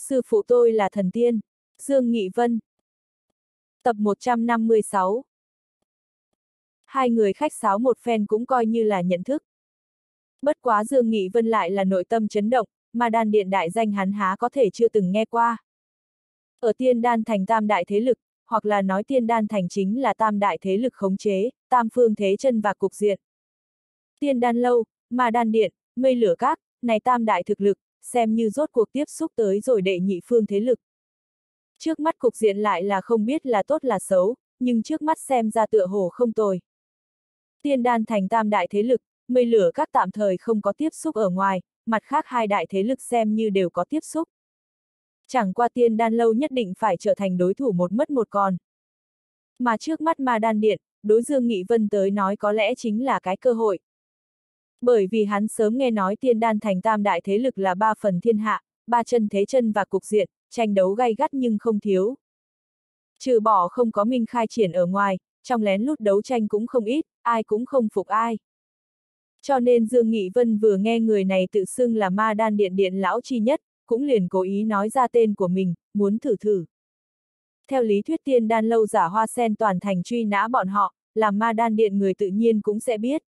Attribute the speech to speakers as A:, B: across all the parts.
A: Sư phụ tôi là thần tiên. Dương Nghị Vân. Tập 156. Hai người khách sáo một phen cũng coi như là nhận thức. Bất quá Dương Nghị Vân lại là nội tâm chấn động, mà đan điện đại danh hắn há có thể chưa từng nghe qua. Ở Tiên Đan Thành tam đại thế lực, hoặc là nói Tiên Đan Thành chính là tam đại thế lực khống chế, tam phương thế chân và cục diện. Tiên Đan Lâu, Ma Đan Điện, Mây Lửa Các, này tam đại thực lực, xem như rốt cuộc tiếp xúc tới rồi đệ nhị phương thế lực. Trước mắt cục diện lại là không biết là tốt là xấu, nhưng trước mắt xem ra tựa hồ không tồi. Tiên Đan Thành tam đại thế lực, Mây Lửa Các tạm thời không có tiếp xúc ở ngoài, mặt khác hai đại thế lực xem như đều có tiếp xúc. Chẳng qua Tiên Đan Lâu nhất định phải trở thành đối thủ một mất một còn. Mà trước mắt Ma Đan Điện, đối Dương Nghị Vân tới nói có lẽ chính là cái cơ hội. Bởi vì hắn sớm nghe nói Tiên Đan Thành tam đại thế lực là ba phần thiên hạ, ba chân thế chân và cục diện, tranh đấu gay gắt nhưng không thiếu. Trừ bỏ không có minh khai triển ở ngoài, trong lén lút đấu tranh cũng không ít, ai cũng không phục ai. Cho nên Dương Nghị Vân vừa nghe người này tự xưng là Ma Đan Điện điện lão chi nhất, cũng liền cố ý nói ra tên của mình, muốn thử thử. Theo lý thuyết Tiên Đan Lâu giả hoa sen toàn thành truy nã bọn họ, làm Ma Đan Điện người tự nhiên cũng sẽ biết.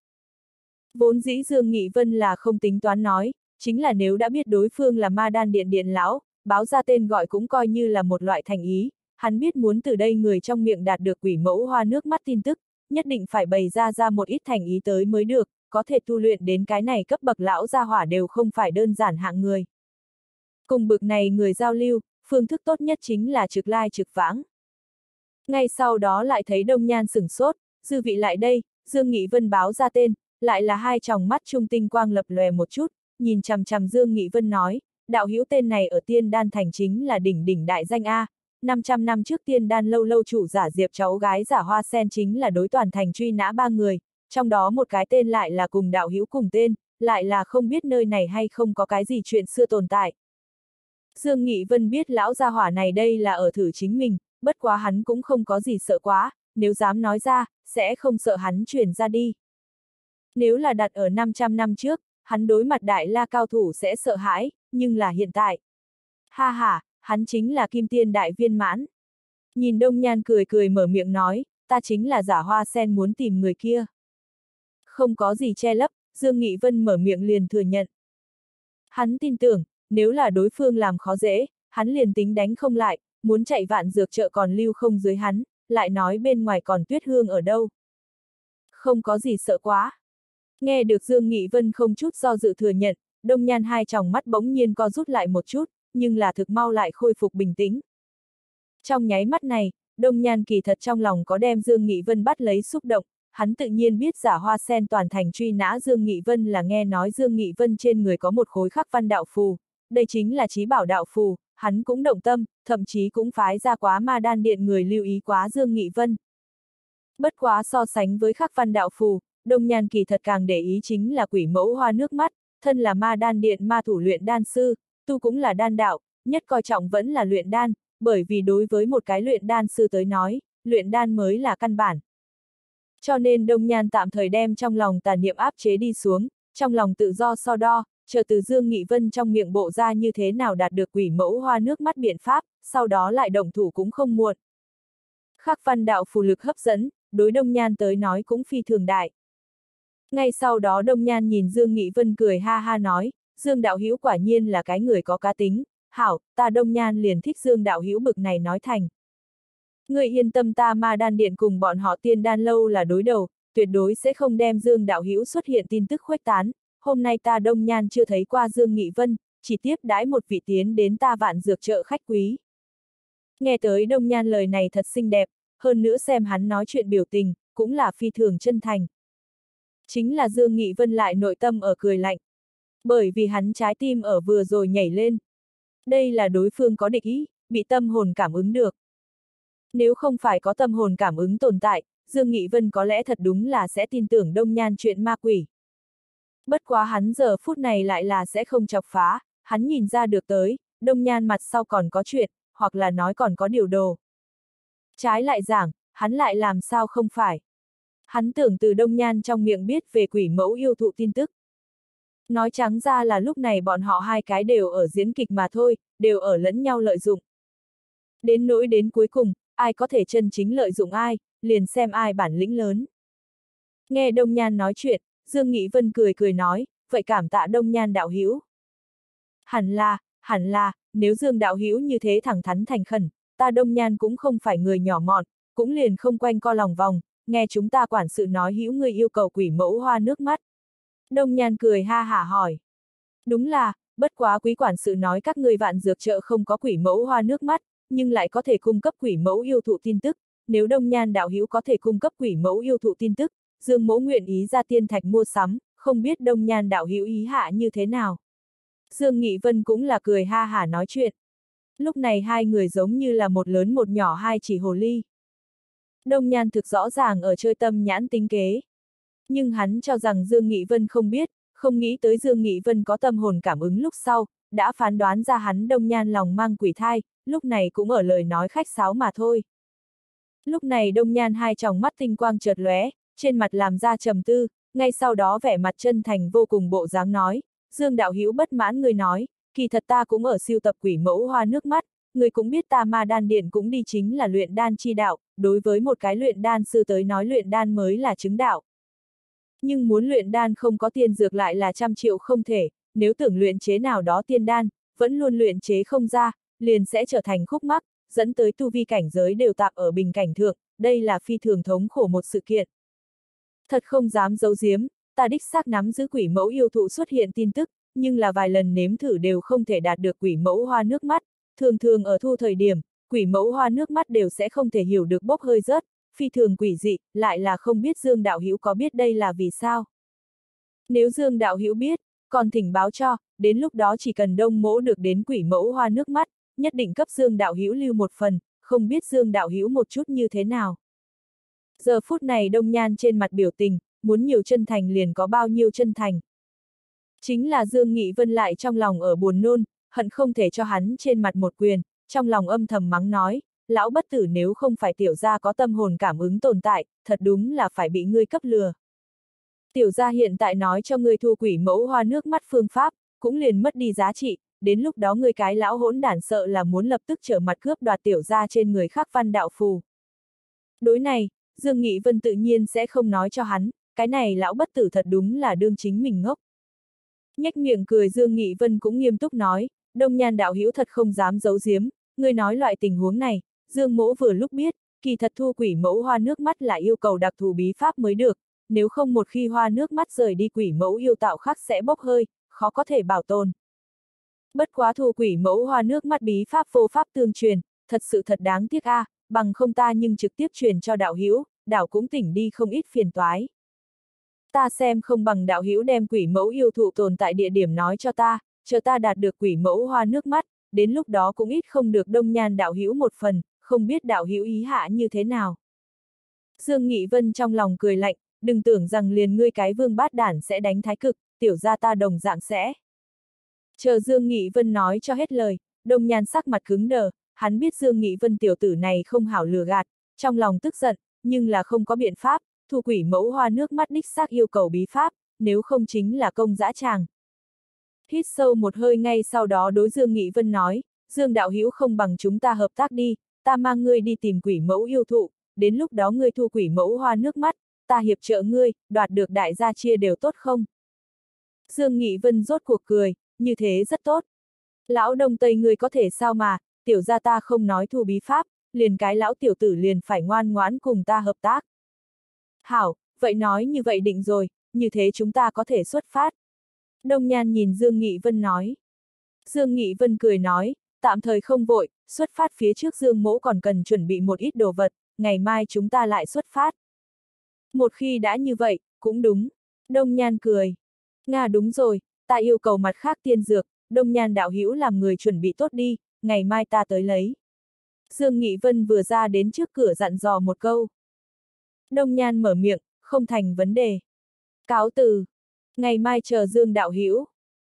A: Vốn dĩ Dương Nghị Vân là không tính toán nói, chính là nếu đã biết đối phương là Ma Đan Điện điện lão, báo ra tên gọi cũng coi như là một loại thành ý, hắn biết muốn từ đây người trong miệng đạt được quỷ mẫu hoa nước mắt tin tức, nhất định phải bày ra một ít thành ý tới mới được, có thể tu luyện đến cái này cấp bậc lão gia hỏa đều không phải đơn giản hạng người. Cùng bực này người giao lưu, phương thức tốt nhất chính là trực lai trực vãng. Ngay sau đó lại thấy Đông Nhan sửng sốt, dư vị lại đây, Dương Nghị Vân báo ra tên, lại là hai tròng mắt trung tinh quang lập lòe một chút, nhìn chằm chằm Dương Nghị Vân nói, đạo hữu tên này ở Tiên Đan Thành chính là đỉnh đại danh A, 500 năm trước Tiên Đan lâu chủ giả Diệp cháu gái giả hoa sen chính là đối toàn thành truy nã ba người, trong đó một cái tên lại là cùng đạo hữu cùng tên, lại là không biết nơi này hay không có cái gì chuyện xưa tồn tại. Dương Nghị Vân biết lão gia hỏa này đây là ở thử chính mình, bất quá hắn cũng không có gì sợ quá, nếu dám nói ra, sẽ không sợ hắn truyền ra đi. Nếu là đặt ở 500 năm trước, hắn đối mặt đại la cao thủ sẽ sợ hãi, nhưng là hiện tại. Ha ha, hắn chính là Kim Tiên đại viên mãn. Nhìn Đông Nhan cười mở miệng nói, ta chính là giả hoa sen muốn tìm người kia. Không có gì che lấp, Dương Nghị Vân mở miệng liền thừa nhận. Hắn tin tưởng, nếu là đối phương làm khó dễ, hắn liền tính đánh không lại, muốn chạy vạn dược chợ còn lưu không dưới hắn, lại nói bên ngoài còn Tuyết Hương ở đâu. Không có gì sợ quá. Nghe được Dương Nghị Vân không chút do dự thừa nhận, Đông Nhan hai tròng mắt bỗng nhiên co rút lại một chút, nhưng là thực mau lại khôi phục bình tĩnh. Trong nháy mắt này, Đông Nhan kỳ thật trong lòng có đem Dương Nghị Vân bắt lấy xúc động, hắn tự nhiên biết giả hoa sen toàn thành truy nã Dương Nghị Vân là nghe nói Dương Nghị Vân trên người có một khối khắc văn đạo phù, đây chính là chí bảo đạo phù, hắn cũng động tâm, thậm chí cũng phái ra quá Ma Đan Điện người lưu ý quá Dương Nghị Vân. Bất quá so sánh với khắc văn đạo phù, Đông Nhan kỳ thật càng để ý chính là quỷ mẫu hoa nước mắt, thân là Ma Đan Điện ma thủ luyện đan sư, tu cũng là đan đạo, nhất coi trọng vẫn là luyện đan, bởi vì đối với một cái luyện đan sư tới nói, luyện đan mới là căn bản. Cho nên Đông Nhan tạm thời đem trong lòng tà niệm áp chế đi xuống, trong lòng tự do so đo, chờ từ Dương Nghị Vân trong miệng bộ ra như thế nào đạt được quỷ mẫu hoa nước mắt biện pháp, sau đó lại động thủ cũng không muộn. Khắc văn đạo phù lực hấp dẫn, đối Đông Nhan tới nói cũng phi thường đại. Ngay sau đó Đông Nhan nhìn Dương Nghị Vân cười ha ha nói, Dương đạo hữu quả nhiên là cái người có cá tính, hảo, ta Đông Nhan liền thích Dương đạo hữu bực này nói thành. Người yên tâm, ta Ma Đan Điện cùng bọn họ Tiên Đan Lâu là đối đầu, tuyệt đối sẽ không đem Dương đạo hữu xuất hiện tin tức khuếch tán, hôm nay ta Đông Nhan chưa thấy qua Dương Nghị Vân, chỉ tiếp đãi một vị tiến đến ta vạn dược chợ khách quý. Nghe tới Đông Nhan lời này thật xinh đẹp, hơn nữa xem hắn nói chuyện biểu tình, cũng là phi thường chân thành. Chính là Dương Nghị Vân lại nội tâm ở cười lạnh. Bởi vì hắn trái tim ở vừa rồi nhảy lên. Đây là đối phương có địch ý, bị tâm hồn cảm ứng được. Nếu không phải có tâm hồn cảm ứng tồn tại, Dương Nghị Vân có lẽ thật đúng là sẽ tin tưởng Đông Nhan chuyện ma quỷ. Bất quá hắn giờ phút này lại là sẽ không chọc phá, hắn nhìn ra được tới, Đông Nhan mặt sau còn có chuyện, hoặc là nói còn có điều đồ. Trái lại giảng, hắn lại làm sao không phải. Hắn tưởng từ Đông Nhan trong miệng biết về quỷ mẫu yêu thụ tin tức. Nói trắng ra là lúc này bọn họ hai cái đều ở diễn kịch mà thôi, đều ở lẫn nhau lợi dụng. Đến nỗi đến cuối cùng, ai có thể chân chính lợi dụng ai, liền xem ai bản lĩnh lớn. Nghe Đông Nhan nói chuyện, Dương Nghị Vân cười cười nói, vậy cảm tạ Đông Nhan đạo hữu. Hẳn là, nếu Dương đạo hữu như thế thẳng thắn thành khẩn, ta Đông Nhan cũng không phải người nhỏ mọn, cũng liền không quanh co lòng vòng, nghe chúng ta quản sự nói hữu người yêu cầu quỷ mẫu hoa nước mắt. Đông Nhan cười ha hả hỏi. Đúng là, bất quá quý quản sự nói các ngươi Vạn Dược chợ không có quỷ mẫu hoa nước mắt, nhưng lại có thể cung cấp quỷ mẫu yêu thụ tin tức, nếu Đông Nhan đạo hữu có thể cung cấp quỷ mẫu yêu thụ tin tức, Dương mẫu nguyện ý ra tiên thạch mua sắm, không biết Đông Nhan đạo hữu ý hạ như thế nào. Dương Nghị Vân cũng là cười ha hả nói chuyện. Lúc này hai người giống như là một lớn một nhỏ hai chỉ hồ ly. Đông Nhan thực rõ ràng ở chơi tâm nhãn tính kế. Nhưng hắn cho rằng Dương Nghị Vân không biết, không nghĩ tới Dương Nghị Vân có tâm hồn cảm ứng lúc sau, đã phán đoán ra hắn Đông Nhan lòng mang quỷ thai, lúc này cũng ở lời nói khách sáo mà thôi. Lúc này Đông Nhan hai tròng mắt tinh quang chợt lóe, trên mặt làm ra trầm tư, ngay sau đó vẻ mặt chân thành vô cùng bộ dáng nói, Dương đạo hữu bất mãn người nói, kỳ thật ta cũng ở siêu tập quỷ mẫu hoa nước mắt, người cũng biết ta Ma Đan Điện cũng đi chính là luyện đan chi đạo, đối với một cái luyện đan sư tới nói luyện đan mới là chứng đạo. Nhưng muốn luyện đan không có tiên dược lại là trăm triệu không thể, nếu tưởng luyện chế nào đó tiên đan, vẫn luôn luyện chế không ra, liền sẽ trở thành khúc mắc, dẫn tới tu vi cảnh giới đều tạp ở bình cảnh thượng, đây là phi thường thống khổ một sự kiện. Thật không dám giấu giếm, ta đích xác nắm giữ quỷ mẫu yêu thụ xuất hiện tin tức, nhưng là vài lần nếm thử đều không thể đạt được quỷ mẫu hoa nước mắt, thường thường ở thu thời điểm, quỷ mẫu hoa nước mắt đều sẽ không thể hiểu được bốc hơi rớt, phi thường quỷ dị, lại là không biết Dương đạo hữu có biết đây là vì sao. Nếu Dương đạo hữu biết, còn thỉnh báo cho, đến lúc đó chỉ cần Đông mỗ được đến quỷ mẫu hoa nước mắt, nhất định cấp Dương đạo hữu lưu một phần, không biết Dương đạo hữu một chút như thế nào. Giờ phút này Đông Nhan trên mặt biểu tình, muốn nhiều chân thành liền có bao nhiêu chân thành. Chính là Dương Nghị Vân lại trong lòng ở buồn nôn, hận không thể cho hắn trên mặt một quyền, trong lòng âm thầm mắng nói, lão bất tử nếu không phải tiểu gia có tâm hồn cảm ứng tồn tại, thật đúng là phải bị ngươi cấp lừa. Tiểu gia hiện tại nói cho ngươi thu quỷ mẫu hoa nước mắt phương pháp, cũng liền mất đi giá trị, đến lúc đó ngươi cái lão hỗn đản sợ là muốn lập tức trở mặt cướp đoạt tiểu gia trên người khác văn đạo phù. Đối này, Dương Nghị Vân tự nhiên sẽ không nói cho hắn, cái này lão bất tử thật đúng là đương chính mình ngốc. Nhếch miệng cười Dương Nghị Vân cũng nghiêm túc nói, Đông Nhan đạo hữu thật không dám giấu giếm, ngươi nói loại tình huống này, Dương mỗ vừa lúc biết, kỳ thật thu quỷ mẫu hoa nước mắt là yêu cầu đặc thù bí pháp mới được, nếu không một khi hoa nước mắt rời đi quỷ mẫu yêu tạo khác sẽ bốc hơi, khó có thể bảo tồn. Bất quá thu quỷ mẫu hoa nước mắt bí pháp vô pháp tương truyền, thật sự thật đáng tiếc a, bằng không ta nhưng trực tiếp truyền cho đạo hữu, đạo cũng tỉnh đi không ít phiền toái. Ta xem không bằng đạo hữu đem quỷ mẫu yêu thụ tồn tại địa điểm nói cho ta, chờ ta đạt được quỷ mẫu hoa nước mắt, đến lúc đó cũng ít không được Đông Nhan đạo hữu một phần, không biết đạo hữu ý hạ như thế nào. Dương Nghị Vân trong lòng cười lạnh, đừng tưởng rằng liền ngươi cái vương bát đản sẽ đánh thái cực, tiểu gia ta đồng dạng sẽ. Chờ Dương Nghị Vân nói cho hết lời, Đông Nhan sắc mặt cứng đờ, hắn biết Dương Nghị Vân tiểu tử này không hảo lừa gạt, trong lòng tức giận, nhưng là không có biện pháp, thu quỷ mẫu hoa nước mắt đích xác yêu cầu bí pháp, nếu không chính là công dã tràng. Hít sâu một hơi ngay sau đó đối Dương Nghị Vân nói, Dương đạo hữu không bằng chúng ta hợp tác đi, ta mang ngươi đi tìm quỷ mẫu yêu thụ, đến lúc đó ngươi thu quỷ mẫu hoa nước mắt, ta hiệp trợ ngươi, đoạt được đại gia chia đều tốt không? Dương Nghị Vân rốt cuộc cười, như thế rất tốt. Lão Đông Tây ngươi có thể sao mà, tiểu gia ta không nói thu bí pháp, liền cái lão tiểu tử liền phải ngoan ngoãn cùng ta hợp tác. Hảo, vậy nói như vậy định rồi, như thế chúng ta có thể xuất phát. Đông Nhan nhìn Dương Nghị Vân nói. Dương Nghị Vân cười nói, tạm thời không vội, xuất phát phía trước Dương mỗ còn cần chuẩn bị một ít đồ vật, ngày mai chúng ta lại xuất phát. Một khi đã như vậy, cũng đúng. Đông Nhan cười. Nga đúng rồi, ta yêu cầu mặt khác tiên dược, Đông Nhan đạo hữu làm người chuẩn bị tốt đi, ngày mai ta tới lấy. Dương Nghị Vân vừa ra đến trước cửa dặn dò một câu. Đông Nhan mở miệng, không thành vấn đề. Cáo từ. Ngày mai chờ Dương đạo hữu.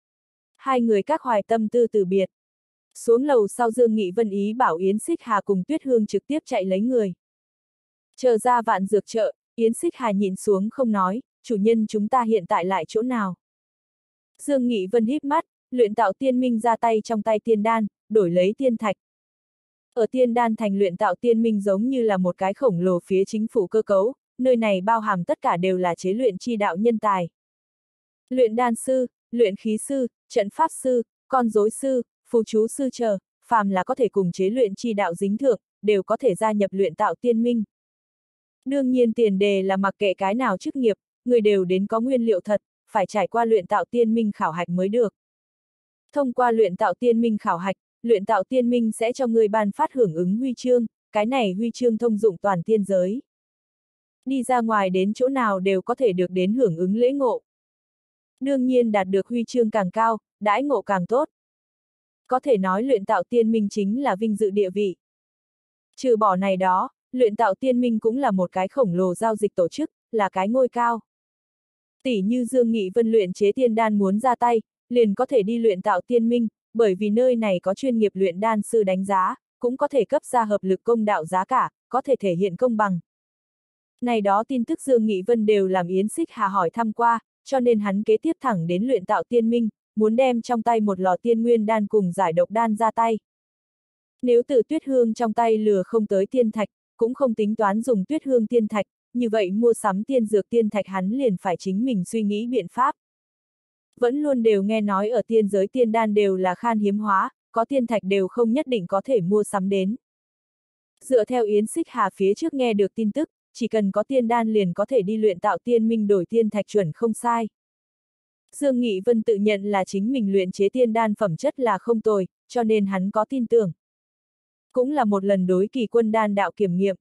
A: Hai người các hoài tâm tư từ biệt. Xuống lầu sau Dương Nghị Vân ý bảo Yến Xích Hà cùng Tuyết Hương trực tiếp chạy lấy người. Chờ ra Vạn Dược chợ, Yến Xích Hà nhìn xuống không nói, chủ nhân chúng ta hiện tại lại chỗ nào. Dương Nghị Vân híp mắt, luyện tạo tiên minh ra tay trong tay tiên đan, đổi lấy tiên thạch. Ở tiên đan thành luyện tạo tiên minh giống như là một cái khổng lồ phía chính phủ cơ cấu, nơi này bao hàm tất cả đều là chế luyện chi đạo nhân tài. Luyện đan sư, luyện khí sư, trận pháp sư, con rối sư, phù chú sư chờ, phàm là có thể cùng chế luyện chi đạo dính thượng, đều có thể gia nhập luyện tạo tiên minh. Đương nhiên tiền đề là mặc kệ cái nào chức nghiệp, người đều đến có nguyên liệu thật, phải trải qua luyện tạo tiên minh khảo hạch mới được. Thông qua luyện tạo tiên minh khảo hạch, luyện tạo tiên minh sẽ cho người ban phát hưởng ứng huy chương, cái này huy chương thông dụng toàn tiên giới. Đi ra ngoài đến chỗ nào đều có thể được đến hưởng ứng lễ ngộ. Đương nhiên đạt được huy chương càng cao, đãi ngộ càng tốt. Có thể nói luyện tạo tiên minh chính là vinh dự địa vị. Trừ bỏ này đó, luyện tạo tiên minh cũng là một cái khổng lồ giao dịch tổ chức, là cái ngôi cao. Tỷ như Dương Nghị Vân luyện chế tiên đan muốn ra tay, liền có thể đi luyện tạo tiên minh, bởi vì nơi này có chuyên nghiệp luyện đan sư đánh giá, cũng có thể cấp ra hợp lực công đạo giá cả, có thể thể hiện công bằng. Này đó tin tức Dương Nghị Vân đều làm Yến Xích Hà hỏi thăm qua, cho nên hắn kế tiếp thẳng đến luyện tạo tiên minh, muốn đem trong tay một lò tiên nguyên đan cùng giải độc đan ra tay. Nếu từ tuyết hương trong tay lừa không tới tiên thạch, cũng không tính toán dùng tuyết hương tiên thạch, như vậy mua sắm tiên dược tiên thạch hắn liền phải chính mình suy nghĩ biện pháp. Vẫn luôn đều nghe nói ở tiên giới tiên đan đều là khan hiếm hóa, có tiên thạch đều không nhất định có thể mua sắm đến. Dựa theo Yến Xích Hà phía trước nghe được tin tức, chỉ cần có tiên đan liền có thể đi luyện tạo tiên minh đổi tiên thạch chuẩn không sai. Dương Nghị Vân tự nhận là chính mình luyện chế tiên đan phẩm chất là không tồi, cho nên hắn có tin tưởng. Cũng là một lần đối kỳ quân đan đạo kiểm nghiệm.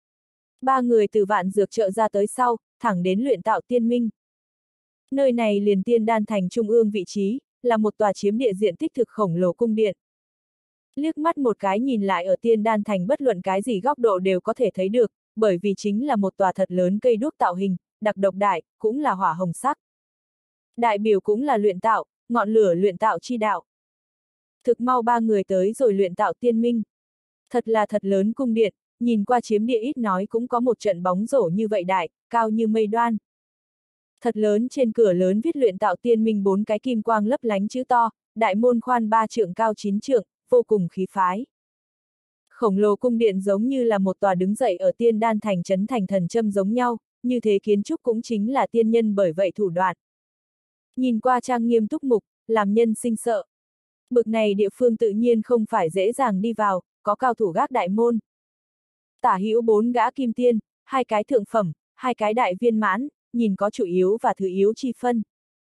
A: Ba người từ vạn dược chợ ra tới sau, thẳng đến luyện tạo tiên minh. Nơi này liền tiên đan thành trung ương vị trí, là một tòa chiếm địa diện tích thực khổng lồ cung điện. Liếc mắt một cái nhìn lại ở tiên đan thành bất luận cái gì góc độ đều có thể thấy được, bởi vì chính là một tòa thật lớn cây đuốc tạo hình, đặc độc đại, cũng là hỏa hồng sắc. Đại biểu cũng là luyện tạo, ngọn lửa luyện tạo chi đạo. Thực mau ba người tới rồi luyện tạo tiên minh. Thật là thật lớn cung điện, nhìn qua chiếm địa ít nói cũng có một trận bóng rổ như vậy đại, cao như mây đoan. Thật lớn trên cửa lớn viết luyện tạo tiên minh 4 cái kim quang lấp lánh chữ to, đại môn khoan 3 trượng cao 9 trượng, vô cùng khí phái. Khổng lồ cung điện giống như là một tòa đứng dậy ở tiên đan thành trấn thành thần châm giống nhau, như thế kiến trúc cũng chính là tiên nhân bởi vậy thủ đoạn. Nhìn qua trang nghiêm túc mục, làm nhân sinh sợ. Bực này địa phương tự nhiên không phải dễ dàng đi vào, có cao thủ gác đại môn. Tả hữu 4 gã kim tiên, 2 cái thượng phẩm, 2 cái đại viên mãn, nhìn có chủ yếu và thứ yếu chi phân.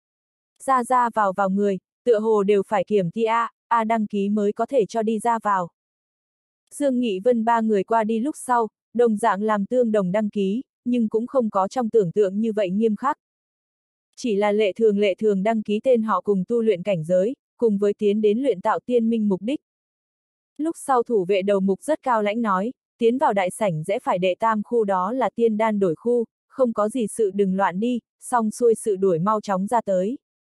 A: Ra vào người, tựa hồ đều phải kiểm thi A đăng ký mới có thể cho đi ra vào. Dương Nghị Vân ba người qua đi lúc sau, đồng dạng làm tương đồng đăng ký, nhưng cũng không có trong tưởng tượng như vậy nghiêm khắc. Chỉ là lệ thường đăng ký tên họ cùng tu luyện cảnh giới, cùng với tiến đến luyện tạo tiên minh mục đích. Lúc sau thủ vệ đầu mục rất cao lãnh nói, tiến vào đại sảnh rẽ phải đệ tam khu đó là tiên đan đổi khu, không có gì sự đừng loạn đi, xong xuôi sự đuổi mau chóng ra tới.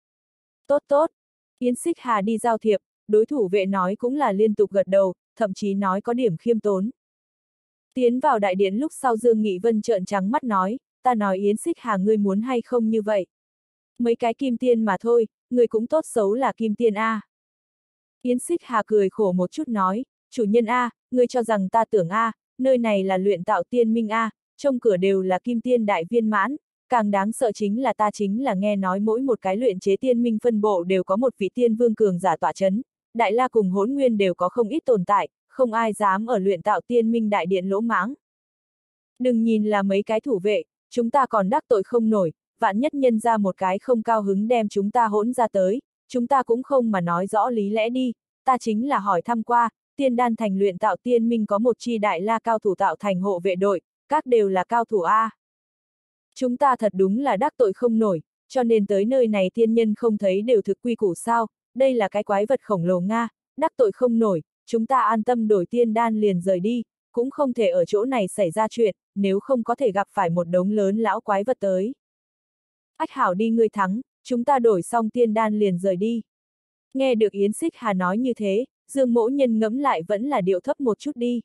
A: Tốt, Yến Xích Hà đi giao thiệp, đối thủ vệ nói cũng là liên tục gật đầu, thậm chí nói có điểm khiêm tốn. Tiến vào đại điện lúc sau Dương Nghị Vân trợn trắng mắt nói, ta nói Yến Xích Hà ngươi muốn hay không như vậy. Mấy cái kim tiên mà thôi, người cũng tốt xấu là kim tiên A. Yến Xích Hà cười khổ một chút nói, chủ nhân A, ngươi cho rằng ta tưởng A, nơi này là luyện tạo tiên minh A, trong cửa đều là kim tiên đại viên mãn, càng đáng sợ chính là nghe nói mỗi một cái luyện chế tiên minh phân bộ đều có một vị tiên vương cường giả tọa chấn, Đại La cùng Hỗn Nguyên đều có không ít tồn tại, không ai dám ở luyện tạo tiên minh đại điện lỗ mãng. Đừng nhìn là mấy cái thủ vệ, chúng ta còn đắc tội không nổi, vạn nhất nhân ra một cái không cao hứng đem chúng ta hỗn ra tới, chúng ta cũng không mà nói rõ lý lẽ đi, ta chính là hỏi thăm qua, tiên đan thành luyện tạo tiên minh có một chi Đại La cao thủ tạo thành hộ vệ đội, các đều là cao thủ A. Chúng ta thật đúng là đắc tội không nổi, cho nên tới nơi này tiên nhân không thấy đều thực quy củ sao, đây là cái quái vật khổng lồ Nga, đắc tội không nổi, chúng ta an tâm đổi tiên đan liền rời đi, cũng không thể ở chỗ này xảy ra chuyện, nếu không có thể gặp phải một đống lớn lão quái vật tới. Ách hảo đi ngươi thắng, chúng ta đổi xong tiên đan liền rời đi. Nghe được Yến Xích Hà nói như thế, Dương Mỗ Nhân ngẫm lại vẫn là điệu thấp một chút đi.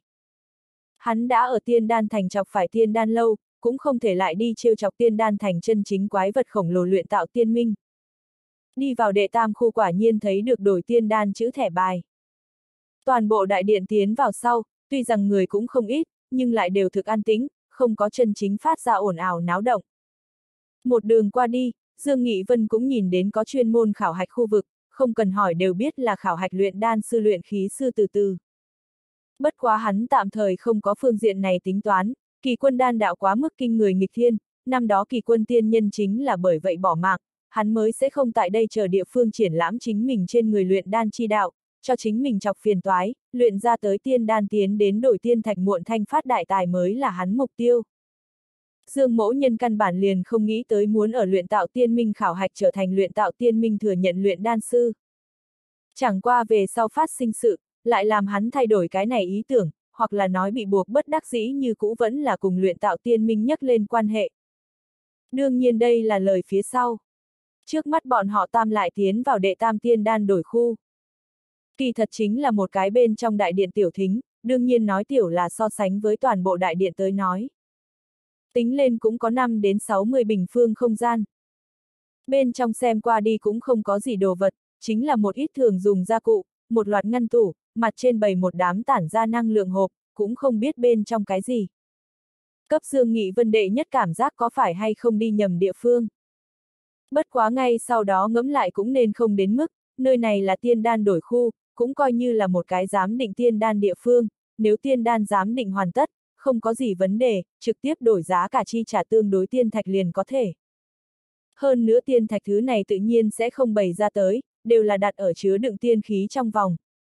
A: Hắn đã ở tiên đan thành chọc phải tiên đan lâu, cũng không thể lại đi trêu chọc tiên đan thành chân chính quái vật khổng lồ luyện tạo tiên minh. Đi vào đệ tam khu quả nhiên thấy được đổi tiên đan chữ thẻ bài. Toàn bộ đại điện tiến vào sau, tuy rằng người cũng không ít, nhưng lại đều thực an tĩnh, không có chân chính phát ra ồn ào náo động. Một đường qua đi, Dương Nghị Vân cũng nhìn đến có chuyên môn khảo hạch khu vực, không cần hỏi đều biết là khảo hạch luyện đan sư luyện khí sư từ từ. Bất quá hắn tạm thời không có phương diện này tính toán, kỳ quân đan đạo quá mức kinh người nghịch thiên, năm đó kỳ quân tiên nhân chính là bởi vậy bỏ mạng, hắn mới sẽ không tại đây chờ địa phương triển lãm chính mình trên người luyện đan chi đạo, cho chính mình chọc phiền toái, luyện ra tới tiên đan tiến đến đổi tiên thạch muộn thanh phát đại tài mới là hắn mục tiêu. Dương Mỗ Nhân căn bản liền không nghĩ tới muốn ở luyện tạo tiên minh khảo hạch trở thành luyện tạo tiên minh thừa nhận luyện đan sư. Chẳng qua về sau phát sinh sự, lại làm hắn thay đổi cái này ý tưởng, hoặc là nói bị buộc bất đắc dĩ như cũ vẫn là cùng luyện tạo tiên minh nhắc lên quan hệ. Đương nhiên đây là lời phía sau. Trước mắt bọn họ tam lại tiến vào đệ tam tiên đan đổi khu. Kỳ thật chính là một cái bên trong đại điện tiểu thính, đương nhiên nói tiểu là so sánh với toàn bộ đại điện tới nói. Tính lên cũng có 5 đến 60 bình phương không gian. Bên trong xem qua đi cũng không có gì đồ vật, chính là một ít thường dùng gia cụ, một loạt ngăn tủ, mặt trên bày một đám tản ra năng lượng hộp, cũng không biết bên trong cái gì. Cấp Dương Nghị Vân đệ nhất cảm giác có phải hay không đi nhầm địa phương. Bất quá ngay sau đó ngẫm lại cũng nên không đến mức, nơi này là tiên đan đổi khu, cũng coi như là một cái giám định tiên đan địa phương, nếu tiên đan giám định hoàn tất, không có gì vấn đề, trực tiếp đổi giá cả chi trả tương đối tiên thạch liền có thể. Hơn nữa tiên thạch thứ này tự nhiên sẽ không bày ra tới, đều là đặt ở chứa đựng tiên khí trong vòng.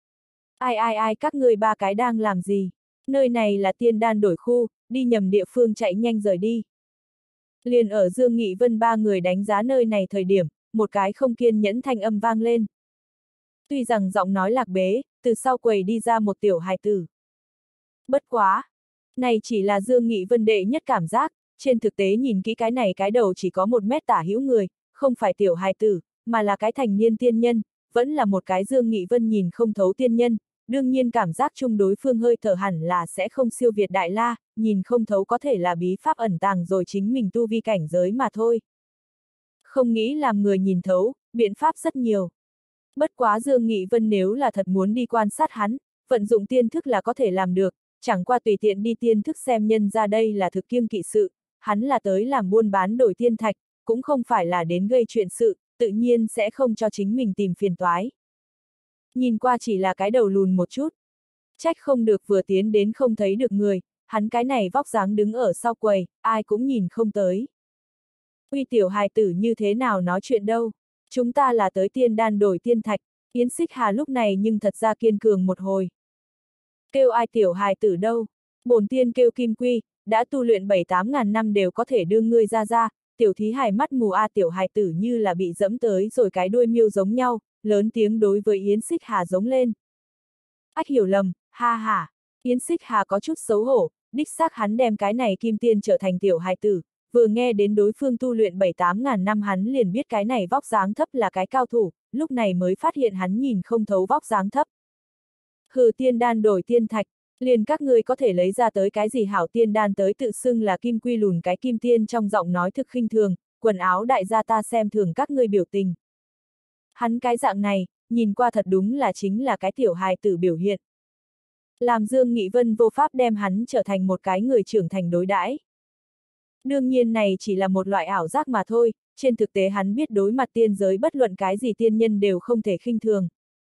A: Ai các ngươi ba cái đang làm gì? Nơi này là tiên đan đổi khu, đi nhầm địa phương chạy nhanh rời đi. Liền ở Dương Nghị Vân ba người đánh giá nơi này thời điểm, một cái không kiên nhẫn thanh âm vang lên. Tuy rằng giọng nói lạc bế, từ sau quầy đi ra một tiểu hài tử. Bất quá! Này chỉ là Dương Nghị Vân đệ nhất cảm giác, trên thực tế nhìn kỹ cái này cái đầu chỉ có 1 mét tả hữu người, không phải tiểu hài tử, mà là cái thành niên tiên nhân, vẫn là một cái Dương Nghị Vân nhìn không thấu tiên nhân, đương nhiên cảm giác chung đối phương hơi thở hẳn là sẽ không siêu việt đại la, nhìn không thấu có thể là bí pháp ẩn tàng rồi chính mình tu vi cảnh giới mà thôi. Không nghĩ làm người nhìn thấu, biện pháp rất nhiều. Bất quá Dương Nghị Vân nếu là thật muốn đi quan sát hắn, vận dụng tiên thức là có thể làm được, chẳng qua tùy tiện đi tiên thức xem nhân ra đây là thực kiêng kỵ sự, hắn là tới làm buôn bán đổi tiên thạch, cũng không phải là đến gây chuyện sự, tự nhiên sẽ không cho chính mình tìm phiền toái. Nhìn qua chỉ là cái đầu lùn một chút. Trách không được vừa tiến đến không thấy được người, hắn cái này vóc dáng đứng ở sau quầy, ai cũng nhìn không tới. Uy tiểu hài tử như thế nào nói chuyện đâu, chúng ta là tới tiên đan đổi tiên thạch, Yến Xích Hà lúc này nhưng thật ra kiên cường một hồi. Kêu ai tiểu hài tử đâu, bổn tiên kêu Kim Quy, đã tu luyện 7-8 ngàn năm đều có thể đưa ngươi ra, tiểu thí hài mắt mù tiểu hài tử như là bị dẫm tới rồi cái đuôi miêu giống nhau, lớn tiếng đối với Yến Xích Hà giống lên. Ách hiểu lầm, ha ha, Yến Xích Hà có chút xấu hổ, đích xác hắn đem cái này kim tiên trở thành tiểu hài tử, vừa nghe đến đối phương tu luyện 7-8 ngàn năm hắn liền biết cái này vóc dáng thấp là cái cao thủ, lúc này mới phát hiện hắn nhìn không thấu vóc dáng thấp. Hừ, tiên đan đổi tiên thạch, liền các ngươi có thể lấy ra tới cái gì hảo tiên đan tới tự xưng là Kim Quy lùn cái kim tiên trong giọng nói thực khinh thường, quần áo đại gia ta xem thường các ngươi biểu tình. Hắn cái dạng này, nhìn qua thật đúng là chính là cái tiểu hài tử biểu hiện. Làm Dương Nghị Vân vô pháp đem hắn trở thành một cái người trưởng thành đối đãi. Đương nhiên này chỉ là một loại ảo giác mà thôi, trên thực tế hắn biết đối mặt tiên giới bất luận cái gì tiên nhân đều không thể khinh thường.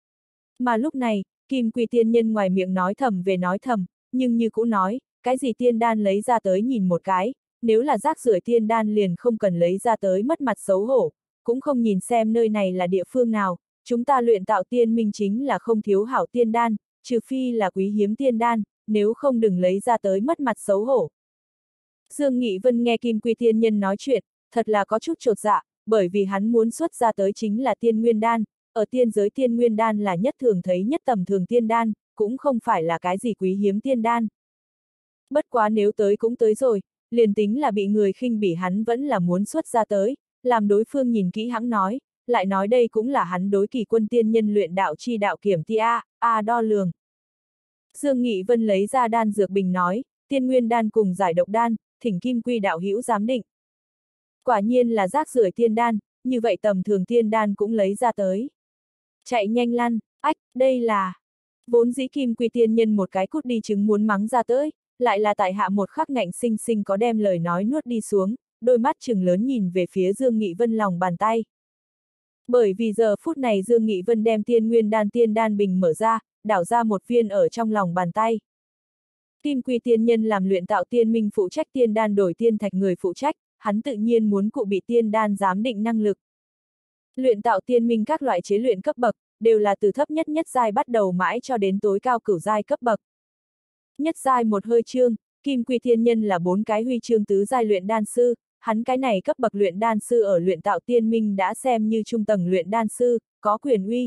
A: Mà lúc này, Kim Quy tiên nhân ngoài miệng nói thầm về nói thầm, nhưng như cũ nói, cái gì tiên đan lấy ra tới nhìn một cái, nếu là rác rưởi tiên đan liền không cần lấy ra tới mất mặt xấu hổ, cũng không nhìn xem nơi này là địa phương nào, chúng ta luyện tạo tiên minh chính là không thiếu hảo tiên đan, trừ phi là quý hiếm tiên đan, nếu không đừng lấy ra tới mất mặt xấu hổ. Dương Nghị Vân nghe Kim Quy tiên nhân nói chuyện, thật là có chút chột dạ, bởi vì hắn muốn xuất ra tới chính là tiên nguyên đan, ở tiên giới tiên nguyên đan là nhất thường thấy nhất tầm thường tiên đan, cũng không phải là cái gì quý hiếm tiên đan. Bất quá nếu tới cũng tới rồi, liền tính là bị người khinh bỉ hắn vẫn là muốn xuất ra tới, làm đối phương nhìn kỹ hắn nói, lại nói đây cũng là hắn đối kỳ quân tiên nhân luyện đạo chi đạo kiểm thi đo lường. Dương Nghị Vân lấy ra đan dược bình nói, tiên nguyên đan cùng giải độc đan, thỉnh Kim Quy đạo hữu giám định. Quả nhiên là rác rưởi tiên đan, như vậy tầm thường tiên đan cũng lấy ra tới. Chạy nhanh lăn, ách, đây là... Vốn dĩ Kim Quy tiên nhân một cái cút đi chứng muốn mắng ra tới, lại là tại hạ một khắc ngạnh sinh sinh có đem lời nói nuốt đi xuống, đôi mắt trừng lớn nhìn về phía Dương Nghị Vân lòng bàn tay. Bởi vì giờ phút này Dương Nghị Vân đem tiên đan bình mở ra, đảo ra một viên ở trong lòng bàn tay. Kim Quy tiên nhân làm luyện tạo tiên minh phụ trách tiên đan đổi tiên thạch người phụ trách, hắn tự nhiên muốn cụ bị tiên đan giám định năng lực. Luyện tạo tiên minh các loại chế luyện cấp bậc, đều là từ thấp nhất nhất giai bắt đầu mãi cho đến tối cao cửu giai cấp bậc. Nhất giai một hơi chương, Kim Quy tiên nhân là 4 cái huy chương tứ giai luyện đan sư, hắn cái này cấp bậc luyện đan sư ở luyện tạo tiên minh đã xem như trung tầng luyện đan sư, có quyền uy.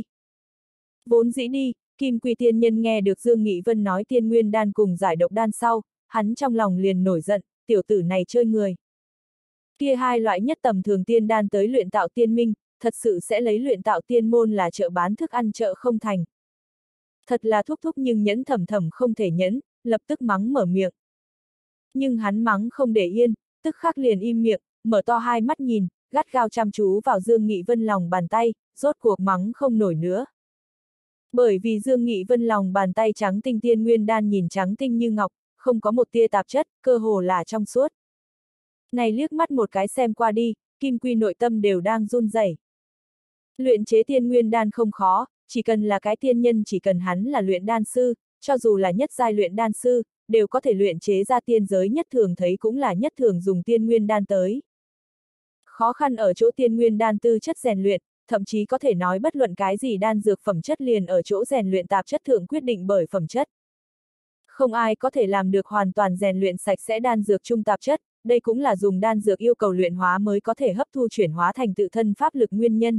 A: Vốn dĩ đi, Kim Quy tiên nhân nghe được Dương Nghị Vân nói tiên nguyên đan cùng giải độc đan sau, hắn trong lòng liền nổi giận, tiểu tử này chơi người. Kia hai loại nhất tầm thường tiên đan tới luyện tạo tiên minh, thật sự sẽ lấy luyện tạo tiên môn là chợ bán thức ăn chợ không thành. Thật là thúc thúc nhưng nhẫn thầm thầm không thể nhẫn, lập tức mắng mở miệng. Nhưng hắn mắng không để yên, tức khắc liền im miệng, mở to hai mắt nhìn, gắt gao chăm chú vào Dương Nghị Vân lòng bàn tay, rốt cuộc mắng không nổi nữa. Bởi vì Dương Nghị Vân lòng bàn tay trắng tinh tiên nguyên đan nhìn trắng tinh như ngọc, không có một tia tạp chất, cơ hồ là trong suốt. Này liếc mắt một cái xem qua đi, Kim Quy nội tâm đều đang run rẩy. Luyện chế tiên nguyên đan không khó, chỉ cần là cái tiên nhân chỉ cần hắn là luyện đan sư, cho dù là nhất giai luyện đan sư, đều có thể luyện chế ra tiên giới nhất thường thấy cũng là nhất thường dùng tiên nguyên đan tới. Khó khăn ở chỗ tiên nguyên đan tư chất rèn luyện, thậm chí có thể nói bất luận cái gì đan dược phẩm chất liền ở chỗ rèn luyện tạp chất thượng quyết định bởi phẩm chất. Không ai có thể làm được hoàn toàn rèn luyện sạch sẽ đan dược trung tạp chất, đây cũng là dùng đan dược yêu cầu luyện hóa mới có thể hấp thu chuyển hóa thành tự thân pháp lực nguyên nhân.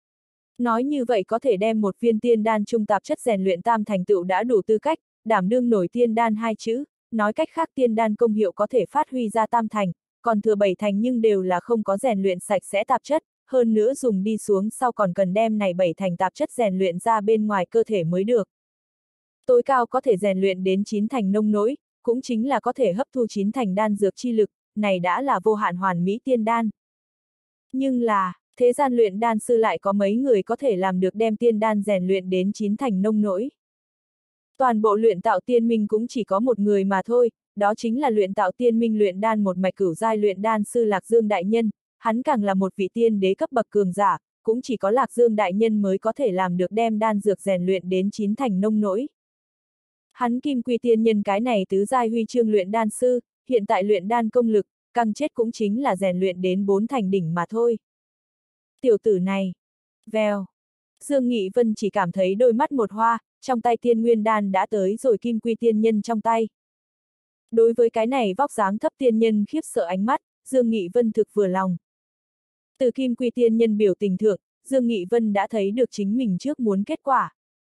A: Nói như vậy có thể đem một viên tiên đan trung tạp chất rèn luyện tam thành tựu đã đủ tư cách, đảm đương nổi tiên đan hai chữ, nói cách khác tiên đan công hiệu có thể phát huy ra tam thành, còn thừa 7 thành nhưng đều là không có rèn luyện sạch sẽ tạp chất, hơn nữa dùng đi xuống sau còn cần đem này 7 thành tạp chất rèn luyện ra bên ngoài cơ thể mới được. Tối cao có thể rèn luyện đến 9 thành nông nỗi, cũng chính là có thể hấp thu 9 thành đan dược chi lực, này đã là vô hạn hoàn mỹ tiên đan. Nhưng là, thế gian luyện đan sư lại có mấy người có thể làm được đem tiên đan rèn luyện đến 9 thành nông nỗi. Toàn bộ luyện tạo tiên minh cũng chỉ có một người mà thôi, đó chính là luyện tạo tiên minh luyện đan một mạch cửu giai luyện đan sư Lạc Dương Đại Nhân, hắn càng là một vị tiên đế cấp bậc cường giả, cũng chỉ có Lạc Dương Đại Nhân mới có thể làm được đem đan dược rèn luyện đến 9 thành nông nỗi. Hắn Kim Quy tiên nhân cái này tứ giai huy chương luyện đan sư, hiện tại luyện đan công lực, căng chết cũng chính là rèn luyện đến 4 thành đỉnh mà thôi. Tiểu tử này, vèo. Dương Nghị Vân chỉ cảm thấy đôi mắt một hoa, trong tay tiên nguyên đan đã tới rồi Kim Quy tiên nhân trong tay. Đối với cái này vóc dáng thấp tiên nhân khiếp sợ ánh mắt, Dương Nghị Vân thực vừa lòng. Từ Kim Quy tiên nhân biểu tình thượng, Dương Nghị Vân đã thấy được chính mình trước muốn kết quả.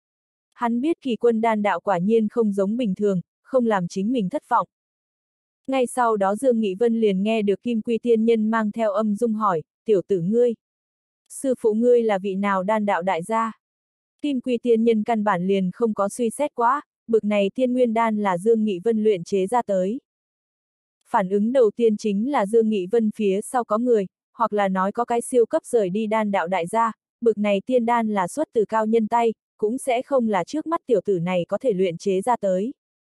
A: Hắn biết kỳ quân đan đạo quả nhiên không giống bình thường, không làm chính mình thất vọng. Ngay sau đó Dương Nghị Vân liền nghe được Kim Quy tiên nhân mang theo âm dung hỏi, tiểu tử ngươi. Sư phụ ngươi là vị nào đan đạo đại gia? Kim Quy tiên nhân căn bản liền không có suy xét quá, bực này tiên nguyên đan là Dương Nghị Vân luyện chế ra tới. Phản ứng đầu tiên chính là Dương Nghị Vân phía sau có người, hoặc là nói có cái siêu cấp rời đi đan đạo đại gia, bực này tiên đan là xuất từ cao nhân tay, cũng sẽ không là trước mắt tiểu tử này có thể luyện chế ra tới.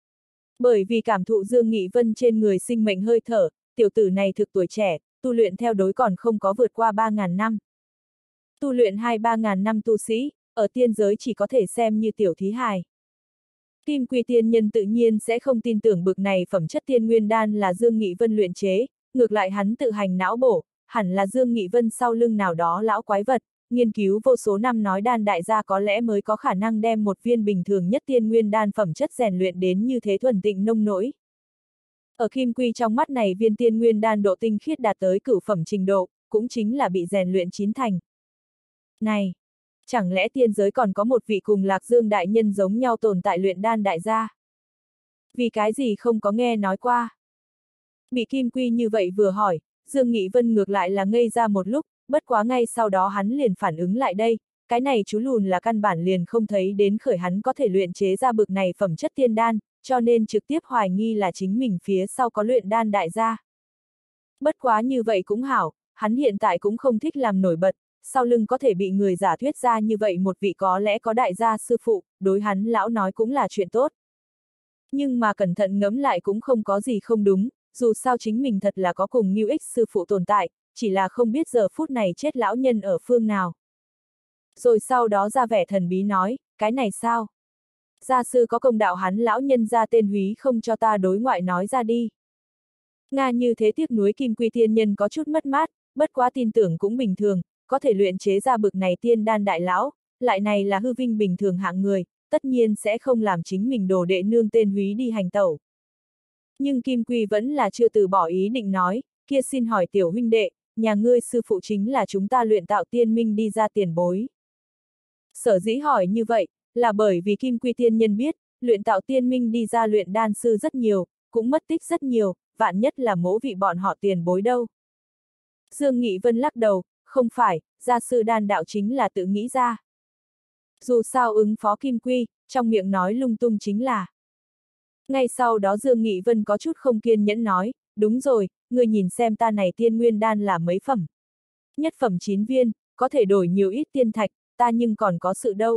A: Bởi vì cảm thụ Dương Nghị Vân trên người sinh mệnh hơi thở, tiểu tử này thực tuổi trẻ, tu luyện theo đối còn không có vượt qua 3.000 năm. Tu luyện 2-3.000 năm tu sĩ, ở tiên giới chỉ có thể xem như tiểu thí hài. Kim Quy tiên nhân tự nhiên sẽ không tin tưởng bực này phẩm chất tiên nguyên đan là Dương Nghị Vân luyện chế, ngược lại hắn tự hành não bổ, hẳn là Dương Nghị Vân sau lưng nào đó lão quái vật, nghiên cứu vô số năm nói đan đại gia có lẽ mới có khả năng đem một viên bình thường nhất tiên nguyên đan phẩm chất rèn luyện đến như thế thuần tịnh nông nỗi. Ở Kim Quy trong mắt này viên tiên nguyên đan độ tinh khiết đạt tới cửu phẩm trình độ, cũng chính là bị rèn luyện chín thành. Này! Chẳng lẽ tiên giới còn có một vị cùng Lạc Dương đại nhân giống nhau tồn tại luyện đan đại gia? Vì cái gì không có nghe nói qua? Bị Kim Quy như vậy vừa hỏi, Dương Nghị Vân ngược lại là ngây ra một lúc, bất quá ngay sau đó hắn liền phản ứng lại đây, cái này chú lùn là căn bản liền không thấy đến khởi hắn có thể luyện chế ra bực này phẩm chất tiên đan, cho nên trực tiếp hoài nghi là chính mình phía sau có luyện đan đại gia. Bất quá như vậy cũng hảo, hắn hiện tại cũng không thích làm nổi bật, sau lưng có thể bị người giả thuyết ra như vậy một vị có lẽ có đại gia sư phụ, đối hắn lão nói cũng là chuyện tốt. Nhưng mà cẩn thận ngẫm lại cũng không có gì không đúng, dù sao chính mình thật là có cùng Ngưu Ích sư phụ tồn tại, chỉ là không biết giờ phút này chết lão nhân ở phương nào. Rồi sau đó ra vẻ thần bí nói, cái này sao? Gia sư có công đạo hắn lão nhân ra tên húy không cho ta đối ngoại nói ra đi. Nga như thế tiếc nuối Kim Quy tiên nhân có chút mất mát, bất quá tin tưởng cũng bình thường, có thể luyện chế ra bực này tiên đan đại lão, lại này là hư vinh bình thường hạng người, tất nhiên sẽ không làm chính mình đồ đệ nương tên húy đi hành tẩu. Nhưng Kim Quy vẫn là chưa từ bỏ ý định nói, kia xin hỏi tiểu huynh đệ, nhà ngươi sư phụ chính là chúng ta luyện tạo tiên minh đi ra tiền bối. Sở dĩ hỏi như vậy, là bởi vì Kim Quy tiên nhân biết, luyện tạo tiên minh đi ra luyện đan sư rất nhiều, cũng mất tích rất nhiều, vạn nhất là mỗ vị bọn họ tiền bối đâu. Dương Nghị Vân lắc đầu, không phải, gia sư đan đạo chính là tự nghĩ ra. Dù sao ứng phó Kim Quy, trong miệng nói lung tung chính là. Ngay sau đó Dương Nghị Vân có chút không kiên nhẫn nói, đúng rồi, người nhìn xem ta này tiên nguyên đan là mấy phẩm. Nhất phẩm 9 viên, có thể đổi nhiều ít tiên thạch, ta nhưng còn có sự đâu.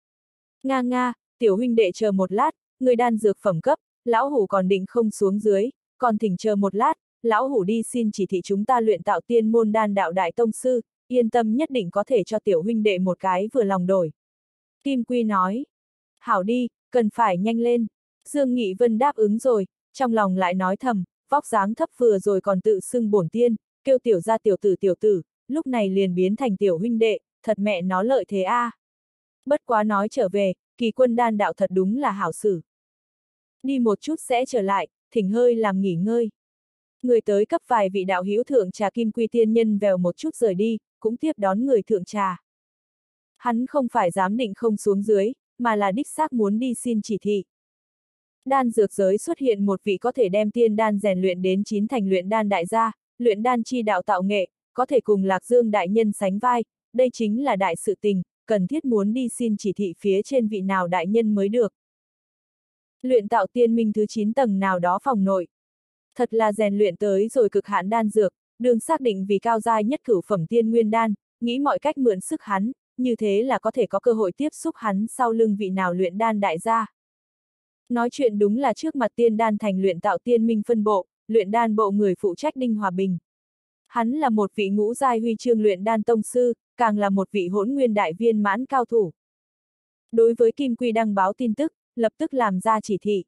A: Nga, tiểu huynh đệ chờ một lát, người đan dược phẩm cấp, lão hủ còn định không xuống dưới, còn thỉnh chờ một lát, lão hủ đi xin chỉ thị chúng ta luyện tạo tiên môn đan đạo đại tông sư, yên tâm nhất định có thể cho tiểu huynh đệ một cái vừa lòng đổi. Kim Quy nói, hảo đi, cần phải nhanh lên. Dương Nghị Vân đáp ứng rồi, trong lòng lại nói thầm, vóc dáng thấp vừa rồi còn tự xưng bổn tiên, kêu tiểu ra tiểu tử, lúc này liền biến thành tiểu huynh đệ, thật mẹ nó lợi thế a. Bất quá nói trở về, kỳ quân đan đạo thật đúng là hảo sử. Đi một chút sẽ trở lại, thỉnh hơi làm nghỉ ngơi. Người tới cấp vài vị đạo hữu thượng trà Kim Quy tiên nhân vèo một chút rời đi, cũng tiếp đón người thượng trà. Hắn không phải dám định không xuống dưới, mà là đích xác muốn đi xin chỉ thị. Đan dược giới xuất hiện một vị có thể đem tiên đan rèn luyện đến 9 thành luyện đan đại gia, luyện đan chi đạo tạo nghệ, có thể cùng Lạc Dương đại nhân sánh vai, đây chính là đại sự tình, cần thiết muốn đi xin chỉ thị phía trên vị nào đại nhân mới được. Luyện tạo tiên minh thứ 9 tầng nào đó phòng nội. Thật là rèn luyện tới rồi cực hạn đan dược, đường xác định vì cao giai nhất cửu phẩm tiên nguyên đan, nghĩ mọi cách mượn sức hắn, như thế là có thể có cơ hội tiếp xúc hắn sau lưng vị nào luyện đan đại gia. Nói chuyện đúng là trước mặt tiên đan thành luyện tạo tiên minh phân bộ, luyện đan bộ người phụ trách Đinh Hòa Bình. Hắn là một vị ngũ giai huy chương luyện đan tông sư, càng là một vị hỗn nguyên đại viên mãn cao thủ. Đối với Kim Quy đăng báo tin tức, lập tức làm ra chỉ thị.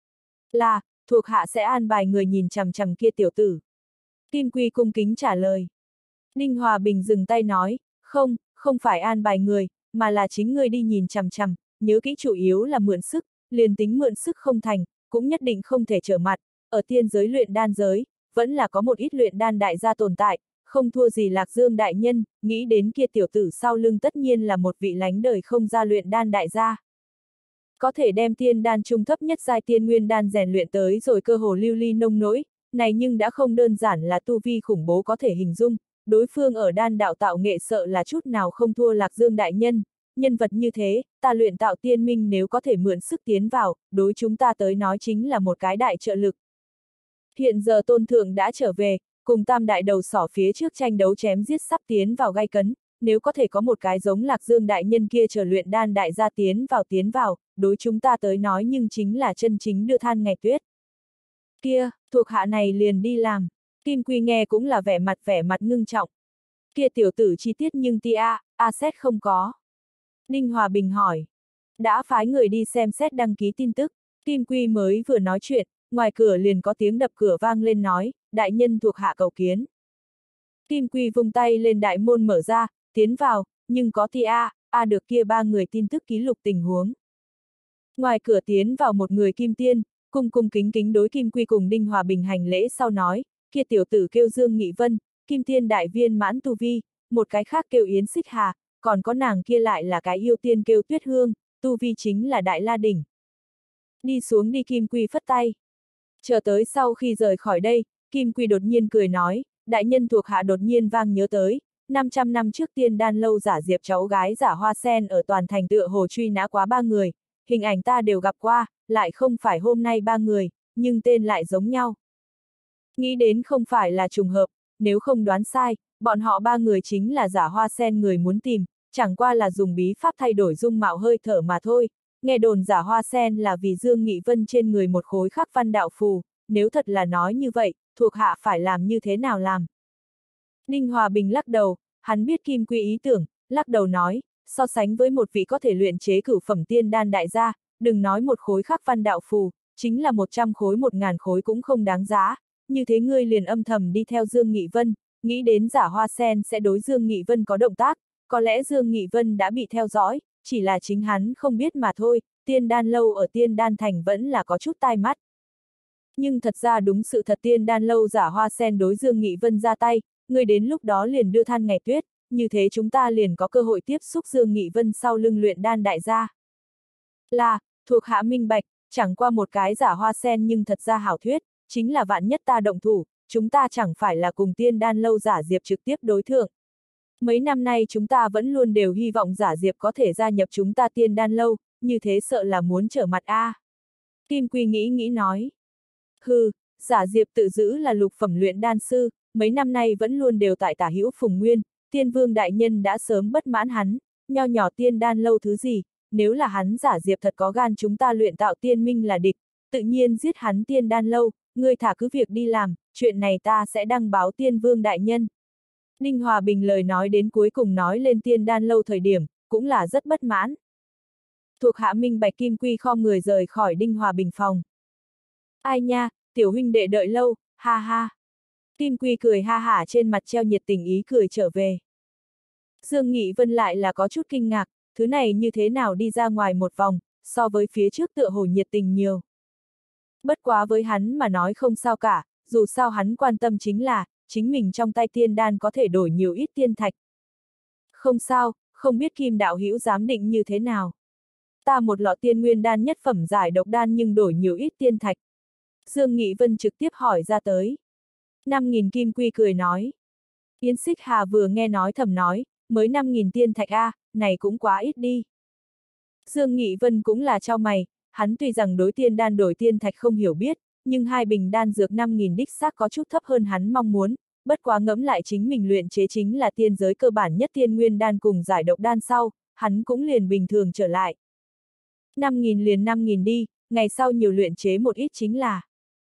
A: Là, thuộc hạ sẽ an bài người nhìn chằm chằm kia tiểu tử. Kim Quy cung kính trả lời. Đinh Hòa Bình dừng tay nói, không phải an bài người, mà là chính ngươi đi nhìn chằm chằm, nhớ kỹ chủ yếu là mượn sức, liền tính mượn sức không thành, cũng nhất định không thể trở mặt, ở tiên giới luyện đan giới, vẫn là có một ít luyện đan đại gia tồn tại, không thua gì Lạc Dương đại nhân, nghĩ đến kia tiểu tử sau lưng tất nhiên là một vị lánh đời không ra luyện đan đại gia. Có thể đem tiên đan trung thấp nhất giai tiên nguyên đan rèn luyện tới rồi cơ hồ lưu ly nông nỗi, này nhưng đã không đơn giản là tu vi khủng bố có thể hình dung, đối phương ở đan đạo tạo nghệ sợ là chút nào không thua Lạc Dương đại nhân. Nhân vật như thế, ta luyện tạo tiên minh nếu có thể mượn sức tiến vào, đối chúng ta tới nói chính là một cái đại trợ lực. Hiện giờ Tôn Thượng đã trở về, cùng tam đại đầu sỏ phía trước tranh đấu chém giết sắp tiến vào gay cấn, nếu có thể có một cái giống Lạc Dương đại nhân kia trở luyện đan đại gia tiến vào, đối chúng ta tới nói nhưng chính là chân chính đưa than ngày tuyết. Kia, thuộc hạ này liền đi làm, Kim Quy nghe cũng là vẻ mặt ngưng trọng. Kia tiểu tử chi tiết nhưng xét không có. Ninh Hòa Bình hỏi. Đã phái người đi xem xét đăng ký tin tức, Kim Quy mới vừa nói chuyện, ngoài cửa liền có tiếng đập cửa vang lên nói, đại nhân thuộc hạ cầu kiến. Kim Quy vung tay lên đại môn mở ra, tiến vào, nhưng có được kia 3 người tin tức ký lục tình huống. Ngoài cửa tiến vào một người kim tiên, cung kính đối Kim Quy cùng Đinh Hòa Bình hành lễ sau nói, kia tiểu tử kêu Dương Nghị Vân, kim tiên đại viên mãn tu vi, một cái khác kêu Yến Xích Hà, còn có nàng kia lại là cái yêu tiên kêu Tuyết Hương, tu vi chính là Đại La Đỉnh. Đi xuống đi Kim Quy phất tay. Chờ tới sau khi rời khỏi đây, Kim Quy đột nhiên cười nói, đại nhân thuộc hạ đột nhiên vang nhớ tới, 500 năm trước tiên đan lâu giả diệp cháu gái giả hoa sen ở toàn thành tựa hồ truy nã quá 3 người, hình ảnh ta đều gặp qua, lại không phải hôm nay 3 người, nhưng tên lại giống nhau. Nghĩ đến không phải là trùng hợp, nếu không đoán sai, bọn họ ba người chính là Giả Hoa Sen người muốn tìm, chẳng qua là dùng bí pháp thay đổi dung mạo hơi thở mà thôi. Nghe đồn Giả Hoa Sen là vì Dương Nghị Vân trên người một khối khắc văn đạo phù, nếu thật là nói như vậy, thuộc hạ phải làm như thế nào làm? Ninh Hòa Bình lắc đầu, hắn biết Kim Quy ý tưởng, lắc đầu nói, so sánh với một vị có thể luyện chế cửu phẩm tiên đan đại gia, đừng nói một khối khắc văn đạo phù, chính là 100 khối 1000 khối cũng không đáng giá, như thế ngươi liền âm thầm đi theo Dương Nghị Vân, nghĩ đến Giả Hoa Sen sẽ đối Dương Nghị Vân có động tác, có lẽ Dương Nghị Vân đã bị theo dõi, chỉ là chính hắn không biết mà thôi, Tiên Đan Lâu ở Tiên Đan Thành vẫn là có chút tai mắt. Nhưng thật ra đúng sự thật, Tiên Đan Lâu Giả Hoa Sen đối Dương Nghị Vân ra tay, người đến lúc đó liền đưa than ngày tuyết, như thế chúng ta liền có cơ hội tiếp xúc Dương Nghị Vân sau lưng luyện đan đại gia. Là, thuộc hạ minh bạch, chẳng qua một cái Giả Hoa Sen nhưng thật ra hảo thuyết, chính là vạn nhất ta động thủ, chúng ta chẳng phải là cùng Tiên Đan Lâu Giả Diệp trực tiếp đối thượng. Mấy năm nay chúng ta vẫn luôn đều hy vọng Giả Diệp có thể gia nhập chúng ta Tiên Đan Lâu, như thế sợ là muốn trở mặt a. Kim Quy nghĩ nói. Hừ, Giả Diệp tự giữ là lục phẩm luyện đan sư, mấy năm nay vẫn luôn đều tại tả hữu Phùng Nguyên, Tiên Vương đại nhân đã sớm bất mãn hắn, nho nhỏ Tiên Đan Lâu thứ gì, nếu là hắn Giả Diệp thật có gan chúng ta luyện tạo tiên minh là địch, tự nhiên giết hắn Tiên Đan Lâu, ngươi thả cứ việc đi làm, chuyện này ta sẽ đăng báo Tiên Vương đại nhân. Ninh Hòa Bình lời nói đến cuối cùng nói lên Tiên Đan Lâu thời điểm, cũng là rất bất mãn. Thuộc hạ minh bạch. Kim Quy khom người rời khỏi Ninh Hòa Bình phòng. Ai nha, tiểu huynh đệ đợi lâu, ha ha. Kim Quy cười ha hả, trên mặt treo nhiệt tình ý cười trở về. Dương Nghị Vân lại là có chút kinh ngạc, thứ này như thế nào đi ra ngoài một vòng, so với phía trước tựa hồ nhiệt tình nhiều. Bất quá với hắn mà nói không sao cả, dù sao hắn quan tâm chính là, chính mình trong tay tiên đan có thể đổi nhiều ít tiên thạch. Không sao, không biết Kim đạo hữu giám định như thế nào. Ta một lọ tiên nguyên đan nhất phẩm giải độc đan nhưng đổi nhiều ít tiên thạch. Dương Nghị Vân trực tiếp hỏi ra tới. 5.000 Kim Quy cười nói. Yến Xích Hà vừa nghe nói thầm nói, mới 5.000 tiên thạch a, này cũng quá ít đi. Dương Nghị Vân cũng là chau mày, hắn tuy rằng đối tiên đan đổi tiên thạch không hiểu biết, nhưng hai bình đan dược 5.000 đích xác có chút thấp hơn hắn mong muốn, bất quá ngẫm lại chính mình luyện chế chính là tiên giới cơ bản nhất tiên nguyên đan cùng giải độc đan sau, hắn cũng liền bình thường trở lại. 5.000 liền 5.000 đi, ngày sau nhiều luyện chế một ít chính là.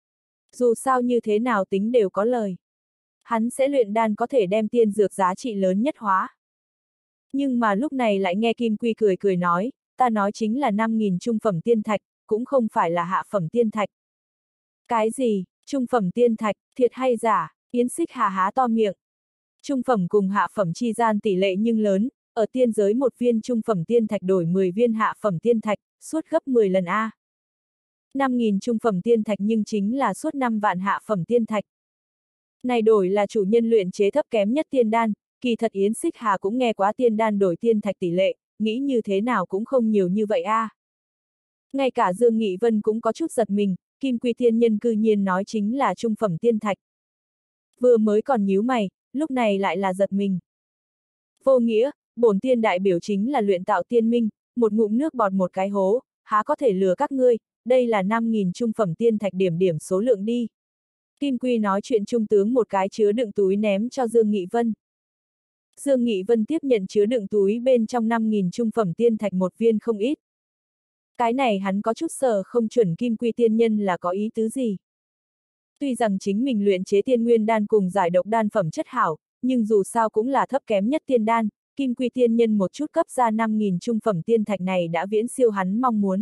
A: Dù sao như thế nào tính đều có lời. Hắn sẽ luyện đan có thể đem tiên dược giá trị lớn nhất hóa. Nhưng mà lúc này lại nghe Kim Quy cười nói, ta nói chính là 5.000 trung phẩm tiên thạch, cũng không phải là hạ phẩm tiên thạch. Cái gì, trung phẩm tiên thạch, thiệt hay giả? Yến Xích Hà há to miệng. Trung phẩm cùng hạ phẩm chi gian tỷ lệ nhưng lớn, ở tiên giới một viên trung phẩm tiên thạch đổi 10 viên hạ phẩm tiên thạch, suốt gấp 10 lần a. 5.000 trung phẩm tiên thạch nhưng chính là suốt 5 vạn hạ phẩm tiên thạch. Này đổi là chủ nhân luyện chế thấp kém nhất tiên đan, kỳ thật Yến Xích Hà cũng nghe quá tiên đan đổi tiên thạch tỷ lệ, nghĩ như thế nào cũng không nhiều như vậy a. Ngay cả Dương Nghị Vân cũng có chút giật mình, Kim Quy tiên nhân cư nhiên nói chính là trung phẩm tiên thạch. Vừa mới còn nhíu mày, lúc này lại là giật mình. Vô nghĩa, bổn tiên đại biểu chính là luyện tạo tiên minh, một ngụm nước bọt một cái hố, há có thể lừa các ngươi, đây là 5.000 trung phẩm tiên thạch điểm số lượng đi. Kim Quy nói chuyện trung tướng một cái chứa đựng túi ném cho Dương Nghị Vân. Dương Nghị Vân tiếp nhận chứa đựng túi bên trong 5.000 trung phẩm tiên thạch một viên không ít. Cái này hắn có chút sợ không chuẩn Kim Quy tiên nhân là có ý tứ gì. Tuy rằng chính mình luyện chế tiên nguyên đan cùng giải độc đan phẩm chất hảo, nhưng dù sao cũng là thấp kém nhất tiên đan, Kim Quy tiên nhân một chút cấp ra 5.000 trung phẩm tiên thạch này đã viễn siêu hắn mong muốn.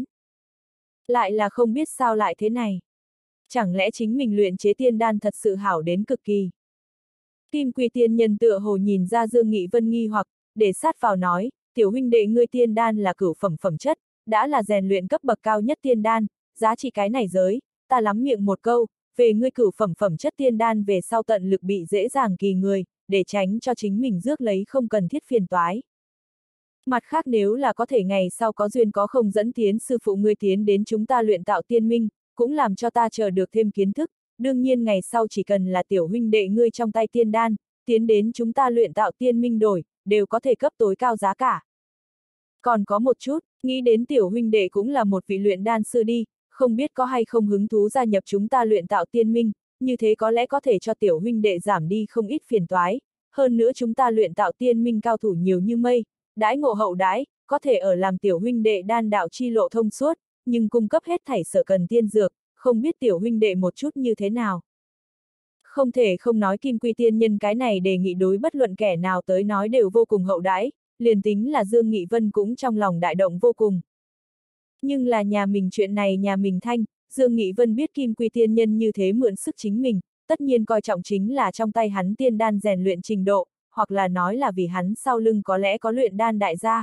A: Lại là không biết sao lại thế này. Chẳng lẽ chính mình luyện chế tiên đan thật sự hảo đến cực kỳ. Kim Quy tiên nhân tựa hồ nhìn ra Dương Nghị Vân nghi hoặc, để sát vào nói, tiểu huynh đệ ngươi tiên đan là cửu phẩm phẩm chất, đã là rèn luyện cấp bậc cao nhất tiên đan, giá trị cái này giới, ta lắm miệng một câu, về ngươi cửu phẩm phẩm chất tiên đan về sau tận lực bị dễ dàng kỳ người, để tránh cho chính mình rước lấy không cần thiết phiền toái. Mặt khác nếu là có thể ngày sau có duyên có không dẫn tiến sư phụ ngươi tiến đến chúng ta luyện tạo tiên minh, cũng làm cho ta chờ được thêm kiến thức, đương nhiên ngày sau chỉ cần là tiểu huynh đệ ngươi trong tay tiên đan, tiến đến chúng ta luyện tạo tiên minh đổi, đều có thể cấp tối cao giá cả. Còn có một chút, nghĩ đến tiểu huynh đệ cũng là một vị luyện đan sư đi, không biết có hay không hứng thú gia nhập chúng ta luyện tạo tiên minh, như thế có lẽ có thể cho tiểu huynh đệ giảm đi không ít phiền toái, hơn nữa chúng ta luyện tạo tiên minh cao thủ nhiều như mây, đãi ngộ hậu đãi, có thể ở làm tiểu huynh đệ đan đạo chi lộ thông suốt, nhưng cung cấp hết thảy sở cần tiên dược, không biết tiểu huynh đệ một chút như thế nào. Không thể không nói Kim Quy tiên nhân cái này đề nghị đối bất luận kẻ nào tới nói đều vô cùng hậu đãi, liền tính là Dương Nghị Vân cũng trong lòng đại động vô cùng. Nhưng là nhà mình chuyện này nhà mình thanh, Dương Nghị Vân biết Kim Quy tiên nhân như thế mượn sức chính mình, tất nhiên coi trọng chính là trong tay hắn tiên đan rèn luyện trình độ, hoặc là nói là vì hắn sau lưng có lẽ có luyện đan đại gia.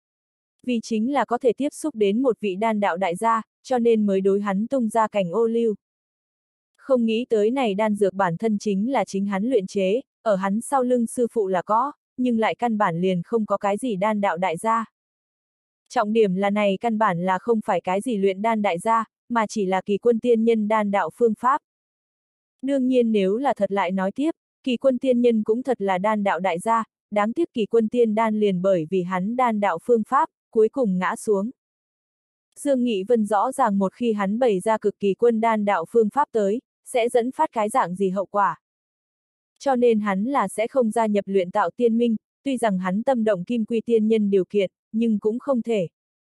A: Vì chính là có thể tiếp xúc đến một vị đan đạo đại gia, cho nên mới đối hắn tung ra cảnh ô liu. Không nghĩ tới này đan dược bản thân chính là chính hắn luyện chế, ở hắn sau lưng sư phụ là có, nhưng lại căn bản liền không có cái gì đan đạo đại gia. Trọng điểm là này căn bản là không phải cái gì luyện đan đại gia, mà chỉ là Kỳ Quân tiên nhân đan đạo phương pháp. Đương nhiên nếu là thật lại nói tiếp, Kỳ Quân tiên nhân cũng thật là đan đạo đại gia, đáng tiếc Kỳ Quân tiên đan liền bởi vì hắn đan đạo phương pháp, cuối cùng ngã xuống. Dương Nghị Vân rõ ràng một khi hắn bày ra cực kỳ quân đan đạo phương pháp tới, sẽ dẫn phát cái dạng gì hậu quả. Cho nên hắn là sẽ không gia nhập luyện tạo tiên minh, tuy rằng hắn tâm động Kim Quy tiên nhân điều kiện, nhưng cũng không thể.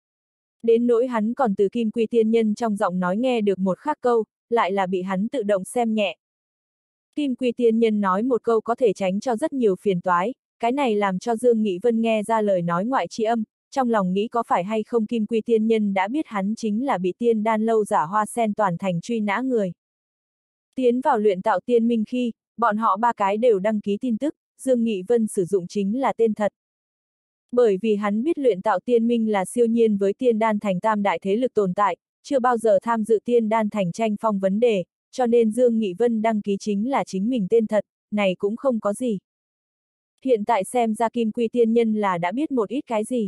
A: Đến nỗi hắn còn từ Kim Quy tiên nhân trong giọng nói nghe được một khác câu, lại là bị hắn tự động xem nhẹ. Kim Quy tiên nhân nói một câu có thể tránh cho rất nhiều phiền toái, cái này làm cho Dương Nghị Vân nghe ra lời nói ngoại tri âm, trong lòng nghĩ có phải hay không Kim Quy tiên nhân đã biết hắn chính là bị tiên đan lâu giả Hoa Sen toàn thành truy nã người. Tiến vào luyện tạo tiên minh khi, bọn họ ba cái đều đăng ký tin tức, Dương Nghị Vân sử dụng chính là tên thật. Bởi vì hắn biết luyện tạo tiên minh là siêu nhiên với tiên đan thành tam đại thế lực tồn tại, chưa bao giờ tham dự tiên đan thành tranh phong vấn đề, cho nên Dương Nghị Vân đăng ký chính là chính mình tên thật, này cũng không có gì. Hiện tại xem ra Kim Quy tiên nhân là đã biết một ít cái gì.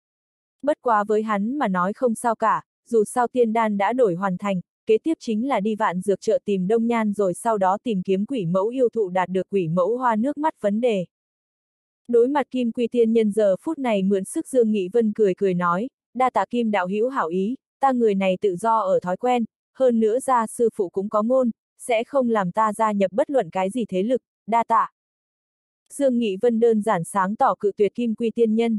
A: Bất quá với hắn mà nói không sao cả, dù sao tiên đan đã đổi hoàn thành, kế tiếp chính là đi vạn dược chợ tìm Đông Nhan rồi sau đó tìm kiếm quỷ mẫu yêu thụ đạt được quỷ mẫu hoa nước mắt vấn đề. Đối mặt Kim Quy tiên nhân giờ phút này mượn sức Dương Nghị Vân cười cười nói, đa tạ Kim đạo hữu hảo ý, ta người này tự do ở thói quen, hơn nữa gia sư phụ cũng có ngôn, sẽ không làm ta gia nhập bất luận cái gì thế lực, đa tạ. Dương Nghị Vân đơn giản sáng tỏ cự tuyệt Kim Quy tiên nhân.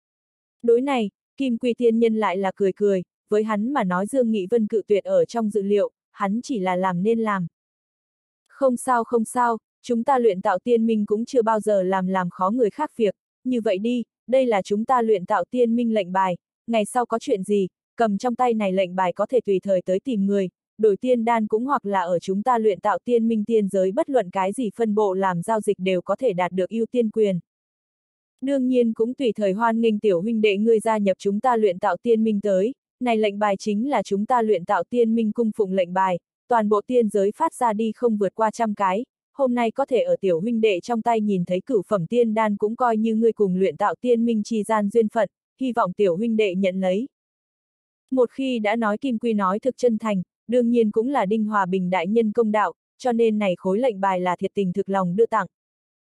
A: Đối này, Kim Quy tiên nhân lại là cười cười, với hắn mà nói Dương Nghị Vân cự tuyệt ở trong dự liệu, hắn chỉ là làm nên làm. Không sao không sao, chúng ta luyện tạo tiên minh cũng chưa bao giờ làm khó người khác việc, như vậy đi, đây là chúng ta luyện tạo tiên minh lệnh bài, ngày sau có chuyện gì, cầm trong tay này lệnh bài có thể tùy thời tới tìm người, đổi tiên đan cũng hoặc là ở chúng ta luyện tạo tiên minh tiên giới bất luận cái gì phân bộ làm giao dịch đều có thể đạt được ưu tiên quyền. Đương nhiên cũng tùy thời hoan nghênh tiểu huynh đệ ngươi gia nhập chúng ta luyện tạo tiên minh tới, này lệnh bài chính là chúng ta luyện tạo tiên minh cung phụng lệnh bài, toàn bộ tiên giới phát ra đi không vượt qua 100 cái, hôm nay có thể ở tiểu huynh đệ trong tay nhìn thấy cửu phẩm tiên đan cũng coi như ngươi cùng luyện tạo tiên minh chi gian duyên phận, hy vọng tiểu huynh đệ nhận lấy. Một khi đã nói Kim Quy nói thực chân thành, đương nhiên cũng là Đinh Hòa Bình đại nhân công đạo, cho nên này khối lệnh bài là thiệt tình thực lòng đưa tặng.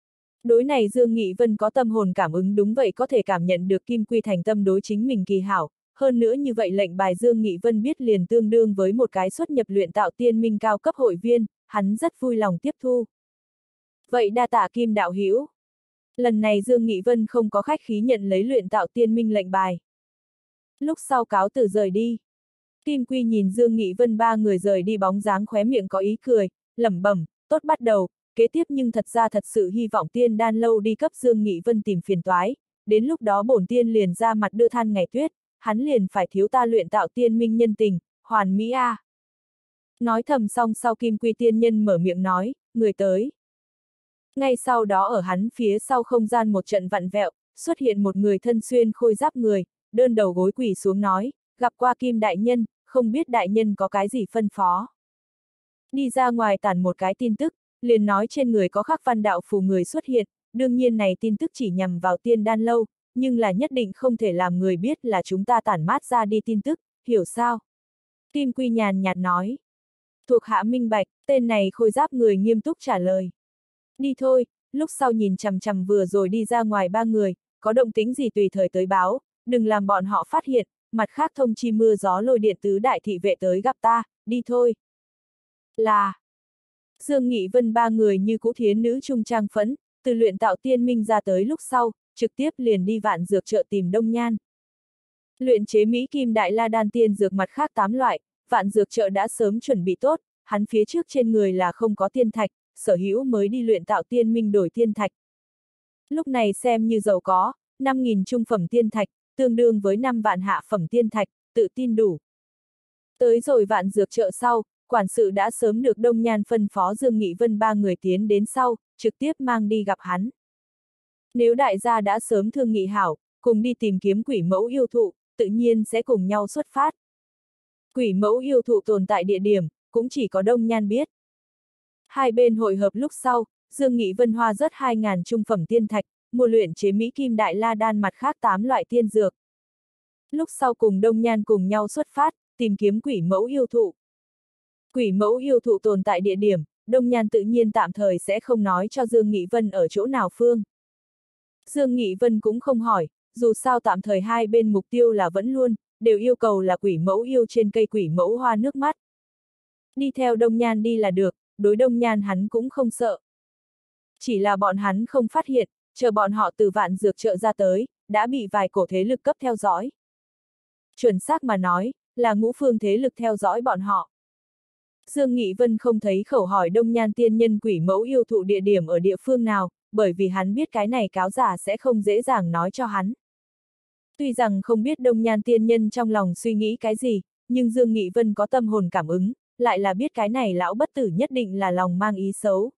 A: Đối này Dương Nghị Vân có tâm hồn cảm ứng đúng vậy có thể cảm nhận được Kim Quy thành tâm đối chính mình kỳ hảo, hơn nữa như vậy lệnh bài Dương Nghị Vân biết liền tương đương với một cái xuất nhập luyện tạo tiên minh cao cấp hội viên, hắn rất vui lòng tiếp thu. Vậy đa tạ Kim đạo hữu. Lần này Dương Nghị Vân không có khách khí nhận lấy luyện tạo tiên minh lệnh bài. Lúc sau cáo từ rời đi. Kim Quy nhìn Dương Nghị Vân ba người rời đi bóng dáng khóe miệng có ý cười, lẩm bẩm, tốt bắt đầu, kế tiếp nhưng thật ra thật sự hy vọng tiên đan lâu đi cấp Dương Nghị Vân tìm phiền toái, đến lúc đó bổn tiên liền ra mặt đưa than ngày tuyết, hắn liền phải thiếu ta luyện tạo tiên minh nhân tình, hoàn mỹ a. Nói thầm xong sau Kim Quy tiên nhân mở miệng nói, người tới. Ngay sau đó ở hắn phía sau không gian một trận vặn vẹo, xuất hiện một người thân xuyên khôi giáp người, đơn đầu gối quỳ xuống nói, gặp qua Kim đại nhân, không biết đại nhân có cái gì phân phó. Đi ra ngoài tản một cái tin tức, liền nói trên người có khắc văn đạo phù người xuất hiện, đương nhiên này tin tức chỉ nhằm vào tiên đan lâu, nhưng là nhất định không thể làm người biết là chúng ta tản mát ra đi tin tức, hiểu sao? Kim Quy nhàn nhạt nói. Thuộc hạ minh bạch, tên này khôi giáp người nghiêm túc trả lời. Đi thôi, lúc sau nhìn chằm chằm vừa rồi đi ra ngoài ba người, có động tính gì tùy thời tới báo, đừng làm bọn họ phát hiện, mặt khác thông chi mưa gió lôi điện tứ đại thị vệ tới gặp ta, đi thôi. Là. Dương Nghị Vân ba người như cũ thiến nữ trung trang phẫn, từ luyện tạo tiên minh ra tới lúc sau, trực tiếp liền đi Vạn Dược chợ tìm Đông Nhan. Luyện chế Mỹ Kim Đại La Đan tiên dược mặt khác 8 loại, Vạn Dược chợ đã sớm chuẩn bị tốt, hắn phía trước trên người là không có tiên thạch, sở hữu mới đi luyện tạo tiên minh đổi tiên thạch. Lúc này xem như giàu có, 5.000 trung phẩm tiên thạch, tương đương với 5 vạn hạ phẩm tiên thạch, tự tin đủ. Tới rồi Vạn Dược chợ sau, quản sự đã sớm được Đông Nhan phân phó Dương Nghị Vân 3 người tiến đến sau, trực tiếp mang đi gặp hắn. Nếu đại gia đã sớm thương nghị hảo, cùng đi tìm kiếm quỷ mẫu yêu thụ, tự nhiên sẽ cùng nhau xuất phát. Quỷ mẫu yêu thụ tồn tại địa điểm, cũng chỉ có Đông Nhan biết. Hai bên hội hợp lúc sau, Dương Nghị Vân hoa rất 2.000 trung phẩm tiên thạch, mua luyện chế Mỹ Kim Đại La Đan mặt khác 8 loại tiên dược. Lúc sau cùng Đông Nhan cùng nhau xuất phát, tìm kiếm quỷ mẫu yêu thụ. Quỷ mẫu yêu thụ tồn tại địa điểm, Đông Nhan tự nhiên tạm thời sẽ không nói cho Dương Nghị Vân ở chỗ nào phương. Dương Nghị Vân cũng không hỏi, dù sao tạm thời hai bên mục tiêu là vẫn luôn, đều yêu cầu là quỷ mẫu yêu trên cây quỷ mẫu hoa nước mắt. Đi theo Đông Nhan đi là được, đối Đông Nhan hắn cũng không sợ. Chỉ là bọn hắn không phát hiện, chờ bọn họ từ Vạn Dược chợ ra tới, đã bị vài cổ thế lực cấp theo dõi. Chuẩn xác mà nói, là ngũ phương thế lực theo dõi bọn họ. Dương Nghị Vân không thấy khẩu hỏi Đông Nhan tiên nhân quỷ mẫu yêu thụ địa điểm ở địa phương nào, bởi vì hắn biết cái này cáo giả sẽ không dễ dàng nói cho hắn. Tuy rằng không biết Đông Nhan tiên nhân trong lòng suy nghĩ cái gì, nhưng Dương Nghị Vân có tâm hồn cảm ứng, lại là biết cái này lão bất tử nhất định là lòng mang ý xấu.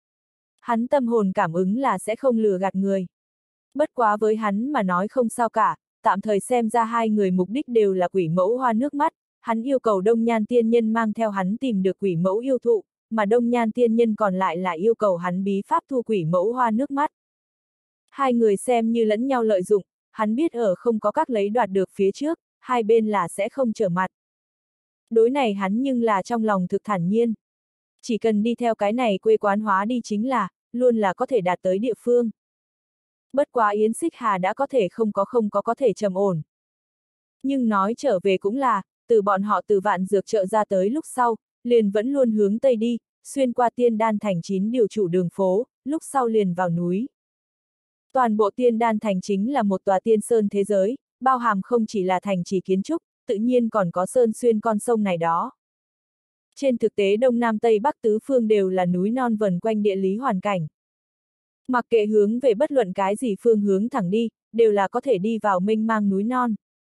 A: Hắn tâm hồn cảm ứng là sẽ không lừa gạt người. Bất quá với hắn mà nói không sao cả, tạm thời xem ra hai người mục đích đều là quỷ mẫu hoa nước mắt, hắn yêu cầu Đông Nhan tiên nhân mang theo hắn tìm được quỷ mẫu yêu thụ, mà Đông Nhan tiên nhân còn lại là yêu cầu hắn bí pháp thu quỷ mẫu hoa nước mắt. Hai người xem như lẫn nhau lợi dụng, hắn biết ở không có các lấy đoạt được phía trước, hai bên là sẽ không trở mặt. Đối này hắn nhưng là trong lòng thực thản nhiên. Chỉ cần đi theo cái này quê quán hóa đi chính là, luôn là có thể đạt tới địa phương. Bất quá Yến Xích Hà đã có thể không có thể trầm ổn. Nhưng nói trở về cũng là, từ bọn họ từ Vạn Dược chợ ra tới lúc sau, liền vẫn luôn hướng Tây đi, xuyên qua Tiên Đan Thành 9 điều chủ đường phố, lúc sau liền vào núi. Toàn bộ Tiên Đan Thành chính là một tòa tiên sơn thế giới, bao hàm không chỉ là thành trì kiến trúc, tự nhiên còn có sơn xuyên con sông này đó. Trên thực tế Đông Nam Tây Bắc tứ phương đều là núi non vần quanh địa lý hoàn cảnh. Mặc kệ hướng về bất luận cái gì phương hướng thẳng đi, đều là có thể đi vào mênh mang núi non.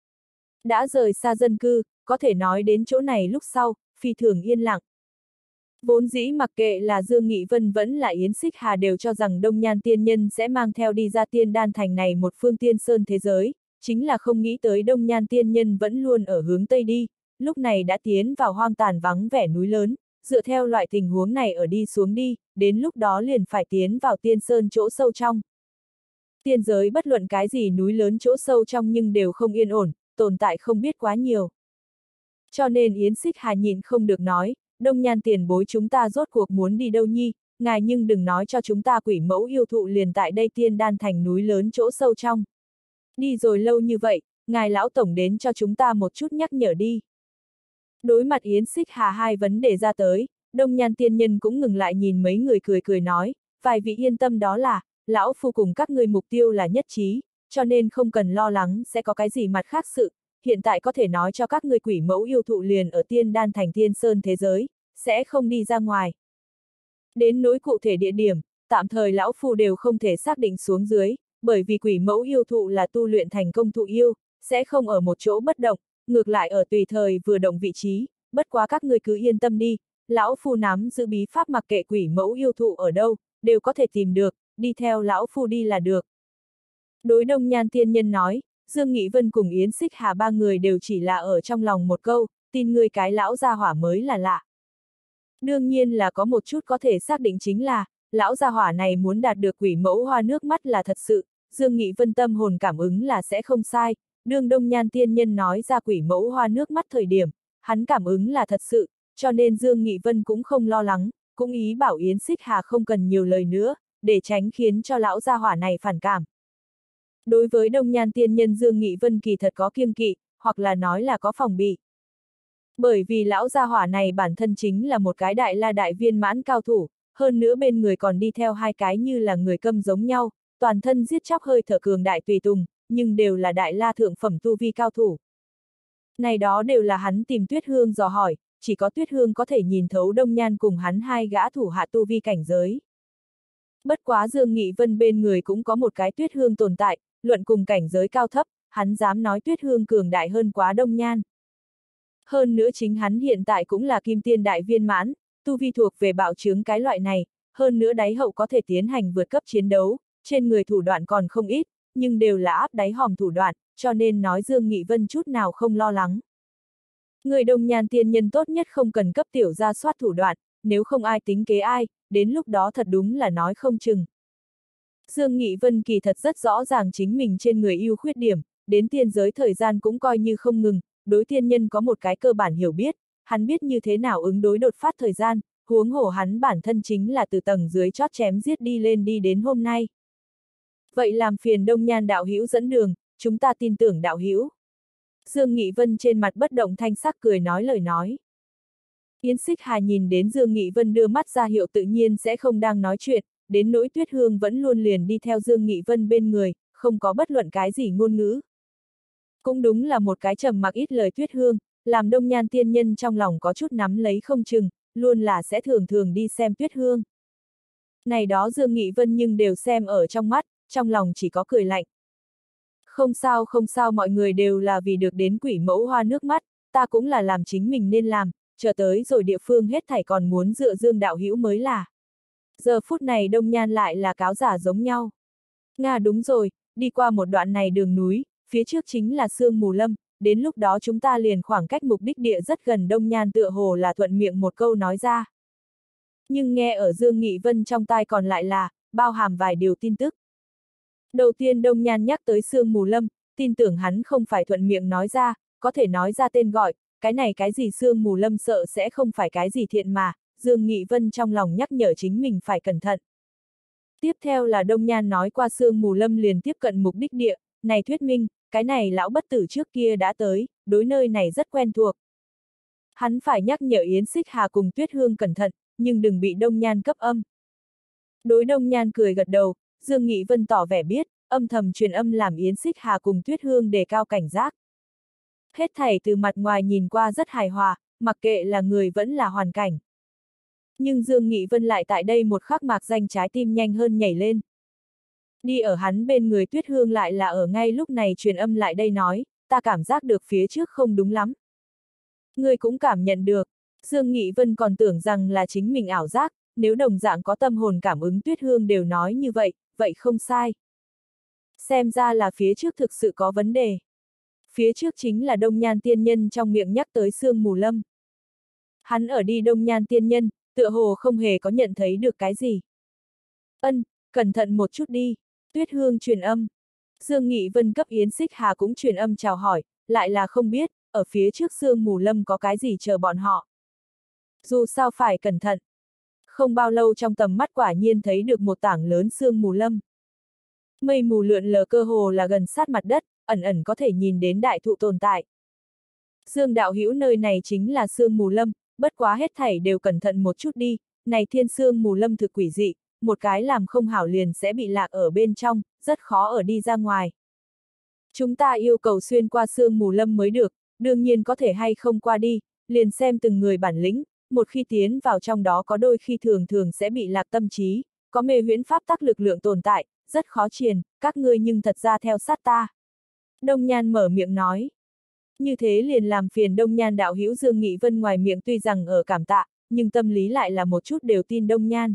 A: Đã rời xa dân cư, có thể nói đến chỗ này lúc sau, phi thường yên lặng. Vốn dĩ mặc kệ là Dương Nghị Vân vẫn là Yến Xích Hà đều cho rằng Đông Nhan tiên nhân sẽ mang theo đi ra Tiên Đan Thành này một phương tiên sơn thế giới, chính là không nghĩ tới Đông Nhan tiên nhân vẫn luôn ở hướng Tây đi, lúc này đã tiến vào hoang tàn vắng vẻ núi lớn, dựa theo loại tình huống này ở đi xuống đi, đến lúc đó liền phải tiến vào tiên sơn chỗ sâu trong. Tiên giới bất luận cái gì núi lớn chỗ sâu trong nhưng đều không yên ổn, tồn tại không biết quá nhiều. Cho nên Yến Xích Hà nhịn không được nói, Đông Nhan tiền bối chúng ta rốt cuộc muốn đi đâu nhi, ngài nhưng đừng nói cho chúng ta quỷ mẫu yêu thụ liền tại đây Tiên Đan Thành núi lớn chỗ sâu trong. Đi rồi lâu như vậy, ngài lão tổng đến cho chúng ta một chút nhắc nhở đi. Đối mặt Yến Xích Hà hai vấn đề ra tới, Đông Nhan tiên nhân cũng ngừng lại nhìn mấy người cười cười nói, vài vị yên tâm đó là, lão phu cùng các ngươi mục tiêu là nhất trí, cho nên không cần lo lắng sẽ có cái gì mặt khác sự, hiện tại có thể nói cho các ngươi quỷ mẫu yêu thụ liền ở Tiên Đan Thành Tiên Sơn thế giới, sẽ không đi ra ngoài. Đến nỗi cụ thể địa điểm, tạm thời lão phu đều không thể xác định xuống dưới, bởi vì quỷ mẫu yêu thụ là tu luyện thành công thụ yêu, sẽ không ở một chỗ bất động, ngược lại ở tùy thời vừa động vị trí, bất quá các ngươi cứ yên tâm đi, lão phu nắm giữ bí pháp mặc kệ quỷ mẫu yêu thụ ở đâu, đều có thể tìm được, đi theo lão phu đi là được. Đối Đông Nhan tiên nhân nói, Dương Nghị Vân cùng Yến Xích Hà ba người đều chỉ là ở trong lòng một câu, tin ngươi cái lão gia hỏa mới là lạ. Đương nhiên là có một chút có thể xác định chính là, lão gia hỏa này muốn đạt được quỷ mẫu hoa nước mắt là thật sự, Dương Nghị Vân tâm hồn cảm ứng là sẽ không sai, đương Đông Nhan tiên nhân nói ra quỷ mẫu hoa nước mắt thời điểm, hắn cảm ứng là thật sự, cho nên Dương Nghị Vân cũng không lo lắng, cũng ý bảo Yến Xích Hà không cần nhiều lời nữa, để tránh khiến cho lão gia hỏa này phản cảm. Đối với Đông Nhan tiên nhân Dương Nghị Vân kỳ thật có kiêng kỵ, hoặc là nói là có phòng bị. Bởi vì lão gia hỏa này bản thân chính là một cái đại la đại viên mãn cao thủ, hơn nữa bên người còn đi theo hai cái như là người câm giống nhau, toàn thân giết chóc hơi thở cường đại tùy tùng, nhưng đều là đại la thượng phẩm tu vi cao thủ. Này đó đều là hắn tìm Tuyết Hương dò hỏi, chỉ có Tuyết Hương có thể nhìn thấu Đông Nhan cùng hắn hai gã thủ hạ tu vi cảnh giới. Bất quá Dương Nghị Vân bên người cũng có một cái Tuyết Hương tồn tại, luận cùng cảnh giới cao thấp, hắn dám nói Tuyết Hương cường đại hơn quá Đông Nhan. Hơn nữa chính hắn hiện tại cũng là kim tiên đại viên mãn, tu vi thuộc về bạo chướng cái loại này, hơn nữa đáy hậu có thể tiến hành vượt cấp chiến đấu, trên người thủ đoạn còn không ít, nhưng đều là áp đáy hòm thủ đoạn, cho nên nói Dương Nghị Vân chút nào không lo lắng. Người Đông Nhan tiên nhân tốt nhất không cần cấp tiểu ra soát thủ đoạn, nếu không ai tính kế ai, đến lúc đó thật đúng là nói không chừng. Dương Nghị Vân kỳ thật rất rõ ràng chính mình trên người ưu khuyết điểm, đến tiên giới thời gian cũng coi như không ngừng, đối tiên nhân có một cái cơ bản hiểu biết, hắn biết như thế nào ứng đối đột phát thời gian, huống hồ hắn bản thân chính là từ tầng dưới chót chém giết đi lên đi đến hôm nay. Vậy làm phiền Đông Nhan đạo hữu dẫn đường, chúng ta tin tưởng đạo hữu. Dương Nghị Vân trên mặt bất động thanh sắc cười nói lời nói. Yến Xích Hà nhìn đến Dương Nghị Vân đưa mắt ra hiệu tự nhiên sẽ không đang nói chuyện, đến nỗi Tuyết Hương vẫn luôn liền đi theo Dương Nghị Vân bên người, không có bất luận cái gì ngôn ngữ. Cũng đúng là một cái trầm mặc ít lời Tuyết Hương, làm Đông Nhan tiên nhân trong lòng có chút nắm lấy không chừng, luôn là sẽ thường thường đi xem Tuyết Hương. Này đó Dương Nghị Vân nhưng đều xem ở trong mắt, trong lòng chỉ có cười lạnh. Không sao mọi người đều là vì được đến quỷ mẫu hoa nước mắt, ta cũng là làm chính mình nên làm, chờ tới rồi địa phương hết thảy còn muốn dựa Dương đạo hữu mới là. Giờ phút này Đông Nhan lại là cáo giả giống nhau. Nga đúng rồi, đi qua một đoạn này đường núi, phía trước chính là Sương Mù Lâm, đến lúc đó chúng ta liền khoảng cách mục đích địa rất gần. Đông Nhan tựa hồ là thuận miệng một câu nói ra. Nhưng nghe ở Dương Nghị Vân trong tai còn lại là, bao hàm vài điều tin tức. Đầu tiên Đông Nhan nhắc tới Sương Mù Lâm, tin tưởng hắn không phải thuận miệng nói ra, có thể nói ra tên gọi, cái này cái gì Sương Mù Lâm sợ sẽ không phải cái gì thiện mà, Dương Nghị Vân trong lòng nhắc nhở chính mình phải cẩn thận. Tiếp theo là Đông Nhan nói qua Sương Mù Lâm liền tiếp cận mục đích địa, này thuyết minh, cái này lão bất tử trước kia đã tới, đối nơi này rất quen thuộc. Hắn phải nhắc nhở Yến Xích Hà cùng Tuyết Hương cẩn thận, nhưng đừng bị Đông Nhan cấp âm. Đối Đông Nhan cười gật đầu, Dương Nghị Vân tỏ vẻ biết, âm thầm truyền âm làm Yến Xích Hà cùng Tuyết Hương đề cao cảnh giác. Hết thảy từ mặt ngoài nhìn qua rất hài hòa, mặc kệ là người vẫn là hoàn cảnh. Nhưng Dương Nghị Vân lại tại đây một khắc mạc danh trái tim nhanh hơn nhảy lên. Đi ở hắn bên người Tuyết Hương lại là ở ngay lúc này truyền âm lại đây nói, ta cảm giác được phía trước không đúng lắm. Người cũng cảm nhận được, Dương Nghị Vân còn tưởng rằng là chính mình ảo giác, nếu đồng dạng có tâm hồn cảm ứng Tuyết Hương đều nói như vậy, vậy không sai. Xem ra là phía trước thực sự có vấn đề. Phía trước chính là Đông Nhan tiên nhân trong miệng nhắc tới Sương Mù Lâm. Hắn ở đi Đông Nhan tiên nhân, tựa hồ không hề có nhận thấy được cái gì. Ân, cẩn thận một chút đi, Tuyết Hương truyền âm. Dương Nghị Vân cấp Yến Xích Hà cũng truyền âm chào hỏi, lại là không biết, ở phía trước Sương Mù Lâm có cái gì chờ bọn họ. Dù sao phải cẩn thận. Không bao lâu trong tầm mắt quả nhiên thấy được một tảng lớn Sương Mù Lâm. Mây mù lượn lờ cơ hồ là gần sát mặt đất, ẩn ẩn có thể nhìn đến đại thụ tồn tại. Dương đạo hữu nơi này chính là Sương Mù Lâm, bất quá hết thảy đều cẩn thận một chút đi, này thiên Sương Mù Lâm thực quỷ dị, một cái làm không hảo liền sẽ bị lạc ở bên trong, rất khó ở đi ra ngoài. Chúng ta yêu cầu xuyên qua Sương Mù Lâm mới được, đương nhiên có thể hay không qua đi, liền xem từng người bản lĩnh, một khi tiến vào trong đó có đôi khi thường thường sẽ bị lạc tâm trí, có mê huyễn pháp tắc lực lượng tồn tại, rất khó truyền, các ngươi nhưng thật ra theo sát ta. Đông Nhan mở miệng nói. Như thế liền làm phiền Đông Nhan đạo hữu. Dương Nghị Vân ngoài miệng tuy rằng ở cảm tạ, nhưng tâm lý lại là một chút đều tin Đông Nhan.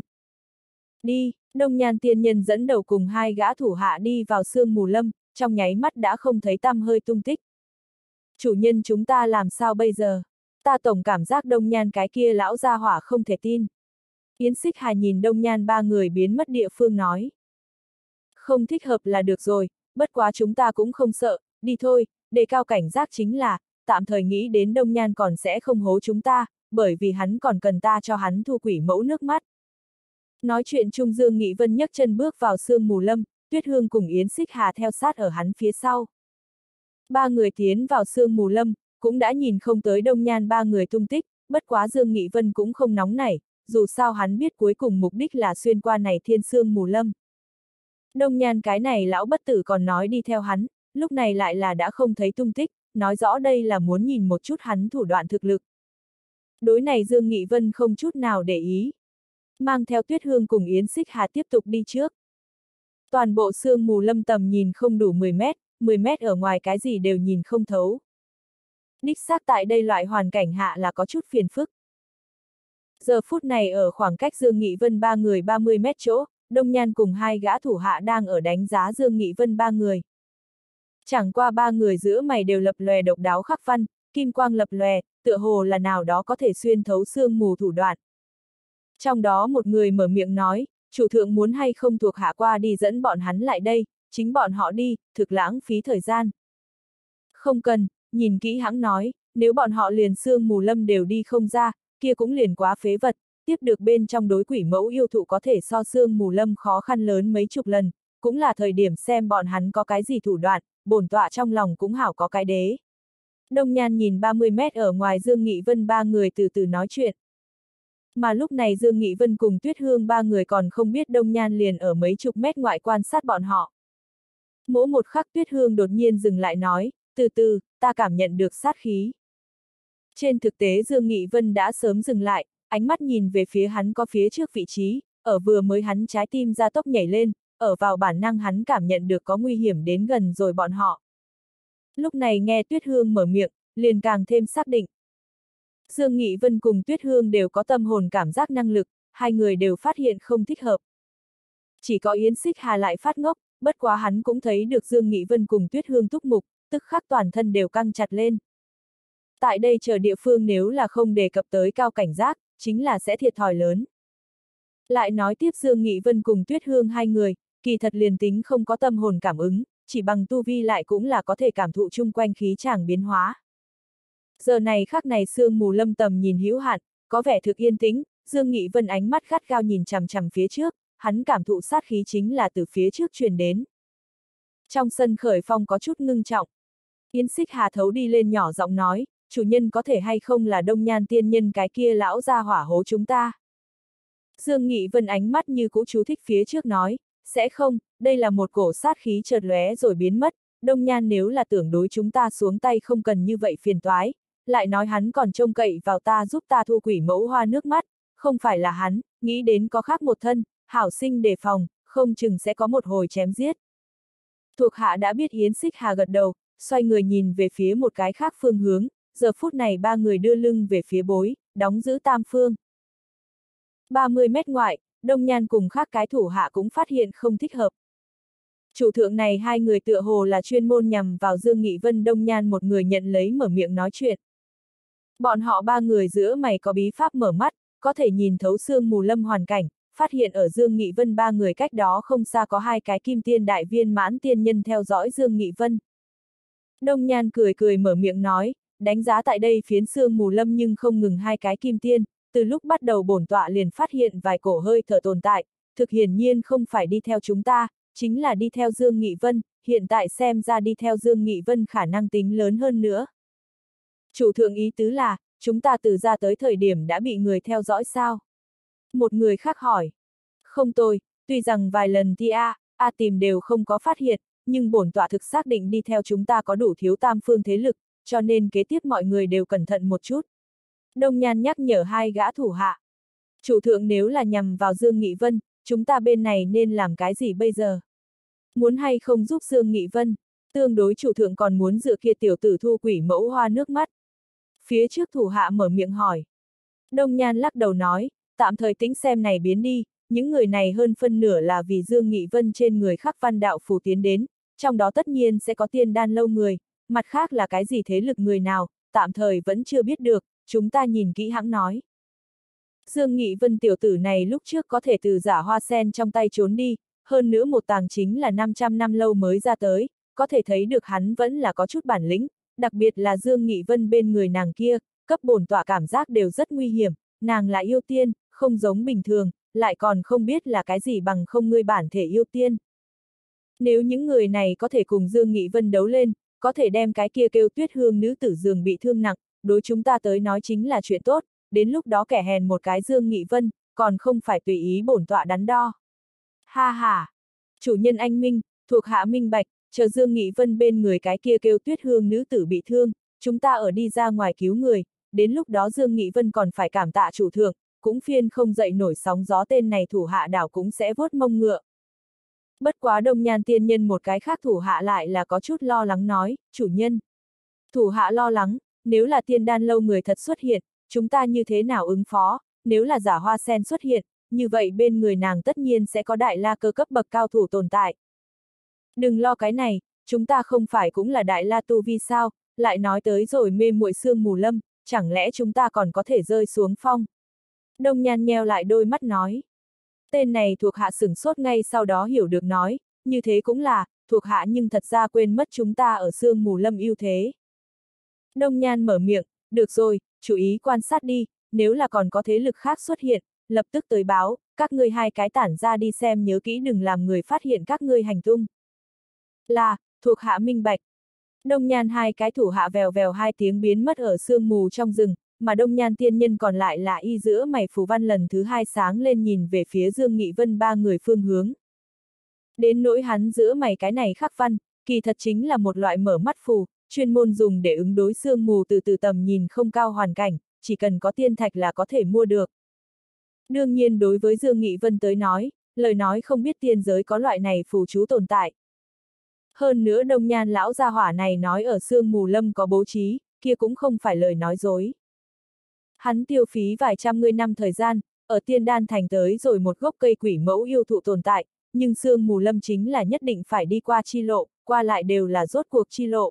A: Đi, Đông Nhan tiên nhân dẫn đầu cùng hai gã thủ hạ đi vào Sương Mù Lâm, trong nháy mắt đã không thấy tăm hơi tung tích. Chủ nhân chúng ta làm sao bây giờ? Ta tổng cảm giác Đông Nhan cái kia lão gia hỏa không thể tin. Yến Xích Hà nhìn Đông Nhan ba người biến mất địa phương nói. Không thích hợp là được rồi, bất quá chúng ta cũng không sợ, đi thôi, đề cao cảnh giác chính là, tạm thời nghĩ đến Đông Nhan còn sẽ không hố chúng ta, bởi vì hắn còn cần ta cho hắn thu quỷ mẫu nước mắt. Nói chuyện Trung Dương Nghị Vân nhấc chân bước vào Sương Mù Lâm, Tuyết Hương cùng Yến Xích Hà theo sát ở hắn phía sau. Ba người tiến vào Sương Mù Lâm, cũng đã nhìn không tới Đông Nhan ba người tung tích, bất quá Dương Nghị Vân cũng không nóng nảy, dù sao hắn biết cuối cùng mục đích là xuyên qua này thiên sương mù lâm. Đông Nhan cái này lão bất tử còn nói đi theo hắn, lúc này lại là đã không thấy tung tích, nói rõ đây là muốn nhìn một chút hắn thủ đoạn thực lực. Đối này Dương Nghị Vân không chút nào để ý. Mang theo Tuyết Hương cùng Yến Xích Hà tiếp tục đi trước. Toàn bộ sương mù lâm tầm nhìn không đủ 10 mét ở ngoài cái gì đều nhìn không thấu. Đích xác tại đây loại hoàn cảnh hạ là có chút phiền phức. Giờ phút này ở khoảng cách Dương Nghị Vân ba người 30 mét chỗ, Đông Nhan cùng hai gã thủ hạ đang ở đánh giá Dương Nghị Vân ba người. Chẳng qua ba người giữa mày đều lập lòe độc đáo khắc văn, kim quang lập lòe, tựa hồ là nào đó có thể xuyên thấu sương mù thủ đoạn. Trong đó một người mở miệng nói, chủ thượng muốn hay không thuộc hạ qua đi dẫn bọn hắn lại đây, chính bọn họ đi, thực lãng phí thời gian. Không cần, nhìn kỹ hãng nói, nếu bọn họ liền sương mù lâm đều đi không ra, kia cũng liền quá phế vật, tiếp được bên trong đối quỷ mẫu yêu thụ có thể so sương mù lâm khó khăn lớn mấy chục lần, cũng là thời điểm xem bọn hắn có cái gì thủ đoạn, bổn tọa trong lòng cũng hảo có cái đế. Đông Nhan nhìn 30 mét ở ngoài Dương Nghị Vân ba người từ từ nói chuyện. Mà lúc này Dương Nghị Vân cùng Tuyết Hương ba người còn không biết Đông Nhan liền ở mấy chục mét ngoại quan sát bọn họ. Mỗi một khắc Tuyết Hương đột nhiên dừng lại nói, từ từ, ta cảm nhận được sát khí. Trên thực tế Dương Nghị Vân đã sớm dừng lại, ánh mắt nhìn về phía hắn có phía trước vị trí, ở vừa mới hắn trái tim ra tốc nhảy lên, ở vào bản năng hắn cảm nhận được có nguy hiểm đến gần rồi bọn họ. Lúc này nghe Tuyết Hương mở miệng, liền càng thêm xác định. Dương Nghị Vân cùng Tuyết Hương đều có tâm hồn cảm giác năng lực, hai người đều phát hiện không thích hợp. Chỉ có Yến Xích Hà lại phát ngốc, bất quá hắn cũng thấy được Dương Nghị Vân cùng Tuyết Hương túc mục, tức khắc toàn thân đều căng chặt lên. Tại đây chờ địa phương nếu là không đề cập tới cao cảnh giác, chính là sẽ thiệt thòi lớn. Lại nói tiếp Dương Nghị Vân cùng Tuyết Hương hai người, kỳ thật liền tính không có tâm hồn cảm ứng, chỉ bằng tu vi lại cũng là có thể cảm thụ chung quanh khí tràng biến hóa. Giờ này khắc này sương mù lâm tầm nhìn hữu hạn, có vẻ thực yên tĩnh, Dương Nghị Vân ánh mắt gắt gao nhìn chằm chằm phía trước, hắn cảm thụ sát khí chính là từ phía trước truyền đến. Trong sân khởi phong có chút ngưng trọng. Yến Xích Hà thấu đi lên nhỏ giọng nói, chủ nhân có thể hay không là Đông Nhan tiên nhân cái kia lão ra hỏa hố chúng ta. Dương Nghị Vân ánh mắt như cũ chú thích phía trước nói, sẽ không, đây là một cổ sát khí chợt lóe rồi biến mất, Đông Nhan nếu là tưởng đối chúng ta xuống tay không cần như vậy phiền toái, lại nói hắn còn trông cậy vào ta giúp ta thu quỷ mẫu hoa nước mắt, không phải là hắn, nghĩ đến có khác một thân, hảo sinh đề phòng, không chừng sẽ có một hồi chém giết. Thuộc hạ đã biết Yến Xích Hà gật đầu, xoay người nhìn về phía một cái khác phương hướng, giờ phút này ba người đưa lưng về phía bối, đóng giữ tam phương. 30 mét ngoại, Đông Nhan cùng khác cái thủ hạ cũng phát hiện không thích hợp. Chủ thượng này hai người tựa hồ là chuyên môn nhằm vào Dương Nghị Vân. Đông Nhan một người nhận lấy mở miệng nói chuyện. Bọn họ ba người giữa mày có bí pháp mở mắt, có thể nhìn thấu sương mù lâm hoàn cảnh, phát hiện ở Dương Nghị Vân ba người cách đó không xa có hai cái kim tiên đại viên mãn tiên nhân theo dõi Dương Nghị Vân. Đông Nhan cười cười mở miệng nói, đánh giá tại đây phiến sương mù lâm nhưng không ngừng hai cái kim tiên, từ lúc bắt đầu bổn tọa liền phát hiện vài cổ hơi thở tồn tại, thực hiển nhiên không phải đi theo chúng ta, chính là đi theo Dương Nghị Vân, hiện tại xem ra đi theo Dương Nghị Vân khả năng tính lớn hơn nữa. Chủ thượng ý tứ là, chúng ta từ ra tới thời điểm đã bị người theo dõi sao? Một người khác hỏi. Không tôi, tuy rằng vài lần thì tìm đều không có phát hiện, nhưng bổn tọa thực xác định đi theo chúng ta có đủ thiếu tam phương thế lực, cho nên kế tiếp mọi người đều cẩn thận một chút. Đông Nhan nhắc nhở hai gã thủ hạ. Chủ thượng nếu là nhằm vào Dương Nghị Vân, chúng ta bên này nên làm cái gì bây giờ? Muốn hay không giúp Dương Nghị Vân? Tương đối chủ thượng còn muốn dựa kia tiểu tử thu quỷ mẫu hoa nước mắt. Phía trước thủ hạ mở miệng hỏi. Đông Nhan lắc đầu nói, tạm thời tính xem này biến đi, những người này hơn phân nửa là vì Dương Nghị Vân trên người khắc văn đạo phù tiến đến, trong đó tất nhiên sẽ có tiên đan lâu người, mặt khác là cái gì thế lực người nào, tạm thời vẫn chưa biết được, chúng ta nhìn kỹ hãng nói. Dương Nghị Vân tiểu tử này lúc trước có thể từ giả hoa sen trong tay trốn đi, hơn nữa một tàng chính là 500 năm lâu mới ra tới, có thể thấy được hắn vẫn là có chút bản lĩnh, đặc biệt là Dương Nghị Vân bên người nàng kia, cấp bổn tọa cảm giác đều rất nguy hiểm, nàng là yêu tiên, không giống bình thường, lại còn không biết là cái gì bằng không ngươi bản thể yêu tiên. Nếu những người này có thể cùng Dương Nghị Vân đấu lên, có thể đem cái kia kêu Tuyết Hương nữ tử giường bị thương nặng, đối chúng ta tới nói chính là chuyện tốt, đến lúc đó kẻ hèn một cái Dương Nghị Vân, còn không phải tùy ý bổn tọa đắn đo. Ha ha! Chủ nhân anh minh, thuộc hạ minh bạch, chờ Dương Nghị Vân bên người cái kia kêu Tuyết Hương nữ tử bị thương, chúng ta ở đi ra ngoài cứu người, đến lúc đó Dương Nghị Vân còn phải cảm tạ chủ thượng, cũng phiên không dậy nổi sóng gió, tên này thủ hạ đảo cũng sẽ vuốt mông ngựa. Bất quá Đông Nhan tiên nhân một cái khác thủ hạ lại là có chút lo lắng nói, chủ nhân. Thủ hạ lo lắng, nếu là Tiên Đan lâu người thật xuất hiện, chúng ta như thế nào ứng phó, nếu là giả hoa sen xuất hiện, như vậy bên người nàng tất nhiên sẽ có đại la cơ cấp bậc cao thủ tồn tại. Đừng lo cái này, chúng ta không phải cũng là đại la tu vi sao, lại nói tới rồi mê muội sương mù lâm, chẳng lẽ chúng ta còn có thể rơi xuống phong. Đông Nhan nheo lại đôi mắt nói. Tên này thuộc hạ sửng sốt ngay sau đó hiểu được nói, như thế cũng là, thuộc hạ nhưng thật ra quên mất chúng ta ở sương mù lâm ưu thế. Đông Nhan mở miệng, được rồi, chú ý quan sát đi, nếu là còn có thế lực khác xuất hiện, lập tức tới báo, các ngươi hai cái tản ra đi xem, nhớ kỹ đừng làm người phát hiện các ngươi hành tung. Là, thuộc hạ minh bạch. Đông Nhan hai cái thủ hạ vèo vèo hai tiếng biến mất ở sương mù trong rừng, mà Đông Nhan tiên nhân còn lại là y giữa mày phù văn lần thứ hai sáng lên nhìn về phía Dương Nghị Vân ba người phương hướng. Đến nỗi hắn giữa mày cái này khắc văn, kỳ thật chính là một loại mở mắt phù, chuyên môn dùng để ứng đối sương mù từ từ tầm nhìn không cao hoàn cảnh, chỉ cần có tiên thạch là có thể mua được. Đương nhiên đối với Dương Nghị Vân tới nói, lời nói không biết tiên giới có loại này phù chú tồn tại. Hơn nữa Đông Nhan lão gia hỏa này nói ở sương mù lâm có bố trí, kia cũng không phải lời nói dối. Hắn tiêu phí vài trăm ngươi năm thời gian, ở Tiên Đan thành tới rồi một gốc cây quỷ mẫu yêu thụ tồn tại, nhưng sương mù lâm chính là nhất định phải đi qua chi lộ, qua lại đều là rốt cuộc chi lộ.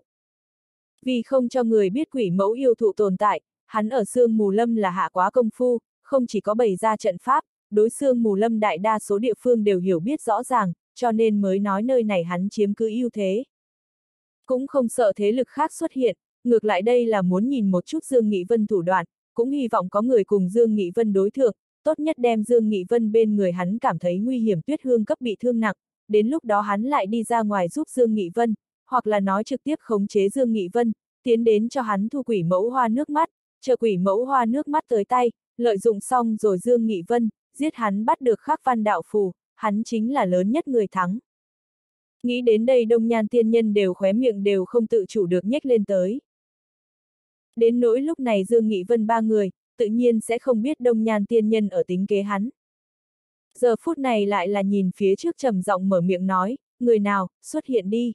A: Vì không cho người biết quỷ mẫu yêu thụ tồn tại, hắn ở sương mù lâm là hạ quá công phu, không chỉ có bày ra trận pháp, đối sương mù lâm đại đa số địa phương đều hiểu biết rõ ràng, cho nên mới nói nơi này hắn chiếm cứ ưu thế. Cũng không sợ thế lực khác xuất hiện, ngược lại đây là muốn nhìn một chút Dương Nghị Vân thủ đoạn, cũng hy vọng có người cùng Dương Nghị Vân đối thượng, tốt nhất đem Dương Nghị Vân bên người hắn cảm thấy nguy hiểm Tuyết Hương cấp bị thương nặng, đến lúc đó hắn lại đi ra ngoài giúp Dương Nghị Vân, hoặc là nói trực tiếp khống chế Dương Nghị Vân, tiến đến cho hắn thu quỷ mẫu hoa nước mắt, chờ quỷ mẫu hoa nước mắt tới tay, lợi dụng xong rồi Dương Nghị Vân, giết hắn bắt được khắc văn đạo phù, hắn chính là lớn nhất người thắng. Nghĩ đến đây Đông Nhan tiên nhân đều khóe miệng đều không tự chủ được nhếch lên tới. Đến nỗi lúc này Dương Nghị Vân ba người, tự nhiên sẽ không biết Đông Nhan tiên nhân ở tính kế hắn. Giờ phút này lại là nhìn phía trước trầm giọng mở miệng nói, người nào, xuất hiện đi.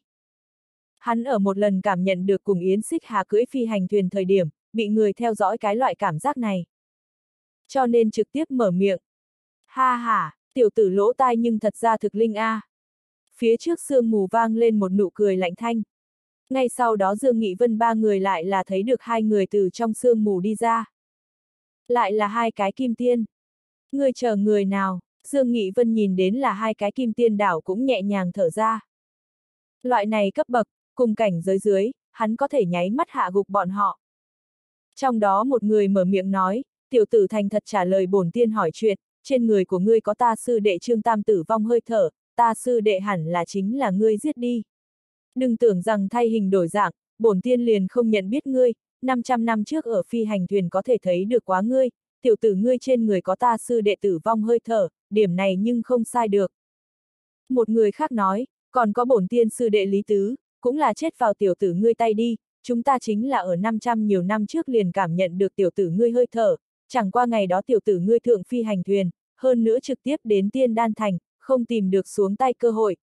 A: Hắn ở một lần cảm nhận được cùng Yến Xích Hà cưỡi phi hành thuyền thời điểm, bị người theo dõi cái loại cảm giác này. Cho nên trực tiếp mở miệng. Ha ha, tiểu tử lỗ tai nhưng thật ra thực linh a. Phía trước sương mù vang lên một nụ cười lạnh thanh. Ngay sau đó Dương Nghị Vân ba người lại là thấy được hai người từ trong sương mù đi ra. Lại là hai cái kim tiên. Người chờ người nào, Dương Nghị Vân nhìn đến là hai cái kim tiên đảo cũng nhẹ nhàng thở ra. Loại này cấp bậc, cùng cảnh giới dưới, hắn có thể nháy mắt hạ gục bọn họ. Trong đó một người mở miệng nói, tiểu tử thành thật trả lời bổn tiên hỏi chuyện, trên người của ngươi có ta sư đệ Trương Tam tử vong hơi thở, ta sư đệ hẳn là chính là ngươi giết đi. Đừng tưởng rằng thay hình đổi dạng, bổn tiên liền không nhận biết ngươi, 500 năm trước ở phi hành thuyền có thể thấy được quá ngươi, tiểu tử ngươi trên người có ta sư đệ tử vong hơi thở, điểm này nhưng không sai được. Một người khác nói, còn có bổn tiên sư đệ Lý Tứ, cũng là chết vào tiểu tử ngươi tay đi, chúng ta chính là ở 500 nhiều năm trước liền cảm nhận được tiểu tử ngươi hơi thở, chẳng qua ngày đó tiểu tử ngươi thượng phi hành thuyền, hơn nữa trực tiếp đến Tiên Đan thành, không tìm được xuống tay cơ hội.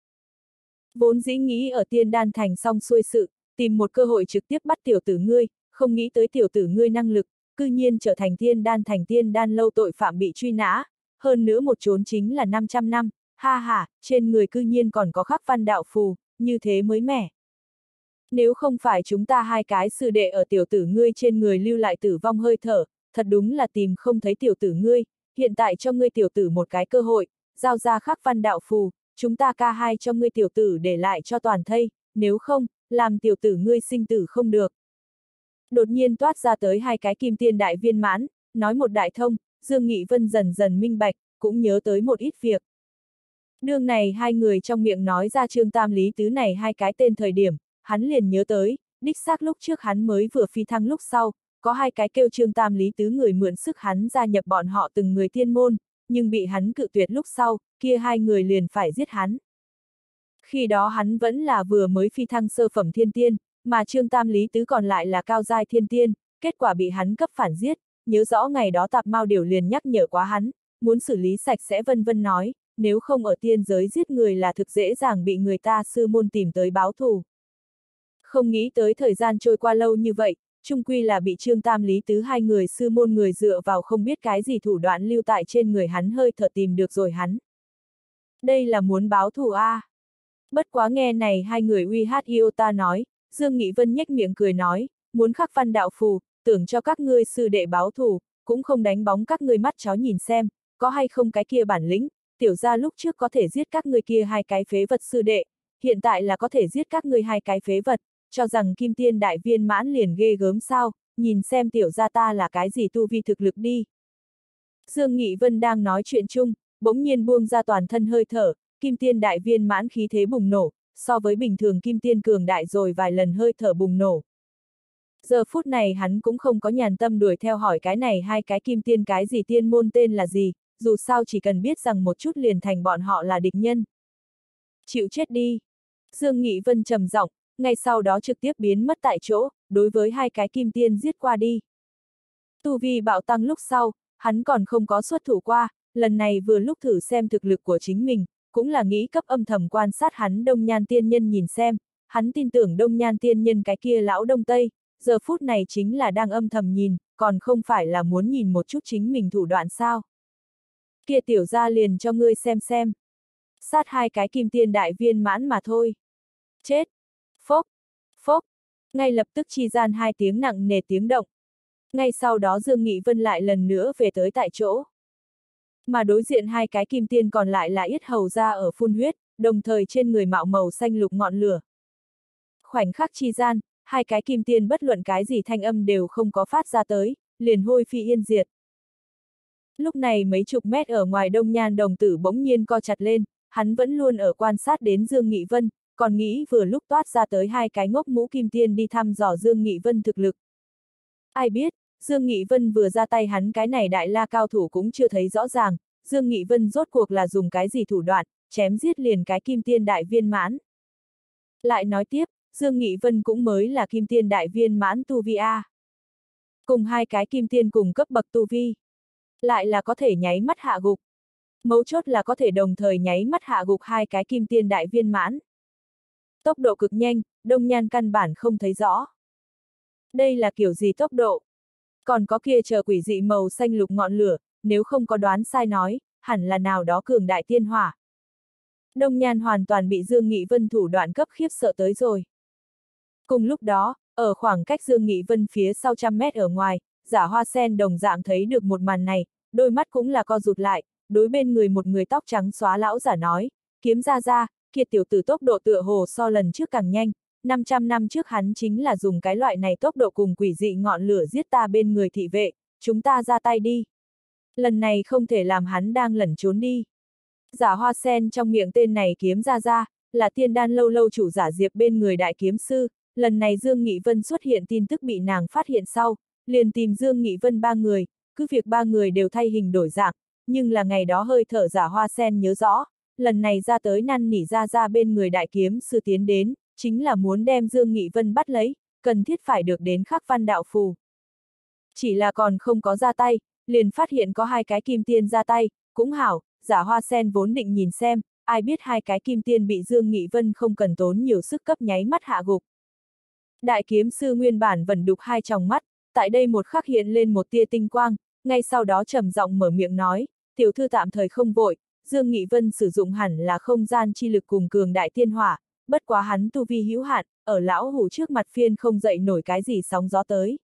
A: Vốn dĩ nghĩ ở Tiên Đan thành xong xuôi sự, tìm một cơ hội trực tiếp bắt tiểu tử ngươi, không nghĩ tới tiểu tử ngươi năng lực, cư nhiên trở thành Tiên Đan lâu tội phạm bị truy nã, hơn nữa một trốn chính là 500 năm, ha ha, trên người cư nhiên còn có khắc văn đạo phù, như thế mới mẻ. Nếu không phải chúng ta hai cái sư đệ ở tiểu tử ngươi trên người lưu lại tử vong hơi thở, thật đúng là tìm không thấy tiểu tử ngươi, hiện tại cho ngươi tiểu tử một cái cơ hội, giao ra khắc văn đạo phù, chúng ta ca hai cho ngươi tiểu tử để lại cho toàn thây, nếu không, làm tiểu tử ngươi sinh tử không được. Đột nhiên toát ra tới hai cái kim tiên đại viên mãn, nói một đại thông, Dương Nghị Vân dần dần minh bạch, cũng nhớ tới một ít việc. Đương này hai người trong miệng nói ra Trương Tam Lý Tứ này hai cái tên thời điểm, hắn liền nhớ tới, đích xác lúc trước hắn mới vừa phi thăng lúc sau, có hai cái kêu Trương Tam Lý Tứ người mượn sức hắn gia nhập bọn họ từng người tiên môn, nhưng bị hắn cự tuyệt lúc sau, kia hai người liền phải giết hắn. Khi đó hắn vẫn là vừa mới phi thăng sơ phẩm thiên tiên, mà Trương Tam Lý Tứ còn lại là cao giai thiên tiên, kết quả bị hắn cấp phản giết, nhớ rõ ngày đó Tạp Mao Điểu liền nhắc nhở quá hắn, muốn xử lý sạch sẽ vân vân nói, nếu không ở tiên giới giết người là thực dễ dàng bị người ta sư môn tìm tới báo thù. Không nghĩ tới thời gian trôi qua lâu như vậy, chung quy là bị Trương Tam Lý Tứ hai người sư môn người dựa vào không biết cái gì thủ đoạn lưu tại trên người hắn hơi thở tìm được rồi hắn. Đây là muốn báo thù a. Bất quá nghe này hai người uy hát Iota nói, Dương Nghị Vân nhếch miệng cười nói, muốn khắc văn đạo phù, tưởng cho các ngươi sư đệ báo thù, cũng không đánh bóng các ngươi mắt chó nhìn xem, có hay không cái kia bản lĩnh, tiểu gia lúc trước có thể giết các ngươi kia hai cái phế vật sư đệ, hiện tại là có thể giết các ngươi hai cái phế vật, cho rằng kim tiên đại viên mãn liền ghê gớm sao, nhìn xem tiểu gia ta là cái gì tu vi thực lực đi. Dương Nghị Vân đang nói chuyện chung, bỗng nhiên buông ra toàn thân hơi thở, kim tiên đại viên mãn khí thế bùng nổ, so với bình thường kim tiên cường đại rồi vài lần hơi thở bùng nổ. Giờ phút này hắn cũng không có nhàn tâm đuổi theo hỏi cái này hai cái kim tiên cái gì tiên môn tên là gì, dù sao chỉ cần biết rằng một chút liền thành bọn họ là địch nhân. Chịu chết đi. Dương Nghị Vân trầm giọng, ngay sau đó trực tiếp biến mất tại chỗ, đối với hai cái kim tiên giết qua đi. Tu vi bạo tăng lúc sau, hắn còn không có xuất thủ qua, lần này vừa lúc thử xem thực lực của chính mình, cũng là nghĩ cấp âm thầm quan sát hắn Đông Nhan tiên nhân nhìn xem, hắn tin tưởng Đông Nhan tiên nhân cái kia lão Đông Tây, giờ phút này chính là đang âm thầm nhìn, còn không phải là muốn nhìn một chút chính mình thủ đoạn sao. Kia tiểu gia liền cho ngươi xem. Sát hai cái kim tiên đại viên mãn mà thôi. Chết. Phốc. Phốc. Ngay lập tức chi gian hai tiếng nặng nề tiếng động. Ngay sau đó Dương Nghị Vân lại lần nữa về tới tại chỗ. Mà đối diện hai cái kim tiên còn lại là yết hầu ra ở phun huyết, đồng thời trên người mạo màu xanh lục ngọn lửa. Khoảnh khắc chi gian, hai cái kim tiên bất luận cái gì thanh âm đều không có phát ra tới, liền hôi phi yên diệt. Lúc này mấy chục mét ở ngoài Đông Nhan đồng tử bỗng nhiên co chặt lên, hắn vẫn luôn ở quan sát đến Dương Nghị Vân, còn nghĩ vừa lúc toát ra tới hai cái ngốc mũ kim tiên đi thăm dò Dương Nghị Vân thực lực. Ai biết, Dương Nghị Vân vừa ra tay hắn cái này đại la cao thủ cũng chưa thấy rõ ràng, Dương Nghị Vân rốt cuộc là dùng cái gì thủ đoạn, chém giết liền cái kim tiên đại viên mãn. Lại nói tiếp, Dương Nghị Vân cũng mới là kim tiên đại viên mãn tu vi A. Cùng hai cái kim tiên cùng cấp bậc tu vi. Lại là có thể nháy mắt hạ gục. Mấu chốt là có thể đồng thời nháy mắt hạ gục hai cái kim tiên đại viên mãn. Tốc độ cực nhanh, Đông Nhan căn bản không thấy rõ. Đây là kiểu gì tốc độ? Còn có kia chờ quỷ dị màu xanh lục ngọn lửa, nếu không có đoán sai nói, hẳn là nào đó cường đại tiên hỏa. Đông Nhan hoàn toàn bị Dương Nghị Vân thủ đoạn cấp khiếp sợ tới rồi. Cùng lúc đó, ở khoảng cách Dương Nghị Vân phía sau 100 mét ở ngoài, Giả Hoa Sen đồng dạng thấy được một màn này, đôi mắt cũng là co rụt lại, đối bên người một người tóc trắng xóa lão giả nói, Kiếm ra, kia tiểu tử tốc độ tựa hồ so lần trước càng nhanh, 500 năm trước hắn chính là dùng cái loại này tốc độ cùng quỷ dị ngọn lửa giết ta bên người thị vệ, chúng ta ra tay đi. Lần này không thể làm hắn đang lẩn trốn đi. Giả Hoa Sen trong miệng tên này Kiếm ra, là Tiên Đan lâu lâu chủ Giả Diệp bên người đại kiếm sư, lần này Dương Nghị Vân xuất hiện tin tức bị nàng phát hiện sau, liền tìm Dương Nghị Vân ba người, cứ việc ba người đều thay hình đổi dạng, nhưng là ngày đó hơi thở Giả Hoa Sen nhớ rõ, lần này ra tới năn nỉ ra bên người đại kiếm sư tiến đến, chính là muốn đem Dương Nghị Vân bắt lấy, cần thiết phải được đến khắc văn đạo phù. Chỉ là còn không có ra tay, liền phát hiện có hai cái kim tiên ra tay, cũng hảo, Giả Hoa Sen vốn định nhìn xem, ai biết hai cái kim tiên bị Dương Nghị Vân không cần tốn nhiều sức cấp nháy mắt hạ gục. Đại kiếm sư nguyên bản vẫn đục hai tròng mắt, tại đây một khắc hiện lên một tia tinh quang, ngay sau đó trầm giọng mở miệng nói, tiểu thư tạm thời không vội, Dương Nghị Vân sử dụng hẳn là không gian chi lực cùng cường đại tiên hỏa, bất quá hắn tu vi hữu hạn, ở lão hủ trước mặt phiên không dậy nổi cái gì sóng gió tới.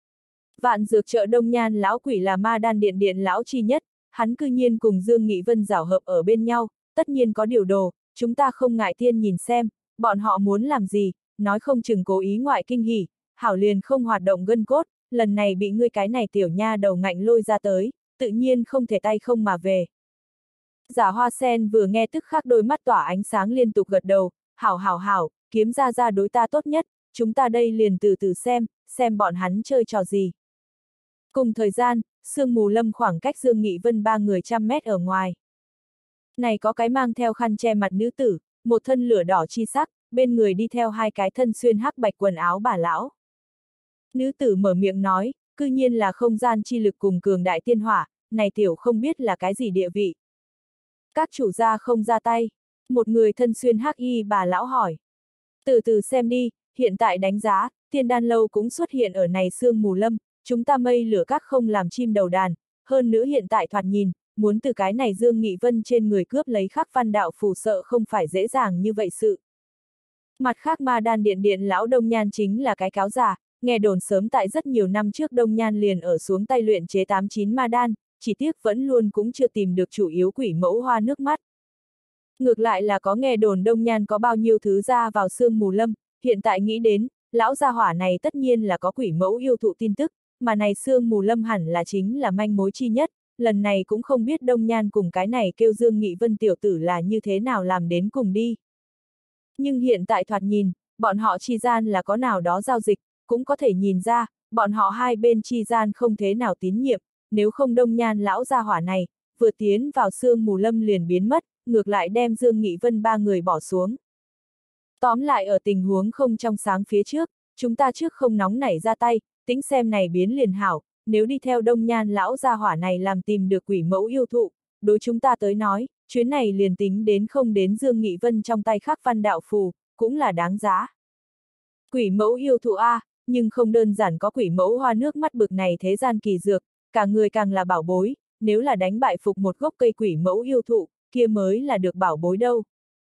A: Vạn dược chợ Đông Nhan lão quỷ là ma đan điện lão chi nhất, hắn cư nhiên cùng Dương Nghị Vân giảo hợp ở bên nhau, tất nhiên có điều đồ, chúng ta không ngại tiên nhìn xem, bọn họ muốn làm gì, nói không chừng cố ý ngoại kinh hỉ, hảo liền không hoạt động gân cốt, lần này bị ngươi cái này tiểu nha đầu ngạnh lôi ra tới, tự nhiên không thể tay không mà về. Giả Hoa Sen vừa nghe tức khắc đôi mắt tỏa ánh sáng liên tục gật đầu, hảo, Kiếm ra đối ta tốt nhất, chúng ta đây liền từ từ xem bọn hắn chơi trò gì. Cùng thời gian, sương mù lâm khoảng cách Dương Nghị Vân ba người 100 mét ở ngoài. Này có cái mang theo khăn che mặt nữ tử, một thân lửa đỏ chi sắc, bên người đi theo hai cái thân xuyên hắc bạch quần áo bà lão. Nữ tử mở miệng nói, cư nhiên là không gian chi lực cùng cường đại tiên hỏa, này tiểu không biết là cái gì địa vị. Các chủ gia không ra tay, một người thân xuyên hắc y bà lão hỏi. Từ từ xem đi, hiện tại đánh giá, Tiên Đan Lâu cũng xuất hiện ở này sương mù lâm, chúng ta mây lửa các không làm chim đầu đàn, hơn nữa hiện tại thoạt nhìn, muốn từ cái này Dương Nghị Vân trên người cướp lấy khắc văn đạo phù sợ không phải dễ dàng như vậy sự. Mặt khác Ma Đan điện lão Đông Nhan chính là cái cáo già, nghe đồn sớm tại rất nhiều năm trước Đông Nhan liền ở xuống tay luyện chế 89 Ma Đan, chỉ tiếc vẫn luôn cũng chưa tìm được chủ yếu quỷ mẫu hoa nước mắt. Ngược lại là có nghe đồn Đông Nhan có bao nhiêu thứ ra vào sương mù lâm, hiện tại nghĩ đến, lão gia hỏa này tất nhiên là có quỷ mẫu yêu thụ tin tức, mà này sương mù lâm hẳn là chính là manh mối chi nhất, lần này cũng không biết Đông Nhan cùng cái này kêu Dương Nghị Vân tiểu tử là như thế nào làm đến cùng đi. Nhưng hiện tại thoạt nhìn, bọn họ chi gian là có nào đó giao dịch, cũng có thể nhìn ra, bọn họ hai bên chi gian không thế nào tín nhiệm, nếu không Đông Nhan lão gia hỏa này, vừa tiến vào sương mù lâm liền biến mất, ngược lại đem Dương Nghị Vân ba người bỏ xuống. Tóm lại ở tình huống không trong sáng phía trước, chúng ta trước không nóng nảy ra tay, tính xem này biến liền hảo, nếu đi theo Đông Nhan lão gia hỏa này làm tìm được quỷ mẫu yêu thụ, đối chúng ta tới nói, chuyến này liền tính đến không đến Dương Nghị Vân trong tay khắc văn đạo phù, cũng là đáng giá. Quỷ mẫu yêu thụ A, nhưng không đơn giản có quỷ mẫu hoa nước mắt bực này thế gian kỳ dược, cả người càng là bảo bối, nếu là đánh bại phục một gốc cây quỷ mẫu yêu thụ, kia mới là được bảo bối đâu.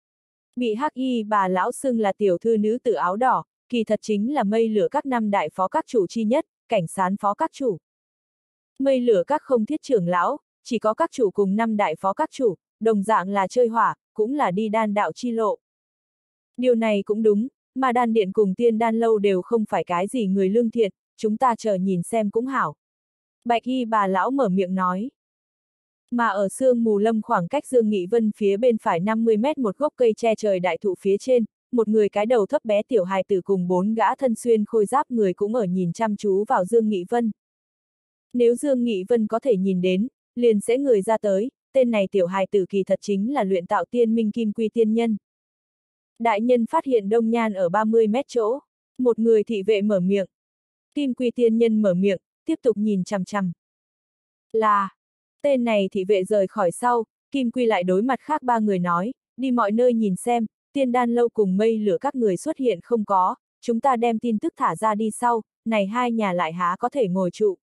A: Bị hắc y bà lão xưng là tiểu thư nữ tử áo đỏ, kỳ thật chính là mây lửa các năm đại phó các chủ chi nhất, cảnh sán phó các chủ. Mây lửa các không thiết trưởng lão, chỉ có các chủ cùng năm đại phó các chủ, đồng dạng là chơi hỏa, cũng là đi đan đạo chi lộ. Điều này cũng đúng, mà đan điện cùng Tiên Đan Lâu đều không phải cái gì người lương thiện, chúng ta chờ nhìn xem cũng hảo. Bạch y bà lão mở miệng nói. Mà ở sương mù lâm khoảng cách Dương Nghị Vân phía bên phải 50 mét một gốc cây che trời đại thụ phía trên, một người cái đầu thấp bé tiểu hài tử cùng 4 gã thân xuyên khôi giáp người cũng ở nhìn chăm chú vào Dương Nghị Vân. Nếu Dương Nghị Vân có thể nhìn đến, liền sẽ người ra tới, tên này tiểu hài tử kỳ thật chính là luyện tạo tiên minh kim quy tiên nhân. Đại nhân phát hiện Đông Nhan ở 30 mét chỗ, một người thị vệ mở miệng. Kim quy tiên nhân mở miệng, tiếp tục nhìn chằm chằm. Là, tên này thị vệ rời khỏi sau, Kim Quy lại đối mặt khác ba người nói, đi mọi nơi nhìn xem, Tiên Đan Lâu cùng mây lửa các người xuất hiện không có, chúng ta đem tin tức thả ra đi sau, này hai nhà lại há có thể ngồi trụ.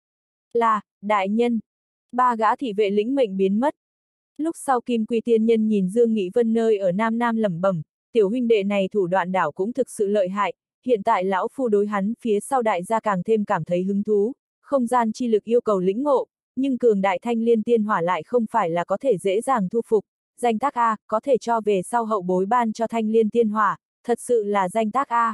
A: Là, đại nhân, ba gã thị vệ lĩnh mệnh biến mất. Lúc sau Kim Quy tiên nhân nhìn Dương Nghị Vân nơi ở Nam Nam lẩm bẩm, tiểu huynh đệ này thủ đoạn đảo cũng thực sự lợi hại, hiện tại lão phu đối hắn phía sau đại gia càng thêm cảm thấy hứng thú, không gian chi lực yêu cầu lĩnh ngộ, nhưng cường đại thanh liên tiên hỏa lại không phải là có thể dễ dàng thu phục, danh tác A, có thể cho về sau hậu bối ban cho thanh liên tiên hỏa, thật sự là danh tác A.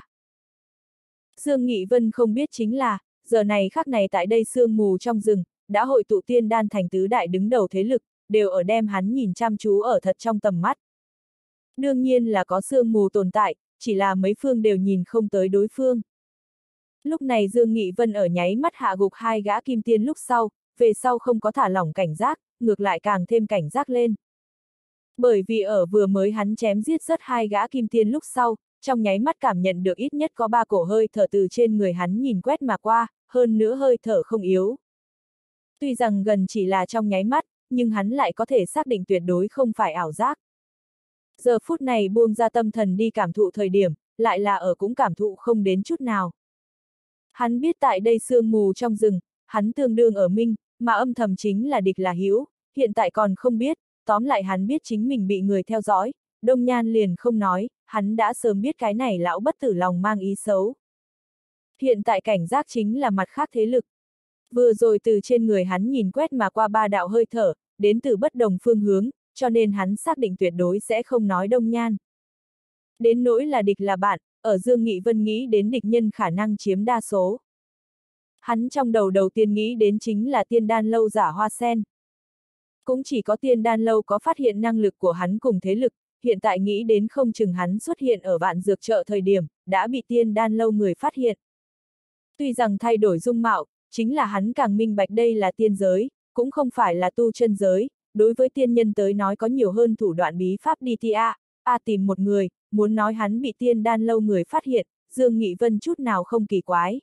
A: Dương Nghị Vân không biết chính là, giờ này khắc này tại đây sương mù trong rừng, đã hội tụ Tiên Đan thành tứ đại đứng đầu thế lực, đều ở đem hắn nhìn chăm chú ở thật trong tầm mắt. Đương nhiên là có sương mù tồn tại, chỉ là mấy phương đều nhìn không tới đối phương. Lúc này Dương Nghị Vân ở nháy mắt hạ gục hai gã kim tiên lúc sau, về sau không có thả lỏng cảnh giác, ngược lại càng thêm cảnh giác lên. Bởi vì ở vừa mới hắn chém giết rất hai gã kim tiên lúc sau, trong nháy mắt cảm nhận được ít nhất có 3 cổ hơi thở từ trên người hắn nhìn quét mà qua, hơn nữa hơi thở không yếu. Tuy rằng gần chỉ là trong nháy mắt, nhưng hắn lại có thể xác định tuyệt đối không phải ảo giác. Giờ phút này buông ra tâm thần đi cảm thụ thời điểm, lại là ở cũng cảm thụ không đến chút nào. Hắn biết tại đây sương mù trong rừng, hắn tương đương ở minh, mà âm thầm chính là địch là hữu, hiện tại còn không biết, tóm lại hắn biết chính mình bị người theo dõi, Đông Nhan liền không nói, hắn đã sớm biết cái này lão bất tử lòng mang ý xấu. Hiện tại cảnh giác chính là mặt khác thế lực. Vừa rồi từ trên người hắn nhìn quét mà qua 3 đạo hơi thở, đến từ bất đồng phương hướng, cho nên hắn xác định tuyệt đối sẽ không nói Đông Nhan. Đến nỗi là địch là bạn, ở Dương Nghị Vân nghĩ đến địch nhân khả năng chiếm đa số. Hắn trong đầu tiên nghĩ đến chính là Tiên Đan Lâu giả hoa sen. Cũng chỉ có Tiên Đan Lâu có phát hiện năng lực của hắn cùng thế lực, hiện tại nghĩ đến không chừng hắn xuất hiện ở vạn dược chợ thời điểm, đã bị Tiên Đan Lâu người phát hiện. Tuy rằng thay đổi dung mạo, chính là hắn càng minh bạch đây là tiên giới, cũng không phải là tu chân giới, đối với tiên nhân tới nói có nhiều hơn thủ đoạn bí pháp đi tìm một người, muốn nói hắn bị tiên đan lâu người phát hiện, Dương Nghị Vân chút nào không kỳ quái.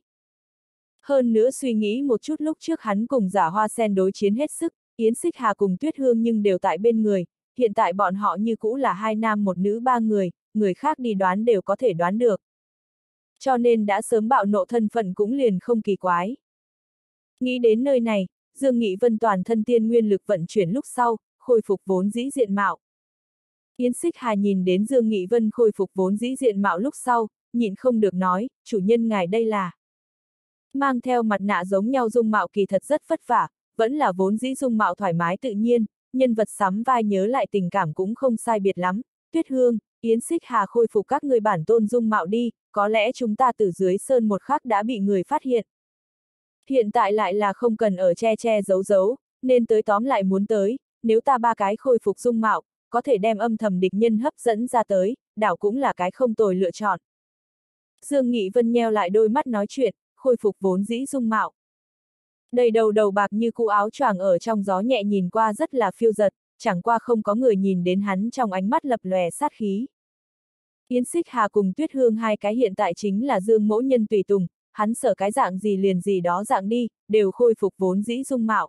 A: Hơn nữa suy nghĩ một chút lúc trước hắn cùng Giả Hoa Sen đối chiến hết sức, Yến Xích Hà cùng Tuyết Hương nhưng đều tại bên người, hiện tại bọn họ như cũ là hai nam một nữ ba người khác đi đoán đều có thể đoán được. Cho nên đã sớm bạo nộ thân phận cũng liền không kỳ quái. Nghĩ đến nơi này, Dương Nghị Vân toàn thân tiên nguyên lực vận chuyển lúc sau, khôi phục vốn dĩ diện mạo. Yến Xích Hà nhìn đến Dương Nghị Vân khôi phục vốn dĩ diện mạo lúc sau, nhịn không được nói, chủ nhân ngài đây là. Mang theo mặt nạ giống nhau dung mạo kỳ thật rất vất vả, vẫn là vốn dĩ dung mạo thoải mái tự nhiên, nhân vật sắm vai nhớ lại tình cảm cũng không sai biệt lắm. Tuyết Hương, Yến Xích Hà khôi phục các người bản tôn dung mạo đi, có lẽ chúng ta từ dưới sơn một khắc đã bị người phát hiện. Hiện tại lại là không cần ở che giấu, nên tới tóm lại muốn tới, nếu ta ba cái khôi phục dung mạo, có thể đem âm thầm địch nhân hấp dẫn ra tới, đảo cũng là cái không tồi lựa chọn. Dương Nghị Vân nheo lại đôi mắt nói chuyện, khôi phục vốn dĩ dung mạo. Đầy đầu bạc như cũ áo choàng ở trong gió nhẹ nhìn qua rất là phiêu dật, chẳng qua không có người nhìn đến hắn trong ánh mắt lập lòe sát khí. Yến Xích Hà cùng Tuyết Hương hai cái hiện tại chính là Dương mỗ nhân tùy tùng, hắn sợ cái dạng gì liền gì đó dạng đi, đều khôi phục vốn dĩ dung mạo.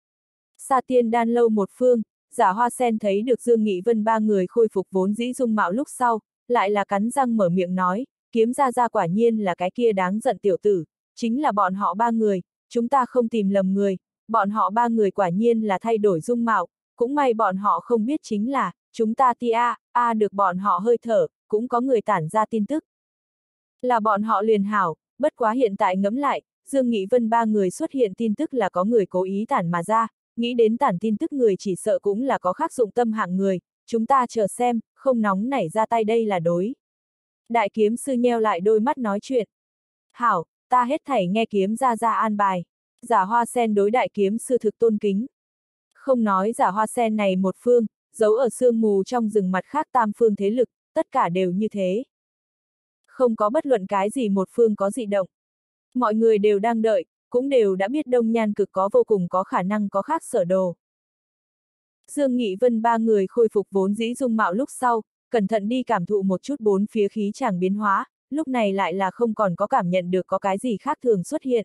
A: Sa Tiên Đan lâu một phương, Giả Hoa Sen thấy được Dương Nghị Vân ba người khôi phục vốn dĩ dung mạo lúc sau, lại là cắn răng mở miệng nói, Kiếm Gia quả nhiên là cái kia đáng giận tiểu tử, chính là bọn họ ba người, chúng ta không tìm lầm người, bọn họ ba người quả nhiên là thay đổi dung mạo, cũng may bọn họ không biết chính là, chúng ta được bọn họ hơi thở, cũng có người tản ra tin tức. Là bọn họ liền hảo, bất quá hiện tại ngẫm lại, Dương Nghị Vân ba người xuất hiện tin tức là có người cố ý tản mà ra, nghĩ đến tản tin tức người chỉ sợ cũng là có khác dụng tâm hạng người, chúng ta chờ xem, không nóng nảy ra tay đây là đối. Đại kiếm sư nheo lại đôi mắt nói chuyện. Hảo, ta hết thảy nghe kiếm ra an bài. Giả Hoa Sen đối đại kiếm sư thực tôn kính. Không nói Giả Hoa Sen này một phương, giấu ở sương mù trong rừng mặt khác tam phương thế lực, tất cả đều như thế. Không có bất luận cái gì một phương có dị động. Mọi người đều đang đợi, cũng đều đã biết Đông Nhan Cực có vô cùng có khả năng có khác sở đồ. Dương Nghị Vân ba người khôi phục vốn dĩ dung mạo lúc sau, cẩn thận đi cảm thụ một chút bốn phía khí chàng biến hóa, lúc này lại là không còn có cảm nhận được có cái gì khác thường xuất hiện.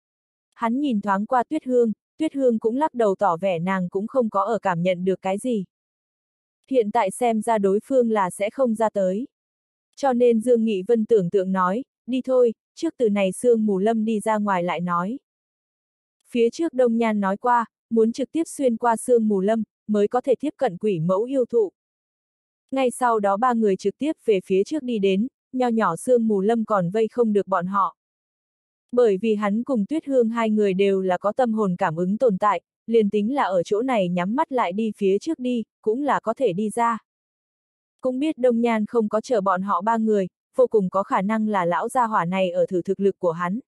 A: Hắn nhìn thoáng qua Tuyết Hương cũng lắc đầu tỏ vẻ nàng cũng không có ở cảm nhận được cái gì. Hiện tại xem ra đối phương là sẽ không ra tới. Cho nên Dương Nghị Vân tưởng tượng nói, đi thôi, trước từ này sương mù lâm đi ra ngoài lại nói. Phía trước Đông Nhan nói qua, muốn trực tiếp xuyên qua sương mù lâm, mới có thể tiếp cận quỷ mẫu yêu thụ. Ngay sau đó ba người trực tiếp về phía trước đi đến, nho nhỏ sương mù lâm còn vây không được bọn họ. Bởi vì hắn cùng Tuyết Hương hai người đều là có tâm hồn cảm ứng tồn tại, liền tính là ở chỗ này nhắm mắt lại đi phía trước đi, cũng là có thể đi ra. Cũng biết Đông Nhan không có chờ bọn họ ba người, vô cùng có khả năng là lão gia hỏa này ở thử thực lực của hắn.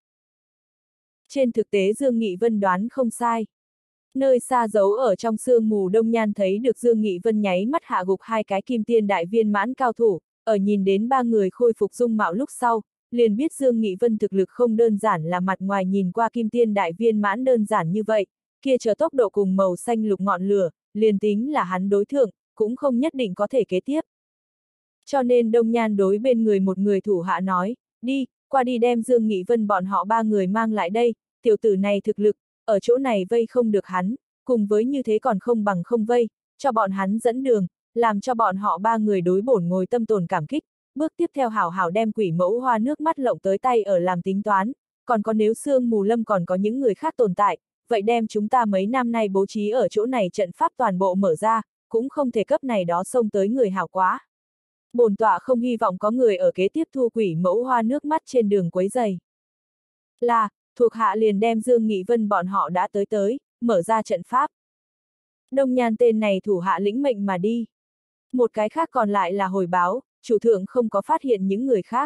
A: Trên thực tế Dương Nghị Vân đoán không sai. Nơi xa giấu ở trong sương mù Đông Nhan thấy được Dương Nghị Vân nháy mắt hạ gục hai cái kim tiên đại viên mãn cao thủ, ở nhìn đến ba người khôi phục dung mạo lúc sau, liền biết Dương Nghị Vân thực lực không đơn giản là mặt ngoài nhìn qua kim tiên đại viên mãn đơn giản như vậy, kia chờ tốc độ cùng màu xanh lục ngọn lửa, liền tính là hắn đối thượng, cũng không nhất định có thể kế tiếp. Cho nên Đông Nhan đối bên người một người thủ hạ nói, đi, qua đi đem Dương Nghị Vân bọn họ ba người mang lại đây, tiểu tử này thực lực, ở chỗ này vây không được hắn, cùng với như thế còn không bằng không vây, cho bọn hắn dẫn đường, làm cho bọn họ ba người đối bổn ngồi tâm tồn cảm kích, bước tiếp theo hảo hảo đem quỷ mẫu hoa nước mắt lộng tới tay ở làm tính toán, còn có nếu sương mù lâm còn có những người khác tồn tại, vậy đem chúng ta mấy năm nay bố trí ở chỗ này trận pháp toàn bộ mở ra, cũng không thể cấp này đó xông tới người hảo quá. Bổn tọa không hy vọng có người ở kế tiếp thu quỷ mẫu hoa nước mắt trên đường quấy giày. Là, thuộc hạ liền đem Dương Nghị Vân bọn họ đã tới, mở ra trận pháp. Đông Nhan tên này thủ hạ lĩnh mệnh mà đi. Một cái khác còn lại là hồi báo, chủ thượng không có phát hiện những người khác.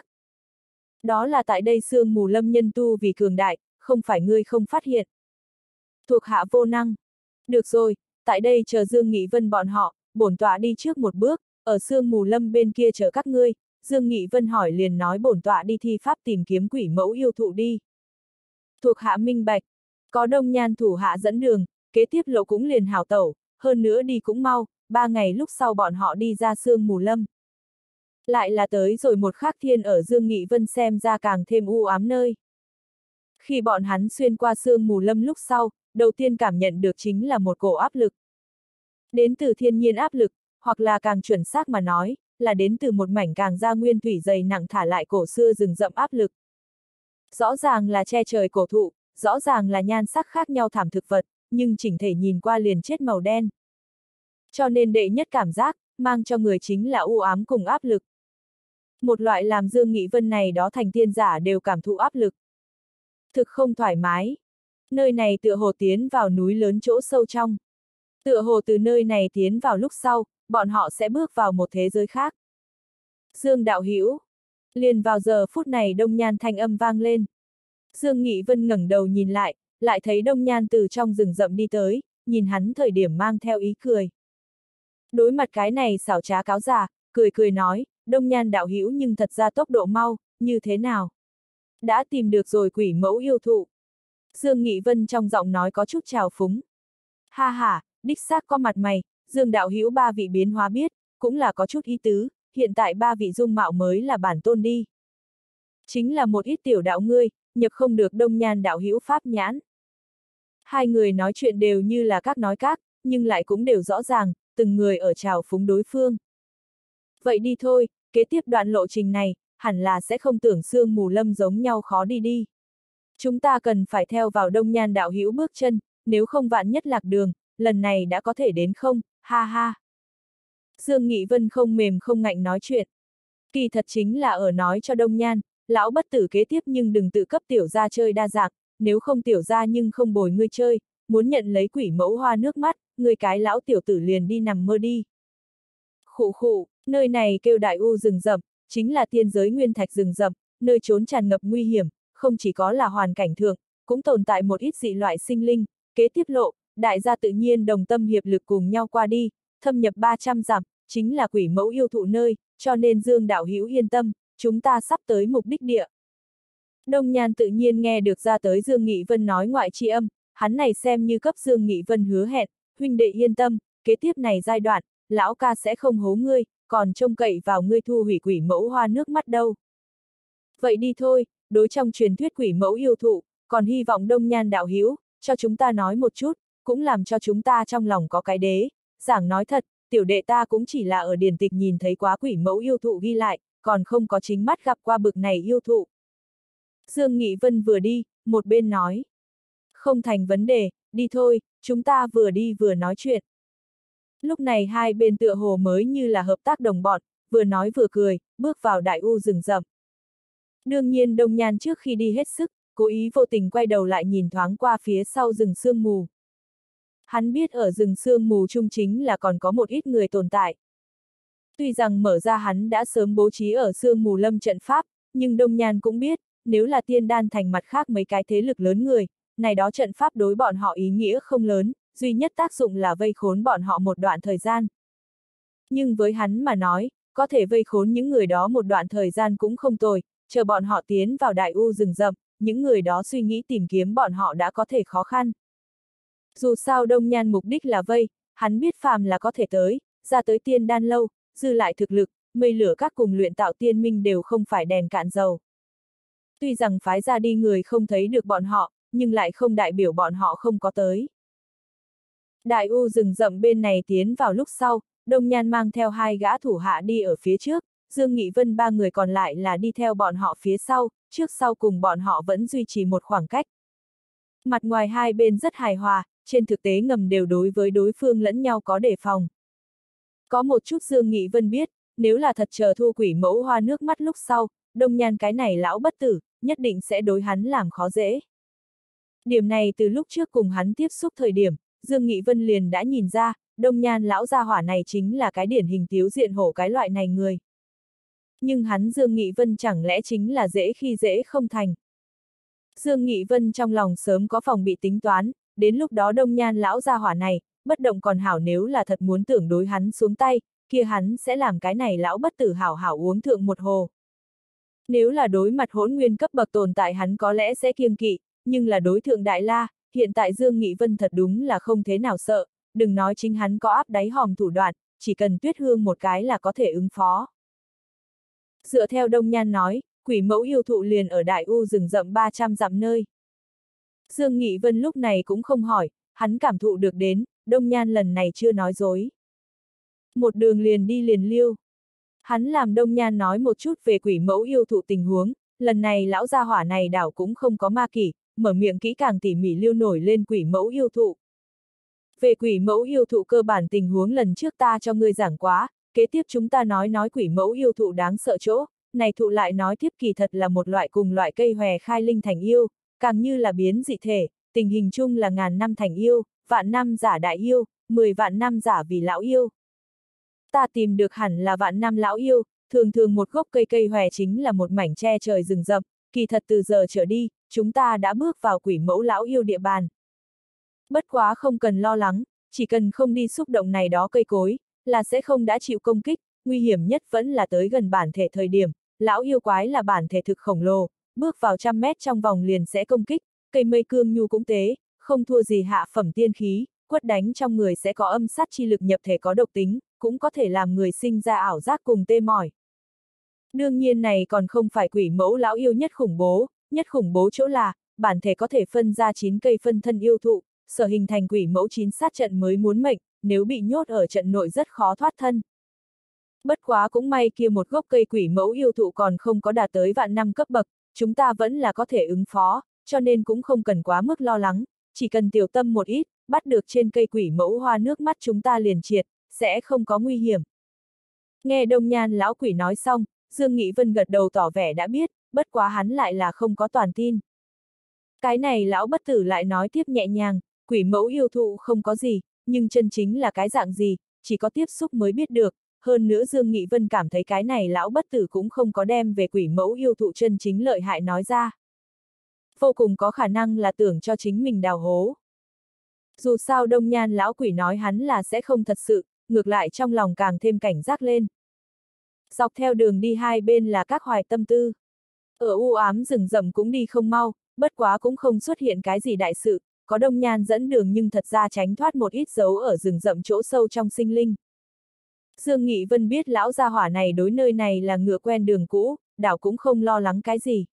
A: Đó là tại đây sương mù lâm nhân tu vì cường đại, không phải ngươi không phát hiện. Thuộc hạ vô năng. Được rồi, tại đây chờ Dương Nghị Vân bọn họ, bổn tọa đi trước một bước, ở sương mù lâm bên kia chờ các ngươi. Dương Nghị Vân hỏi liền nói bổn tọa đi thi pháp tìm kiếm quỷ mẫu yêu thụ đi. Thuộc hạ minh bạch, Có Đông Nhan thủ hạ dẫn đường, kế tiếp lộ cũng liền hảo tẩu, hơn nữa đi cũng mau, 3 ngày lúc sau bọn họ đi ra sương mù lâm. Lại là tới rồi một khắc thiên ở Dương Nghị Vân xem ra càng thêm u ám nơi. Khi bọn hắn xuyên qua sương mù lâm lúc sau, đầu tiên cảm nhận được chính là một cổ áp lực. Đến từ thiên nhiên áp lực, hoặc là càng chuẩn xác mà nói, là đến từ một mảnh càng gia nguyên thủy dày nặng thả lại cổ xưa rừng rậm áp lực. Rõ ràng là che trời cổ thụ, rõ ràng là nhan sắc khác nhau thảm thực vật, nhưng chỉnh thể nhìn qua liền chết màu đen. Cho nên đệ nhất cảm giác, mang cho người chính là u ám cùng áp lực. Một loại làm Dương Nghị Vân này đó thành tiên giả đều cảm thụ áp lực. Thực không thoải mái. Nơi này tựa hồ tiến vào núi lớn chỗ sâu trong. Tựa hồ từ nơi này tiến vào lúc sau, bọn họ sẽ bước vào một thế giới khác. Dương đạo hữu. Liền vào giờ phút này Đông Nhan thanh âm vang lên. Dương Nghị Vân ngẩng đầu nhìn lại thấy Đông Nhan từ trong rừng rậm đi tới, nhìn hắn thời điểm mang theo ý cười. Đối mặt cái này xảo trá cáo già, cười nói, Đông Nhan đạo hữu nhưng thật ra tốc độ mau, như thế nào? Đã tìm được rồi quỷ mẫu yêu thụ. Dương Nghị Vân trong giọng nói có chút trào phúng. Ha ha, đích xác có mặt mày, Dương đạo hữu 3 vị biến hóa biết, cũng là có chút ý tứ, hiện tại 3 vị dung mạo mới là bản tôn đi. Chính là một ít tiểu đạo ngươi, nhập không được Đông Nhan đạo hữu pháp nhãn. Hai người nói chuyện đều như là các nói các, nhưng lại cũng đều rõ ràng, từng người ở trào phúng đối phương. Vậy đi thôi, kế tiếp đoạn lộ trình này, hẳn là sẽ không tưởng sương mù lâm giống nhau khó đi. Chúng ta cần phải theo vào Đông Nhan đạo hữu bước chân, nếu không vạn nhất lạc đường, lần này đã có thể đến không, ha ha. Dương Nghị Vân không mềm không ngạnh nói chuyện. Kỳ thật chính là ở nói cho Đông Nhan, lão bất tử kế tiếp nhưng đừng tự cấp tiểu gia chơi đa dạng, nếu không tiểu gia nhưng không bồi ngươi chơi, muốn nhận lấy quỷ mẫu hoa nước mắt, ngươi cái lão tiểu tử liền đi nằm mơ đi. Khụ khụ, nơi này kêu Đại U rừng rậm, chính là tiên giới nguyên thạch rừng rậm, nơi trốn tràn ngập nguy hiểm, không chỉ có là hoàn cảnh thượng, cũng tồn tại một ít dị loại sinh linh, kế tiếp lộ, đại gia tự nhiên đồng tâm hiệp lực cùng nhau qua đi, thâm nhập 300 dặm, chính là quỷ mẫu yêu thụ nơi, cho nên Dương đạo hữu yên tâm, chúng ta sắp tới mục đích địa. Đông Nhan tự nhiên nghe được ra tới Dương Nghị Vân nói ngoại tri âm, hắn này xem như cấp Dương Nghị Vân hứa hẹn, huynh đệ yên tâm, kế tiếp này giai đoạn, lão ca sẽ không hố ngươi, còn trông cậy vào ngươi thu hủy quỷ mẫu hoa nước mắt đâu. Vậy đi thôi, đối trong truyền thuyết quỷ mẫu yêu thụ, còn hy vọng Đông Nhan đạo hữu cho chúng ta nói một chút, cũng làm cho chúng ta trong lòng có cái đế. Giảng nói thật, tiểu đệ ta cũng chỉ là ở điển tịch nhìn thấy quá quỷ mẫu yêu thụ ghi lại, còn không có chính mắt gặp qua bực này yêu thụ. Dương Nghị Vân vừa đi, một bên nói. Không thành vấn đề, đi thôi, chúng ta vừa đi vừa nói chuyện. Lúc này hai bên tựa hồ mới như là hợp tác đồng bọn, vừa nói vừa cười, bước vào Đại U rừng rậm. Đương nhiên Đông Nhan trước khi đi hết sức, cố ý vô tình quay đầu lại nhìn thoáng qua phía sau rừng sương mù. Hắn biết ở rừng sương mù chung chính là còn có một ít người tồn tại. Tuy rằng mở ra hắn đã sớm bố trí ở sương mù lâm trận pháp, nhưng Đông Nhan cũng biết, nếu là tiên đan thành mặt khác mấy cái thế lực lớn người, này đó trận pháp đối bọn họ ý nghĩa không lớn, duy nhất tác dụng là vây khốn bọn họ một đoạn thời gian. Nhưng với hắn mà nói, có thể vây khốn những người đó một đoạn thời gian cũng không tồi, chờ bọn họ tiến vào Đại U rừng rậm, những người đó suy nghĩ tìm kiếm bọn họ đã có thể khó khăn. Dù sao Đông Nhan mục đích là vây, hắn biết phàm là có thể tới, ra tới tiên đan lâu, dư lại thực lực, mây lửa các cùng luyện tạo tiên minh đều không phải đèn cạn dầu. Tuy rằng phái ra đi người không thấy được bọn họ, nhưng lại không đại biểu bọn họ không có tới. Đại U rừng rậm bên này tiến vào lúc sau, Đông Nhan mang theo 2 gã thủ hạ đi ở phía trước, Dương Nghị Vân 3 người còn lại là đi theo bọn họ phía sau, trước sau cùng bọn họ vẫn duy trì một khoảng cách. Mặt ngoài hai bên rất hài hòa, trên thực tế ngầm đều đối với đối phương lẫn nhau có đề phòng. Có một chút Dương Nghị Vân biết, nếu là thật chờ thu quỷ mẫu hoa nước mắt lúc sau, Đông Nhan cái này lão bất tử, nhất định sẽ đối hắn làm khó dễ. Điểm này từ lúc trước cùng hắn tiếp xúc thời điểm, Dương Nghị Vân liền đã nhìn ra, Đông Nhan lão gia hỏa này chính là cái điển hình tiếu diện hổ cái loại này người. Nhưng hắn Dương Nghị Vân chẳng lẽ chính là dễ khi dễ không thành. Dương Nghị Vân trong lòng sớm có phòng bị tính toán, đến lúc đó Đông Nhan lão gia hỏa này, bất động còn hảo nếu là thật muốn tưởng đối hắn xuống tay, kia hắn sẽ làm cái này lão bất tử hảo hảo uống thượng một hồ. Nếu là đối mặt hỗn nguyên cấp bậc tồn tại hắn có lẽ sẽ kiêng kỵ, nhưng là đối thượng đại la, hiện tại Dương Nghị Vân thật đúng là không thế nào sợ, đừng nói chính hắn có áp đáy hòm thủ đoạn, chỉ cần Tuyết Hương một cái là có thể ứng phó. Dựa theo Đông Nhan nói, quỷ mẫu yêu thụ liền ở Đại U rừng rậm 300 dặm nơi. Dương Nghị Vân lúc này cũng không hỏi, hắn cảm thụ được đến, Đông Nhan lần này chưa nói dối. Một đường liền đi liền lưu. Hắn làm Đông Nhan nói một chút về quỷ mẫu yêu thụ tình huống, lần này lão gia hỏa này đảo cũng không có ma kỷ, mở miệng kỹ càng tỉ mỉ lưu nổi lên quỷ mẫu yêu thụ. Về quỷ mẫu yêu thụ cơ bản tình huống lần trước ta cho ngươi giảng quá, kế tiếp chúng ta nói quỷ mẫu yêu thụ đáng sợ chỗ, này thụ lại nói tiếp kỳ thật là một loại cùng loại cây hòe khai linh thành yêu, càng như là biến dị thể, tình hình chung là ngàn năm thành yêu, vạn năm giả đại yêu, 10 vạn năm giả vì lão yêu. Ta tìm được hẳn là vạn năm lão yêu, thường thường một gốc cây hòe chính là một mảnh che trời rừng rậm, kỳ thật từ giờ trở đi, chúng ta đã bước vào quỷ mẫu lão yêu địa bàn. Bất quá không cần lo lắng, chỉ cần không đi xúc động này đó cây cối, là sẽ không đã chịu công kích, nguy hiểm nhất vẫn là tới gần bản thể thời điểm, lão yêu quái là bản thể thực khổng lồ, bước vào 100 mét trong vòng liền sẽ công kích, cây mây cương nhu cũng tế, không thua gì hạ phẩm tiên khí, quất đánh trong người sẽ có âm sát chi lực nhập thể có độc tính, cũng có thể làm người sinh ra ảo giác cùng tê mỏi. Đương nhiên này còn không phải quỷ mẫu lão yêu nhất khủng bố chỗ là, bản thể có thể phân ra 9 cây phân thân yêu thụ, sở hình thành quỷ mẫu 9 sát trận mới muốn mệnh, nếu bị nhốt ở trận nội rất khó thoát thân. Bất quá cũng may kia một gốc cây quỷ mẫu yêu thụ còn không có đạt tới vạn năm cấp bậc, chúng ta vẫn là có thể ứng phó, cho nên cũng không cần quá mức lo lắng, chỉ cần tiểu tâm một ít, bắt được trên cây quỷ mẫu hoa nước mắt chúng ta liền triệt, sẽ không có nguy hiểm. Nghe Đông Nhan lão quỷ nói xong, Dương Nghị Vân gật đầu tỏ vẻ đã biết, bất quá hắn lại là không có toàn tin. Cái này lão bất tử lại nói tiếp nhẹ nhàng, quỷ mẫu yêu thụ không có gì, nhưng chân chính là cái dạng gì, chỉ có tiếp xúc mới biết được, hơn nữa Dương Nghị Vân cảm thấy cái này lão bất tử cũng không có đem về quỷ mẫu yêu thụ chân chính lợi hại nói ra. Vô cùng có khả năng là tưởng cho chính mình đào hố. Dù sao Đông Nhan lão quỷ nói hắn là sẽ không thật sự, ngược lại trong lòng càng thêm cảnh giác lên. Dọc theo đường đi hai bên là các hoài tâm tư. Ở u ám rừng rậm cũng đi không mau, bất quá cũng không xuất hiện cái gì đại sự, có Đông Nhan dẫn đường nhưng thật ra tránh thoát một ít dấu ở rừng rậm chỗ sâu trong sinh linh. Dương Nghị Vân biết lão gia hỏa này đối nơi này là ngựa quen đường cũ, đảo cũng không lo lắng cái gì.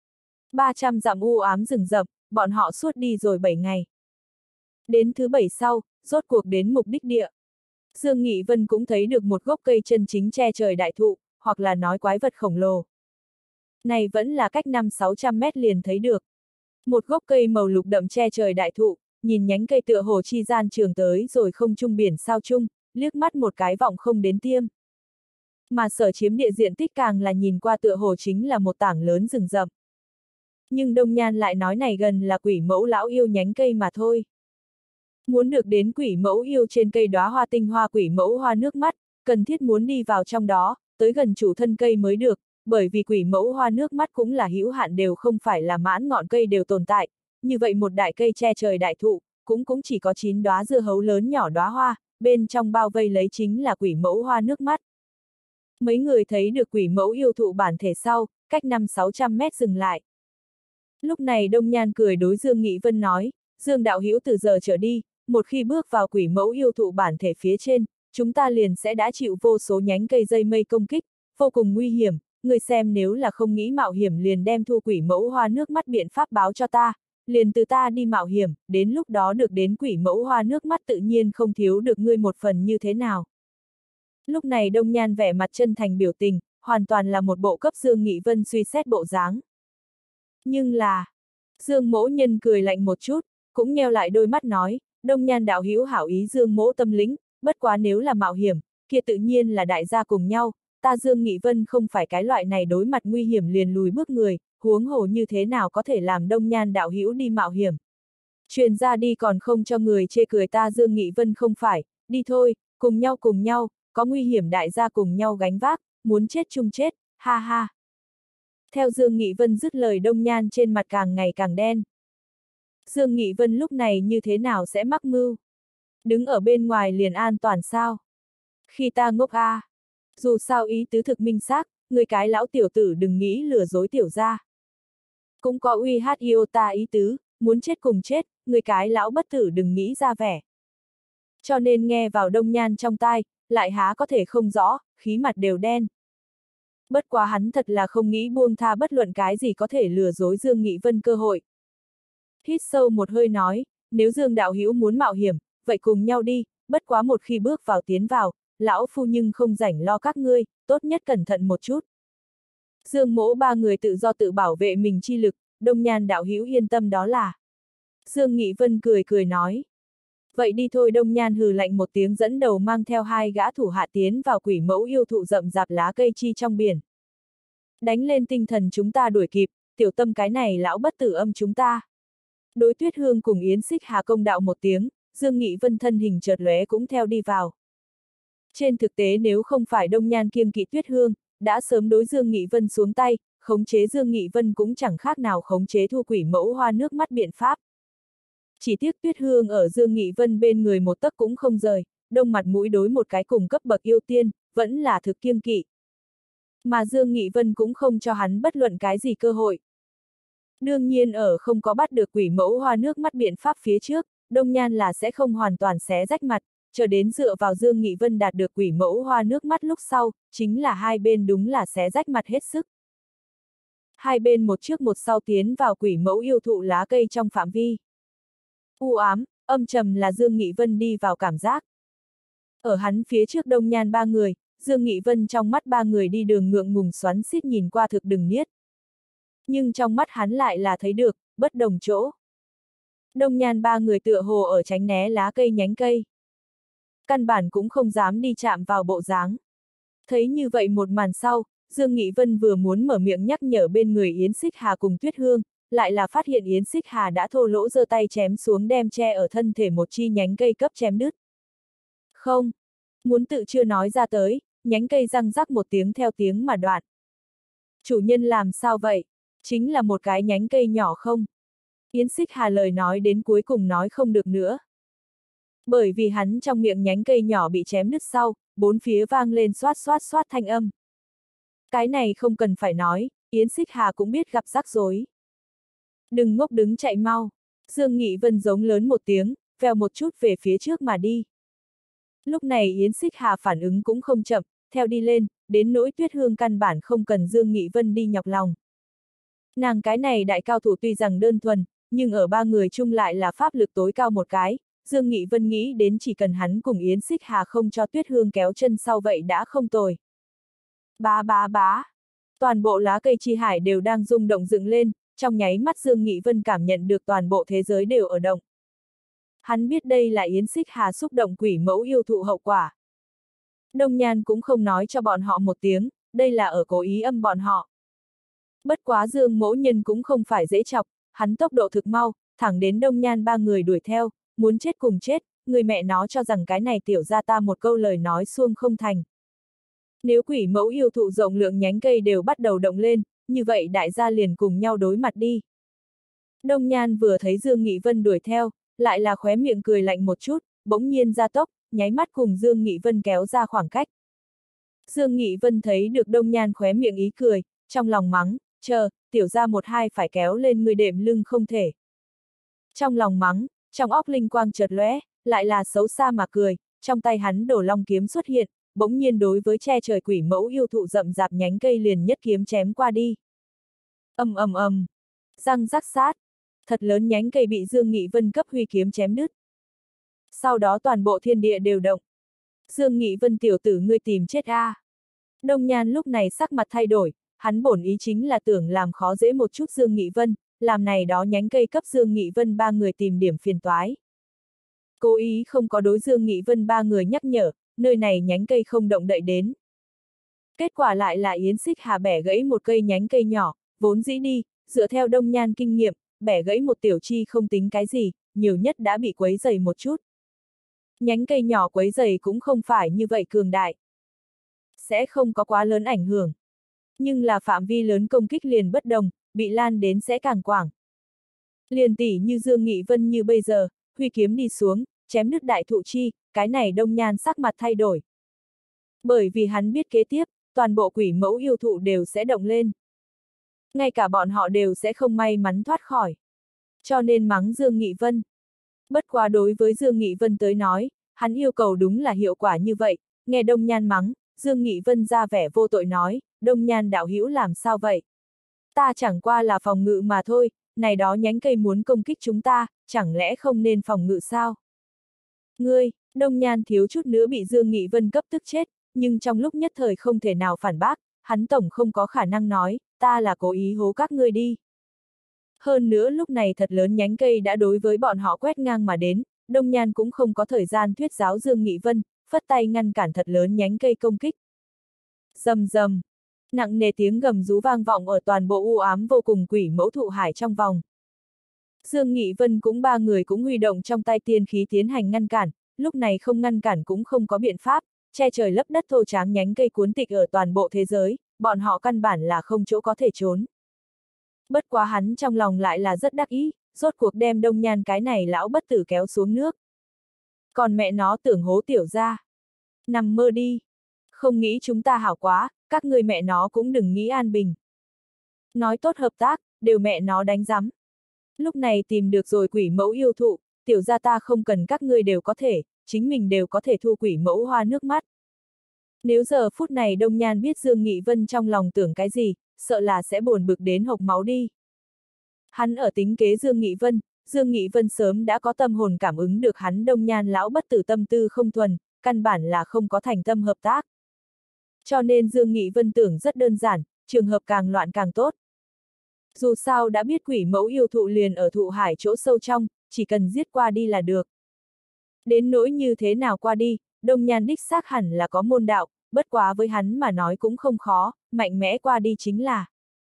A: 300 dặm u ám rừng rậm, bọn họ suốt đi rồi 7 ngày. Đến thứ 7 sau, rốt cuộc đến mục đích địa. Dương Nghị Vân cũng thấy được một gốc cây chân chính che trời đại thụ, hoặc là nói quái vật khổng lồ. Này vẫn là cách 500-600 mét liền thấy được. Một gốc cây màu lục đậm che trời đại thụ, nhìn nhánh cây tựa hồ chi gian trường tới rồi không trung biển sao chung, liếc mắt một cái vọng không đến tiêm. Mà sở chiếm địa diện tích càng là nhìn qua tựa hồ chính là một tảng lớn rừng rậm. Nhưng Đông Nhan lại nói này gần là quỷ mẫu lão yêu nhánh cây mà thôi. Muốn được đến quỷ mẫu yêu trên cây đóa hoa tinh hoa quỷ mẫu hoa nước mắt, cần thiết muốn đi vào trong đó, tới gần chủ thân cây mới được, bởi vì quỷ mẫu hoa nước mắt cũng là hữu hạn đều không phải là mãn ngọn cây đều tồn tại, như vậy một đại cây che trời đại thụ, cũng chỉ có 9 đóa dưa hấu lớn nhỏ đóa hoa, bên trong bao vây lấy chính là quỷ mẫu hoa nước mắt. Mấy người thấy được quỷ mẫu yêu thụ bản thể sau, cách 500-600 mét dừng lại. Lúc này Đông Nhan cười đối Dương Nghị Vân nói, Dương đạo hữu từ giờ trở đi, một khi bước vào quỷ mẫu yêu thụ bản thể phía trên, chúng ta liền sẽ đã chịu vô số nhánh cây dây mây công kích, vô cùng nguy hiểm, người xem nếu là không nghĩ mạo hiểm liền đem thu quỷ mẫu hoa nước mắt biện pháp báo cho ta, liền từ ta đi mạo hiểm, đến lúc đó được đến quỷ mẫu hoa nước mắt tự nhiên không thiếu được ngươi một phần như thế nào. Lúc này Đông Nhan vẻ mặt chân thành biểu tình, hoàn toàn là một bộ cấp Dương Nghị Vân suy xét bộ dáng. Nhưng là, Dương mỗ nhân cười lạnh một chút, cũng nheo lại đôi mắt nói, Đông Nhan đạo hữu hảo ý Dương mỗ tâm lĩnh, bất quá nếu là mạo hiểm, kia tự nhiên là đại gia cùng nhau, ta Dương Nghị Vân không phải cái loại này đối mặt nguy hiểm liền lùi bước người, huống hồ như thế nào có thể làm Đông Nhan đạo hữu đi mạo hiểm. Truyền ra đi còn không cho người chê cười ta Dương Nghị Vân không phải, đi thôi, cùng nhau, có nguy hiểm đại gia cùng nhau gánh vác, muốn chết chung chết, ha ha. Theo Dương Nghị Vân dứt lời Đông Nhan trên mặt càng ngày càng đen. Dương Nghị Vân lúc này như thế nào sẽ mắc mưu? Đứng ở bên ngoài liền an toàn sao? Khi ta ngốc a, dù sao ý tứ thực minh xác, người cái lão tiểu tử đừng nghĩ lừa dối tiểu gia. Cũng có uy hát iota ý tứ, muốn chết cùng chết, người cái lão bất tử đừng nghĩ ra vẻ. Cho nên nghe vào Đông Nhan trong tai, lại há có thể không rõ, khí mặt đều đen. Bất quá hắn thật là không nghĩ buông tha bất luận cái gì có thể lừa dối Dương Nghị Vân cơ hội. Hít sâu một hơi nói, nếu Dương đạo hữu muốn mạo hiểm, vậy cùng nhau đi, bất quá một khi bước vào tiến vào, lão phu nhưng không rảnh lo các ngươi, tốt nhất cẩn thận một chút. Dương Mỗ ba người tự do tự bảo vệ mình chi lực, Đông Nhan đạo hữu yên tâm đó là. Dương Nghị Vân cười cười nói. Vậy đi thôi. Đông Nhan hừ lạnh một tiếng dẫn đầu mang theo hai gã thủ hạ tiến vào quỷ mẫu yêu thụ rậm rạp lá cây chi trong biển. Đánh lên tinh thần chúng ta đuổi kịp, tiểu tâm cái này lão bất tử âm chúng ta. Đối Tuyết Hương cùng Yến Xích Hà công đạo một tiếng, Dương Nghị Vân thân hình chợt lóe cũng theo đi vào. Trên thực tế nếu không phải Đông Nhan kiêng kỵ Tuyết Hương, đã sớm đối Dương Nghị Vân xuống tay, khống chế Dương Nghị Vân cũng chẳng khác nào khống chế thu quỷ mẫu hoa nước mắt biện pháp. Chỉ tiếc Tuyết Hương ở Dương Nghị Vân bên người một tấc cũng không rời, đông mặt mũi đối một cái cùng cấp bậc yêu tiên, vẫn là thực kiêng kỵ. Mà Dương Nghị Vân cũng không cho hắn bất luận cái gì cơ hội. Đương nhiên ở không có bắt được quỷ mẫu hoa nước mắt biện pháp phía trước, Đông Nhan là sẽ không hoàn toàn xé rách mặt, chờ đến dựa vào Dương Nghị Vân đạt được quỷ mẫu hoa nước mắt lúc sau, chính là hai bên đúng là xé rách mặt hết sức. Hai bên một trước một sau tiến vào quỷ mẫu yêu thụ lá cây trong phạm vi. U ám, âm trầm là Dương Nghị Vân đi vào cảm giác. Ở hắn phía trước Đông Nhan ba người, Dương Nghị Vân trong mắt ba người đi đường ngượng ngùng xoắn xít nhìn qua thực đừng niết. Nhưng trong mắt hắn lại là thấy được, bất đồng chỗ. Đông Nhan ba người tựa hồ ở tránh né lá cây nhánh cây. Căn bản cũng không dám đi chạm vào bộ dáng. Thấy như vậy một màn sau, Dương Nghị Vân vừa muốn mở miệng nhắc nhở bên người Yến Xích Hà cùng Tuyết Hương, lại là phát hiện Yến Xích Hà đã thô lỗ giơ tay chém xuống đem che ở thân thể một chi nhánh cây cấp chém đứt. Không, muốn tự chưa nói ra tới, nhánh cây răng rắc một tiếng theo tiếng mà đoạn. Chủ nhân làm sao vậy? Chính là một cái nhánh cây nhỏ không? Yến Xích Hà lời nói đến cuối cùng nói không được nữa. Bởi vì hắn trong miệng nhánh cây nhỏ bị chém đứt sau, bốn phía vang lên xoát xoát xoát thanh âm. Cái này không cần phải nói, Yến Xích Hà cũng biết gặp rắc rối. Đừng ngốc đứng chạy mau. Dương Nghị Vân giống lớn một tiếng, vèo một chút về phía trước mà đi. Lúc này Yến Xích Hà phản ứng cũng không chậm, theo đi lên, đến nỗi Tuyết Hương căn bản không cần Dương Nghị Vân đi nhọc lòng. Nàng cái này đại cao thủ tuy rằng đơn thuần, nhưng ở ba người chung lại là pháp lực tối cao một cái, Dương Nghị Vân nghĩ đến chỉ cần hắn cùng Yến Xích Hà không cho Tuyết Hương kéo chân sau vậy đã không tồi. Bá bá bá. Toàn bộ lá cây chi hải đều đang rung động dựng lên, trong nháy mắt Dương Nghị Vân cảm nhận được toàn bộ thế giới đều ở động. Hắn biết đây là Yến Xích Hà xúc động quỷ mẫu yêu thụ hậu quả. Đông Nhan cũng không nói cho bọn họ một tiếng, đây là ở cố ý âm bọn họ. Bất quá Dương Mỗ Nhân cũng không phải dễ chọc, hắn tốc độ thực mau, thẳng đến Đông Nhan ba người đuổi theo, muốn chết cùng chết, người mẹ nó cho rằng cái này tiểu ra ta một câu lời nói suông không thành. Nếu quỷ mẫu yêu thụ rộng lượng nhánh cây đều bắt đầu động lên, như vậy đại gia liền cùng nhau đối mặt đi. Đông Nhan vừa thấy Dương Nghị Vân đuổi theo, lại là khóe miệng cười lạnh một chút, bỗng nhiên ra tốc, nháy mắt cùng Dương Nghị Vân kéo ra khoảng cách. Dương Nghị Vân thấy được Đông Nhan khóe miệng ý cười, trong lòng mắng, chờ, tiểu ra một hai phải kéo lên người đệm lưng không thể. Trong lòng mắng, trong óc linh quang chợt lóe, lại là xấu xa mà cười, trong tay hắn đổ long kiếm xuất hiện, bỗng nhiên đối với che trời quỷ mẫu yêu thụ rậm rạp nhánh cây liền nhất kiếm chém qua đi. Ầm ầm ầm, răng rắc sát, thật lớn nhánh cây bị Dương Nghị Vân cấp huy kiếm chém đứt. Sau đó toàn bộ thiên địa đều động. Dương Nghị Vân tiểu tử ngươi tìm chết a. Đông Nhan lúc này sắc mặt thay đổi, hắn bổn ý chính là tưởng làm khó dễ một chút Dương Nghị Vân, làm này đó nhánh cây cấp Dương Nghị Vân ba người tìm điểm phiền toái. Cố ý không có đối Dương Nghị Vân ba người nhắc nhở, nơi này nhánh cây không động đậy đến. Kết quả lại là Yến Xích Hà bẻ gãy một cây nhánh cây nhỏ, vốn dĩ đi, dựa theo Đông Nhan kinh nghiệm, bẻ gãy một tiểu chi không tính cái gì, nhiều nhất đã bị quấy dày một chút. Nhánh cây nhỏ quấy dày cũng không phải như vậy cường đại. Sẽ không có quá lớn ảnh hưởng. Nhưng là phạm vi lớn công kích liền bất đồng, bị lan đến sẽ càng quảng. Liền tỉ như Dương Nghị Vân như bây giờ, huy kiếm đi xuống, chém đứt đại thụ chi, cái này Đông Nhan sắc mặt thay đổi. Bởi vì hắn biết kế tiếp, toàn bộ quỷ mẫu yêu thụ đều sẽ động lên. Ngay cả bọn họ đều sẽ không may mắn thoát khỏi. Cho nên mắng Dương Nghị Vân. Bất quá đối với Dương Nghị Vân tới nói, hắn yêu cầu đúng là hiệu quả như vậy, nghe Đông Nhan mắng, Dương Nghị Vân ra vẻ vô tội nói, Đông Nhan đạo hữu làm sao vậy? Ta chẳng qua là phòng ngự mà thôi, này đó nhánh cây muốn công kích chúng ta, chẳng lẽ không nên phòng ngự sao? Ngươi, Đông Nhan thiếu chút nữa bị Dương Nghị Vân cấp tức chết, nhưng trong lúc nhất thời không thể nào phản bác, hắn tổng không có khả năng nói, ta là cố ý hố các ngươi đi. Hơn nữa lúc này thật lớn nhánh cây đã đối với bọn họ quét ngang mà đến, Đông Nhan cũng không có thời gian thuyết giáo Dương Nghị Vân, phất tay ngăn cản thật lớn nhánh cây công kích. Rầm rầm, nặng nề tiếng gầm rú vang vọng ở toàn bộ u ám vô cùng quỷ mẫu thụ hải trong vòng. Dương Nghị Vân cũng ba người cũng huy động trong tay tiên khí tiến hành ngăn cản, lúc này không ngăn cản cũng không có biện pháp, che trời lấp đất thô tráng nhánh cây cuốn tịch ở toàn bộ thế giới, bọn họ căn bản là không chỗ có thể trốn. Bất quá hắn trong lòng lại là rất đắc ý, rốt cuộc đem Đông Nhan cái này lão bất tử kéo xuống nước. Còn mẹ nó tưởng hố tiểu ra. Nằm mơ đi. Không nghĩ chúng ta hảo quá, các người mẹ nó cũng đừng nghĩ an bình. Nói tốt hợp tác, đều mẹ nó đánh rắm. Lúc này tìm được rồi quỷ mẫu yêu thụ, tiểu ra ta không cần các ngươi đều có thể, chính mình đều có thể thu quỷ mẫu hoa nước mắt. Nếu giờ phút này Đông Nhan biết Dương Nghị Vân trong lòng tưởng cái gì, sợ là sẽ buồn bực đến hộc máu đi. Hắn ở tính kế Dương Nghị Vân sớm đã có tâm hồn cảm ứng được hắn Đông Nhan lão bất tử tâm tư không thuần, căn bản là không có thành tâm hợp tác. Cho nên Dương Nghị Vân tưởng rất đơn giản, trường hợp càng loạn càng tốt. Dù sao đã biết quỷ mẫu yêu thụ liền ở thụ hải chỗ sâu trong, chỉ cần giết qua đi là được. Đến nỗi như thế nào qua đi, Đông Nhan đích xác hẳn là có môn đạo, bất quá với hắn mà nói cũng không khó, mạnh mẽ qua đi chính là.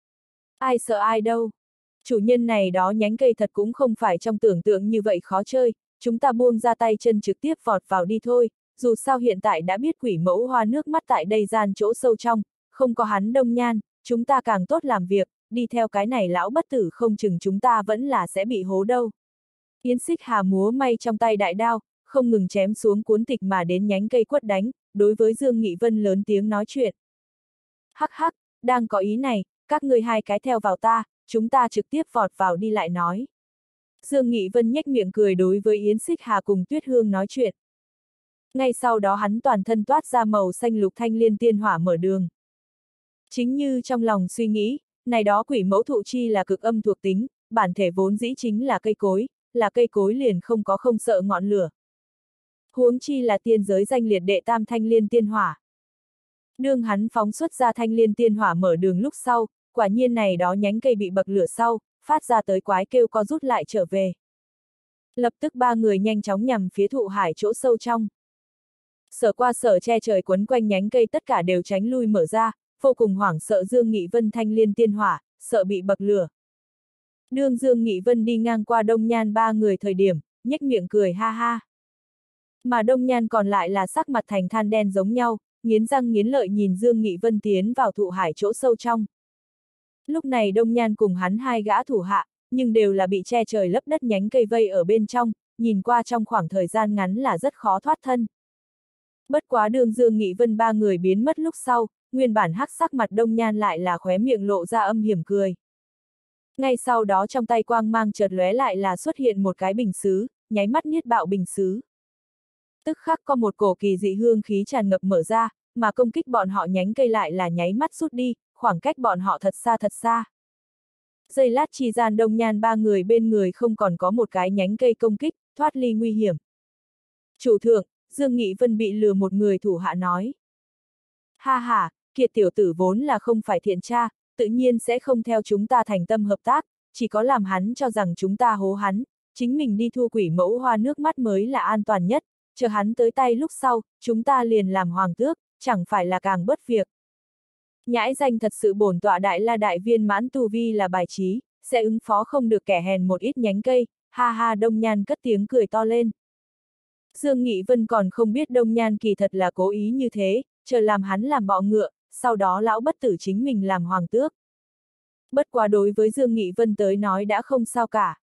A: Ai sợ ai đâu. Chủ nhân này đó nhánh cây thật cũng không phải trong tưởng tượng như vậy khó chơi, chúng ta buông ra tay chân trực tiếp vọt vào đi thôi, dù sao hiện tại đã biết quỷ mẫu hoa nước mắt tại đây gian chỗ sâu trong, không có hắn Đông Nhan, chúng ta càng tốt làm việc, đi theo cái này lão bất tử không chừng chúng ta vẫn là sẽ bị hố đâu. Yến Xích Hà múa may trong tay đại đao, không ngừng chém xuống cuốn tịch mà đến nhánh cây quất đánh, đối với Dương Nghị Vân lớn tiếng nói chuyện. Hắc hắc, đang có ý này, các ngươi hai cái theo vào ta, chúng ta trực tiếp vọt vào đi lại nói. Dương Nghị Vân nhếch miệng cười đối với Yến Xích Hà cùng Tuyết Hương nói chuyện. Ngay sau đó hắn toàn thân toát ra màu xanh lục thanh liên tiên hỏa mở đường. Chính như trong lòng suy nghĩ, này đó quỷ mẫu thụ chi là cực âm thuộc tính, bản thể vốn dĩ chính là cây cối liền không có không sợ ngọn lửa. Huống chi là tiên giới danh liệt đệ tam thanh liên tiên hỏa. Đương hắn phóng xuất ra thanh liên tiên hỏa mở đường lúc sau, quả nhiên này đó nhánh cây bị bậc lửa sau, phát ra tới quái kêu co rút lại trở về. Lập tức ba người nhanh chóng nhằm phía thụ hải chỗ sâu trong. Sở qua sở che trời quấn quanh nhánh cây tất cả đều tránh lui mở ra, vô cùng hoảng sợ Dương Nghị Vân thanh liên tiên hỏa, sợ bị bậc lửa. Đương Dương Nghị Vân đi ngang qua Đông Nhan ba người thời điểm, nhếch miệng cười ha ha. Mà Đông Nhan còn lại là sắc mặt thành than đen giống nhau, nghiến răng nghiến lợi nhìn Dương Nghị Vân tiến vào thụ hải chỗ sâu trong. Lúc này Đông Nhan cùng hắn hai gã thủ hạ, nhưng đều là bị che trời lấp đất nhánh cây vây ở bên trong, nhìn qua trong khoảng thời gian ngắn là rất khó thoát thân. Bất quá đường Dương Nghị Vân ba người biến mất lúc sau, nguyên bản hắc sắc mặt Đông Nhan lại là khóe miệng lộ ra âm hiểm cười. Ngay sau đó trong tay quang mang chợt lóe lại là xuất hiện một cái bình sứ, nháy mắt niết bạo bình sứ. Tức khắc có một cổ kỳ dị hương khí tràn ngập mở ra, mà công kích bọn họ nhánh cây lại là nháy mắt rút đi, khoảng cách bọn họ thật xa thật xa. Giây lát chi gian Đông Nhan ba người bên người không còn có một cái nhánh cây công kích, thoát ly nguy hiểm. Chủ thượng, Dương Nghị Vân bị lừa một người thủ hạ nói. Ha ha, Kiệt tiểu tử vốn là không phải thiện tra, tự nhiên sẽ không theo chúng ta thành tâm hợp tác, chỉ có làm hắn cho rằng chúng ta hố hắn, chính mình đi thu quỷ mẫu hoa nước mắt mới là an toàn nhất, chờ hắn tới tay lúc sau, chúng ta liền làm hoàng tước, chẳng phải là càng bất việc. Nhãi danh thật sự bổn tọa đại la đại viên mãn tu vi là bài trí, sẽ ứng phó không được kẻ hèn một ít nhánh cây, ha ha Đông Nhan cất tiếng cười to lên. Dương Nghị Vân còn không biết Đông Nhan kỳ thật là cố ý như thế, chờ làm hắn làm bọ ngựa, sau đó lão bất tử chính mình làm hoàng tước. Bất quá đối với Dương Nghị Vân tới nói đã không sao cả.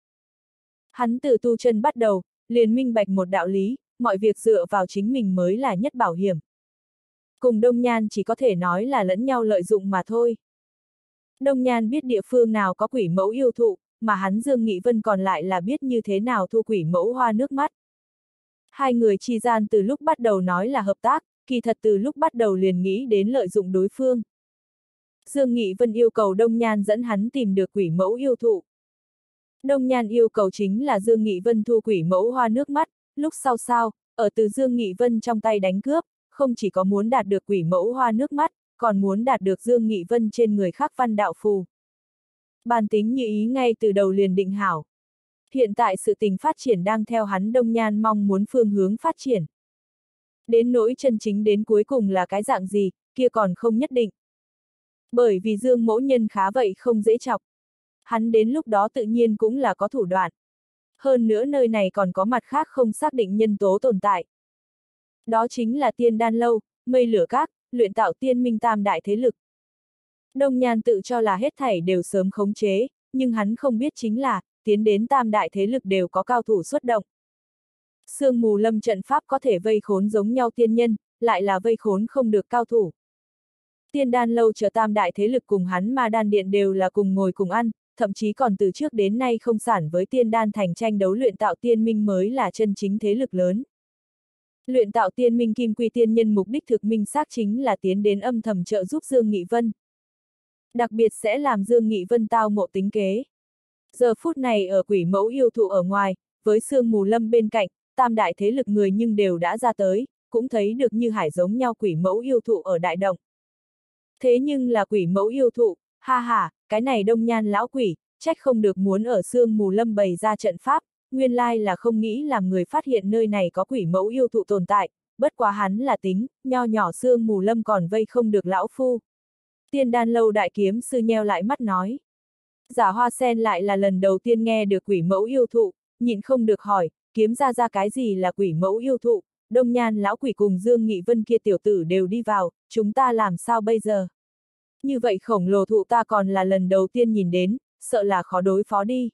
A: Hắn từ tu chân bắt đầu, liền minh bạch một đạo lý, mọi việc dựa vào chính mình mới là nhất bảo hiểm. Cùng Đông Nhan chỉ có thể nói là lẫn nhau lợi dụng mà thôi. Đông Nhan biết địa phương nào có quỷ mẫu yêu thụ, mà hắn Dương Nghị Vân còn lại là biết như thế nào thu quỷ mẫu hoa nước mắt. Hai người chi gian từ lúc bắt đầu nói là hợp tác, kỳ thật từ lúc bắt đầu liền nghĩ đến lợi dụng đối phương. Dương Nghị Vân yêu cầu Đông Nhan dẫn hắn tìm được quỷ mẫu yêu thụ. Đông Nhan yêu cầu chính là Dương Nghị Vân thu quỷ mẫu hoa nước mắt, lúc sau sao, ở từ Dương Nghị Vân trong tay đánh cướp, không chỉ có muốn đạt được quỷ mẫu hoa nước mắt, còn muốn đạt được Dương Nghị Vân trên người khắc văn đạo phù. Bàn tính như ý ngay từ đầu liền định hảo. Hiện tại sự tình phát triển đang theo hắn Đông Nhan mong muốn phương hướng phát triển. Đến nỗi chân chính đến cuối cùng là cái dạng gì, kia còn không nhất định. Bởi vì Dương mỗ nhân khá vậy không dễ chọc. Hắn đến lúc đó tự nhiên cũng là có thủ đoạn. Hơn nữa nơi này còn có mặt khác không xác định nhân tố tồn tại. Đó chính là Tiên Đan Lâu, Mây Lửa Các, luyện tạo tiên minh tam đại thế lực. Đông Nhan tự cho là hết thảy đều sớm khống chế, nhưng hắn không biết chính là, tiến đến tam đại thế lực đều có cao thủ xuất động. Sương mù lâm trận pháp có thể vây khốn giống nhau tiên nhân, lại là vây khốn không được cao thủ. Tiên Đan Lâu chờ tam đại thế lực cùng hắn Ma Đan Điện đều là cùng ngồi cùng ăn, thậm chí còn từ trước đến nay không sản với Tiên Đan thành tranh đấu luyện tạo tiên minh mới là chân chính thế lực lớn. Luyện tạo tiên minh kim quy tiên nhân mục đích thực minh xác chính là tiến đến âm thầm trợ giúp Dương Nghị Vân. Đặc biệt sẽ làm Dương Nghị Vân tao ngộ tính kế. Giờ phút này ở quỷ mẫu yêu thụ ở ngoài, với sương mù lâm bên cạnh, tam đại thế lực người nhưng đều đã ra tới, cũng thấy được như hải giống nhau quỷ mẫu yêu thụ ở đại động. Thế nhưng là quỷ mẫu yêu thụ, ha ha, cái này Đông Nhan lão quỷ, trách không được muốn ở sương mù lâm bày ra trận pháp, nguyên lai là không nghĩ làm người phát hiện nơi này có quỷ mẫu yêu thụ tồn tại, bất quá hắn là tính, nho nhỏ sương mù lâm còn vây không được lão phu. Tiên Đan Lâu đại kiếm sư nheo lại mắt nói. Giả Hoa Sen lại là lần đầu tiên nghe được quỷ mẫu yêu thụ, nhịn không được hỏi, kiếm ra cái gì là quỷ mẫu yêu thụ, Đông Nhan lão quỷ cùng Dương Nghị Vân kia tiểu tử đều đi vào, chúng ta làm sao bây giờ? Như vậy khổng lồ thụ ta còn là lần đầu tiên nhìn đến, sợ là khó đối phó đi.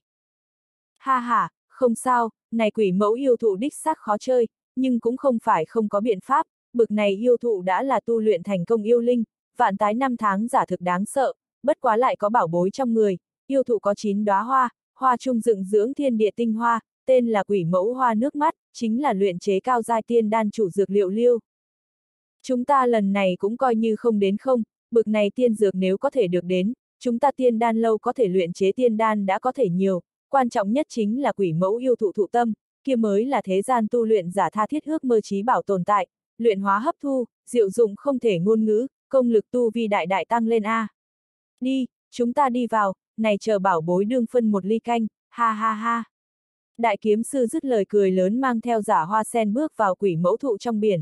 A: Ha ha, không sao, này quỷ mẫu yêu thụ đích xác khó chơi, nhưng cũng không phải không có biện pháp, bực này yêu thụ đã là tu luyện thành công yêu linh, vạn tái năm tháng giả thực đáng sợ, bất quá lại có bảo bối trong người, yêu thụ có 9 đóa hoa, hoa trung dựng dưỡng thiên địa tinh hoa, tên là quỷ mẫu hoa nước mắt, chính là luyện chế cao giai tiên đan chủ dược liệu liêu. Chúng ta lần này cũng coi như không đến không, bực này tiên dược nếu có thể được đến, chúng ta Tiên Đan Lâu có thể luyện chế tiên đan đã có thể nhiều, quan trọng nhất chính là quỷ mẫu yêu thụ thụ tâm, kia mới là thế gian tu luyện giả tha thiết ước mơ chí bảo tồn tại, luyện hóa hấp thu, diệu dụng không thể ngôn ngữ, công lực tu vi đại đại tăng lên a. Đi, chúng ta đi vào, này chờ bảo bối đương phân một ly canh, ha ha ha. Đại kiếm sư dứt lời cười lớn mang theo Giả Hoa Sen bước vào quỷ mẫu thụ trong biển.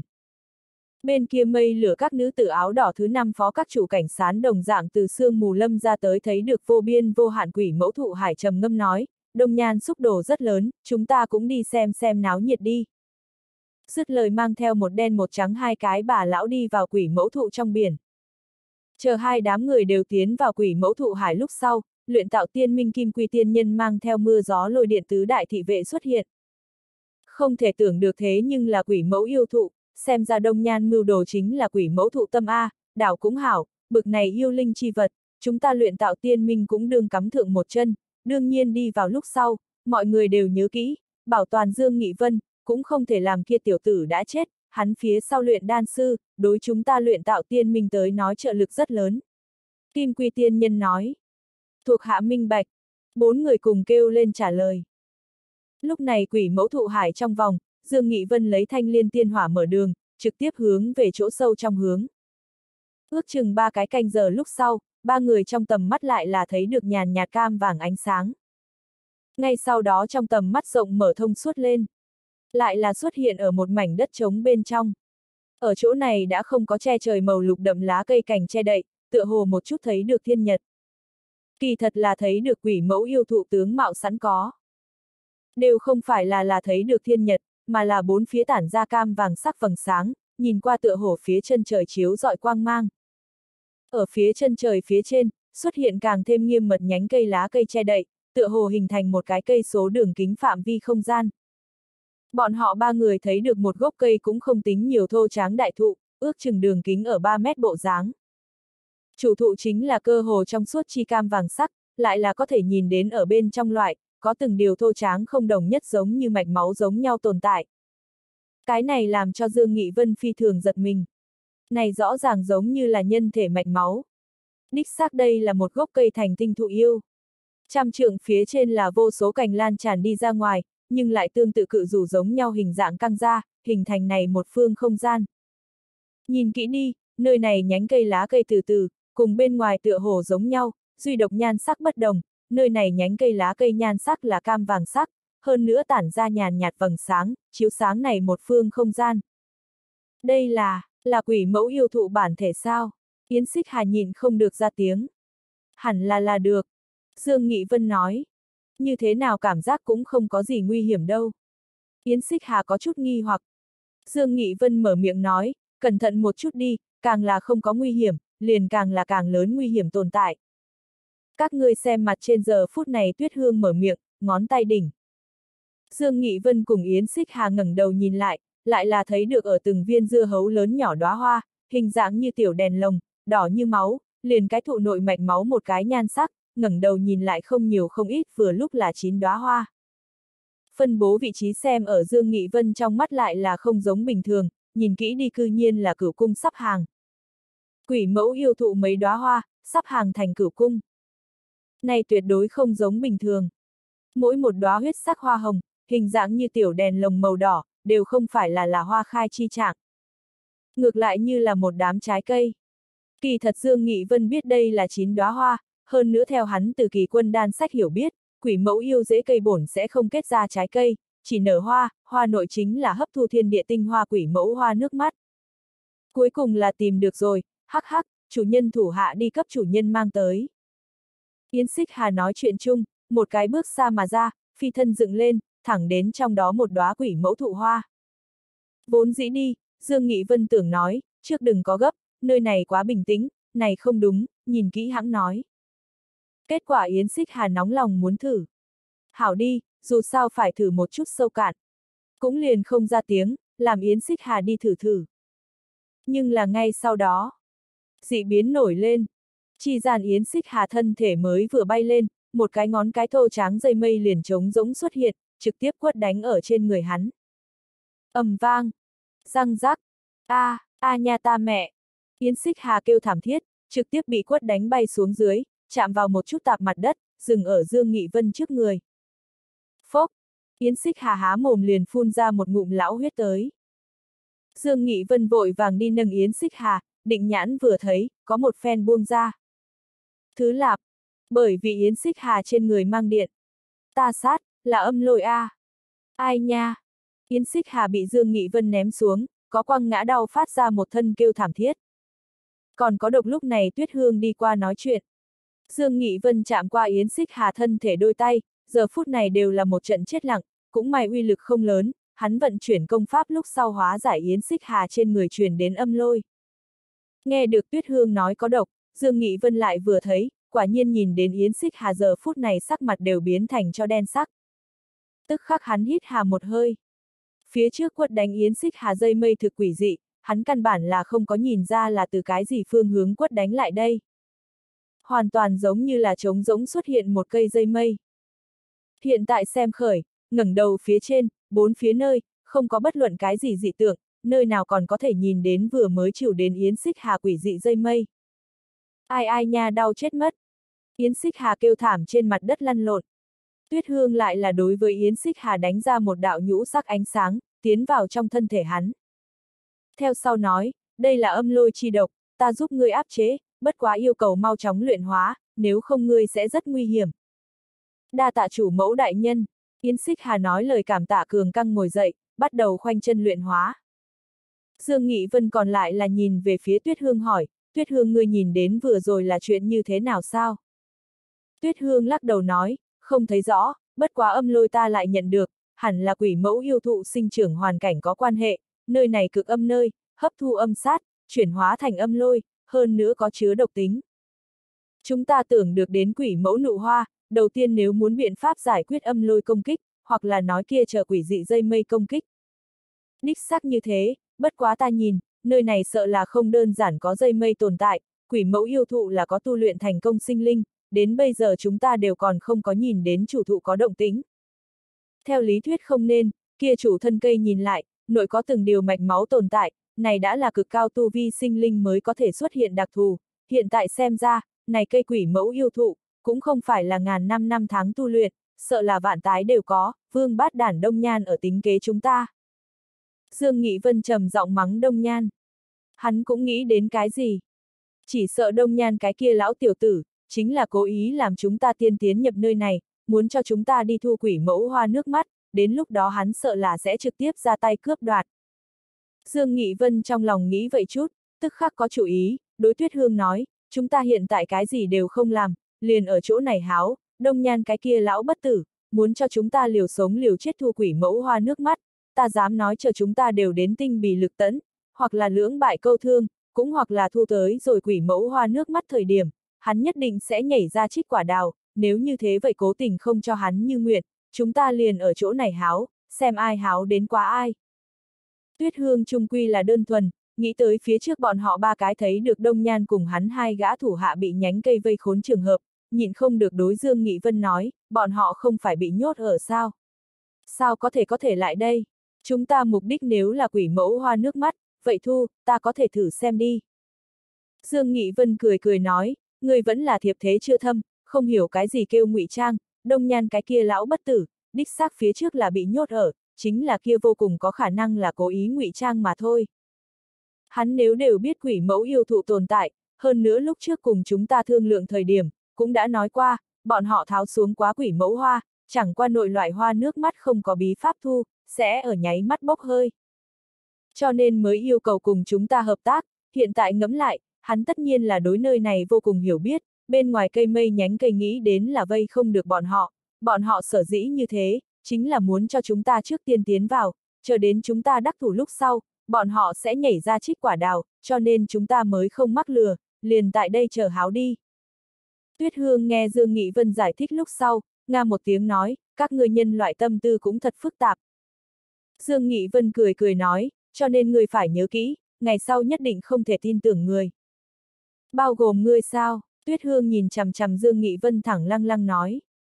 A: Bên kia Mây Lửa Các nữ tử áo đỏ thứ 5 phó các chủ cảnh sán đồng dạng từ sương mù lâm ra tới thấy được vô biên vô hạn quỷ mẫu thụ hải trầm ngâm nói, Đông Nhan xúc đồ rất lớn, chúng ta cũng đi xem náo nhiệt đi. Dứt lời mang theo một đen một trắng hai cái bà lão đi vào quỷ mẫu thụ trong biển. Chờ hai đám người đều tiến vào quỷ mẫu thụ hải lúc sau, luyện tạo tiên minh kim quy tiên nhân mang theo mưa gió lôi điện tứ đại thị vệ xuất hiện. Không thể tưởng được thế nhưng là quỷ mẫu yêu thụ, xem ra Đông Nhan mưu đồ chính là quỷ mẫu thụ tâm A, đảo cũng hảo, bực này yêu linh chi vật, chúng ta luyện tạo tiên minh cũng đương cắm thượng một chân, đương nhiên đi vào lúc sau, mọi người đều nhớ kỹ, bảo toàn Dương Nghị Vân, cũng không thể làm kia tiểu tử đã chết, hắn phía sau luyện đan sư, đối chúng ta luyện tạo tiên minh tới nói trợ lực rất lớn. Kim Quy tiên nhân nói, thuộc hạ minh bạch, 4 người cùng kêu lên trả lời. Lúc này quỷ mẫu thụ hải trong vòng, Dương Nghị Vân lấy thanh liên tiên hỏa mở đường, trực tiếp hướng về chỗ sâu trong hướng. Ước chừng 3 cái canh giờ lúc sau, 3 người trong tầm mắt lại là thấy được nhàn nhạt cam vàng ánh sáng. Ngay sau đó trong tầm mắt rộng mở thông suốt lên. Lại là xuất hiện ở một mảnh đất trống bên trong. Ở chỗ này đã không có che trời màu lục đậm lá cây cành che đậy, tựa hồ một chút thấy được thiên nhật. Kỳ thật là thấy được quỷ mẫu yêu thụ tướng mạo sẵn có. Đều không phải là thấy được thiên nhật, mà là 4 phía tản ra cam vàng sắc vầng sáng, nhìn qua tựa hồ phía chân trời chiếu rọi quang mang. Ở phía chân trời phía trên, xuất hiện càng thêm nghiêm mật nhánh cây lá cây che đậy, tựa hồ hình thành một cái cây số đường kính phạm vi không gian. Bọn họ 3 người thấy được một gốc cây cũng không tính nhiều thô tráng đại thụ, ước chừng đường kính ở 3 mét bộ dáng. Chủ thụ chính là cơ hồ trong suốt chi cam vàng sắc, lại là có thể nhìn đến ở bên trong loại, có từng điều thô tráng không đồng nhất giống như mạch máu giống nhau tồn tại. Cái này làm cho Dương Nghị Vân phi thường giật mình. Này rõ ràng giống như là nhân thể mạch máu. Đích xác đây là một gốc cây thành tinh thụ yêu. Trăm trượng phía trên là vô số cành lan tràn đi ra ngoài, nhưng lại tương tự cự rủ giống nhau hình dạng căng ra, hình thành này một phương không gian. Nhìn kỹ đi, nơi này nhánh cây lá cây từ từ, cùng bên ngoài tựa hồ giống nhau, duy độc nhan sắc bất đồng, nơi này nhánh cây lá cây nhan sắc là cam vàng sắc, hơn nữa tản ra nhàn nhạt vầng sáng, chiếu sáng này một phương không gian. Đây là quỷ mẫu yêu thụ bản thể sao? Yến Xích Hà nhìn không được ra tiếng. Hẳn là được. Dương Nghị Vân nói. Như thế nào cảm giác cũng không có gì nguy hiểm đâu. Yến Xích Hà có chút nghi hoặc. Dương Nghị Vân mở miệng nói, cẩn thận một chút đi, càng là không có nguy hiểm, liền càng là càng lớn nguy hiểm tồn tại. Các ngươi xem mặt trên giờ phút này Tuyết Hương mở miệng, ngón tay đỉnh. Dương Nghị Vân cùng Yến Xích Hà ngẩng đầu nhìn lại là thấy được ở từng viên dưa hấu lớn nhỏ đóa hoa, hình dạng như tiểu đèn lồng, đỏ như máu, liền cái thụ nội mạch máu một cái nhan sắc, ngẩng đầu nhìn lại không nhiều không ít vừa lúc là 9 đóa hoa. Phân bố vị trí xem ở Dương Nghị Vân trong mắt lại là không giống bình thường, nhìn kỹ đi cư nhiên là Cửu Cung sắp hàng. Quỷ mẫu yêu thụ mấy đóa hoa, sắp hàng thành Cửu Cung. Này tuyệt đối không giống bình thường. Mỗi một đóa huyết sắc hoa hồng, hình dạng như tiểu đèn lồng màu đỏ, đều không phải là hoa khai chi trạng. Ngược lại như là một đám trái cây. Kỳ thật Dương Nghị Vân biết đây là 9 đóa hoa, hơn nữa theo hắn từ Kỳ Quân Đan sách hiểu biết, quỷ mẫu yêu rễ cây bổn sẽ không kết ra trái cây, chỉ nở hoa, hoa nội chính là hấp thu thiên địa tinh hoa quỷ mẫu hoa nước mắt. Cuối cùng là tìm được rồi, hắc hắc, chủ nhân thủ hạ đi cấp chủ nhân mang tới. Yến Xích Hà nói chuyện chung, một cái bước xa mà ra, phi thân dựng lên, thẳng đến trong đó một đóa quỷ mẫu thụ hoa. Vốn dĩ đi, Dương Nghị Vân tưởng nói, trước đừng có gấp, nơi này quá bình tĩnh, này không đúng, nhìn kỹ hãng nói. Kết quả Yến Xích Hà nóng lòng muốn thử. Hảo đi, dù sao phải thử một chút sâu cạn. Cũng liền không ra tiếng, làm Yến Xích Hà đi thử. Nhưng là ngay sau đó, dị biến nổi lên. Chỉ gian Yến Xích Hà thân thể mới vừa bay lên, một cái ngón cái thô tráng dây mây liền trống rỗng xuất hiện, trực tiếp quất đánh ở trên người hắn. Ầm vang, răng rắc, a nha ta mẹ. Yến Xích Hà kêu thảm thiết, trực tiếp bị quất đánh bay xuống dưới, chạm vào một chút tạp mặt đất, dừng ở Dương Nghị Vân trước người. Phốc, Yến Xích Hà há mồm liền phun ra một ngụm lão huyết tới. Dương Nghị Vân vội vàng đi nâng Yến Xích Hà, định nhãn vừa thấy, có một phen buông ra. Thứ lạp, bởi vì Yến Xích Hà trên người mang điện. Ta sát, là âm lôi a. Ai nha. Yến Xích Hà bị Dương Nghị Vân ném xuống, có quăng ngã đau phát ra một thân kêu thảm thiết. Còn có độc lúc này Tuyết Hương đi qua nói chuyện. Dương Nghị Vân chạm qua Yến Xích Hà thân thể đôi tay, giờ phút này đều là một trận chết lặng, cũng may uy lực không lớn, hắn vận chuyển công pháp lúc sau hóa giải Yến Xích Hà trên người truyền đến âm lôi. Nghe được Tuyết Hương nói có độc, Dương Nghị Vân lại vừa thấy, quả nhiên nhìn đến Yến Xích Hà giờ phút này sắc mặt đều biến thành cho đen sắc. Tức khắc hắn hít hà một hơi. Phía trước quất đánh Yến Xích Hà dây mây thực quỷ dị, hắn căn bản là không có nhìn ra là từ cái gì phương hướng quất đánh lại đây. Hoàn toàn giống như là trống rỗng xuất hiện một cây dây mây. Hiện tại xem khởi, ngẩng đầu phía trên, bốn phía nơi, không có bất luận cái gì dị tượng, nơi nào còn có thể nhìn đến vừa mới chịu đến Yến Xích Hà quỷ dị dây mây. Ai nha đau chết mất. Yến Xích Hà kêu thảm trên mặt đất lăn lộn. Tuyết Hương lại là đối với Yến Xích Hà đánh ra một đạo nhũ sắc ánh sáng, tiến vào trong thân thể hắn. Theo sau nói, đây là âm lôi chi độc, ta giúp ngươi áp chế, bất quá yêu cầu mau chóng luyện hóa, nếu không ngươi sẽ rất nguy hiểm. Đa tạ chủ mẫu đại nhân, Yến Xích Hà nói lời cảm tạ cường căng ngồi dậy, bắt đầu khoanh chân luyện hóa. Dương Nghị Vân còn lại là nhìn về phía Tuyết Hương hỏi, Tuyết Hương ngươi nhìn đến vừa rồi là chuyện như thế nào sao? Tuyết Hương lắc đầu nói, không thấy rõ, bất quá âm lôi ta lại nhận được, hẳn là quỷ mẫu yêu thụ sinh trưởng hoàn cảnh có quan hệ, nơi này cực âm nơi, hấp thu âm sát, chuyển hóa thành âm lôi, hơn nữa có chứa độc tính. Chúng ta tưởng được đến quỷ mẫu nụ hoa, đầu tiên nếu muốn biện pháp giải quyết âm lôi công kích, hoặc là nói kia chờ quỷ dị dây mây công kích. Đích xác như thế, bất quá ta nhìn, nơi này sợ là không đơn giản có dây mây tồn tại, quỷ mẫu yêu thụ là có tu luyện thành công sinh linh, đến bây giờ chúng ta đều còn không có nhìn đến chủ thụ có động tĩnh. Theo lý thuyết không nên, kia chủ thân cây nhìn lại, nội có từng điều mạch máu tồn tại, này đã là cực cao tu vi sinh linh mới có thể xuất hiện đặc thù, hiện tại xem ra, này cây quỷ mẫu yêu thụ, cũng không phải là ngàn năm tháng tu luyện, sợ là vạn tái đều có, vương bát đản Đông Nhan ở tính kế chúng ta. Dương Nghị Vân trầm giọng mắng Đông Nhan. Hắn cũng nghĩ đến cái gì? Chỉ sợ Đông Nhan cái kia lão tiểu tử, chính là cố ý làm chúng ta tiên tiến nhập nơi này, muốn cho chúng ta đi thu quỷ mẫu hoa nước mắt, đến lúc đó hắn sợ là sẽ trực tiếp ra tay cướp đoạt. Dương Nghị Vân trong lòng nghĩ vậy chút, tức khắc có chủ ý, đối Tuyết Hương nói, chúng ta hiện tại cái gì đều không làm, liền ở chỗ này háo, Đông Nhan cái kia lão bất tử, muốn cho chúng ta liều sống liều chết thu quỷ mẫu hoa nước mắt, ta dám nói chờ chúng ta đều đến tinh bì lực tẫn, hoặc là lưỡng bại câu thương, cũng hoặc là thu tới rồi quỷ mẫu hoa nước mắt thời điểm, hắn nhất định sẽ nhảy ra trích quả đào, nếu như thế vậy cố tình không cho hắn như nguyện, chúng ta liền ở chỗ này háo, xem ai háo đến quá ai. Tuyết Hương trung quy là đơn thuần, nghĩ tới phía trước bọn họ ba cái thấy được Đông Nhan cùng hắn hai gã thủ hạ bị nhánh cây vây khốn trường hợp, nhịn không được đối Dương Nghị Vân nói, bọn họ không phải bị nhốt ở sao? Sao có thể lại đây? Chúng ta mục đích nếu là quỷ mẫu hoa nước mắt, vậy thu, ta có thể thử xem đi. Dương Nghị Vân cười nói, người vẫn là thiệp thế chưa thâm, không hiểu cái gì kêu ngụy trang, Đông Nhan cái kia lão bất tử, đích xác phía trước là bị nhốt ở, chính là kia vô cùng có khả năng là cố ý ngụy trang mà thôi. Hắn nếu đều biết quỷ mẫu yêu thụ tồn tại, hơn nữa lúc trước cùng chúng ta thương lượng thời điểm, cũng đã nói qua, bọn họ tháo xuống quá quỷ mẫu hoa, chẳng qua nội loại hoa nước mắt không có bí pháp thu, sẽ ở nháy mắt bốc hơi. Cho nên mới yêu cầu cùng chúng ta hợp tác, hiện tại ngẫm lại, hắn tất nhiên là đối nơi này vô cùng hiểu biết, bên ngoài cây mây nhánh cây nghĩ đến là vây không được bọn họ sở dĩ như thế, chính là muốn cho chúng ta trước tiên tiến vào, chờ đến chúng ta đắc thủ lúc sau, bọn họ sẽ nhảy ra trích quả đào, cho nên chúng ta mới không mắc lừa, liền tại đây chờ háo đi. Tuyết Hương nghe Dương Nghị Vân giải thích lúc sau, nga một tiếng nói, các ngươi nhân loại tâm tư cũng thật phức tạp. Dương Nghị Vân cười nói, cho nên ngươi phải nhớ kỹ, ngày sau nhất định không thể tin tưởng người. Bao gồm ngươi sao? Tuyết Hương nhìn chằm chằm Dương Nghị Vân thẳng lăng nói.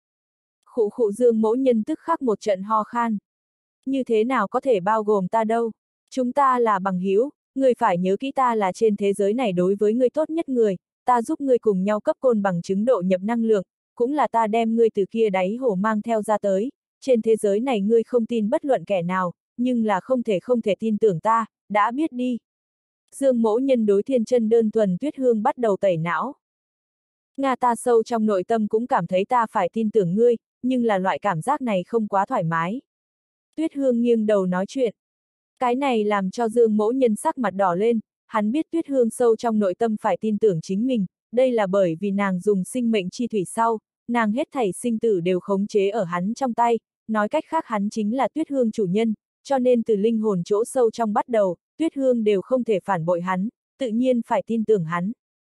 A: Khụ Dương mỗ nhân tức khắc một trận ho khan. Như thế nào có thể bao gồm ta đâu? Chúng ta là bằng hữu, ngươi phải nhớ kỹ ta là trên thế giới này đối với ngươi tốt nhất người, ta giúp ngươi cùng nhau cấp côn bằng chứng độ nhập năng lượng, cũng là ta đem ngươi từ kia đáy hồ mang theo ra tới, trên thế giới này ngươi không tin bất luận kẻ nào, nhưng là không thể tin tưởng ta, đã biết đi. Dương mỗ nhân đối thiên chân đơn thuần Tuyết Hương bắt đầu tẩy não. Nga ta sâu trong nội tâm cũng cảm thấy ta phải tin tưởng ngươi, nhưng là loại cảm giác này không quá thoải mái. Tuyết Hương nghiêng đầu nói chuyện. Cái này làm cho Dương mỗ nhân sắc mặt đỏ lên, hắn biết Tuyết Hương sâu trong nội tâm phải tin tưởng chính mình, đây là bởi vì nàng dùng sinh mệnh chi thủy sau, nàng hết thảy sinh tử đều khống chế ở hắn trong tay, nói cách khác hắn chính là Tuyết Hương chủ nhân, cho nên từ linh hồn chỗ sâu trong bắt đầu, Tuyết Hương đều không thể phản bội hắn, tự nhiên phải tin tưởng hắn.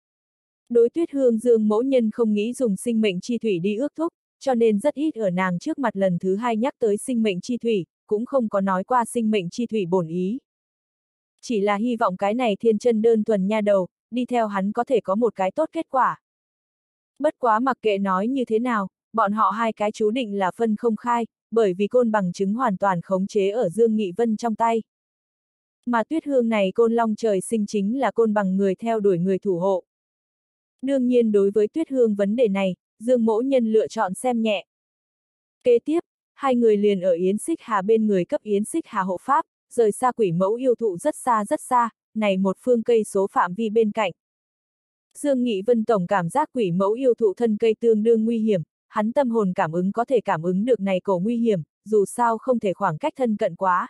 A: Đối Tuyết Hương Dương mỗ nhân không nghĩ dùng sinh mệnh chi thủy đi ước thúc, cho nên rất ít ở nàng trước mặt lần thứ hai nhắc tới sinh mệnh chi thủy, cũng không có nói qua sinh mệnh chi thủy bổn ý. Chỉ là hy vọng cái này thiên chân đơn thuần nha đầu, đi theo hắn có thể có một cái tốt kết quả. Bất quá mặc kệ nói như thế nào, bọn họ hai cái chú định là phân không khai, bởi vì côn bằng chứng hoàn toàn khống chế ở Dương Nghị Vân trong tay. Mà Tuyết Hương này côn long trời sinh chính là côn bằng người theo đuổi người thủ hộ. Đương nhiên đối với Tuyết Hương vấn đề này, Dương mỗ nhân lựa chọn xem nhẹ. Kế tiếp, hai người liền ở Yến Xích Hà bên người cấp Yến Xích Hà hộ pháp, rời xa quỷ mẫu yêu thụ rất xa, này một phương cây số phạm vi bên cạnh. Dương Nghị Vân tổng cảm giác quỷ mẫu yêu thụ thân cây tương đương nguy hiểm, hắn tâm hồn cảm ứng có thể cảm ứng được này cổ nguy hiểm, dù sao không thể khoảng cách thân cận quá.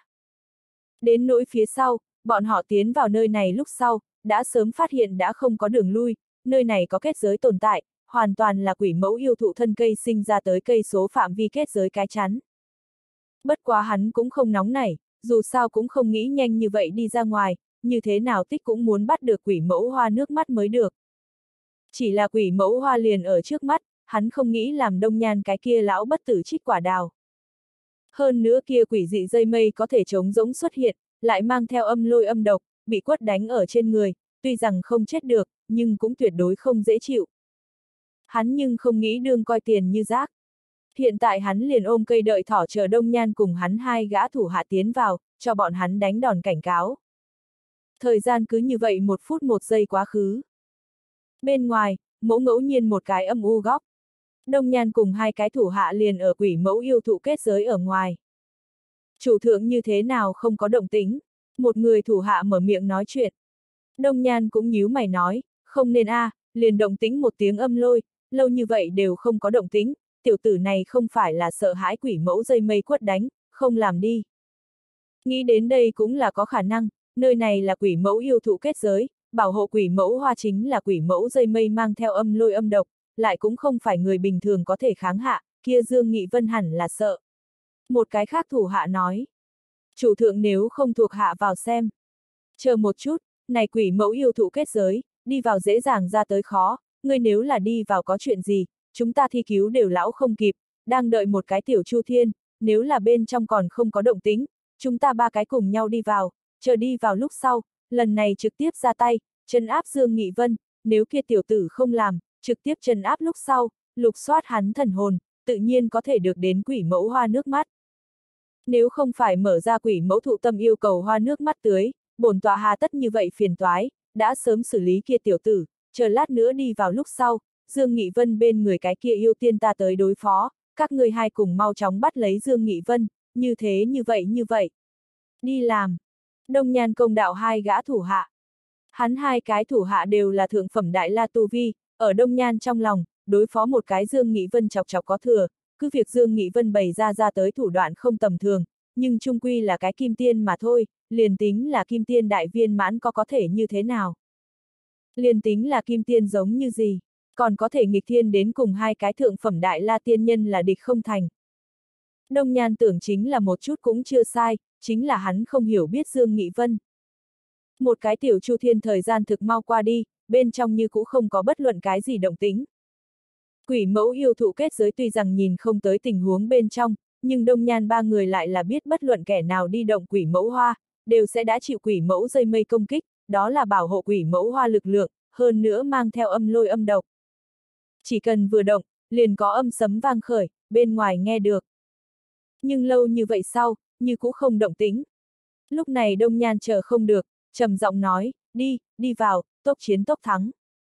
A: Đến nỗi phía sau, bọn họ tiến vào nơi này lúc sau, đã sớm phát hiện đã không có đường lui, nơi này có kết giới tồn tại, hoàn toàn là quỷ mẫu yêu thụ thân cây sinh ra tới cây số phạm vi kết giới cái chắn. Bất quá hắn cũng không nóng nảy, dù sao cũng không nghĩ nhanh như vậy đi ra ngoài, như thế nào tích cũng muốn bắt được quỷ mẫu hoa nước mắt mới được. Chỉ là quỷ mẫu hoa liền ở trước mắt, hắn không nghĩ làm Đông Nhan cái kia lão bất tử trích quả đào. Hơn nữa kia quỷ dị dây mây có thể trống rỗng xuất hiện, lại mang theo âm lôi âm độc, bị quất đánh ở trên người, tuy rằng không chết được, nhưng cũng tuyệt đối không dễ chịu. Hắn nhưng không nghĩ đương coi tiền như rác. Hiện tại hắn liền ôm cây đợi thỏ chờ Đông Nhan cùng hắn hai gã thủ hạ tiến vào, cho bọn hắn đánh đòn cảnh cáo. Thời gian cứ như vậy 1 phút 1 giây quá khứ. Bên ngoài, mẫu ngẫu nhiên một cái âm u góc. Đông Nhan cùng hai cái thủ hạ liền ở quỷ mẫu yêu thụ kết giới ở ngoài. Chủ thượng như thế nào không có động tĩnh? Một người thủ hạ mở miệng nói chuyện. Đông Nhan cũng nhíu mày nói, không nên liền động tĩnh một tiếng âm lôi, lâu như vậy đều không có động tĩnh, tiểu tử này không phải là sợ hãi quỷ mẫu dây mây quất đánh, không làm đi. Nghĩ đến đây cũng là có khả năng, nơi này là quỷ mẫu yêu thụ kết giới, bảo hộ quỷ mẫu hoa chính là quỷ mẫu dây mây mang theo âm lôi âm độc, lại cũng không phải người bình thường có thể kháng hạ, kia Dương Nghị Vân hẳn là sợ. Một cái khác thủ hạ nói, chủ thượng nếu không thuộc hạ vào xem. Chờ một chút, này quỷ mẫu yêu thụ kết giới, đi vào dễ dàng ra tới khó, ngươi nếu là đi vào có chuyện gì, chúng ta thi cứu đều lão không kịp, đang đợi một cái tiểu Chu Thiên, nếu là bên trong còn không có động tĩnh, chúng ta 3 cái cùng nhau đi vào, chờ đi vào lúc sau, lần này trực tiếp ra tay, trấn áp Dương Nghị Vân, nếu kia tiểu tử không làm, trực tiếp trấn áp lúc sau, lục soát hắn thần hồn, tự nhiên có thể được đến quỷ mẫu hoa nước mắt. Nếu không phải mở ra quỷ mẫu thụ tâm yêu cầu hoa nước mắt tưới, bổn tọa hà tất như vậy phiền toái, đã sớm xử lý kia tiểu tử, chờ lát nữa đi vào lúc sau, Dương Nghị Vân bên người cái kia yêu tiên ta tới đối phó, các ngươi hai cùng mau chóng bắt lấy Dương Nghị Vân, như thế như vậy. Đi làm. Đông Nhan công đạo 2 gã thủ hạ. Hắn 2 cái thủ hạ đều là thượng phẩm đại la tu vi, ở Đông Nhan trong lòng, đối phó một cái Dương Nghị Vân chọc chọc có thừa, cứ việc Dương Nghị Vân bày ra tới thủ đoạn không tầm thường, nhưng chung quy là cái kim tiên mà thôi, liền tính là kim tiên đại viên mãn có thể như thế nào. Liền tính là kim tiên giống như gì, còn có thể nghịch thiên đến cùng 2 cái thượng phẩm đại la tiên nhân là địch không thành. Đông Nhan tưởng chính là một chút cũng chưa sai, chính là hắn không hiểu biết Dương Nghị Vân. Một cái tiểu Chu Thiên thời gian thực mau qua đi, bên trong như cũ không có bất luận cái gì động tĩnh. Quỷ mẫu yêu thụ kết giới tuy rằng nhìn không tới tình huống bên trong, nhưng Đông Nhan 3 người lại là biết bất luận kẻ nào đi động quỷ mẫu hoa, đều sẽ đã chịu quỷ mẫu dây mây công kích, đó là bảo hộ quỷ mẫu hoa lực lượng, hơn nữa mang theo âm lôi âm độc. Chỉ cần vừa động, liền có âm sấm vang khởi, bên ngoài nghe được. Nhưng lâu như vậy sau, như cũ không động tĩnh. Lúc này Đông Nhan chờ không được, trầm giọng nói, đi vào, tốc chiến tốc thắng.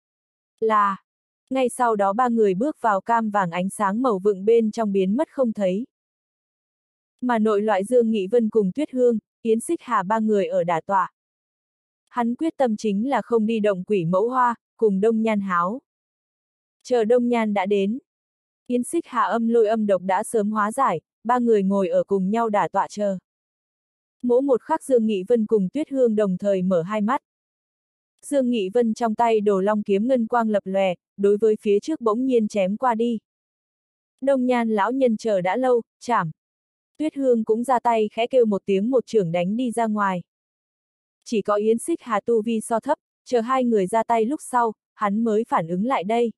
A: Là, ngay sau đó 3 người bước vào cam vàng ánh sáng màu vựng bên trong biến mất không thấy. Mà nội loại Dương Nghị Vân cùng Tuyết Hương, Yến Xích Hà 3 người ở đả tọa. Hắn quyết tâm chính là không đi động quỷ mẫu hoa, cùng Đông Nhan háo. Chờ Đông Nhan đã đến. Yến Xích Hà âm lôi âm độc đã sớm hóa giải, 3 người ngồi ở cùng nhau đả tọa chờ. Mỗi một khắc Dương Nghị Vân cùng Tuyết Hương đồng thời mở hai mắt. Dương Nghị Vân trong tay đồ long kiếm ngân quang lập lòe, đối với phía trước bỗng nhiên chém qua đi. Đông Nhan lão nhân chờ đã lâu, chảm. Tuyết Hương cũng ra tay khẽ kêu một tiếng một chưởng đánh đi ra ngoài. Chỉ có Yến Xích Hà tu vi so thấp, chờ 2 người ra tay lúc sau, hắn mới phản ứng lại đây.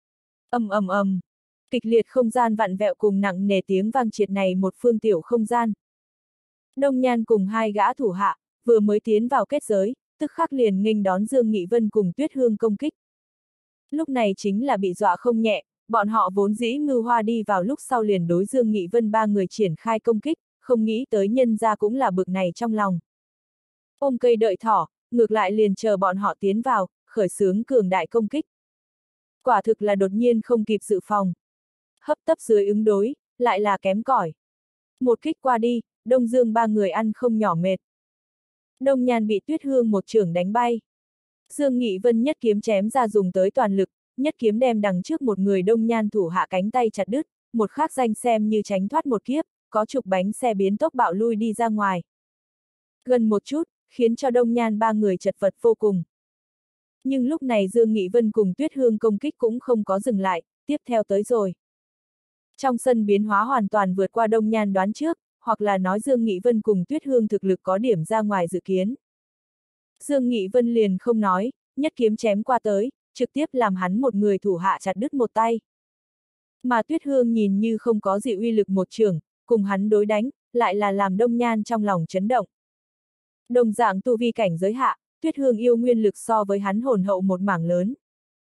A: Ầm. Kịch liệt không gian vặn vẹo cùng nặng nề tiếng vang triệt này một phương tiểu không gian. Đông Nhan cùng 2 gã thủ hạ, vừa mới tiến vào kết giới, tức khắc liền nghênh đón Dương Nghị Vân cùng Tuyết Hương công kích. Lúc này chính là bị dọa không nhẹ, bọn họ vốn dĩ ngưu hoa đi vào lúc sau liền đối Dương Nghị Vân 3 người triển khai công kích, không nghĩ tới nhân ra cũng là bực này trong lòng. Ôm cây đợi thỏ, ngược lại liền chờ bọn họ tiến vào, khởi xướng cường đại công kích. Quả thực là đột nhiên không kịp dự phòng. Hấp tấp dưới ứng đối, lại là kém cỏi. Một kích qua đi, Đông Dương 3 người ăn không nhỏ mệt. Đông Nhan bị Tuyết Hương một chưởng đánh bay. Dương Nghị Vân nhất kiếm chém ra dùng tới toàn lực, nhất kiếm đem đằng trước một người Đông Nhan thủ hạ cánh tay chặt đứt, một khác danh xem như tránh thoát một kiếp, có chục bánh xe biến tốc bạo lui đi ra ngoài. Gần một chút, khiến cho Đông Nhan 3 người chật vật vô cùng. Nhưng lúc này Dương Nghị Vân cùng Tuyết Hương công kích cũng không có dừng lại, tiếp theo tới rồi. Trong sân biến hóa hoàn toàn vượt qua Đông Nhan đoán trước, hoặc là nói Dương Nghị Vân cùng Tuyết Hương thực lực có điểm ra ngoài dự kiến. Dương Nghị Vân liền không nói, nhất kiếm chém qua tới, trực tiếp làm hắn một người thủ hạ chặt đứt một tay. Mà Tuyết Hương nhìn như không có gì uy lực một chưởng, cùng hắn đối đánh, lại là làm Đông Nhan trong lòng chấn động. Đồng dạng tu vi cảnh giới hạ, Tuyết Hương yêu nguyên lực so với hắn hồn hậu một mảng lớn.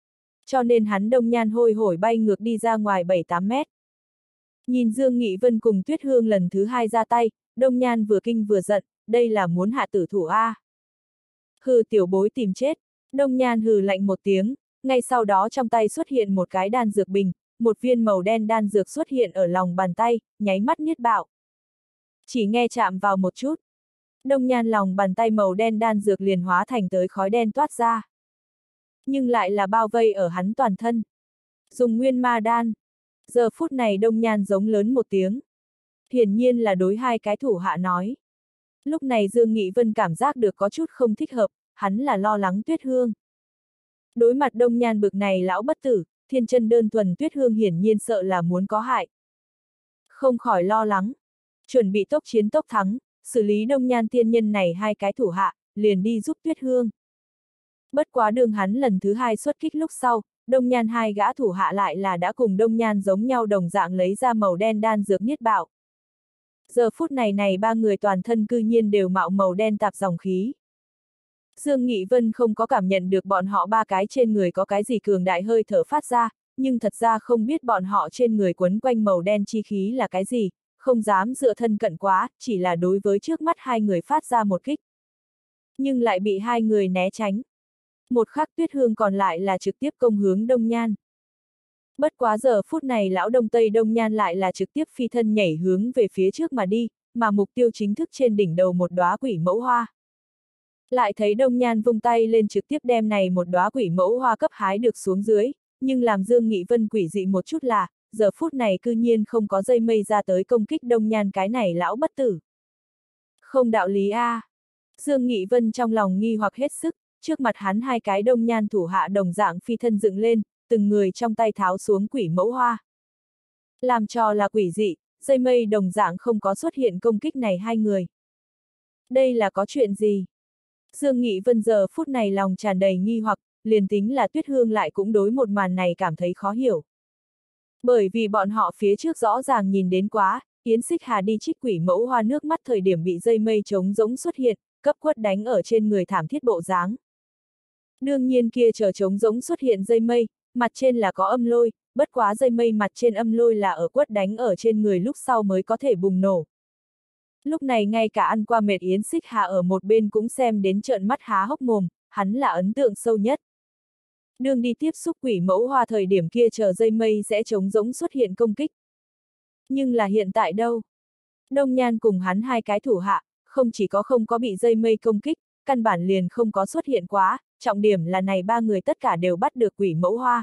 A: Cho nên hắn Đông Nhan hôi hổi bay ngược đi ra ngoài 7-8 mét. Nhìn Dương Nghị Vân cùng Tuyết Hương lần thứ hai ra tay, Đông Nhan vừa kinh vừa giận, đây là muốn hạ tử thủ A. Hừ, tiểu bối tìm chết. Đông Nhan hừ lạnh một tiếng, ngay sau đó trong tay xuất hiện một cái đan dược bình, một viên màu đen đan dược xuất hiện ở lòng bàn tay, nháy mắt niết bạo. Chỉ nghe chạm vào một chút, Đông Nhan lòng bàn tay màu đen đan dược liền hóa thành tới khói đen toát ra. Nhưng lại là bao vây ở hắn toàn thân. Dùng nguyên ma đan. Giờ phút này Đông Nhan giống lớn một tiếng. Hiển nhiên là đối hai cái thủ hạ nói. Lúc này Dương Nghị Vân cảm giác được có chút không thích hợp, hắn là lo lắng Tuyết Hương. Đối mặt Đông Nhan bực này lão bất tử, thiên chân đơn thuần Tuyết Hương hiển nhiên sợ là muốn có hại. Không khỏi lo lắng. Chuẩn bị tốc chiến tốc thắng, xử lý Đông Nhan tiên nhân này hai cái thủ hạ, liền đi giúp Tuyết Hương. Bất quá đường hắn lần thứ hai xuất kích lúc sau, Đông Nhan hai gã thủ hạ lại là đã cùng Đông Nhan giống nhau đồng dạng lấy ra màu đen đan dược niết bạo. Giờ phút này ba người toàn thân cư nhiên đều mạo màu đen tạp dòng khí. Dương Nghị Vân không có cảm nhận được bọn họ ba cái trên người có cái gì cường đại hơi thở phát ra, nhưng thật ra không biết bọn họ trên người quấn quanh màu đen chi khí là cái gì, không dám dựa thân cận quá, chỉ là đối với trước mắt hai người phát ra một kích. Nhưng lại bị hai người né tránh. Một khắc Tuyết Hương còn lại là trực tiếp công hướng Đông Nhan. Bất quá giờ phút này lão Đông Tây Đông Nhan lại là trực tiếp phi thân nhảy hướng về phía trước mà đi, mà mục tiêu chính thức trên đỉnh đầu một đóa quỷ mẫu hoa. Lại thấy Đông Nhan vung tay lên trực tiếp đem này một đóa quỷ mẫu hoa cấp hái được xuống dưới, nhưng làm Dương Nghị Vân quỷ dị một chút là, giờ phút này cư nhiên không có dây mây ra tới công kích Đông Nhan cái này lão bất tử. Không đạo lý a. Dương Nghị Vân trong lòng nghi hoặc hết sức, trước mặt hắn hai cái Đông Nhan thủ hạ đồng dạng phi thân dựng lên, từng người trong tay tháo xuống quỷ mẫu hoa. Làm cho là quỷ dị, dây mây đồng dạng không có xuất hiện công kích này hai người. Đây là có chuyện gì? Dương Nghị Vân giờ phút này lòng tràn đầy nghi hoặc, liền tính là Tuyết Hương lại cũng đối một màn này cảm thấy khó hiểu. Bởi vì bọn họ phía trước rõ ràng nhìn đến quá, Yến Xích Hà đi trích quỷ mẫu hoa nước mắt thời điểm bị dây mây trống rỗng xuất hiện, cấp quất đánh ở trên người thảm thiết bộ dáng. Đương nhiên kia chờ trống rỗng xuất hiện dây mây, mặt trên là có âm lôi, bất quá dây mây mặt trên âm lôi là ở quất đánh ở trên người lúc sau mới có thể bùng nổ. Lúc này ngay cả ăn qua mệt Yến Xích Hà ở một bên cũng xem đến trợn mắt há hốc mồm, hắn là ấn tượng sâu nhất. Đường đi tiếp xúc quỷ mẫu hoa thời điểm kia chờ dây mây sẽ trống rỗng xuất hiện công kích. Nhưng là hiện tại đâu? Đông Nhan cùng hắn hai cái thủ hạ, không chỉ có không có bị dây mây công kích, căn bản liền không có xuất hiện quá, trọng điểm là này ba người tất cả đều bắt được quỷ mẫu hoa.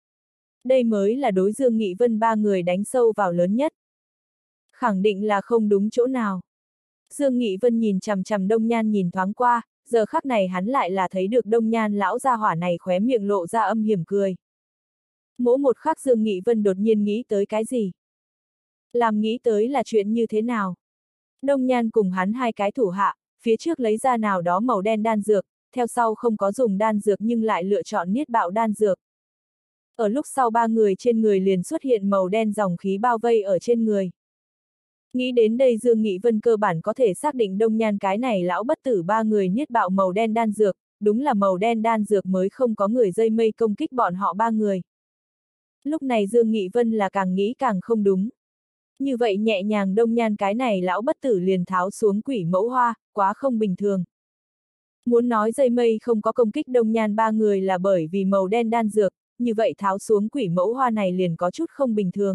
A: Đây mới là đối Dương Nghị Vân ba người đánh sâu vào lớn nhất. Khẳng định là không đúng chỗ nào. Dương Nghị Vân nhìn chằm chằm Đông Nhan nhìn thoáng qua, giờ khắc này hắn lại là thấy được Đông Nhan lão gia hỏa này khóe miệng lộ ra âm hiểm cười. Mỗi một khắc Dương Nghị Vân đột nhiên nghĩ tới cái gì? Làm nghĩ tới là chuyện như thế nào? Đông Nhan cùng hắn hai cái thủ hạ, phía trước lấy ra nào đó màu đen đan dược, theo sau không có dùng đan dược nhưng lại lựa chọn niết bạo đan dược. Ở lúc sau ba người trên người liền xuất hiện màu đen dòng khí bao vây ở trên người. Nghĩ đến đây Dương Nghị Vân cơ bản có thể xác định Đông Nhan cái này lão bất tử ba người niết bạo màu đen đan dược, đúng là màu đen đan dược mới không có người dây mây công kích bọn họ ba người. Lúc này Dương Nghị Vân là càng nghĩ càng không đúng. Như vậy nhẹ nhàng Đông Nhan cái này lão bất tử liền tháo xuống quỷ mẫu hoa, quá không bình thường. Muốn nói dây mây không có công kích Đông Nhan ba người là bởi vì màu đen đan dược, như vậy tháo xuống quỷ mẫu hoa này liền có chút không bình thường.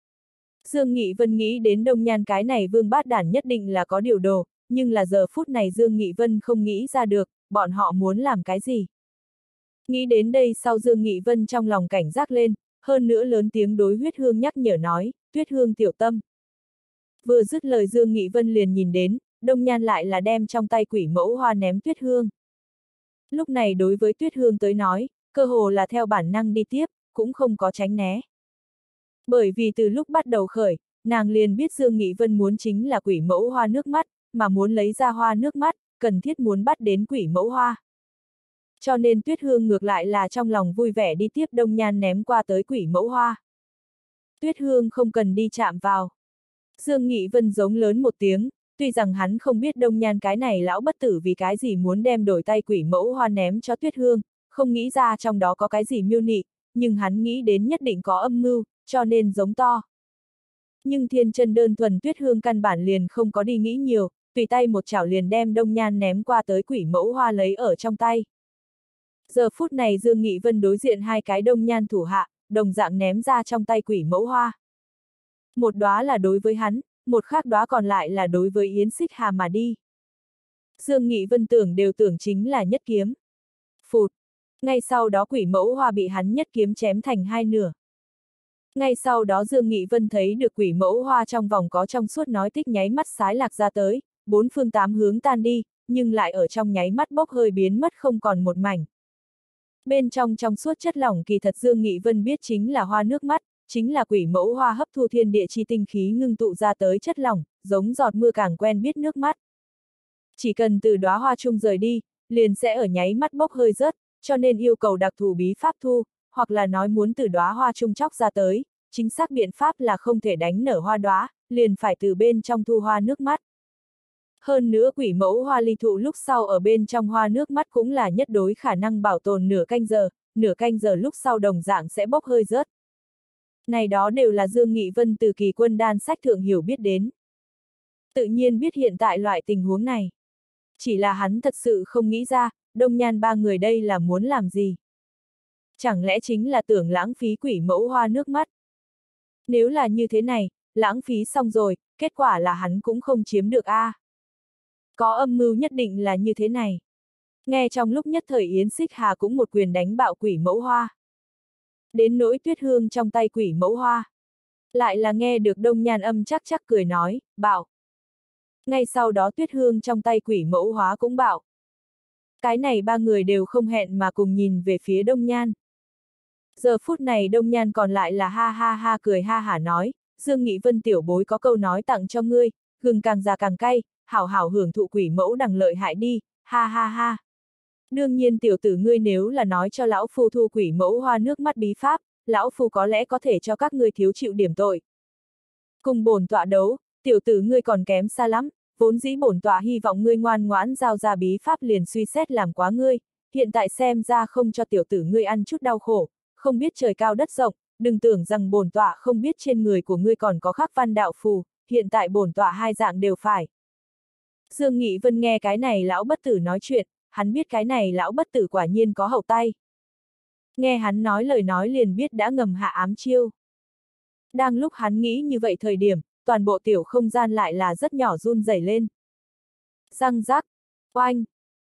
A: Dương Nghị Vân nghĩ đến Đông Nhan cái này vương bát đản nhất định là có điều đồ, nhưng là giờ phút này Dương Nghị Vân không nghĩ ra được, bọn họ muốn làm cái gì. Nghĩ đến đây sau Dương Nghị Vân trong lòng cảnh giác lên, hơn nữa lớn tiếng đối Huyết Hương nhắc nhở nói, Tuyết Hương tiểu tâm. Vừa dứt lời Dương Nghị Vân liền nhìn đến, Đông Nhan lại là đem trong tay quỷ mẫu hoa ném Tuyết Hương. Lúc này đối với Tuyết Hương tới nói, cơ hồ là theo bản năng đi tiếp, cũng không có tránh né. Bởi vì từ lúc bắt đầu khởi, nàng liền biết Dương Nghị Vân muốn chính là quỷ mẫu hoa nước mắt, mà muốn lấy ra hoa nước mắt, cần thiết muốn bắt đến quỷ mẫu hoa. Cho nên Tuyết Hương ngược lại là trong lòng vui vẻ đi tiếp Đông Nhan ném qua tới quỷ mẫu hoa. Tuyết Hương không cần đi chạm vào. Dương Nghị Vân giống lớn một tiếng, tuy rằng hắn không biết Đông Nhan cái này lão bất tử vì cái gì muốn đem đổi tay quỷ mẫu hoa ném cho Tuyết Hương, không nghĩ ra trong đó có cái gì mưu nị, nhưng hắn nghĩ đến nhất định có âm mưu, cho nên giống to. Nhưng thiên chân đơn thuần Tuyết Hương căn bản liền không có đi nghĩ nhiều, tùy tay một chảo liền đem đông nhan ném qua tới quỷ mẫu hoa lấy ở trong tay. Giờ phút này Dương Nghị Vân đối diện hai cái đông nhan thủ hạ, đồng dạng ném ra trong tay quỷ mẫu hoa. Một đóa là đối với hắn, một khác đóa còn lại là đối với Yến Xích Hà mà đi. Dương Nghị Vân tưởng chính là nhất kiếm. Phụt! Ngay sau đó quỷ mẫu hoa bị hắn nhất kiếm chém thành hai nửa. Ngay sau đó Dương Nghị Vân thấy được quỷ mẫu hoa trong vòng có trong suốt nói tích nháy mắt xái lạc ra tới, bốn phương tám hướng tan đi, nhưng lại ở trong nháy mắt bốc hơi biến mất không còn một mảnh. Bên trong suốt chất lỏng kỳ thật Dương Nghị Vân biết chính là hoa nước mắt, chính là quỷ mẫu hoa hấp thu thiên địa chi tinh khí ngưng tụ ra tới chất lỏng, giống giọt mưa càng quen biết nước mắt. Chỉ cần từ đóa hoa chung rời đi, liền sẽ ở nháy mắt bốc hơi rớt, cho nên yêu cầu đặc thù bí pháp thu, hoặc là nói muốn từ đóa hoa chung chóc ra tới, chính xác biện pháp là không thể đánh nở hoa đóa, liền phải từ bên trong thu hoa nước mắt. Hơn nữa quỷ mẫu hoa ly thụ lúc sau ở bên trong hoa nước mắt cũng là nhất đối khả năng bảo tồn nửa canh giờ lúc sau đồng dạng sẽ bốc hơi rớt. Này đó đều là Dương Nghị Vân từ Kỳ Quân Đan sách thượng hiểu biết đến. Tự nhiên biết hiện tại loại tình huống này. Chỉ là hắn thật sự không nghĩ ra, đông nhan ba người đây là muốn làm gì. Chẳng lẽ chính là tưởng lãng phí quỷ mẫu hoa nước mắt. Nếu là như thế này, lãng phí xong rồi, kết quả là hắn cũng không chiếm được a. Có âm mưu nhất định là như thế này. Nghe trong lúc nhất thời Yến Xích Hà cũng một quyền đánh bạo quỷ mẫu hoa. Đến nỗi Tuyết Hương trong tay quỷ mẫu hoa. Lại là nghe được đông nhan âm chắc cười nói, bạo. Ngay sau đó Tuyết Hương trong tay quỷ mẫu hóa cũng bạo. Cái này ba người đều không hẹn mà cùng nhìn về phía đông nhan. Giờ phút này đông nhan còn lại là ha ha ha cười ha hả nói, Dương Nghị Vân tiểu bối có câu nói tặng cho ngươi, gừng càng già càng cay, hảo hảo hưởng thụ quỷ mẫu đằng lợi hại đi, ha ha ha. Đương nhiên tiểu tử ngươi nếu là nói cho lão phu thu quỷ mẫu hoa nước mắt bí pháp, lão phu có lẽ có thể cho các ngươi thiếu chịu điểm tội. Cùng bổn tọa đấu, tiểu tử ngươi còn kém xa lắm, vốn dĩ bổn tọa hy vọng ngươi ngoan ngoãn giao ra bí pháp liền suy xét làm quá ngươi, hiện tại xem ra không cho tiểu tử ngươi ăn chút đau khổ, không biết trời cao đất rộng, đừng tưởng rằng bổn tọa không biết trên người của ngươi còn có khắc văn đạo phù, hiện tại bổn tọa hai dạng đều phải. Dương Nghị Vân nghe cái này lão bất tử nói chuyện, hắn biết cái này lão bất tử quả nhiên có hậu tay. Nghe hắn nói lời nói liền biết đã ngầm hạ ám chiêu. Đang lúc hắn nghĩ như vậy thời điểm, toàn bộ tiểu không gian lại là rất nhỏ run rẩy lên. Răng rắc, oanh,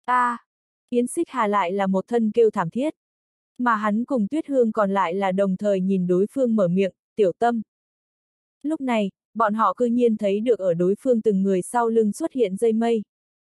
A: Yến Xích Hà lại là một thân kêu thảm thiết. Mà hắn cùng Tuyết Hương còn lại là đồng thời nhìn đối phương mở miệng, tiểu tâm. Lúc này, bọn họ cư nhiên thấy được ở đối phương từng người sau lưng xuất hiện dây mây.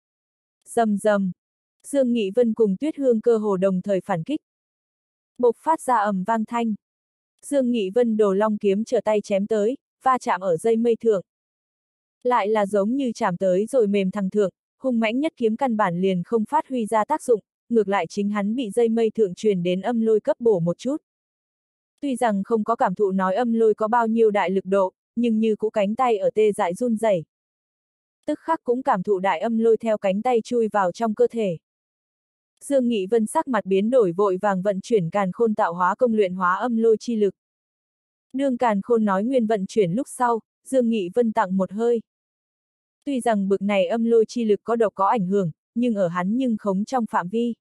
A: Rầm rầm, Dương Nghị Vân cùng Tuyết Hương cơ hồ đồng thời phản kích. Bộc phát ra ầm vang thanh. Dương Nghị Vân đồ long kiếm trở tay chém tới, va chạm ở dây mây thượng. Lại là giống như chạm tới rồi mềm thẳng thượng, hung mãnh nhất kiếm căn bản liền không phát huy ra tác dụng, ngược lại chính hắn bị dây mây thượng truyền đến âm lôi cấp bổ một chút. Tuy rằng không có cảm thụ nói âm lôi có bao nhiêu đại lực độ, nhưng như cũ cánh tay ở tê dại run rẩy. Tức khắc cũng cảm thụ đại âm lôi theo cánh tay chui vào trong cơ thể. Dương Nghị Vân sắc mặt biến đổi vội vàng vận chuyển càn khôn tạo hóa công luyện hóa âm lôi chi lực. Đương càn khôn nói nguyên vận chuyển lúc sau, Dương Nghị Vân tặng một hơi. Tuy rằng bực này âm lôi chi lực có độc có ảnh hưởng, nhưng ở hắn nhưng khống trong phạm vi.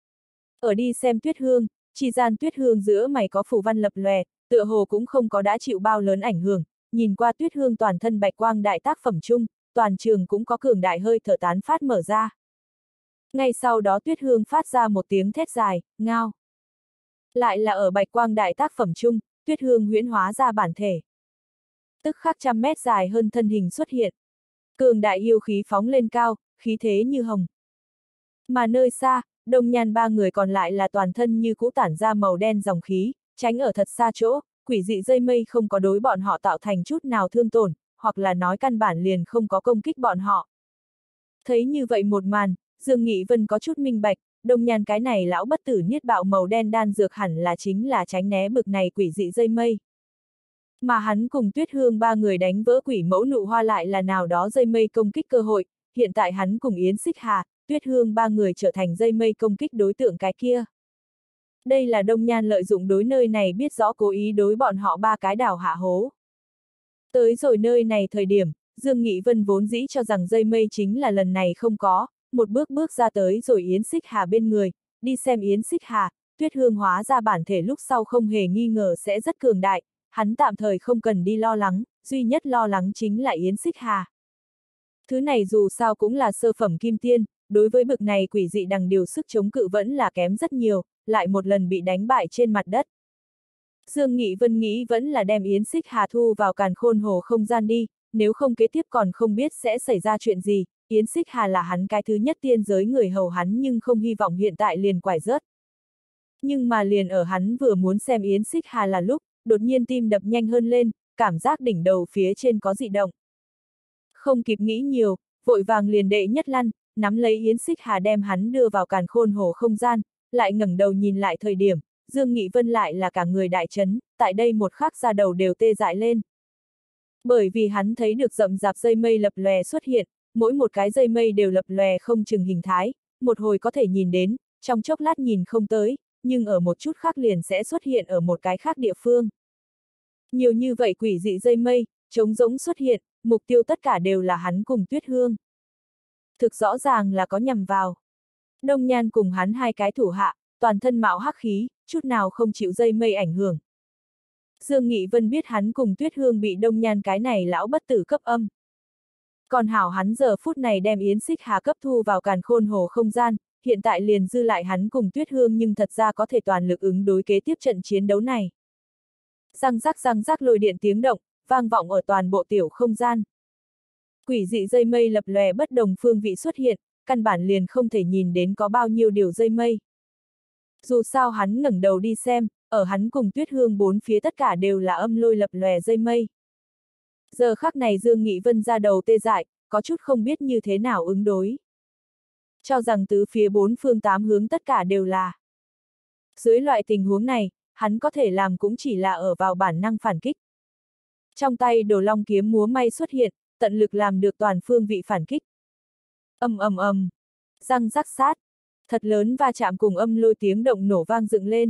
A: Ở đi xem Tuyết Hương, chỉ gian Tuyết Hương giữa mày có phù văn lập lòe, tựa hồ cũng không có đã chịu bao lớn ảnh hưởng, nhìn qua Tuyết Hương toàn thân bạch quang đại tác phẩm chung, toàn trường cũng có cường đại hơi thở tán phát mở ra. Ngay sau đó Tuyết Hương phát ra một tiếng thét dài, ngao. Lại là ở bạch quang đại tác phẩm chung, Tuyết Hương huyễn hóa ra bản thể. Tức khắc 100 mét dài hơn thân hình xuất hiện. Cường đại yêu khí phóng lên cao, khí thế như hồng. Mà nơi xa, đông nhan ba người còn lại là toàn thân như cũ tản ra màu đen dòng khí, tránh ở thật xa chỗ, quỷ dị dây mây không có đối bọn họ tạo thành chút nào thương tổn, hoặc là nói căn bản liền không có công kích bọn họ. Thấy như vậy một màn, Dương Nghị Vân có chút minh bạch, đông nhan cái này lão bất tử niết bạo màu đen đan dược hẳn là chính là tránh né bực này quỷ dị dây mây. Mà hắn cùng Tuyết Hương ba người đánh vỡ quỷ mẫu nụ hoa lại là nào đó dây mây công kích cơ hội, hiện tại hắn cùng Yến Xích Hà, Tuyết Hương ba người trở thành dây mây công kích đối tượng cái kia. Đây là Đông Nhan lợi dụng đối nơi này biết rõ cố ý đối bọn họ ba cái đảo hạ hố. Tới rồi nơi này thời điểm, Dương Nghị Vân vốn dĩ cho rằng dây mây chính là lần này không có, một bước bước ra tới rồi Yến Xích Hà bên người, đi xem Yến Xích Hà, Tuyết Hương hóa ra bản thể lúc sau không hề nghi ngờ sẽ rất cường đại, hắn tạm thời không cần đi lo lắng, duy nhất lo lắng chính là Yến Xích Hà. Thứ này dù sao cũng là sơ phẩm kim tiên, đối với bực này quỷ dị đằng điều sức chống cự vẫn là kém rất nhiều, lại một lần bị đánh bại trên mặt đất. Dương Nghị Vân nghĩ vẫn là đem Yến Xích Hà thu vào càn khôn hồ không gian đi, nếu không kế tiếp còn không biết sẽ xảy ra chuyện gì, Yến Xích Hà là hắn cái thứ nhất tiên giới người hầu hắn nhưng không hy vọng hiện tại liền quải rớt. Nhưng mà liền ở hắn vừa muốn xem Yến Xích Hà là lúc, đột nhiên tim đập nhanh hơn lên, cảm giác đỉnh đầu phía trên có dị động. Không kịp nghĩ nhiều, vội vàng liền đệ nhất lăn, nắm lấy Yến Xích Hà đem hắn đưa vào càn khôn hồ không gian, lại ngẩng đầu nhìn lại thời điểm, Dương Nghị Vân lại là cả người đại chấn, tại đây một khắc da đầu đều tê dại lên. Bởi vì hắn thấy được rậm rạp dây mây lập lòe xuất hiện, mỗi một cái dây mây đều lập lòe không chừng hình thái, một hồi có thể nhìn đến, trong chốc lát nhìn không tới, nhưng ở một chút khác liền sẽ xuất hiện ở một cái khác địa phương. Nhiều như vậy quỷ dị dây mây, trống rỗng xuất hiện, mục tiêu tất cả đều là hắn cùng Tuyết Hương. Thực rõ ràng là có nhằm vào. Đông Nhan cùng hắn hai cái thủ hạ, toàn thân mạo hắc khí, chút nào không chịu dây mây ảnh hưởng. Dương Nghị Vân biết hắn cùng Tuyết Hương bị Đông Nhan cái này lão bất tử cấp âm. Còn hảo hắn giờ phút này đem Yến Xích Hà cấp thu vào càn khôn hồ không gian, hiện tại liền dư lại hắn cùng Tuyết Hương nhưng thật ra có thể toàn lực ứng đối kế tiếp trận chiến đấu này. Răng rắc lôi điện tiếng động, vang vọng ở toàn bộ tiểu không gian. Quỷ dị dây mây lập lòe bất đồng phương vị xuất hiện, căn bản liền không thể nhìn đến có bao nhiêu điều dây mây. Dù sao hắn ngẩng đầu đi xem, ở hắn cùng Tuyết Hương bốn phía tất cả đều là âm lôi lập lòe dây mây. Giờ khắc này Dương Nghị Vân ra đầu tê dại, có chút không biết như thế nào ứng đối. Cho rằng tứ phía bốn phương tám hướng tất cả đều là. Dưới loại tình huống này, hắn có thể làm cũng chỉ là ở vào bản năng phản kích. Trong tay Đồ Long kiếm múa may xuất hiện, tận lực làm được toàn phương vị phản kích. Ầm, răng rắc sát, thật lớn va chạm cùng âm lôi tiếng động nổ vang dựng lên.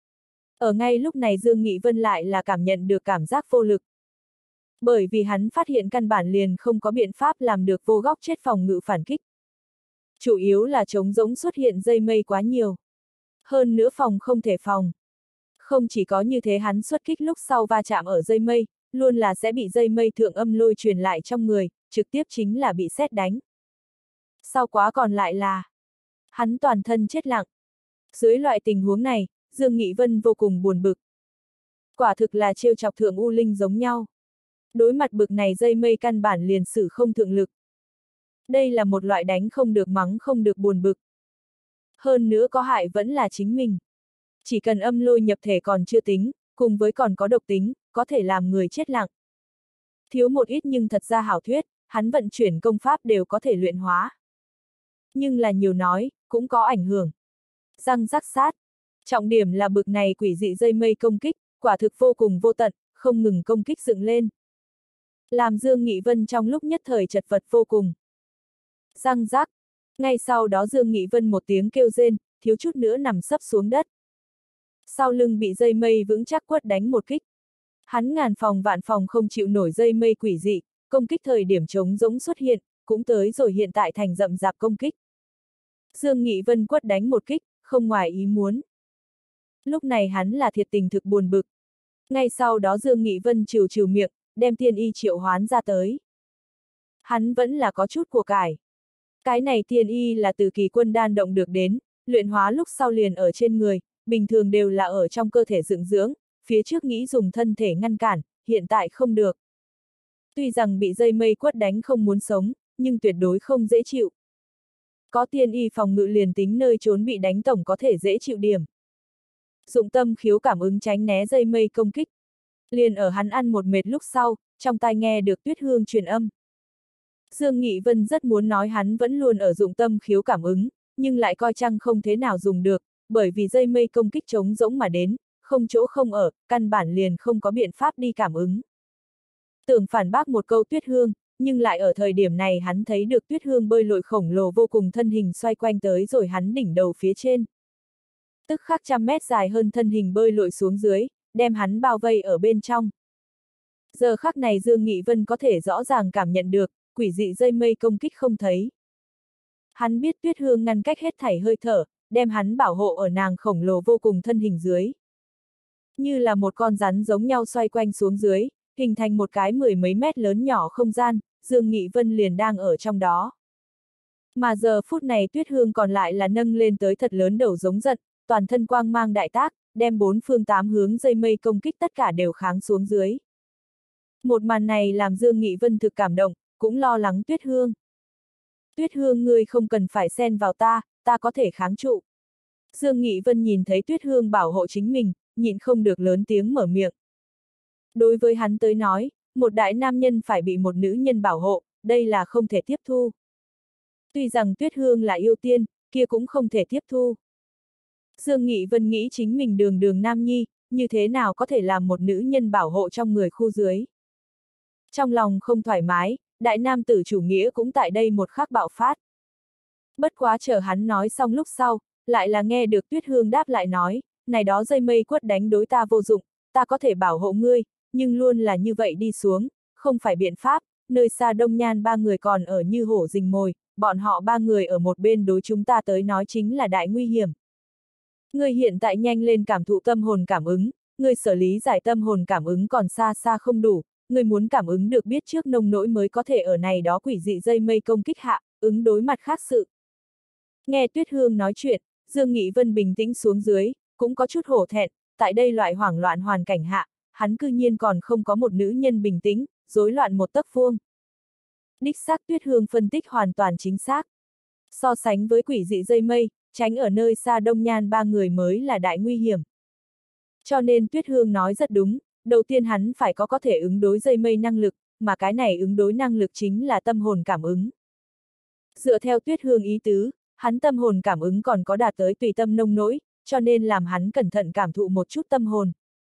A: Ở ngay lúc này Dương Nghị Vân lại là cảm nhận được cảm giác vô lực. Bởi vì hắn phát hiện căn bản liền không có biện pháp làm được vô góc chết phòng ngự phản kích. Chủ yếu là trống rỗng xuất hiện dây mây quá nhiều. Hơn nữa phòng không thể phòng. Không chỉ có như thế hắn xuất kích lúc sau va chạm ở dây mây, luôn là sẽ bị dây mây thượng âm lôi truyền lại trong người, trực tiếp chính là bị sét đánh. Sau quá còn lại là hắn toàn thân chết lặng. Dưới loại tình huống này, Dương Nghị Vân vô cùng buồn bực. Quả thực là trêu chọc thượng u linh giống nhau. Đối mặt bực này dây mây căn bản liền sử không thượng lực. Đây là một loại đánh không được mắng không được buồn bực. Hơn nữa có hại vẫn là chính mình. Chỉ cần âm lôi nhập thể còn chưa tính, cùng với còn có độc tính, có thể làm người chết lặng. Thiếu một ít nhưng thật ra hảo thuyết, hắn vận chuyển công pháp đều có thể luyện hóa. Nhưng là nhiều nói, cũng có ảnh hưởng. Răng rắc sát. Trọng điểm là bực này quỷ dị dây mây công kích, quả thực vô cùng vô tận, không ngừng công kích dựng lên. Làm Dương Nghị Vân trong lúc nhất thời chật vật vô cùng. Răng rắc. Ngay sau đó Dương Nghị Vân một tiếng kêu rên, thiếu chút nữa nằm sấp xuống đất. Sau lưng bị dây mây vững chắc quất đánh một kích. Hắn ngàn phòng vạn phòng không chịu nổi dây mây quỷ dị, công kích thời điểm trống rỗng xuất hiện, cũng tới rồi hiện tại thành rậm rạp công kích. Dương Nghị Vân quất đánh một kích, không ngoài ý muốn. Lúc này hắn là thiệt tình thực buồn bực. Ngay sau đó Dương Nghị Vân trừ miệng, đem tiên y triệu hoán ra tới. Hắn vẫn là có chút của cải. Cái này tiên y là từ kỳ quân đan động được đến, luyện hóa lúc sau liền ở trên người, bình thường đều là ở trong cơ thể dưỡng dưỡng, phía trước nghĩ dùng thân thể ngăn cản, hiện tại không được. Tuy rằng bị dây mây quất đánh không muốn sống, nhưng tuyệt đối không dễ chịu. Có tiên y phòng ngự liền tính nơi trốn bị đánh tổng có thể dễ chịu điểm. Dụng tâm khiếu cảm ứng tránh né dây mây công kích. Liền ở hắn ăn một mệt lúc sau, trong tai nghe được Tuyết Hương truyền âm. Dương Nghị Vân rất muốn nói hắn vẫn luôn ở dụng tâm khiếu cảm ứng, nhưng lại coi chăng không thế nào dùng được, bởi vì dây mây công kích trống rỗng mà đến, không chỗ không ở, căn bản liền không có biện pháp đi cảm ứng. Tưởng phản bác một câu Tuyết Hương, nhưng lại ở thời điểm này hắn thấy được Tuyết Hương bơi lội khổng lồ vô cùng thân hình xoay quanh tới rồi hắn đỉnh đầu phía trên. Tức khắc trăm mét dài hơn thân hình bơi lội xuống dưới, đem hắn bao vây ở bên trong. Giờ khắc này Dương Nghị Vân có thể rõ ràng cảm nhận được, quỷ dị dây mây công kích không thấy. Hắn biết Tuyết Hương ngăn cách hết thảy hơi thở, đem hắn bảo hộ ở nàng khổng lồ vô cùng thân hình dưới. Như là một con rắn giống nhau xoay quanh xuống dưới, hình thành một cái 10 mấy mét lớn nhỏ không gian, Dương Nghị Vân liền đang ở trong đó. Mà giờ phút này Tuyết Hương còn lại là nâng lên tới thật lớn đầu giống giận, toàn thân quang mang đại tác, đem bốn phương tám hướng dây mây công kích tất cả đều kháng xuống dưới. Một màn này làm Dương Nghị Vân thực cảm động, cũng lo lắng Tuyết Hương. Tuyết Hương ngươi không cần phải xen vào ta có thể kháng trụ. Dương Nghị Vân nhìn thấy Tuyết Hương bảo hộ chính mình, nhịn không được lớn tiếng mở miệng. Đối với hắn tới nói, một đại nam nhân phải bị một nữ nhân bảo hộ, đây là không thể tiếp thu. Tuy rằng Tuyết Hương là yêu tiên, kia cũng không thể tiếp thu. Dương Nghị Vân nghĩ chính mình đường đường nam nhi, như thế nào có thể làm một nữ nhân bảo hộ trong người khu dưới. Trong lòng không thoải mái, đại nam tử chủ nghĩa cũng tại đây một khắc bạo phát. Bất quá chờ hắn nói xong lúc sau, lại là nghe được Tuyết Hương đáp lại nói, này đó dây mây quất đánh đối ta vô dụng, ta có thể bảo hộ ngươi, nhưng luôn là như vậy đi xuống, không phải biện pháp, nơi xa Đông Nhan ba người còn ở như hổ rình mồi, bọn họ ba người ở một bên đối chúng ta tới nói chính là đại nguy hiểm. Ngươi hiện tại nhanh lên cảm thụ tâm hồn cảm ứng, ngươi xử lý giải tâm hồn cảm ứng còn xa xa không đủ, ngươi muốn cảm ứng được biết trước nông nỗi mới có thể ở này đó quỷ dị dây mây công kích hạ, ứng đối mặt khác sự. Nghe Tuyết Hương nói chuyện, Dương Nghị Vân bình tĩnh xuống dưới, cũng có chút hổ thẹn, tại đây loại hoảng loạn hoàn cảnh hạ, hắn cư nhiên còn không có một nữ nhân bình tĩnh, rối loạn một tấc vuông. Đích xác Tuyết Hương phân tích hoàn toàn chính xác. So sánh với quỷ dị dây mây, tránh ở nơi xa Đông Nhan ba người mới là đại nguy hiểm. Cho nên Tuyết Hương nói rất đúng, đầu tiên hắn phải có thể ứng đối dây mây năng lực, mà cái này ứng đối năng lực chính là tâm hồn cảm ứng. Dựa theo Tuyết Hương ý tứ, hắn tâm hồn cảm ứng còn có đạt tới tùy tâm nông nỗi, cho nên làm hắn cẩn thận cảm thụ một chút tâm hồn.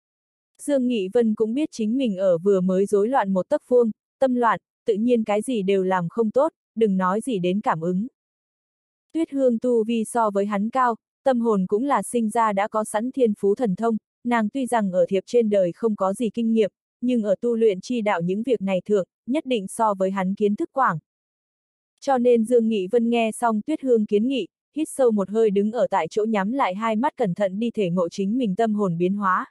A: Dương Nghị Vân cũng biết chính mình ở vừa mới rối loạn một tấc vuông, tâm loạn, tự nhiên cái gì đều làm không tốt, đừng nói gì đến cảm ứng. Tuyết Hương tu vi so với hắn cao, tâm hồn cũng là sinh ra đã có sẵn thiên phú thần thông, nàng tuy rằng ở thiệp trên đời không có gì kinh nghiệm, nhưng ở tu luyện chi đạo những việc này thượng, nhất định so với hắn kiến thức quảng. Cho nên Dương Nghị Vân nghe xong Tuyết Hương kiến nghị, hít sâu một hơi đứng ở tại chỗ nhắm lại hai mắt cẩn thận đi thể ngộ chính mình tâm hồn biến hóa.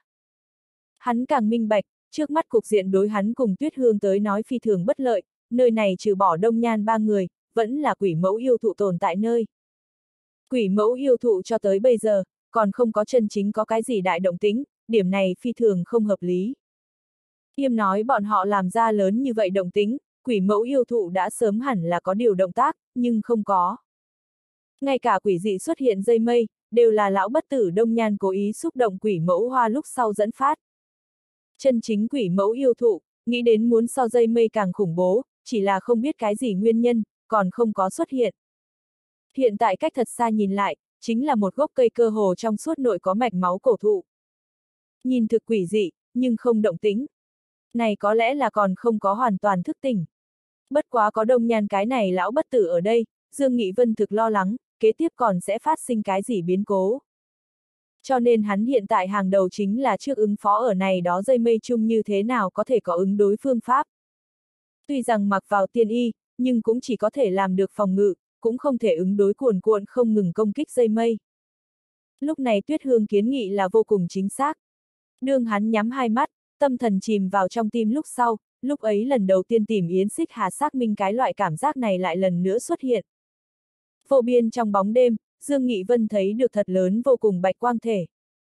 A: Hắn càng minh bạch, trước mắt cục diện đối hắn cùng Tuyết Hương tới nói phi thường bất lợi, nơi này trừ bỏ Đông Nhan ba người, vẫn là quỷ mẫu yêu thụ tồn tại nơi. Quỷ mẫu yêu thụ cho tới bây giờ, còn không có chân chính có cái gì đại động tính, điểm này phi thường không hợp lý. Yêm nói bọn họ làm ra lớn như vậy động tính, quỷ mẫu yêu thụ đã sớm hẳn là có điều động tác, nhưng không có. Ngay cả quỷ dị xuất hiện dây mây, đều là lão bất tử Đông Nhan cố ý xúc động quỷ mẫu hoa lúc sau dẫn phát. Chân chính quỷ mẫu yêu thụ, nghĩ đến muốn so dây mây càng khủng bố, chỉ là không biết cái gì nguyên nhân, còn không có xuất hiện. Hiện tại cách thật xa nhìn lại, chính là một gốc cây cơ hồ trong suốt nội có mạch máu cổ thụ. Nhìn thực quỷ dị, nhưng không động tính. Này có lẽ là còn không có hoàn toàn thức tỉnh. Bất quá có Đông Nhan cái này lão bất tử ở đây, Dương Nghị Vân thực lo lắng, kế tiếp còn sẽ phát sinh cái gì biến cố. Cho nên hắn hiện tại hàng đầu chính là trước ứng phó ở này đó dây mây chung như thế nào có thể có ứng đối phương pháp. Tuy rằng mặc vào tiên y, nhưng cũng chỉ có thể làm được phòng ngự, cũng không thể ứng đối cuồn cuộn không ngừng công kích dây mây. Lúc này Tuyết Hương kiến nghị là vô cùng chính xác. Đương hắn nhắm hai mắt, tâm thần chìm vào trong tim lúc sau, lúc ấy lần đầu tiên tìm Yến Xích Hà xác minh cái loại cảm giác này lại lần nữa xuất hiện. Vô biên trong bóng đêm, Dương Nghị Vân thấy được thật lớn vô cùng bạch quang thể.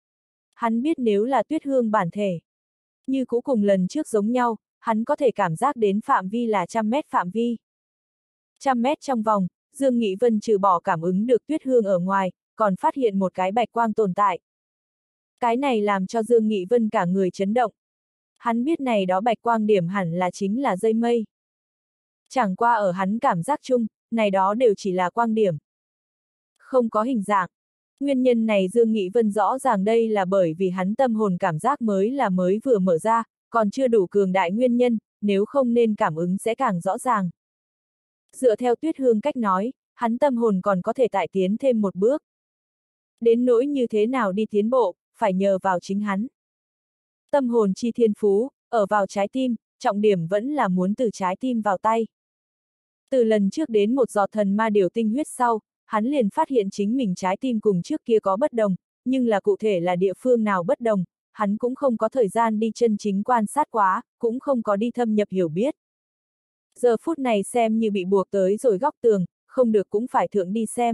A: Hắn biết nếu là Tuyết Hương bản thể, như cũ cùng lần trước giống nhau, hắn có thể cảm giác đến phạm vi là 100 mét phạm vi. 100 mét trong vòng, Dương Nghị Vân trừ bỏ cảm ứng được Tuyết Hương ở ngoài, còn phát hiện một cái bạch quang tồn tại. Cái này làm cho Dương Nghị Vân cả người chấn động. Hắn biết này đó bạch quang điểm hẳn là chính là dây mây. Chẳng qua ở hắn cảm giác chung, này đó đều chỉ là quang điểm. Không có hình dạng. Nguyên nhân này Dương Nghị Vân rõ ràng đây là bởi vì hắn tâm hồn cảm giác mới vừa mở ra, còn chưa đủ cường đại nguyên nhân, nếu không nên cảm ứng sẽ càng rõ ràng. Dựa theo Tuyết Hương cách nói, hắn tâm hồn còn có thể tại tiến thêm một bước. Đến nỗi như thế nào đi tiến bộ, phải nhờ vào chính hắn. Tâm hồn chi thiên phú, ở vào trái tim, trọng điểm vẫn là muốn từ trái tim vào tay. Từ lần trước đến một giọt thần ma điểu tinh huyết sau, hắn liền phát hiện chính mình trái tim cùng trước kia có bất đồng, nhưng là cụ thể là địa phương nào bất đồng, hắn cũng không có thời gian đi chân chính quan sát quá, cũng không có đi thâm nhập hiểu biết. Giờ phút này xem như bị buộc tới rồi góc tường, không được cũng phải thượng đi xem.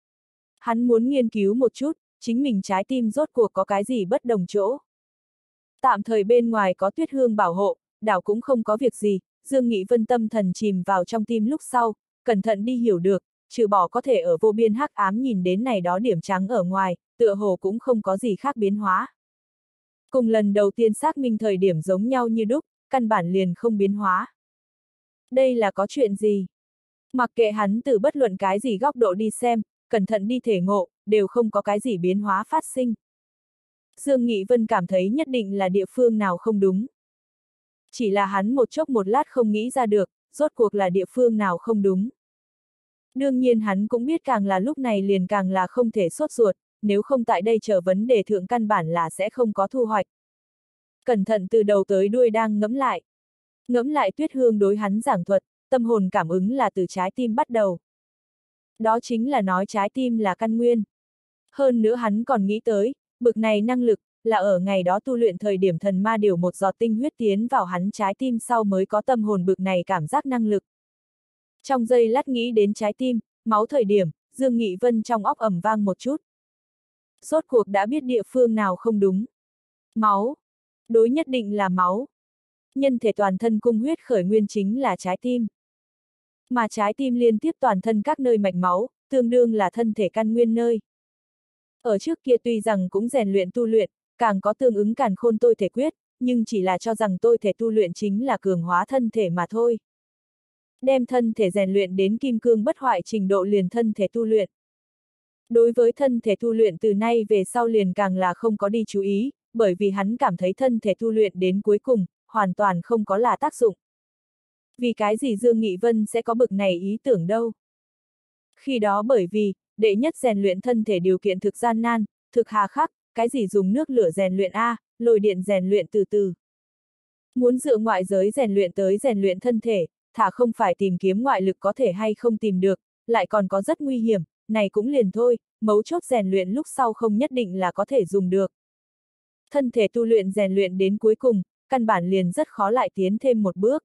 A: Hắn muốn nghiên cứu một chút, chính mình trái tim rốt cuộc có cái gì bất đồng chỗ. Tạm thời bên ngoài có Tuyết Hương bảo hộ, đảo cũng không có việc gì, Dương Nghị Vân tâm thần chìm vào trong tim lúc sau, cẩn thận đi hiểu được, trừ bỏ có thể ở vô biên hắc ám nhìn đến này đó điểm trắng ở ngoài, tựa hồ cũng không có gì khác biến hóa. Cùng lần đầu tiên xác minh thời điểm giống nhau như đúc, căn bản liền không biến hóa. Đây là có chuyện gì? Mặc kệ hắn từ bất luận cái gì góc độ đi xem, cẩn thận đi thể ngộ, đều không có cái gì biến hóa phát sinh. Dương Nghị Vân cảm thấy nhất định là địa phương nào không đúng. Chỉ là hắn một chốc một lát không nghĩ ra được, rốt cuộc là địa phương nào không đúng. Đương nhiên hắn cũng biết càng là lúc này liền càng là không thể sốt ruột, nếu không tại đây chờ vấn đề thượng căn bản là sẽ không có thu hoạch. Cẩn thận từ đầu tới đuôi đang ngẫm lại. Ngẫm lại Tuyết Hương đối hắn giảng thuật, tâm hồn cảm ứng là từ trái tim bắt đầu. Đó chính là nói trái tim là căn nguyên. Hơn nữa hắn còn nghĩ tới, bực này năng lực, là ở ngày đó tu luyện thời điểm thần ma điểu một giọt tinh huyết tiến vào hắn trái tim sau mới có tâm hồn bực này cảm giác năng lực. Trong giây lát nghĩ đến trái tim, máu thời điểm, Dương Nghị Vân trong óc ầm vang một chút. Rốt cuộc đã biết địa phương nào không đúng. Máu. Đối nhất định là máu. Nhân thể toàn thân cung huyết khởi nguyên chính là trái tim. Mà trái tim liên tiếp toàn thân các nơi mạch máu, tương đương là thân thể căn nguyên nơi. Ở trước kia tuy rằng cũng rèn luyện tu luyện, càng có tương ứng càn khôn tôi thể quyết, nhưng chỉ là cho rằng tôi thể tu luyện chính là cường hóa thân thể mà thôi. Đem thân thể rèn luyện đến kim cương bất hoại trình độ liền thân thể tu luyện. Đối với thân thể tu luyện từ nay về sau liền càng là không có đi chú ý, bởi vì hắn cảm thấy thân thể tu luyện đến cuối cùng, hoàn toàn không có là tác dụng. Vì cái gì Dương Nghị Vân sẽ có bực này ý tưởng đâu? Khi đó bởi vì, đệ nhất rèn luyện thân thể điều kiện thực gian nan, thực hà khắc, cái gì dùng nước lửa rèn luyện A, lôi điện rèn luyện từ từ. Muốn dựa ngoại giới rèn luyện tới rèn luyện thân thể, thả không phải tìm kiếm ngoại lực có thể hay không tìm được, lại còn có rất nguy hiểm, này cũng liền thôi, mấu chốt rèn luyện lúc sau không nhất định là có thể dùng được. Thân thể tu luyện rèn luyện đến cuối cùng, căn bản liền rất khó lại tiến thêm một bước.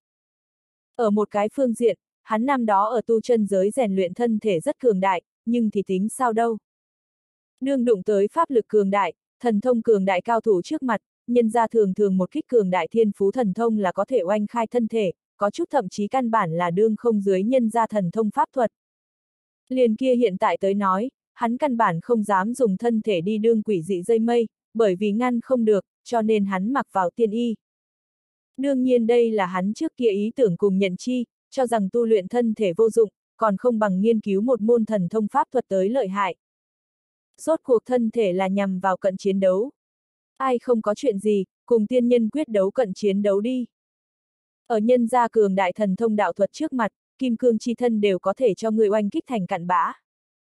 A: Ở một cái phương diện, hắn năm đó ở tu chân giới rèn luyện thân thể rất cường đại, nhưng thì tính sao đâu. Đương đụng tới pháp lực cường đại, thần thông cường đại cao thủ trước mặt, nhân ra thường thường một kích cường đại thiên phú thần thông là có thể oanh khai thân thể, có chút thậm chí căn bản là đương không dưới nhân ra thần thông pháp thuật. Liền kia hiện tại tới nói, hắn căn bản không dám dùng thân thể đi đương quỷ dị dây mây, bởi vì ngăn không được, cho nên hắn mặc vào tiên y. Đương nhiên đây là hắn trước kia ý tưởng cùng nhận chi, cho rằng tu luyện thân thể vô dụng, còn không bằng nghiên cứu một môn thần thông pháp thuật tới lợi hại. Rốt cuộc thân thể là nhằm vào cận chiến đấu. Ai không có chuyện gì, cùng tiên nhân quyết đấu cận chiến đấu đi. Ở nhân gia cường đại thần thông đạo thuật trước mặt, kim cương chi thân đều có thể cho người oanh kích thành cặn bã.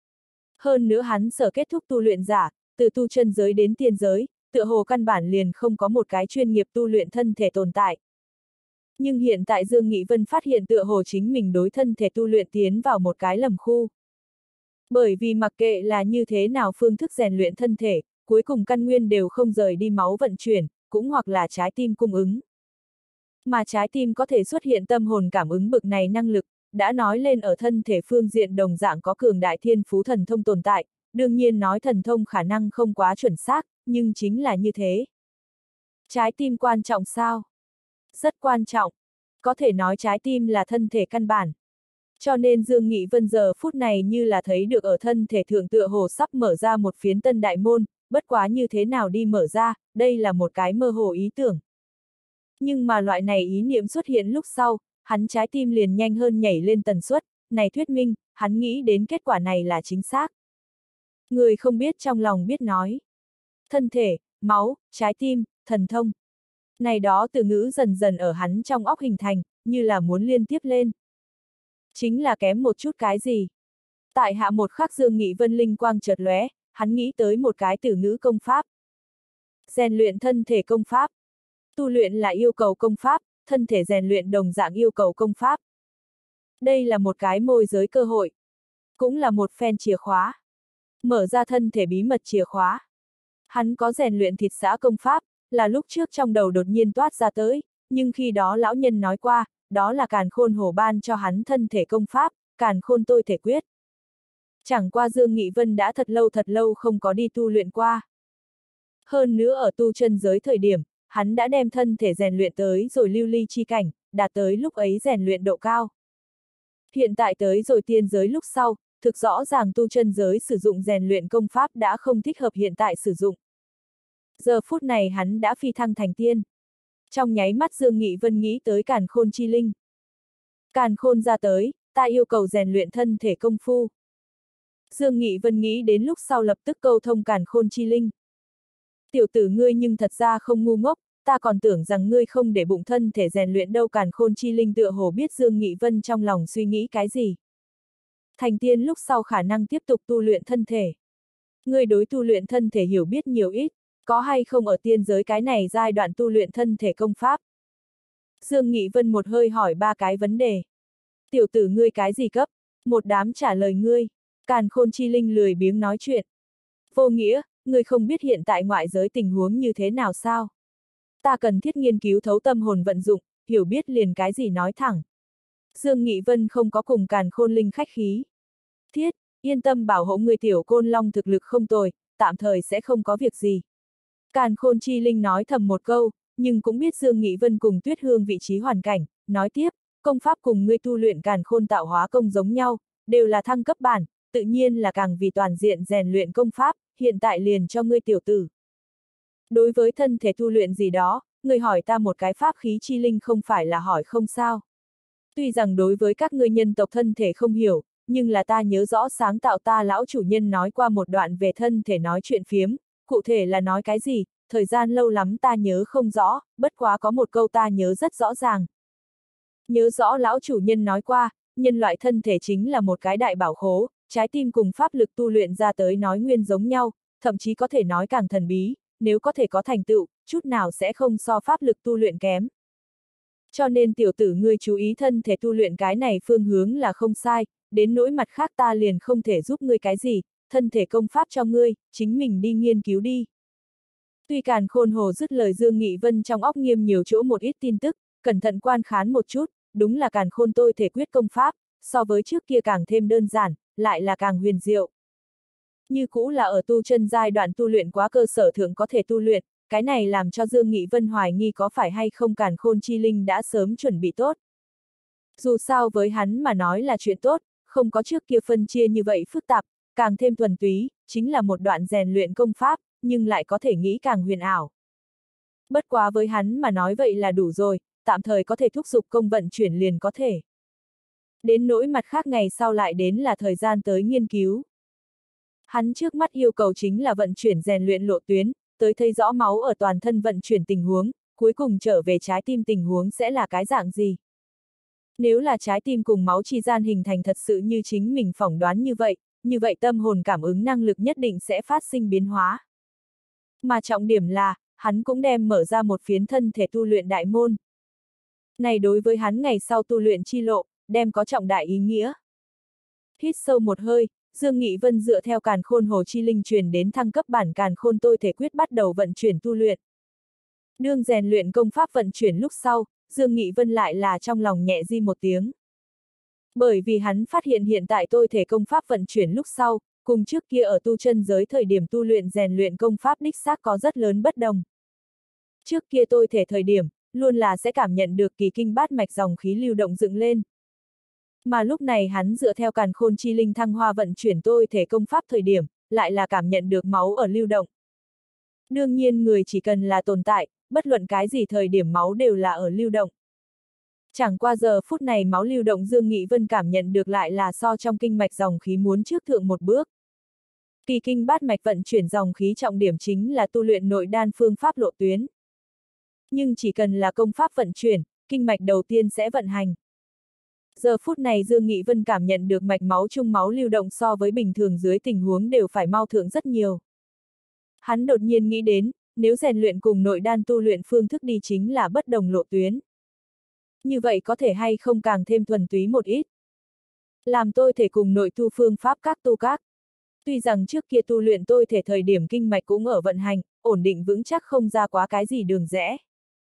A: Hơn nữa hắn sở kết thúc tu luyện giả, từ tu chân giới đến tiên giới, tựa hồ căn bản liền không có một cái chuyên nghiệp tu luyện thân thể tồn tại. Nhưng hiện tại Dương Nghị Vân phát hiện tựa hồ chính mình đối thân thể tu luyện tiến vào một cái lầm khu. Bởi vì mặc kệ là như thế nào phương thức rèn luyện thân thể, cuối cùng căn nguyên đều không rời đi máu vận chuyển, cũng hoặc là trái tim cung ứng. Mà trái tim có thể xuất hiện tâm hồn cảm ứng bực này năng lực, đã nói lên ở thân thể phương diện đồng dạng có cường đại thiên phú thần thông tồn tại, đương nhiên nói thần thông khả năng không quá chuẩn xác, nhưng chính là như thế. Trái tim quan trọng sao? Rất quan trọng. Có thể nói trái tim là thân thể căn bản. Cho nên Dương Nghị Vân giờ phút này như là thấy được ở thân thể thượng tựa hồ sắp mở ra một phiến tân đại môn, bất quá như thế nào đi mở ra, đây là một cái mơ hồ ý tưởng. Nhưng mà loại này ý niệm xuất hiện lúc sau, hắn trái tim liền nhanh hơn nhảy lên tần suất, này thuyết minh, hắn nghĩ đến kết quả này là chính xác. Người không biết trong lòng biết nói. Thân thể, máu, trái tim, thần thông. Này đó từ ngữ dần dần ở hắn trong óc hình thành, như là muốn liên tiếp lên. Chính là kém một chút cái gì. Tại hạ một khắc Dương Nghị Vân linh quang chợt lóe, hắn nghĩ tới một cái từ ngữ công pháp. Rèn luyện thân thể công pháp. Tu luyện là yêu cầu công pháp, thân thể rèn luyện đồng dạng yêu cầu công pháp. Đây là một cái môi giới cơ hội. Cũng là một phen chìa khóa. Mở ra thân thể bí mật chìa khóa. Hắn có rèn luyện thịt xã công pháp, là lúc trước trong đầu đột nhiên toát ra tới, nhưng khi đó lão nhân nói qua, đó là Càn Khôn Hổ ban cho hắn thân thể công pháp, Càn Khôn tôi thể quyết. Chẳng qua Dương Nghị Vân đã thật lâu không có đi tu luyện qua. Hơn nữa ở tu chân giới thời điểm, hắn đã đem thân thể rèn luyện tới rồi lưu ly chi cảnh, đạt tới lúc ấy rèn luyện độ cao. Hiện tại tới rồi tiên giới lúc sau, thực rõ ràng tu chân giới sử dụng rèn luyện công pháp đã không thích hợp hiện tại sử dụng. Giờ phút này hắn đã phi thăng thành tiên. Trong nháy mắt Dương Nghị Vân nghĩ tới Càn Khôn chi linh. Càn Khôn ra tới, ta yêu cầu rèn luyện thân thể công phu. Dương Nghị Vân nghĩ đến lúc sau lập tức câu thông Càn Khôn chi linh. Tiểu tử ngươi nhưng thật ra không ngu ngốc, ta còn tưởng rằng ngươi không để bụng thân thể rèn luyện đâu. Càn Khôn chi linh tựa hồ biết Dương Nghị Vân trong lòng suy nghĩ cái gì. Thành tiên lúc sau khả năng tiếp tục tu luyện thân thể. Ngươi đối tu luyện thân thể hiểu biết nhiều ít, có hay không ở tiên giới cái này giai đoạn tu luyện thân thể công pháp? Dương Nghị Vân một hơi hỏi ba cái vấn đề. Tiểu tử ngươi cái gì cấp? Một đám trả lời ngươi. Càn Khôn chi linh lười biếng nói chuyện. Vô nghĩa, ngươi không biết hiện tại ngoại giới tình huống như thế nào sao? Ta cần thiết nghiên cứu thấu tâm hồn vận dụng, hiểu biết liền cái gì nói thẳng. Dương Nghị Vân không có cùng Càn Khôn linh khách khí. Thiết, yên tâm bảo hộ người tiểu côn long thực lực không tồi, tạm thời sẽ không có việc gì. Càn Khôn chi linh nói thầm một câu, nhưng cũng biết Dương Nghị Vân cùng Tuyết Hương vị trí hoàn cảnh, nói tiếp, công pháp cùng ngươi tu luyện Càn Khôn tạo hóa công giống nhau, đều là thăng cấp bản, tự nhiên là càng vì toàn diện rèn luyện công pháp, hiện tại liền cho ngươi tiểu tử. Đối với thân thể tu luyện gì đó, ngươi hỏi ta một cái pháp khí chi linh không phải là hỏi không sao. Tuy rằng đối với các ngươi nhân tộc thân thể không hiểu, nhưng là ta nhớ rõ sáng tạo ta lão chủ nhân nói qua một đoạn về thân thể nói chuyện phiếm, cụ thể là nói cái gì, thời gian lâu lắm ta nhớ không rõ, bất quá có một câu ta nhớ rất rõ ràng. Nhớ rõ lão chủ nhân nói qua, nhân loại thân thể chính là một cái đại bảo khố, trái tim cùng pháp lực tu luyện ra tới nói nguyên giống nhau, thậm chí có thể nói càng thần bí, nếu có thể có thành tựu, chút nào sẽ không so pháp lực tu luyện kém. Cho nên tiểu tử ngươi chú ý thân thể tu luyện cái này phương hướng là không sai, đến nỗi mặt khác ta liền không thể giúp ngươi cái gì, thân thể công pháp cho ngươi, chính mình đi nghiên cứu đi. Tuy Càn Khôn Hồ dứt lời Dương Nghị Vân trong óc nghiêm nhiều chỗ một ít tin tức, cẩn thận quan khán một chút, đúng là Càn Khôn tôi thể quyết công pháp, so với trước kia càng thêm đơn giản, lại là càng huyền diệu. Như cũ là ở tu chân giai đoạn tu luyện quá cơ sở thượng có thể tu luyện, cái này làm cho Dương Nghị Vân hoài nghi có phải hay không Càn Khôn chi linh đã sớm chuẩn bị tốt. Dù sao với hắn mà nói là chuyện tốt, không có trước kia phân chia như vậy phức tạp, càng thêm thuần túy, chính là một đoạn rèn luyện công pháp, nhưng lại có thể nghĩ càng huyền ảo. Bất quá với hắn mà nói vậy là đủ rồi, tạm thời có thể thúc giục công vận chuyển liền có thể. Đến nỗi mặt khác ngày sau lại đến là thời gian tới nghiên cứu. Hắn trước mắt yêu cầu chính là vận chuyển rèn luyện lộ tuyến, tới thấy rõ máu ở toàn thân vận chuyển tình huống, cuối cùng trở về trái tim tình huống sẽ là cái dạng gì. Nếu là trái tim cùng máu chi gian hình thành thật sự như chính mình phỏng đoán như vậy tâm hồn cảm ứng năng lực nhất định sẽ phát sinh biến hóa. Mà trọng điểm là, hắn cũng đem mở ra một phiến thân thể tu luyện đại môn. Này đối với hắn ngày sau tu luyện chi lộ, đem có trọng đại ý nghĩa. Hít sâu một hơi, Dương Nghị Vân dựa theo Càn Khôn Hồ chi linh truyền đến thăng cấp bản Càn Khôn tôi thể quyết bắt đầu vận chuyển tu luyện. Đương rèn luyện công pháp vận chuyển lúc sau, Dương Nghị Vân lại là trong lòng nhẹ di một tiếng. Bởi vì hắn phát hiện hiện tại tôi thể công pháp vận chuyển lúc sau, cùng trước kia ở tu chân giới thời điểm tu luyện rèn luyện công pháp đích xác có rất lớn bất đồng. Trước kia tôi thể thời điểm, luôn là sẽ cảm nhận được kỳ kinh bát mạch dòng khí lưu động dựng lên. Mà lúc này hắn dựa theo Càn Khôn chi linh thăng hoa vận chuyển tôi thể công pháp thời điểm, lại là cảm nhận được máu ở lưu động. Đương nhiên người chỉ cần là tồn tại, bất luận cái gì thời điểm máu đều là ở lưu động. Chẳng qua giờ phút này máu lưu động Dương Nghị Vân cảm nhận được lại là so trong kinh mạch dòng khí muốn trước thượng một bước. Kỳ kinh bát mạch vận chuyển dòng khí trọng điểm chính là tu luyện nội đan phương pháp lộ tuyến. Nhưng chỉ cần là công pháp vận chuyển, kinh mạch đầu tiên sẽ vận hành. Giờ phút này Dương Nghị Vân cảm nhận được mạch máu trung máu lưu động so với bình thường dưới tình huống đều phải mau thượng rất nhiều. Hắn đột nhiên nghĩ đến, nếu rèn luyện cùng nội đan tu luyện phương thức đi chính là bất đồng lộ tuyến. Như vậy có thể hay không càng thêm thuần túy một ít. Làm tôi thể cùng nội tu phương pháp các tu các. Tuy rằng trước kia tu luyện tôi thể thời điểm kinh mạch cũng ở vận hành, ổn định vững chắc không ra quá cái gì đường rẽ.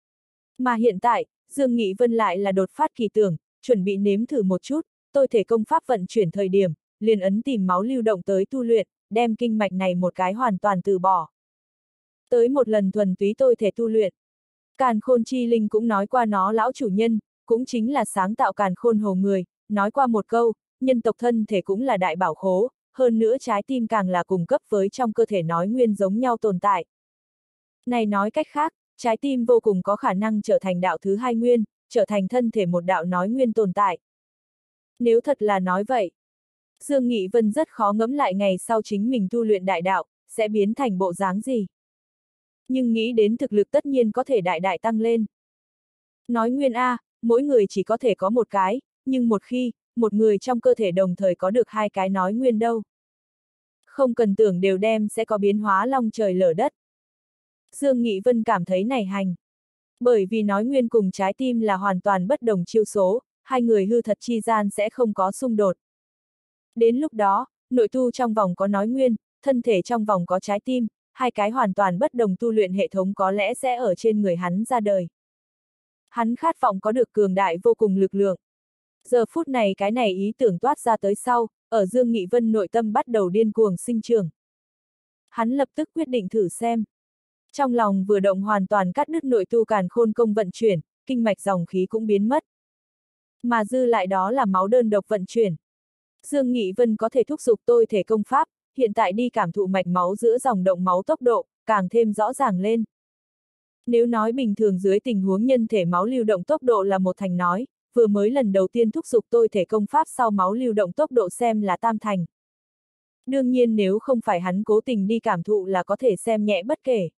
A: Mà hiện tại, Dương Nghị Vân lại là đột phát kỳ tưởng, chuẩn bị nếm thử một chút, tôi thể công pháp vận chuyển thời điểm, liền ấn tìm máu lưu động tới tu luyện, đem kinh mạch này một cái hoàn toàn từ bỏ. Tới một lần thuần túy tôi thể tu luyện. Càn Khôn Chi Linh cũng nói qua nó lão chủ nhân, cũng chính là sáng tạo Càn Khôn Hồ người, nói qua một câu, nhân tộc thân thể cũng là đại bảo khố, hơn nữa trái tim càng là cùng cấp với trong cơ thể nói nguyên giống nhau tồn tại. Này nói cách khác, trái tim vô cùng có khả năng trở thành đạo thứ hai nguyên, trở thành thân thể một đạo nói nguyên tồn tại. Nếu thật là nói vậy, Dương Nghị Vân rất khó ngẫm lại ngày sau chính mình tu luyện đại đạo, sẽ biến thành bộ dáng gì. Nhưng nghĩ đến thực lực tất nhiên có thể đại đại tăng lên. Nói nguyên A, mỗi người chỉ có thể có một cái, nhưng một khi, một người trong cơ thể đồng thời có được hai cái nói nguyên đâu. Không cần tưởng đều đem sẽ có biến hóa long trời lở đất. Dương Nghị Vân cảm thấy này hành. Bởi vì nói nguyên cùng trái tim là hoàn toàn bất đồng chiêu số, hai người hư thật chi gian sẽ không có xung đột. Đến lúc đó, nội tu trong vòng có nói nguyên, thân thể trong vòng có trái tim, hai cái hoàn toàn bất đồng tu luyện hệ thống có lẽ sẽ ở trên người hắn ra đời. Hắn khát vọng có được cường đại vô cùng lực lượng. Giờ phút này cái này ý tưởng toát ra tới sau, ở Dương Nghị Vân nội tâm bắt đầu điên cuồng sinh trưởng. Hắn lập tức quyết định thử xem. Trong lòng vừa động hoàn toàn cắt đứt nội tu Càn Khôn công vận chuyển, kinh mạch dòng khí cũng biến mất. Mà dư lại đó là máu đơn độc vận chuyển. Dương Nghị Vân có thể thúc giục tôi thể công pháp, hiện tại đi cảm thụ mạch máu giữa dòng động máu tốc độ, càng thêm rõ ràng lên. Nếu nói bình thường dưới tình huống nhân thể máu lưu động tốc độ là một thành nói, vừa mới lần đầu tiên thúc giục tôi thể công pháp sau máu lưu động tốc độ xem là tam thành. Đương nhiên nếu không phải hắn cố tình đi cảm thụ là có thể xem nhẹ bất kể.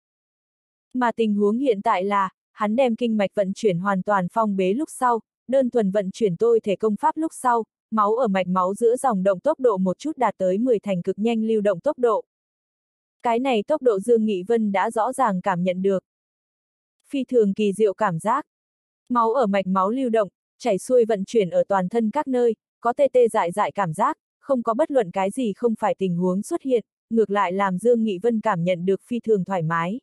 A: Mà tình huống hiện tại là, hắn đem kinh mạch vận chuyển hoàn toàn phong bế lúc sau, đơn thuần vận chuyển tôi thể công pháp lúc sau, máu ở mạch máu giữa dòng động tốc độ một chút đạt tới 10 thành cực nhanh lưu động tốc độ. Cái này tốc độ Dương Nghị Vân đã rõ ràng cảm nhận được. Phi thường kỳ diệu cảm giác. Máu ở mạch máu lưu động, chảy xuôi vận chuyển ở toàn thân các nơi, có tê tê dại dại cảm giác, không có bất luận cái gì không phải tình huống xuất hiện, ngược lại làm Dương Nghị Vân cảm nhận được phi thường thoải mái.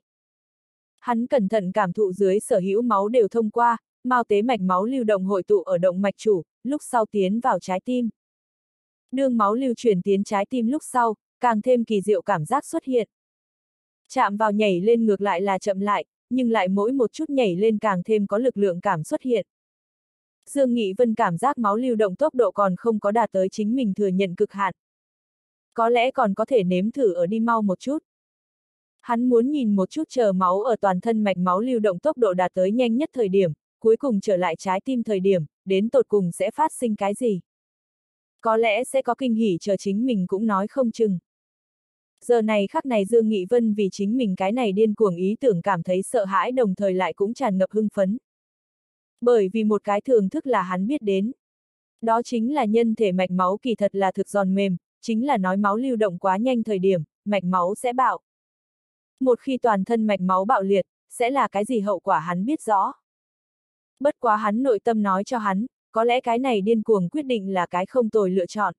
A: Hắn cẩn thận cảm thụ dưới sở hữu máu đều thông qua, mao tế mạch máu lưu động hội tụ ở động mạch chủ, lúc sau tiến vào trái tim. Đường máu lưu chuyển tiến trái tim lúc sau, càng thêm kỳ diệu cảm giác xuất hiện. Chạm vào nhảy lên ngược lại là chậm lại, nhưng lại mỗi một chút nhảy lên càng thêm có lực lượng cảm xuất hiện. Dương Nghị Vân cảm giác máu lưu động tốc độ còn không có đạt tới chính mình thừa nhận cực hạn. Có lẽ còn có thể nếm thử ở đi mau một chút. Hắn muốn nhìn một chút chờ máu ở toàn thân mạch máu lưu động tốc độ đạt tới nhanh nhất thời điểm, cuối cùng trở lại trái tim thời điểm, đến tột cùng sẽ phát sinh cái gì. Có lẽ sẽ có kinh hỉ chờ chính mình cũng nói không chừng. Giờ này khắc này Dương Nghị Vân vì chính mình cái này điên cuồng ý tưởng cảm thấy sợ hãi đồng thời lại cũng tràn ngập hưng phấn. Bởi vì một cái thưởng thức là hắn biết đến. Đó chính là nhân thể mạch máu kỳ thật là thực giòn mềm, chính là nói máu lưu động quá nhanh thời điểm, mạch máu sẽ bạo. Một khi toàn thân mạch máu bạo liệt, sẽ là cái gì hậu quả hắn biết rõ. Bất quá hắn nội tâm nói cho hắn, có lẽ cái này điên cuồng quyết định là cái không tồi lựa chọn.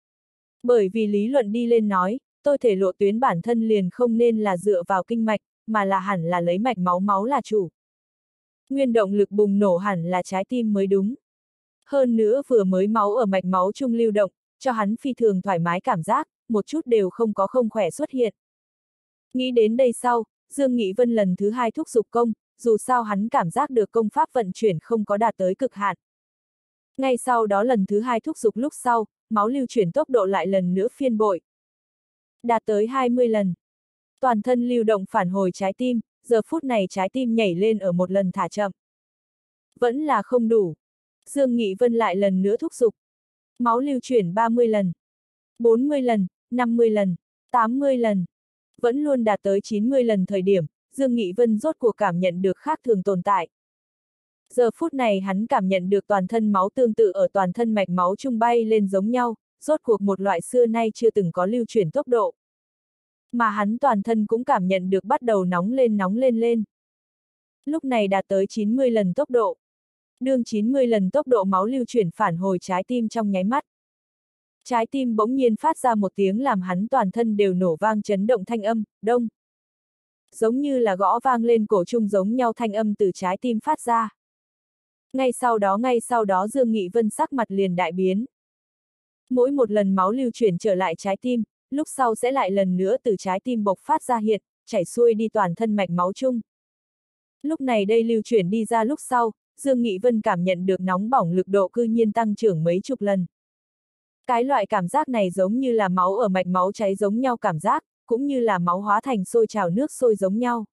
A: Bởi vì lý luận đi lên nói, tôi thể lộ tuyến bản thân liền không nên là dựa vào kinh mạch, mà là hẳn là lấy mạch máu là chủ. Nguyên động lực bùng nổ hẳn là trái tim mới đúng. Hơn nữa vừa mới máu ở mạch máu trung lưu động, cho hắn phi thường thoải mái cảm giác, một chút đều không có không khỏe xuất hiện. Nghĩ đến đây sau, Dương Nghị Vân lần thứ hai thúc giục công, dù sao hắn cảm giác được công pháp vận chuyển không có đạt tới cực hạn. Ngay sau đó lần thứ hai thúc giục lúc sau, máu lưu chuyển tốc độ lại lần nữa phiên bội. Đạt tới 20 lần. Toàn thân lưu động phản hồi trái tim, giờ phút này trái tim nhảy lên ở một lần thả chậm. Vẫn là không đủ. Dương Nghị Vân lại lần nữa thúc giục. Máu lưu chuyển 30 lần, 40 lần, 50 lần, 80 lần. Vẫn luôn đạt tới 90 lần thời điểm, Dương Nghị Vân rốt cuộc cảm nhận được khác thường tồn tại. Giờ phút này hắn cảm nhận được toàn thân máu tương tự ở toàn thân mạch máu trung bay lên giống nhau, rốt cuộc một loại xưa nay chưa từng có lưu chuyển tốc độ. Mà hắn toàn thân cũng cảm nhận được bắt đầu nóng lên lên. Lúc này đạt tới 90 lần tốc độ. Đương 90 lần tốc độ máu lưu chuyển phản hồi trái tim trong nháy mắt. Trái tim bỗng nhiên phát ra một tiếng làm hắn toàn thân đều nổ vang chấn động thanh âm, đông. Giống như là gõ vang lên cổ trung giống nhau thanh âm từ trái tim phát ra. Ngay sau đó Dương Nghị Vân sắc mặt liền đại biến. Mỗi một lần máu lưu chuyển trở lại trái tim, lúc sau sẽ lại lần nữa từ trái tim bộc phát ra hiện, chảy xuôi đi toàn thân mạch máu chung. Lúc này đây lưu chuyển đi ra lúc sau, Dương Nghị Vân cảm nhận được nóng bỏng lực độ cư nhiên tăng trưởng mấy chục lần. Cái loại cảm giác này giống như là máu ở mạch máu cháy giống nhau cảm giác, cũng như là máu hóa thành sôi trào nước sôi giống nhau.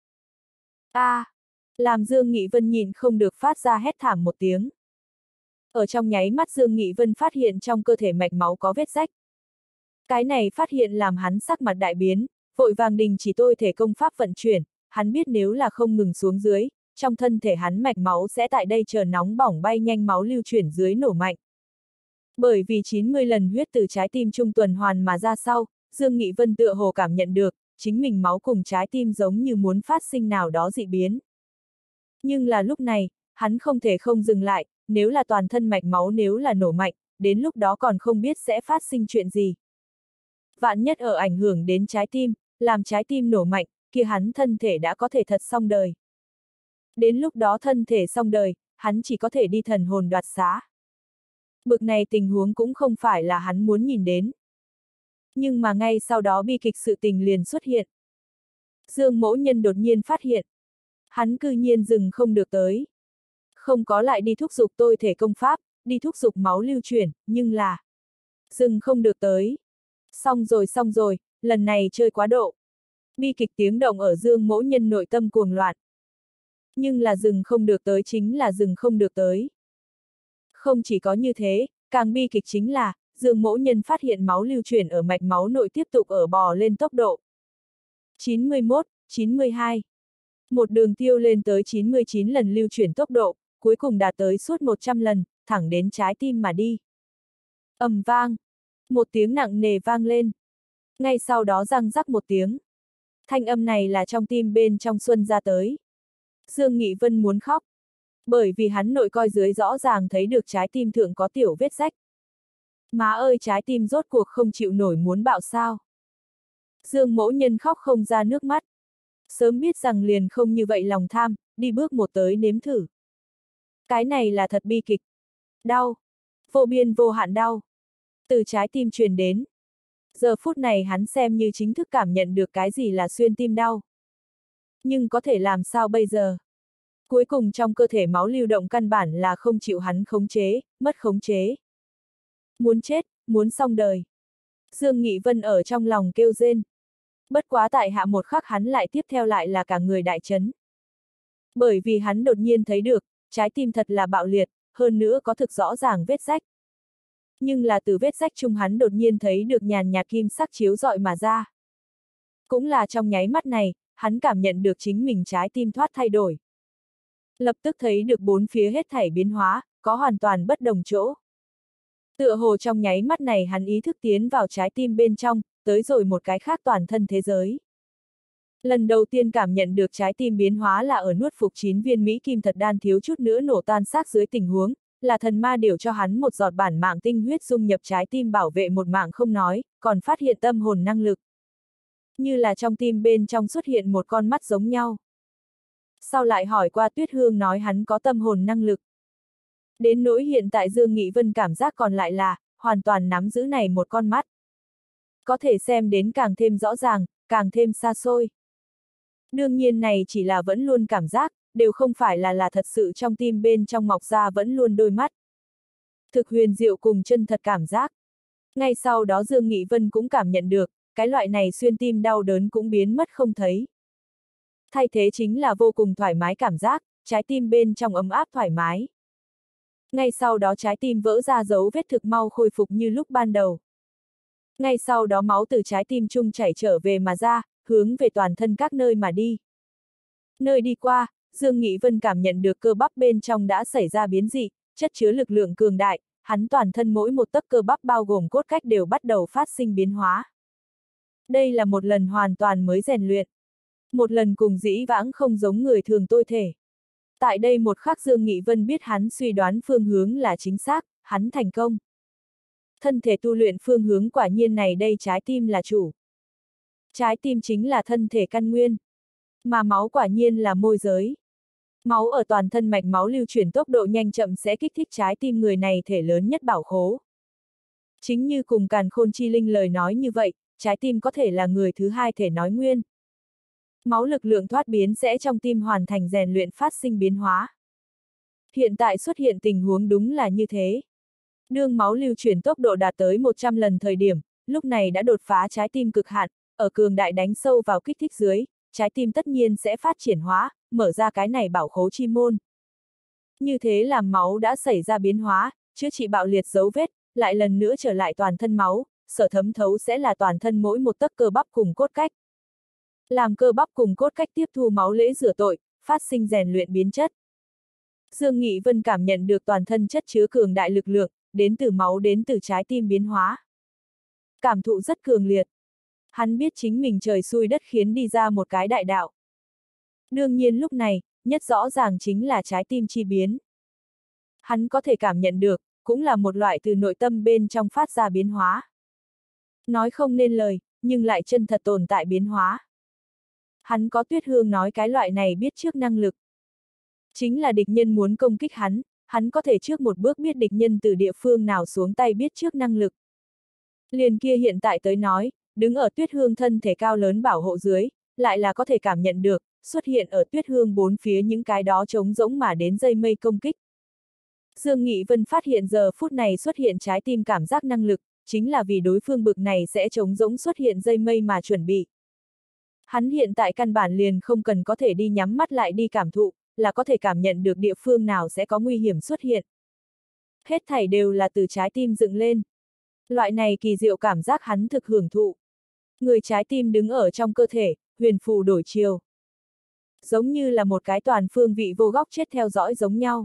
A: Làm Dương Nghị Vân nhìn không được phát ra hét thảm một tiếng. Ở trong nháy mắt Dương Nghị Vân phát hiện trong cơ thể mạch máu có vết rách. Cái này phát hiện làm hắn sắc mặt đại biến, vội vàng đình chỉ tôi thể công pháp vận chuyển, hắn biết nếu là không ngừng xuống dưới, trong thân thể hắn mạch máu sẽ tại đây chờ nóng bỏng bay nhanh máu lưu chuyển dưới nổ mạnh. Bởi vì 90 lần huyết từ trái tim trung tuần hoàn mà ra sau, Dương Nghị Vân tựa hồ cảm nhận được, chính mình máu cùng trái tim giống như muốn phát sinh nào đó dị biến. Nhưng là lúc này, hắn không thể không dừng lại, nếu là toàn thân mạch máu nếu là nổ mạnh, đến lúc đó còn không biết sẽ phát sinh chuyện gì. Vạn nhất ở ảnh hưởng đến trái tim, làm trái tim nổ mạnh, kia hắn thân thể đã có thể thật xong đời. Đến lúc đó thân thể xong đời, hắn chỉ có thể đi thần hồn đoạt xá. Bực này tình huống cũng không phải là hắn muốn nhìn đến. Nhưng mà ngay sau đó bi kịch sự tình liền xuất hiện. Dương Mỗ Nhân đột nhiên phát hiện. Hắn cư nhiên dừng không được tới. Không có lại đi thúc giục tôi thể công pháp, đi thúc giục máu lưu chuyển, nhưng là dừng không được tới. Xong rồi, lần này chơi quá độ. Bi kịch tiếng động ở Dương Mỗ Nhân nội tâm cuồng loạn. Nhưng là dừng không được tới chính là dừng không được tới. Không chỉ có như thế, càng bi kịch chính là, Dương Mỗ Nhân phát hiện máu lưu chuyển ở mạch máu nội tiếp tục ở bò lên tốc độ. 91, 92. Một đường tiêu lên tới 99 lần lưu chuyển tốc độ, cuối cùng đạt tới suốt 100 lần, thẳng đến trái tim mà đi. Ầm vang. Một tiếng nặng nề vang lên. Ngay sau đó răng rắc một tiếng. Thanh âm này là trong tim bên trong xuân ra tới. Dương Nghị Vân muốn khóc. Bởi vì hắn nội coi dưới rõ ràng thấy được trái tim thượng có tiểu vết rách. Má ơi, trái tim rốt cuộc không chịu nổi muốn bạo sao. Dương Mỗ Nhân khóc không ra nước mắt. Sớm biết rằng liền không như vậy lòng tham, đi bước một tới nếm thử. Cái này là thật bi kịch. Đau. Vô biên vô hạn đau. Từ trái tim truyền đến. Giờ phút này hắn xem như chính thức cảm nhận được cái gì là xuyên tim đau. Nhưng có thể làm sao bây giờ? Cuối cùng trong cơ thể máu lưu động căn bản là không chịu hắn khống chế, mất khống chế. Muốn chết, muốn xong đời. Dương Nghị Vân ở trong lòng kêu rên. Bất quá tại hạ một khắc hắn lại tiếp theo lại là cả người đại chấn. Bởi vì hắn đột nhiên thấy được, trái tim thật là bạo liệt, hơn nữa có thực rõ ràng vết rách. Nhưng là từ vết rách chung hắn đột nhiên thấy được nhàn nhạt kim sắc chiếu rọi mà ra. Cũng là trong nháy mắt này, hắn cảm nhận được chính mình trái tim thoát thay đổi. Lập tức thấy được bốn phía hết thảy biến hóa, có hoàn toàn bất đồng chỗ. Tựa hồ trong nháy mắt này hắn ý thức tiến vào trái tim bên trong, tới rồi một cái khác toàn thân thế giới. Lần đầu tiên cảm nhận được trái tim biến hóa là ở nuốt phục 9 viên Mỹ kim thật đan thiếu chút nữa nổ tan xác dưới tình huống, là thần ma điều cho hắn một giọt bản mạng tinh huyết dung nhập trái tim bảo vệ một mạng không nói, còn phát hiện tâm hồn năng lực. Như là trong tim bên trong xuất hiện một con mắt giống nhau. Sau lại hỏi qua Tuyết Hương nói hắn có tâm hồn năng lực. Đến nỗi hiện tại Dương Nghị Vân cảm giác còn lại là, hoàn toàn nắm giữ này một con mắt. Có thể xem đến càng thêm rõ ràng, càng thêm xa xôi. Đương nhiên này chỉ là vẫn luôn cảm giác, đều không phải là thật sự trong tim bên trong mọc ra vẫn luôn đôi mắt. Thực huyền diệu cùng chân thật cảm giác. Ngay sau đó Dương Nghị Vân cũng cảm nhận được, cái loại này xuyên tim đau đớn cũng biến mất không thấy. Thay thế chính là vô cùng thoải mái cảm giác, trái tim bên trong ấm áp thoải mái. Ngay sau đó trái tim vỡ ra dấu vết thực mau khôi phục như lúc ban đầu. Ngay sau đó máu từ trái tim trung chảy trở về mà ra, hướng về toàn thân các nơi mà đi. Nơi đi qua, Dương Nghị Vân cảm nhận được cơ bắp bên trong đã xảy ra biến dị, chất chứa lực lượng cường đại, hắn toàn thân mỗi một tấc cơ bắp bao gồm cốt cách đều bắt đầu phát sinh biến hóa. Đây là một lần hoàn toàn mới rèn luyện. Một lần cùng dĩ vãng không giống người thường tôi thể. Tại đây một khắc Dương Nghị Vân biết hắn suy đoán phương hướng là chính xác, hắn thành công. Thân thể tu luyện phương hướng quả nhiên này đây trái tim là chủ. Trái tim chính là thân thể căn nguyên. Mà máu quả nhiên là môi giới. Máu ở toàn thân mạch máu lưu chuyển tốc độ nhanh chậm sẽ kích thích trái tim người này thể lớn nhất bảo khố. Chính như cùng Càn Khôn Chi Linh lời nói như vậy, trái tim có thể là người thứ hai thể nói nguyên. Máu lực lượng thoát biến sẽ trong tim hoàn thành rèn luyện phát sinh biến hóa. Hiện tại xuất hiện tình huống đúng là như thế. Đương máu lưu chuyển tốc độ đạt tới 100 lần thời điểm, lúc này đã đột phá trái tim cực hạn, ở cường đại đánh sâu vào kích thích dưới, trái tim tất nhiên sẽ phát triển hóa, mở ra cái này bảo khố chi môn. Như thế làm máu đã xảy ra biến hóa, chữa trị bạo liệt dấu vết, lại lần nữa trở lại toàn thân máu, sở thấm thấu sẽ là toàn thân mỗi một tấc cơ bắp cùng cốt cách. Làm cơ bắp cùng cốt cách tiếp thu máu lễ rửa tội, phát sinh rèn luyện biến chất. Dương Nghị Vân cảm nhận được toàn thân chất chứa cường đại lực lượng, đến từ máu đến từ trái tim biến hóa. Cảm thụ rất cường liệt. Hắn biết chính mình trời xui đất khiến đi ra một cái đại đạo. Đương nhiên lúc này, nhất rõ ràng chính là trái tim chi biến. Hắn có thể cảm nhận được, cũng là một loại từ nội tâm bên trong phát ra biến hóa. Nói không nên lời, nhưng lại chân thật tồn tại biến hóa. Hắn có Tuyết Hương nói cái loại này biết trước năng lực. Chính là địch nhân muốn công kích hắn có thể trước một bước biết địch nhân từ địa phương nào xuống tay biết trước năng lực. Liền kia hiện tại tới nói, đứng ở Tuyết Hương thân thể cao lớn bảo hộ dưới, lại là có thể cảm nhận được, xuất hiện ở Tuyết Hương bốn phía những cái đó trống rỗng mà đến dây mây công kích. Dương Nghị Vân phát hiện giờ phút này xuất hiện trái tim cảm giác năng lực, chính là vì đối phương bực này sẽ trống rỗng xuất hiện dây mây mà chuẩn bị. Hắn hiện tại căn bản liền không cần có thể đi nhắm mắt lại đi cảm thụ, là có thể cảm nhận được địa phương nào sẽ có nguy hiểm xuất hiện. Hết thảy đều là từ trái tim dựng lên. Loại này kỳ diệu cảm giác hắn thực hưởng thụ. Người trái tim đứng ở trong cơ thể, huyền phù đổi chiều. Giống như là một cái toàn phương vị vô góc chết theo dõi giống nhau.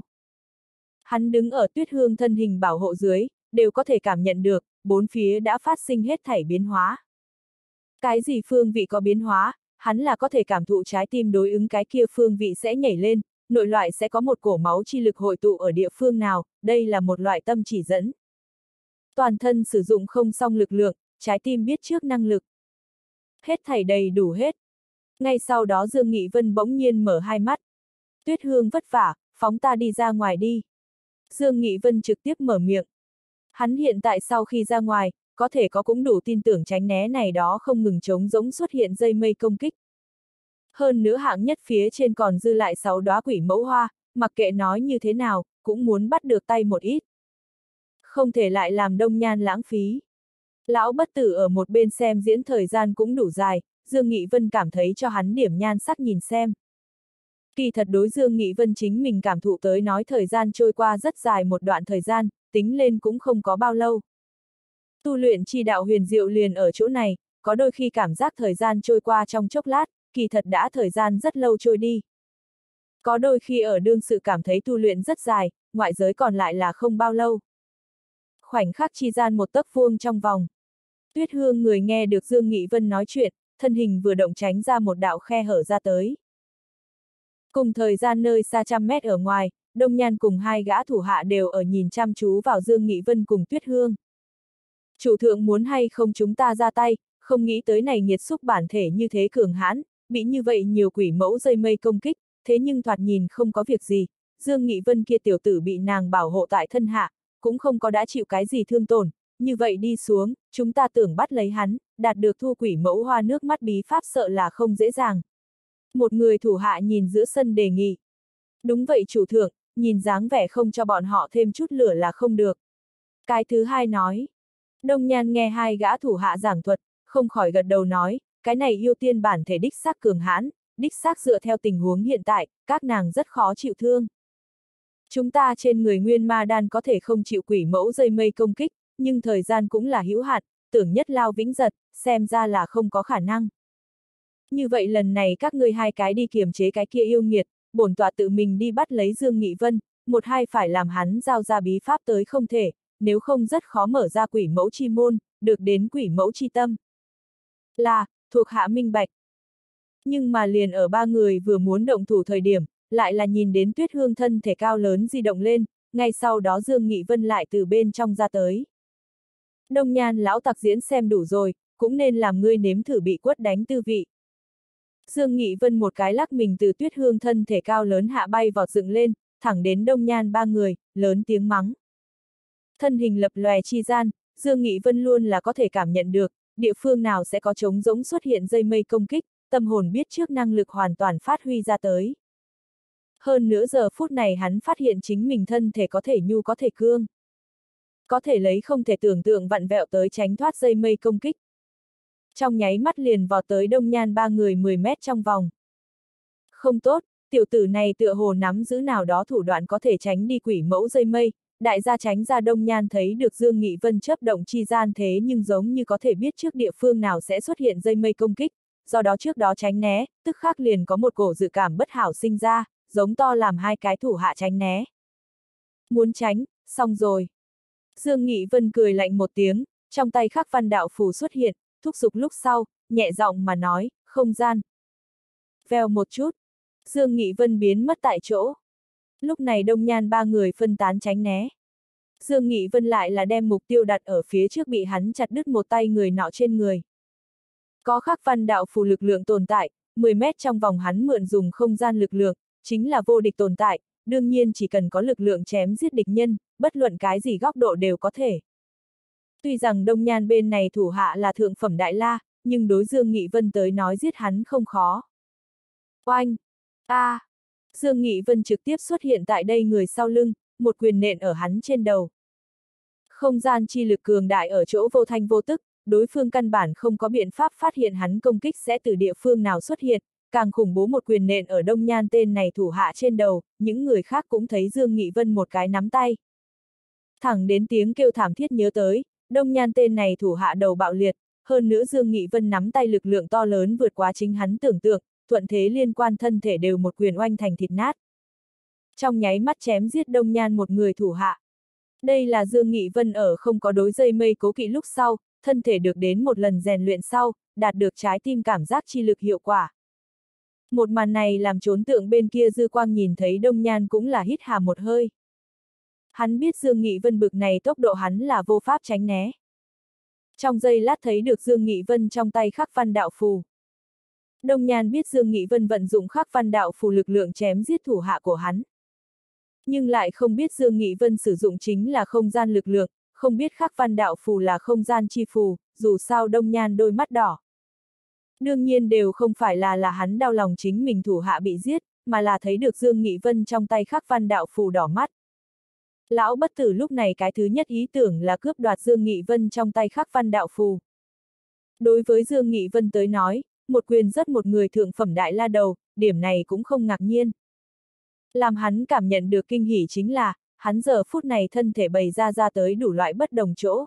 A: Hắn đứng ở Tuyết Hương thân hình bảo hộ dưới, đều có thể cảm nhận được, bốn phía đã phát sinh hết thảy biến hóa. Cái gì phương vị có biến hóa, hắn là có thể cảm thụ trái tim đối ứng cái kia phương vị sẽ nhảy lên, nội loại sẽ có một cổ máu chi lực hội tụ ở địa phương nào, đây là một loại tâm chỉ dẫn. Toàn thân sử dụng không song lực lượng, trái tim biết trước năng lực. Hết thảy đầy đủ hết. Ngay sau đó Dương Nghị Vân bỗng nhiên mở hai mắt. Tuyết Hương vất vả, phóng ta đi ra ngoài đi. Dương Nghị Vân trực tiếp mở miệng. Hắn hiện tại sau khi ra ngoài, có thể có cũng đủ tin tưởng tránh né này đó không ngừng trống rỗng xuất hiện dây mây công kích. Hơn nữa hạng nhất phía trên còn dư lại 6 đóa quỷ mẫu hoa, mặc kệ nói như thế nào, cũng muốn bắt được tay một ít. Không thể lại làm đông nhan lãng phí. Lão bất tử ở một bên xem diễn thời gian cũng đủ dài, Dương Nghị Vân cảm thấy cho hắn điểm nhan sắc nhìn xem. Kỳ thật đối Dương Nghị Vân chính mình cảm thụ tới nói thời gian trôi qua rất dài một đoạn thời gian, tính lên cũng không có bao lâu. Tu luyện chi đạo huyền diệu liền ở chỗ này, có đôi khi cảm giác thời gian trôi qua trong chốc lát, kỳ thật đã thời gian rất lâu trôi đi. Có đôi khi ở đương sự cảm thấy tu luyện rất dài, ngoại giới còn lại là không bao lâu. Khoảnh khắc chi gian một tấc vuông trong vòng. Tuyết Hương người nghe được Dương Nghị Vân nói chuyện, thân hình vừa động tránh ra một đạo khe hở ra tới. Cùng thời gian nơi xa trăm mét ở ngoài, Đông Nhan cùng hai gã thủ hạ đều ở nhìn chăm chú vào Dương Nghị Vân cùng Tuyết Hương. Chủ thượng muốn hay không chúng ta ra tay, không nghĩ tới này nghiệt xúc bản thể như thế cường hãn, bị như vậy nhiều quỷ mẫu dây mây công kích, thế nhưng thoạt nhìn không có việc gì, Dương Nghị Vân kia tiểu tử bị nàng bảo hộ tại thân hạ, cũng không có đã chịu cái gì thương tổn, như vậy đi xuống, chúng ta tưởng bắt lấy hắn, đạt được thu quỷ mẫu hoa nước mắt bí pháp sợ là không dễ dàng. Một người thủ hạ nhìn giữa sân đề nghị. Đúng vậy chủ thượng, nhìn dáng vẻ không cho bọn họ thêm chút lửa là không được. Cái thứ hai nói. Đông Nhan nghe hai gã thủ hạ giảng thuật, không khỏi gật đầu nói, cái này yêu tiên bản thể đích xác cường hãn, đích xác dựa theo tình huống hiện tại, các nàng rất khó chịu thương. Chúng ta trên người nguyên ma đan có thể không chịu quỷ mẫu dây mây công kích, nhưng thời gian cũng là hữu hạn, tưởng nhất lao vĩnh giật, xem ra là không có khả năng. Như vậy lần này các ngươi hai cái đi kiềm chế cái kia yêu nghiệt, bổn tọa tự mình đi bắt lấy Dương Nghị Vân, một hai phải làm hắn giao ra bí pháp tới không thể, nếu không rất khó mở ra quỷ mẫu chi môn, được đến quỷ mẫu chi tâm. Là, thuộc hạ minh bạch. Nhưng mà liền ở ba người vừa muốn động thủ thời điểm, lại là nhìn đến Tuyết Hương thân thể cao lớn di động lên, ngay sau đó Dương Nghị Vân lại từ bên trong ra tới. Đông Nhan lão tặc diễn xem đủ rồi, cũng nên làm ngươi nếm thử bị quất đánh tư vị. Dương Nghị Vân một cái lắc mình từ Tuyết Hương thân thể cao lớn hạ bay vọt dựng lên, thẳng đến Đông Nhan ba người, lớn tiếng mắng. Thân hình lập lòe chi gian, Dương Nghị Vân luôn là có thể cảm nhận được, địa phương nào sẽ có trống rỗng xuất hiện dây mây công kích, tâm hồn biết trước năng lực hoàn toàn phát huy ra tới. Hơn nữa giờ phút này hắn phát hiện chính mình thân thể có thể nhu có thể cương. Có thể lấy không thể tưởng tượng vặn vẹo tới tránh thoát dây mây công kích. Trong nháy mắt liền vọt tới Đông Nhan ba người 10 mét trong vòng. Không tốt, tiểu tử này tựa hồ nắm giữ nào đó thủ đoạn có thể tránh đi quỷ mẫu dây mây, đại gia tránh ra. Đông Nhan thấy được Dương Nghị Vân chớp động chi gian thế nhưng giống như có thể biết trước địa phương nào sẽ xuất hiện dây mây công kích, do đó trước đó tránh né, tức khắc liền có một cổ dự cảm bất hảo sinh ra, giống to làm hai cái thủ hạ tránh né. Muốn tránh, xong rồi. Dương Nghị Vân cười lạnh một tiếng, trong tay khắc văn đạo phù xuất hiện, thúc giục lúc sau, nhẹ giọng mà nói, không gian. Vèo một chút, Dương Nghị Vân biến mất tại chỗ. Lúc này Đông Nhan ba người phân tán tránh né. Dương Nghị Vân lại là đem mục tiêu đặt ở phía trước bị hắn chặt đứt một tay người nọ trên người. Có khắc văn đạo phù lực lượng tồn tại, 10 mét trong vòng hắn mượn dùng không gian lực lượng, chính là vô địch tồn tại, đương nhiên chỉ cần có lực lượng chém giết địch nhân, bất luận cái gì góc độ đều có thể. Tuy rằng Đông Nhan bên này thủ hạ là thượng phẩm đại la, nhưng đối Dương Nghị Vân tới nói giết hắn không khó. Oanh! Dương Nghị Vân trực tiếp xuất hiện tại đây người sau lưng, một quyền nện ở hắn trên đầu. Không gian chi lực cường đại ở chỗ vô thanh vô tức, đối phương căn bản không có biện pháp phát hiện hắn công kích sẽ từ địa phương nào xuất hiện, càng khủng bố một quyền nện ở Đông Nhan tên này thủ hạ trên đầu, những người khác cũng thấy Dương Nghị Vân một cái nắm tay. Thẳng đến tiếng kêu thảm thiết nhớ tới, Đông Nhan tên này thủ hạ đầu bạo liệt, hơn nữa Dương Nghị Vân nắm tay lực lượng to lớn vượt quá chính hắn tưởng tượng, thuận thế liên quan thân thể đều một quyền oanh thành thịt nát. Trong nháy mắt chém giết Đông Nhan một người thủ hạ. Đây là Dương Nghị Vân ở không có đối dây mây cố kỵ lúc sau, thân thể được đến một lần rèn luyện sau, đạt được trái tim cảm giác chi lực hiệu quả. Một màn này làm trốn tượng bên kia Dư Quang nhìn thấy Đông Nhan cũng là hít hà một hơi. Hắn biết Dương Nghị Vân bực này tốc độ hắn là vô pháp tránh né. Trong giây lát thấy được Dương Nghị Vân trong tay khắc văn đạo phù. Đông Nhan biết Dương Nghị Vân vận dụng khắc văn đạo phù lực lượng chém giết thủ hạ của hắn. Nhưng lại không biết Dương Nghị Vân sử dụng chính là không gian lực lượng, không biết khắc văn đạo phù là không gian chi phù, dù sao Đông Nhan đôi mắt đỏ. Đương nhiên đều không phải là hắn đau lòng chính mình thủ hạ bị giết, mà là thấy được Dương Nghị Vân trong tay khắc văn đạo phù đỏ mắt. Lão bất tử lúc này cái thứ nhất ý tưởng là cướp đoạt Dương Nghị Vân trong tay khắc văn đạo phù. Đối với Dương Nghị Vân tới nói, một quyền rất một người thượng phẩm đại la đầu, điểm này cũng không ngạc nhiên. Làm hắn cảm nhận được kinh hỉ chính là, hắn giờ phút này thân thể bày ra tới đủ loại bất đồng chỗ.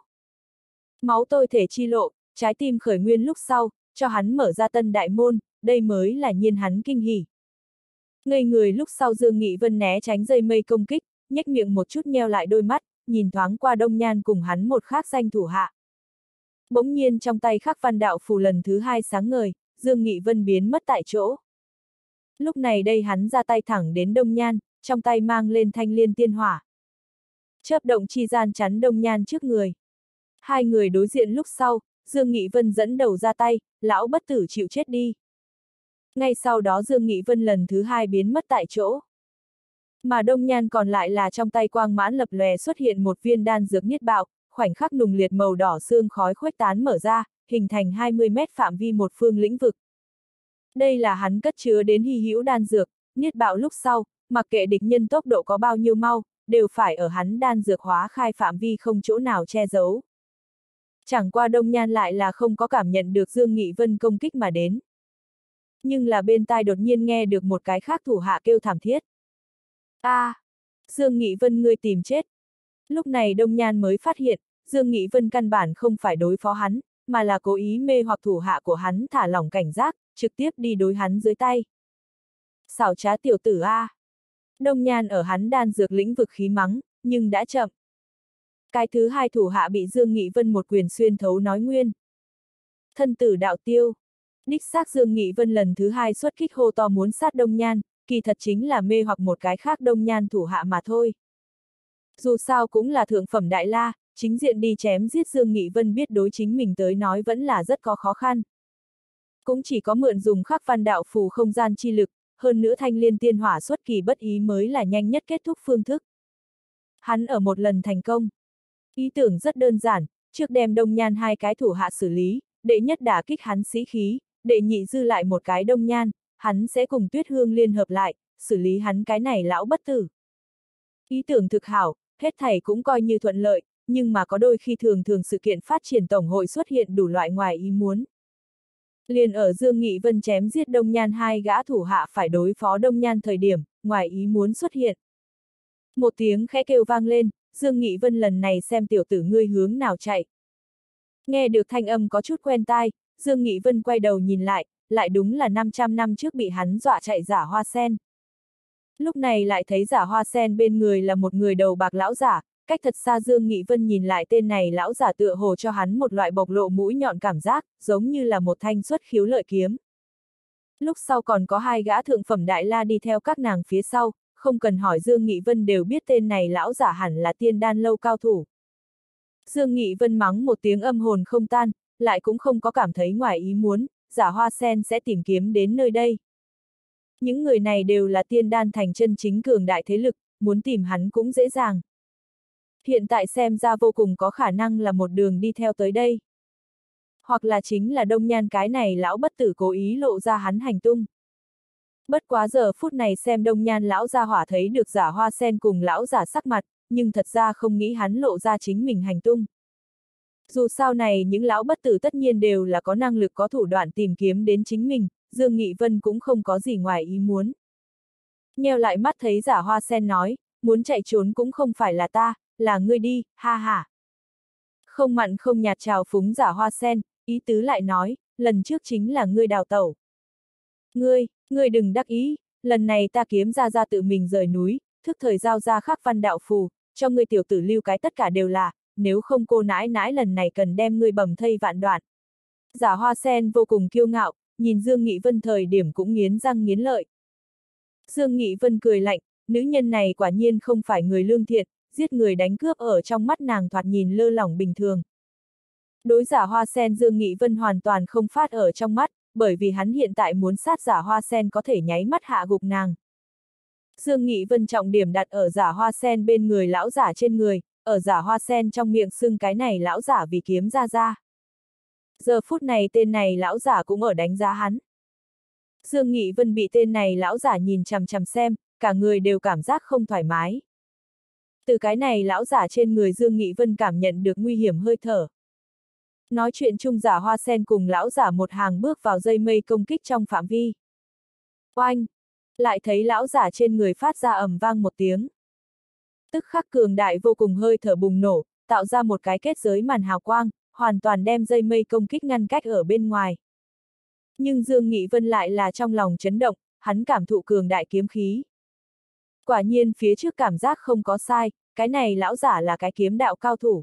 A: Máu tôi thể chi lộ, trái tim khởi nguyên lúc sau, cho hắn mở ra tân đại môn, đây mới là nhiên hắn kinh hỉ. Ngây người lúc sau Dương Nghị Vân né tránh dây mây công kích, nhếch miệng một chút nheo lại đôi mắt, nhìn thoáng qua Đông Nhan cùng hắn một khác danh thủ hạ. Bỗng nhiên trong tay khắc văn đạo phù lần thứ hai sáng ngời, Dương Nghị Vân biến mất tại chỗ. Lúc này đây hắn ra tay thẳng đến Đông Nhan, trong tay mang lên thanh liên tiên hỏa. Chớp động chi gian chắn Đông Nhan trước người. Hai người đối diện lúc sau, Dương Nghị Vân dẫn đầu ra tay, lão bất tử chịu chết đi. Ngay sau đó Dương Nghị Vân lần thứ hai biến mất tại chỗ. Mà Đông Nhan còn lại là trong tay quang mãn lập lòe xuất hiện một viên đan dược niết bạo, khoảnh khắc nùng liệt màu đỏ sương khói khuếch tán mở ra, hình thành 20 mét phạm vi một phương lĩnh vực. Đây là hắn cất chứa đến hy hữu đan dược, niết bạo lúc sau, mặc kệ địch nhân tốc độ có bao nhiêu mau, đều phải ở hắn đan dược hóa khai phạm vi không chỗ nào che giấu. Chẳng qua Đông Nhan lại là không có cảm nhận được Dương Nghị Vân công kích mà đến. Nhưng là bên tai đột nhiên nghe được một cái khác thủ hạ kêu thảm thiết. Dương Nghị Vân ngươi tìm chết. Lúc này Đông Nhan mới phát hiện, Dương Nghị Vân căn bản không phải đối phó hắn, mà là cố ý mê hoặc thủ hạ của hắn thả lỏng cảnh giác, trực tiếp đi đối hắn dưới tay. Xảo trá tiểu tử a. Đông Nhan ở hắn đan dược lĩnh vực khí mắng, nhưng đã chậm. Cái thứ hai thủ hạ bị Dương Nghị Vân một quyền xuyên thấu nói nguyên. Thân tử đạo tiêu. Đích xác Dương Nghị Vân lần thứ hai xuất kích hô to muốn sát Đông Nhan, kỳ thật chính là mê hoặc một cái khác Đông Nhan thủ hạ mà thôi. Dù sao cũng là thượng phẩm đại la, chính diện đi chém giết Dương Nghị Vân biết đối chính mình tới nói vẫn là rất có khó khăn. Cũng chỉ có mượn dùng khắc văn đạo phù không gian chi lực, hơn nữa thanh liên tiên hỏa xuất kỳ bất ý mới là nhanh nhất kết thúc phương thức. Hắn ở một lần thành công. Ý tưởng rất đơn giản, trước đem Đông Nhan hai cái thủ hạ xử lý, đệ nhất đả kích hắn sĩ khí, đệ nhị dư lại một cái Đông Nhan, hắn sẽ cùng Tuyết Hương liên hợp lại, xử lý hắn cái này lão bất tử. Ý tưởng thực hảo, hết thảy cũng coi như thuận lợi, nhưng mà có đôi khi thường sự kiện phát triển tổng hội xuất hiện đủ loại ngoài ý muốn. Liền ở Dương Nghị Vân chém giết Đông Nhan hai gã thủ hạ phải đối phó Đông Nhan thời điểm, ngoài ý muốn xuất hiện. Một tiếng khẽ kêu vang lên, Dương Nghị Vân lần này xem tiểu tử ngươi hướng nào chạy. Nghe được thanh âm có chút quen tai, Dương Nghị Vân quay đầu nhìn lại đúng là 500 năm trước bị hắn dọa chạy Giả Hoa Sen. Lúc này lại thấy Giả Hoa Sen bên người là một người đầu bạc lão giả, cách thật xa Dương Nghị Vân nhìn lại tên này lão giả tựa hồ cho hắn một loại bộc lộ mũi nhọn cảm giác, giống như là một thanh xuất khiếu lợi kiếm. Lúc sau còn có hai gã thượng phẩm đại la đi theo các nàng phía sau, không cần hỏi Dương Nghị Vân đều biết tên này lão giả hẳn là Tiên Đan lâu cao thủ. Dương Nghị Vân mắng một tiếng âm hồn không tan, lại cũng không có cảm thấy ngoài ý muốn, Giả Hoa Sen sẽ tìm kiếm đến nơi đây. Những người này đều là Tiên Đan thành chân chính cường đại thế lực, muốn tìm hắn cũng dễ dàng. Hiện tại xem ra vô cùng có khả năng là một đường đi theo tới đây. Hoặc là chính là Đông Nhan cái này lão bất tử cố ý lộ ra hắn hành tung. Bất quá giờ phút này xem Đông Nhan lão gia hỏa thấy được Giả Hoa Sen cùng lão giả sắc mặt, nhưng thật ra không nghĩ hắn lộ ra chính mình hành tung. Dù sao này những lão bất tử tất nhiên đều là có năng lực có thủ đoạn tìm kiếm đến chính mình, Dương Nghị Vân cũng không có gì ngoài ý muốn. Nheo lại mắt thấy Giả Hoa Sen nói, muốn chạy trốn cũng không phải là ta, là ngươi đi, ha ha. Không mặn không nhạt chào phúng Giả Hoa Sen, ý tứ lại nói, lần trước chính là ngươi đào tẩu. Ngươi đừng đắc ý, lần này ta kiếm ra tự mình rời núi, thức thời giao ra khắc văn đạo phù, cho ngươi tiểu tử lưu cái tất cả đều là, nếu không cô nãi nãi lần này cần đem ngươi bầm thây vạn đoạn. Giả Hoa Sen vô cùng kiêu ngạo, nhìn Dương Nghị Vân thời điểm cũng nghiến răng nghiến lợi. Dương Nghị Vân cười lạnh, nữ nhân này quả nhiên không phải người lương thiện, giết người đánh cướp ở trong mắt nàng thoạt nhìn lơ lỏng bình thường. Đối Giả Hoa Sen Dương Nghị Vân hoàn toàn không phát ở trong mắt, bởi vì hắn hiện tại muốn sát Giả Hoa Sen có thể nháy mắt hạ gục nàng. Dương Nghị Vân trọng điểm đặt ở Giả Hoa Sen bên người lão giả trên người, ở Giả Hoa Sen trong miệng xưng cái này lão giả vì kiếm ra. Giờ phút này tên này lão giả cũng ở đánh giá hắn. Dương Nghị Vân bị tên này lão giả nhìn chằm chằm xem, cả người đều cảm giác không thoải mái. Từ cái này lão giả trên người Dương Nghị Vân cảm nhận được nguy hiểm hơi thở. Nói chuyện chung Giả Hoa Sen cùng lão giả một hàng bước vào dây mây công kích trong phạm vi. Oanh! Lại thấy lão giả trên người phát ra ầm vang một tiếng. Tức khắc cường đại vô cùng hơi thở bùng nổ, tạo ra một cái kết giới màn hào quang, hoàn toàn đem dây mây công kích ngăn cách ở bên ngoài. Nhưng Dương Nghị Vân lại là trong lòng chấn động, hắn cảm thụ cường đại kiếm khí. Quả nhiên phía trước cảm giác không có sai, cái này lão giả là cái kiếm đạo cao thủ.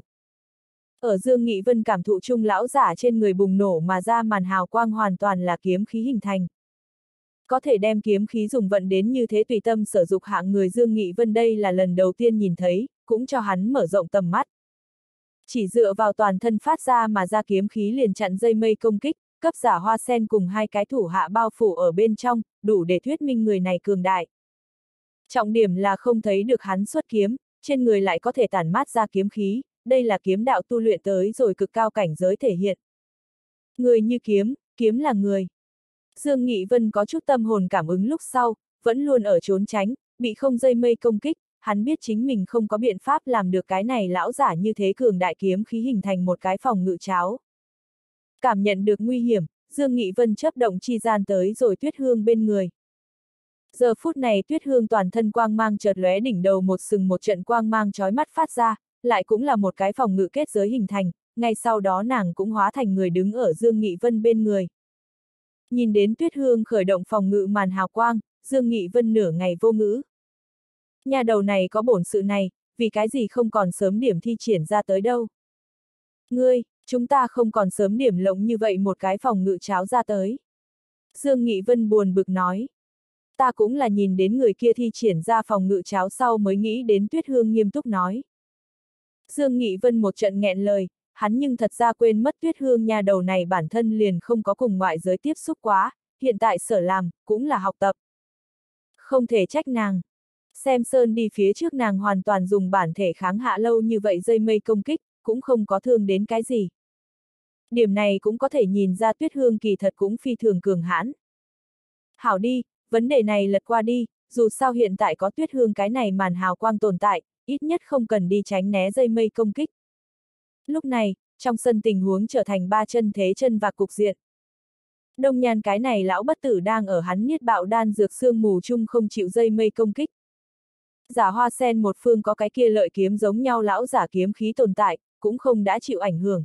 A: Ở Dương Nghị Vân cảm thụ chung lão giả trên người bùng nổ mà ra màn hào quang hoàn toàn là kiếm khí hình thành. Có thể đem kiếm khí dùng vận đến như thế tùy tâm sử dụng hạng người Dương Nghị Vân đây là lần đầu tiên nhìn thấy, cũng cho hắn mở rộng tầm mắt. Chỉ dựa vào toàn thân phát ra mà ra kiếm khí liền chặn dây mây công kích, cấp Giả Hoa Sen cùng hai cái thủ hạ bao phủ ở bên trong, đủ để thuyết minh người này cường đại. Trọng điểm là không thấy được hắn xuất kiếm, trên người lại có thể tản mát ra kiếm khí, đây là kiếm đạo tu luyện tới rồi cực cao cảnh giới thể hiện. Người như kiếm, kiếm là người. Dương Nghị Vân có chút tâm hồn cảm ứng lúc sau, vẫn luôn ở trốn tránh, bị không dây mây công kích, hắn biết chính mình không có biện pháp làm được cái này lão giả như thế cường đại kiếm khí hình thành một cái phòng ngự cháo. Cảm nhận được nguy hiểm, Dương Nghị Vân chớp động chi gian tới rồi Tuyết Hương bên người. Giờ phút này Tuyết Hương toàn thân quang mang chợt lóe đỉnh đầu một sừng một trận quang mang chói mắt phát ra, lại cũng là một cái phòng ngự kết giới hình thành, ngay sau đó nàng cũng hóa thành người đứng ở Dương Nghị Vân bên người. Nhìn đến Tuyết Hương khởi động phòng ngự màn hào quang, Dương Nghị Vân nửa ngày vô ngữ. Nhà đầu này có bổn sự này, vì cái gì không còn sớm điểm thi triển ra tới đâu. Ngươi, chúng ta không còn sớm điểm lộng như vậy một cái phòng ngự cháo ra tới. Dương Nghị Vân buồn bực nói. Ta cũng là nhìn đến người kia thi triển ra phòng ngự cháo sau mới nghĩ đến Tuyết Hương nghiêm túc nói. Dương Nghị Vân một trận nghẹn lời, hắn nhưng thật ra quên mất Tuyết Hương nhà đầu này bản thân liền không có cùng ngoại giới tiếp xúc quá, hiện tại sở làm, cũng là học tập. Không thể trách nàng. Xem Sơn đi phía trước nàng hoàn toàn dùng bản thể kháng hạ lâu như vậy dây mây công kích, cũng không có thương đến cái gì. Điểm này cũng có thể nhìn ra Tuyết Hương kỳ thật cũng phi thường cường hãn. Hảo đi, vấn đề này lật qua đi, dù sao hiện tại có Tuyết Hương cái này màn hào quang tồn tại, ít nhất không cần đi tránh né dây mây công kích. Lúc này, trong sân tình huống trở thành ba chân thế chân và cục diện. Đông Nhan cái này lão bất tử đang ở hắn niết bạo đan dược sương mù chung không chịu dây mây công kích. Giả Hoa Sen một phương có cái kia lợi kiếm giống nhau lão giả kiếm khí tồn tại, cũng không đã chịu ảnh hưởng.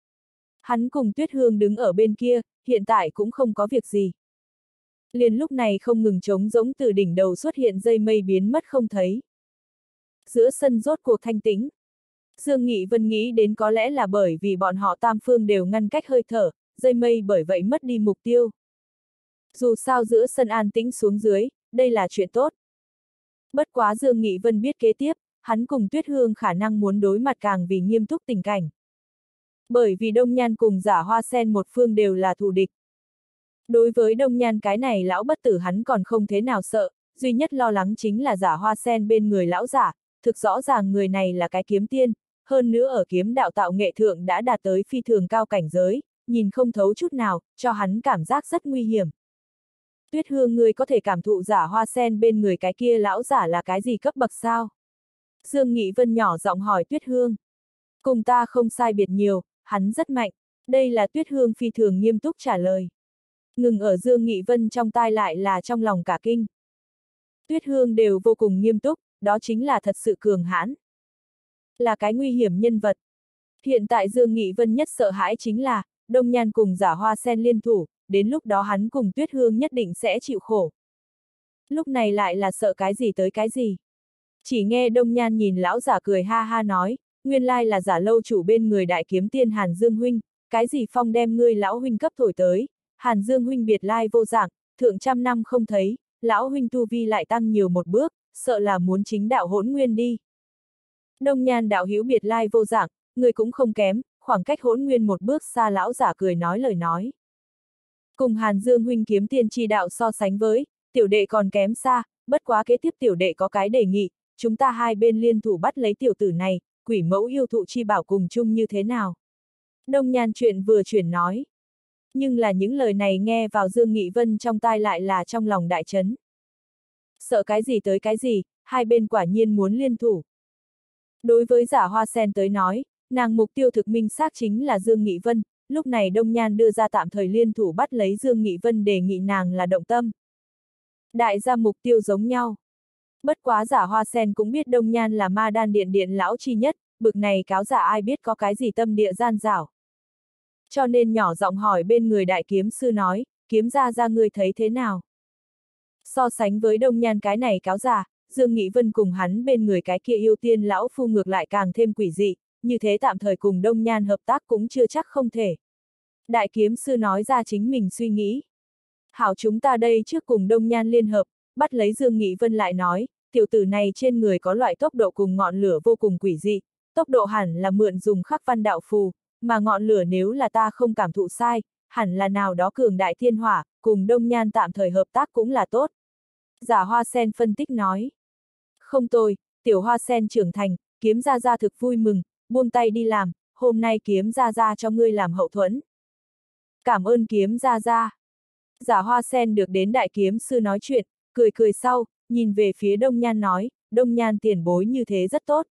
A: Hắn cùng Tuyết Hương đứng ở bên kia, hiện tại cũng không có việc gì. Liền lúc này không ngừng trống rỗng từ đỉnh đầu xuất hiện dây mây biến mất không thấy. Giữa sân rốt cuộc thanh tĩnh. Dương Nghị Vân nghĩ đến có lẽ là bởi vì bọn họ tam phương đều ngăn cách hơi thở, dây mây bởi vậy mất đi mục tiêu. Dù sao giữa sân an tĩnh xuống dưới, đây là chuyện tốt. Bất quá Dương Nghị Vân biết kế tiếp, hắn cùng Tuyết Hương khả năng muốn đối mặt càng vì nghiêm túc tình cảnh. Bởi vì Đông Nhan cùng Giả Hoa Sen một phương đều là thù địch. Đối với Đông Nhan cái này lão bất tử hắn còn không thế nào sợ, duy nhất lo lắng chính là Giả Hoa Sen bên người lão giả, thực rõ ràng người này là cái kiếm tiên, hơn nữa ở kiếm đạo tạo nghệ thượng đã đạt tới phi thường cao cảnh giới, nhìn không thấu chút nào, cho hắn cảm giác rất nguy hiểm. Tuyết Hương ngươi có thể cảm thụ Giả Hoa Sen bên người cái kia lão giả là cái gì cấp bậc sao? Dương Nghị Vân nhỏ giọng hỏi Tuyết Hương. Cùng ta không sai biệt nhiều, hắn rất mạnh. Đây là Tuyết Hương phi thường nghiêm túc trả lời. Ngừng ở Dương Nghị Vân trong tai lại là trong lòng cả kinh. Tuyết Hương đều vô cùng nghiêm túc, đó chính là thật sự cường hãn. Là cái nguy hiểm nhân vật. Hiện tại Dương Nghị Vân nhất sợ hãi chính là, Đông Nhan cùng Giả Hoa Sen liên thủ, đến lúc đó hắn cùng Tuyết Hương nhất định sẽ chịu khổ. Lúc này lại là sợ cái gì tới cái gì. Chỉ nghe Đông Nhan nhìn lão giả cười ha ha nói, nguyên lai là Giả lâu chủ bên người đại kiếm tiên Hàn Dương huynh, cái gì phong đem ngươi lão huynh cấp thổi tới, Hàn Dương huynh biệt lai vô dạng, thượng trăm năm không thấy, lão huynh tu vi lại tăng nhiều một bước, sợ là muốn chính đạo hỗn nguyên đi. Đông Nhan đạo hữu biệt lai vô dạng, người cũng không kém, khoảng cách hỗn nguyên một bước xa lão giả cười nói lời nói. Cùng Hàn Dương huynh kiếm tiên chi đạo so sánh với, tiểu đệ còn kém xa, bất quá kế tiếp tiểu đệ có cái đề nghị, chúng ta hai bên liên thủ bắt lấy tiểu tử này, quỷ mẫu yêu thụ chi bảo cùng chung như thế nào. Đông Nhan chuyện vừa chuyển nói. Nhưng là những lời này nghe vào Dương Nghị Vân trong tai lại là trong lòng đại chấn. Sợ cái gì tới cái gì, hai bên quả nhiên muốn liên thủ. Đối với Giả Hoa Sen tới nói, nàng mục tiêu thực minh xác chính là Dương Nghị Vân, lúc này Đông Nhan đưa ra tạm thời liên thủ bắt lấy Dương Nghị Vân đề nghị nàng là động tâm. Đại gia mục tiêu giống nhau. Bất quá Giả Hoa Sen cũng biết Đông Nhan là ma đan điện điện lão chi nhất, bực này cáo giả ai biết có cái gì tâm địa gian dảo. Cho nên nhỏ giọng hỏi bên người đại kiếm sư nói, kiếm ra ngươi thấy thế nào? So sánh với Đông Nhan cái này cáo giả, Dương Nghị Vân cùng hắn bên người cái kia yêu tiên lão phu ngược lại càng thêm quỷ dị, như thế tạm thời cùng Đông Nhan hợp tác cũng chưa chắc không thể. Đại kiếm sư nói ra chính mình suy nghĩ. Hảo chúng ta đây trước cùng Đông Nhan liên hợp, bắt lấy Dương Nghị Vân lại nói, tiểu tử này trên người có loại tốc độ cùng ngọn lửa vô cùng quỷ dị, tốc độ hẳn là mượn dùng khắc văn đạo phù, mà ngọn lửa nếu là ta không cảm thụ sai, hẳn là nào đó cường đại thiên hỏa, cùng Đông Nhan tạm thời hợp tác cũng là tốt. Giả Hoa Sen phân tích nói. Không tồi, tiểu Hoa Sen trưởng thành, kiếm ra thực vui mừng, buông tay đi làm, hôm nay kiếm ra cho ngươi làm hậu thuẫn. Cảm ơn kiếm ra. Giả Hoa Sen được đến đại kiếm sư nói chuyện, cười sau, nhìn về phía Đông Nhan nói, Đông Nhan tiền bối như thế rất tốt.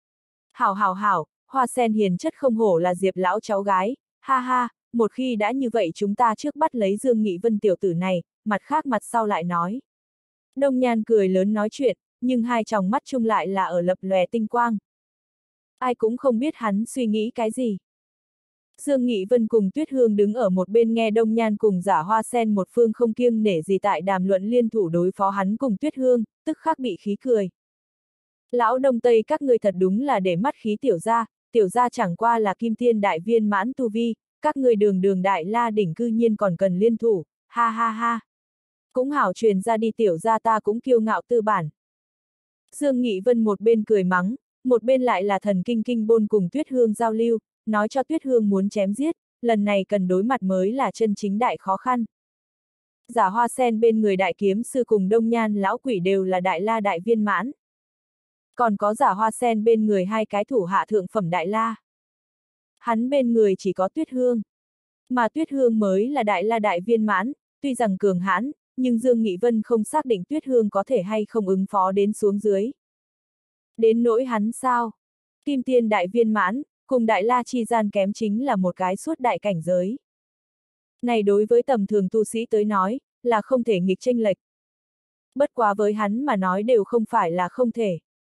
A: Hảo, Hoa Sen hiền chất không hổ là Diệp lão cháu gái, ha ha, một khi đã như vậy chúng ta trước bắt lấy Dương Nghị Vân tiểu tử này, mặt khác mặt sau lại nói. Đông Nhan cười lớn nói chuyện, nhưng hai tròng mắt chung lại là ở lập lòe tinh quang. Ai cũng không biết hắn suy nghĩ cái gì. Dương Nghị Vân cùng Tuyết Hương đứng ở một bên nghe Đông Nhan cùng Giả Hoa Sen một phương không kiêng nể gì tại đàm luận liên thủ đối phó hắn cùng Tuyết Hương, tức khắc bị khí cười. Lão Đông Tây các ngươi thật đúng là để mắt khí tiểu gia chẳng qua là kim tiên đại viên mãn tu vi, các ngươi đường đường đại la đỉnh cư nhiên còn cần liên thủ, ha ha ha. Cũng hảo truyền ra đi tiểu gia ta cũng kiêu ngạo tư bản. Dương Nghị Vân một bên cười mắng, một bên lại là thần kinh kinh bôn cùng Tuyết Hương giao lưu, nói cho Tuyết Hương muốn chém giết, lần này cần đối mặt mới là chân chính đại khó khăn. Giả Hoa Sen bên người đại kiếm sư cùng Đông Nhan lão quỷ đều là đại la đại viên mãn. Còn có Giả Hoa Sen bên người hai cái thủ hạ thượng phẩm đại la. Hắn bên người chỉ có Tuyết Hương. Mà Tuyết Hương mới là đại la đại viên mãn, tuy rằng cường hãn, nhưng Dương Nghị Vân không xác định Tuyết Hương có thể hay không ứng phó đến xuống dưới. Đến nỗi hắn sao? Kim tiên đại viên mãn, cùng đại la chi gian kém chính là một cái suốt đại cảnh giới. Này đối với tầm thường tu sĩ tới nói, là không thể nghịch chênh lệch. Bất quá với hắn mà nói đều không phải là không thể.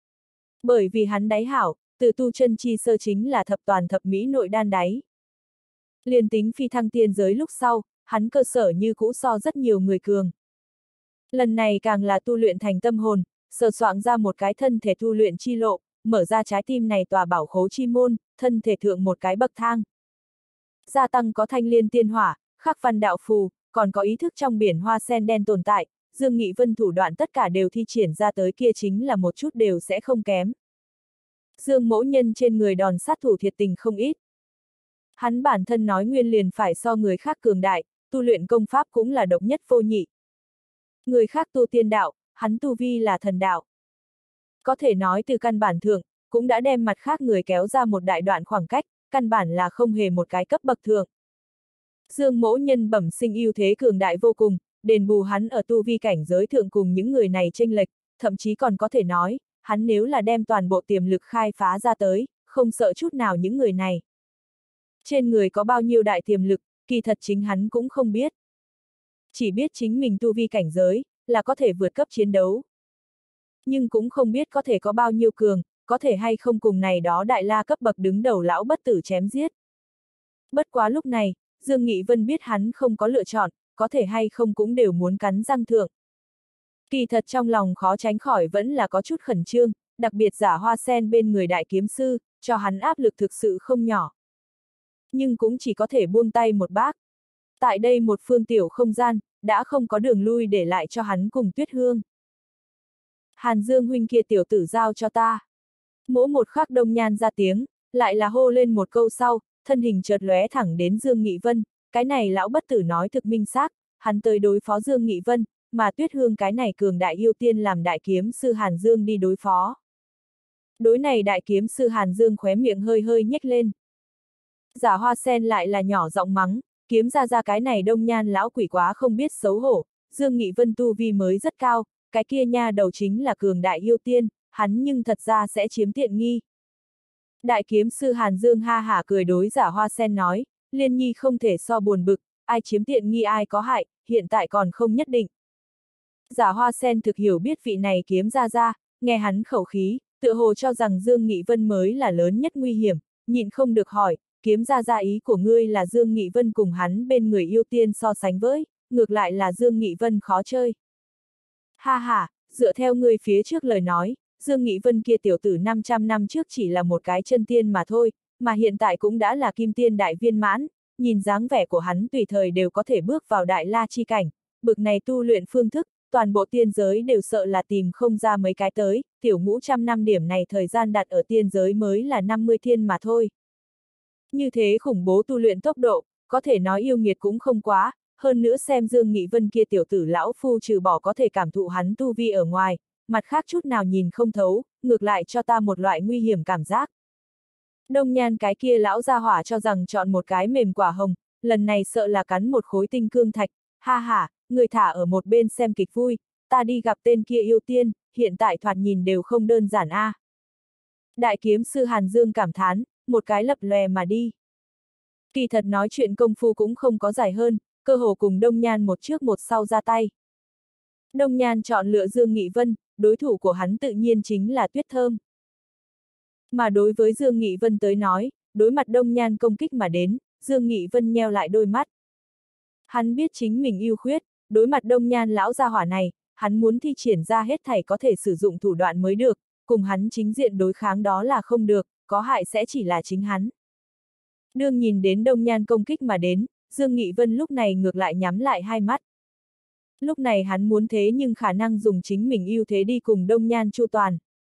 A: Bởi vì hắn đáy hảo, từ tu chân chi sơ chính là thập toàn thập mỹ nội đan đáy. Liên tính phi thăng tiên giới lúc sau, hắn cơ sở như cũ so rất nhiều người cường. Lần này càng là tu luyện thành tâm hồn, sờ soạn ra một cái thân thể tu luyện chi lộ, mở ra trái tim này tòa bảo khố chi môn, thân thể thượng một cái bậc thang. Gia tăng có thanh liên tiên hỏa, khắc văn đạo phù, còn có ý thức trong biển hoa sen đen tồn tại, Dương Nghị Vân thủ đoạn tất cả đều thi triển ra tới kia chính là một chút đều sẽ không kém. Dương Mỗ Nhân trên người đòn sát thủ thiệt tình không ít. Hắn bản thân nói nguyên liền phải so người khác cường đại, tu luyện công pháp cũng là độc nhất vô nhị. Người khác tu tiên đạo, hắn tu vi là thần đạo. Có thể nói từ căn bản thượng, cũng đã đem mặt khác người kéo ra một đại đoạn khoảng cách, căn bản là không hề một cái cấp bậc thượng. Dương Mỗ Nhân bẩm sinh ưu thế cường đại vô cùng, đền bù hắn ở tu vi cảnh giới thượng cùng những người này chênh lệch, thậm chí còn có thể nói, hắn nếu là đem toàn bộ tiềm lực khai phá ra tới, không sợ chút nào những người này. Trên người có bao nhiêu đại tiềm lực, kỳ thật chính hắn cũng không biết. Chỉ biết chính mình tu vi cảnh giới, là có thể vượt cấp chiến đấu. Nhưng cũng không biết có thể có bao nhiêu cường, có thể hay không cùng này đó đại la cấp bậc đứng đầu lão bất tử chém giết. Bất quá lúc này, Dương Nghị Vân biết hắn không có lựa chọn, có thể hay không cũng đều muốn cắn răng thượng. Kỳ thật trong lòng khó tránh khỏi vẫn là có chút khẩn trương, đặc biệt Giả Hoa Sen bên người đại kiếm sư, cho hắn áp lực thực sự không nhỏ. Nhưng cũng chỉ có thể buông tay một bác. Tại đây một phương tiểu không gian, đã không có đường lui để lại cho hắn cùng Tuyết Hương. Hàn Dương huynh kia tiểu tử giao cho ta. Mỗi một khắc Đông Nhan ra tiếng, lại là hô lên một câu sau, thân hình chợt lóe thẳng đến Dương Nghị Vân, cái này lão bất tử nói thực minh xác, hắn tới đối phó Dương Nghị Vân, mà Tuyết Hương cái này cường đại yêu tiên làm đại kiếm sư Hàn Dương đi đối phó. Đối này đại kiếm sư Hàn Dương khóe miệng hơi hơi nhếch lên. Giả Hoa Sen lại là nhỏ giọng mắng, kiếm ra cái này Đông Nhan lão quỷ quá không biết xấu hổ, Dương Nghị Vân tu vi mới rất cao, cái kia nha đầu chính là cường đại yêu tiên, hắn nhưng thật ra sẽ chiếm tiện nghi. Đại kiếm sư Hàn Dương ha hả cười đối Giả Hoa Sen nói, Liên Nhi không thể so buồn bực, ai chiếm tiện nghi ai có hại, hiện tại còn không nhất định. Giả Hoa Sen thực hiểu biết vị này kiếm ra, nghe hắn khẩu khí, tựa hồ cho rằng Dương Nghị Vân mới là lớn nhất nguy hiểm, nhịn không được hỏi, kiếm ra ý của ngươi là Dương Nghị Vân cùng hắn bên người yêu tiên so sánh với, ngược lại là Dương Nghị Vân khó chơi. Ha ha, dựa theo ngươi phía trước lời nói, Dương Nghị Vân kia tiểu tử 500 năm trước chỉ là một cái chân tiên mà thôi, mà hiện tại cũng đã là kim tiên đại viên mãn, nhìn dáng vẻ của hắn tùy thời đều có thể bước vào đại la chi cảnh, bực này tu luyện phương thức, toàn bộ tiên giới đều sợ là tìm không ra mấy cái tới, tiểu ngũ trăm năm điểm này thời gian đặt ở tiên giới mới là 50 thiên mà thôi. Như thế khủng bố tu luyện tốc độ, có thể nói yêu nghiệt cũng không quá, hơn nữa xem Dương Nghị Vân kia tiểu tử lão phu trừ bỏ có thể cảm thụ hắn tu vi ở ngoài, mặt khác chút nào nhìn không thấu, ngược lại cho ta một loại nguy hiểm cảm giác. Đông Nhan cái kia lão gia hỏa cho rằng chọn một cái mềm quả hồng, lần này sợ là cắn một khối tinh cương thạch, ha ha, người thả ở một bên xem kịch vui, ta đi gặp tên kia yêu tiên, hiện tại thoạt nhìn đều không đơn giản a. Đại kiếm sư Hàn Dương cảm thán, một cái lập lòe mà đi. Kỳ thật nói chuyện công phu cũng không có dài hơn, cơ hồ cùng Đông Nhan một trước một sau ra tay. Đông Nhan chọn lựa Dương Nghị Vân, đối thủ của hắn tự nhiên chính là Tuyết Thơm. Mà đối với Dương Nghị Vân tới nói, đối mặt Đông Nhan công kích mà đến, Dương Nghị Vân nheo lại đôi mắt. Hắn biết chính mình ưu khuyết, đối mặt Đông Nhan lão gia hỏa này, hắn muốn thi triển ra hết thảy có thể sử dụng thủ đoạn mới được, cùng hắn chính diện đối kháng đó là không được, có hại sẽ chỉ là chính hắn. Đương nhìn đến Đông Nhan công kích mà đến, Dương Nghị Vân lúc này ngược lại nhắm lại hai mắt. Lúc này hắn muốn thế nhưng khả năng dùng chính mình ưu thế đi cùng Đông Nhan chu toàn.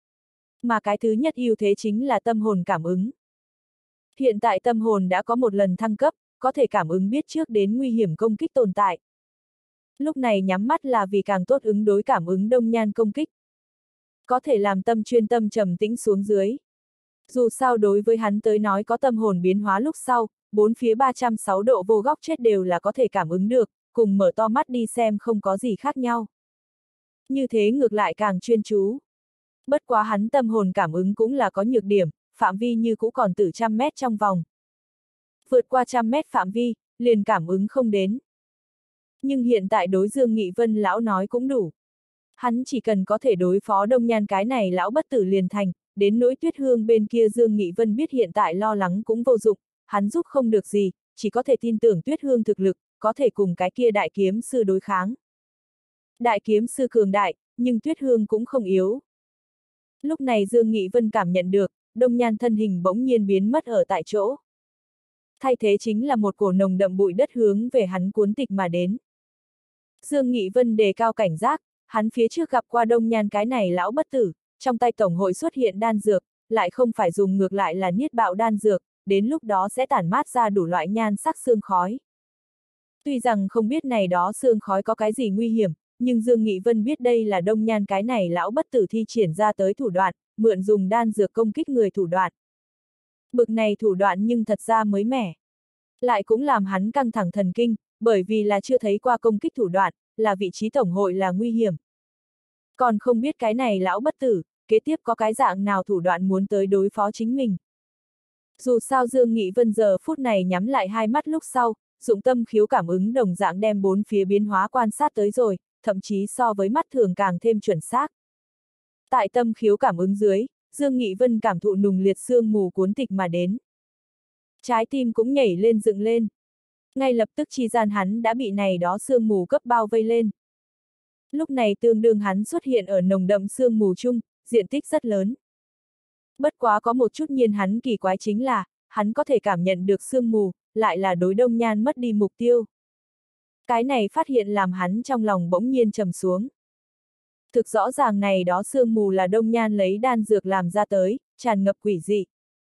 A: Mà cái thứ nhất ưu thế chính là tâm hồn cảm ứng. Hiện tại tâm hồn đã có một lần thăng cấp, có thể cảm ứng biết trước đến nguy hiểm công kích tồn tại. Lúc này nhắm mắt là vì càng tốt ứng đối cảm ứng Đông Nhan công kích. Có thể làm tâm chuyên tâm trầm tĩnh xuống dưới. Dù sao đối với hắn tới nói có tâm hồn biến hóa lúc sau, bốn phía 360 độ vô góc chết đều là có thể cảm ứng được, cùng mở to mắt đi xem không có gì khác nhau. Như thế ngược lại càng chuyên chú. Bất quá hắn tâm hồn cảm ứng cũng là có nhược điểm, phạm vi như cũ còn từ 100 mét trong vòng. Vượt qua 100 mét phạm vi, liền cảm ứng không đến. Nhưng hiện tại đối Dương Nghị Vân lão nói cũng đủ. Hắn chỉ cần có thể đối phó Đông Nhan cái này lão bất tử liền thành, đến nỗi Tuyết Hương bên kia Dương Nghị Vân biết hiện tại lo lắng cũng vô dụng, hắn giúp không được gì, chỉ có thể tin tưởng Tuyết Hương thực lực, có thể cùng cái kia đại kiếm sư đối kháng. Đại kiếm sư cường đại, nhưng Tuyết Hương cũng không yếu. Lúc này Dương Nghị Vân cảm nhận được, Đông Nhan thân hình bỗng nhiên biến mất ở tại chỗ. Thay thế chính là một cổ nồng đậm bụi đất hướng về hắn cuốn tịch mà đến. Dương Nghị Vân đề cao cảnh giác, hắn phía trước gặp qua Đông Nhan cái này lão bất tử, trong tay tổng hội xuất hiện đan dược, lại không phải dùng ngược lại là niết bạo đan dược, đến lúc đó sẽ tản mát ra đủ loại nhan sắc sương khói. Tuy rằng không biết này đó sương khói có cái gì nguy hiểm, nhưng Dương Nghị Vân biết đây là Đông Nhan cái này lão bất tử thi triển ra tới thủ đoạn, mượn dùng đan dược công kích người thủ đoạn. Bực này thủ đoạn nhưng thật ra mới mẻ. Lại cũng làm hắn căng thẳng thần kinh, bởi vì là chưa thấy qua công kích thủ đoạn, là vị trí tổng hội là nguy hiểm. Còn không biết cái này lão bất tử, kế tiếp có cái dạng nào thủ đoạn muốn tới đối phó chính mình. Dù sao Dương Nghị Vân giờ phút này nhắm lại hai mắt lúc sau, dụng tâm khiếu cảm ứng đồng dạng đem bốn phía biến hóa quan sát tới rồi, thậm chí so với mắt thường càng thêm chuẩn xác. Tại tâm khiếu cảm ứng dưới, Dương Nghị Vân cảm thụ nùng liệt sương mù cuốn tịch mà đến. Trái tim cũng nhảy lên dựng lên. Ngay lập tức chi gian hắn đã bị này đó sương mù cấp bao vây lên. Lúc này tương đương hắn xuất hiện ở nồng đậm sương mù chung, diện tích rất lớn. Bất quá có một chút nhiên hắn kỳ quái chính là, hắn có thể cảm nhận được sương mù, lại là đối Đông Nhan mất đi mục tiêu. Cái này phát hiện làm hắn trong lòng bỗng nhiên trầm xuống. Thực rõ ràng này đó sương mù là Đông Nhan lấy đan dược làm ra tới, tràn ngập quỷ dị.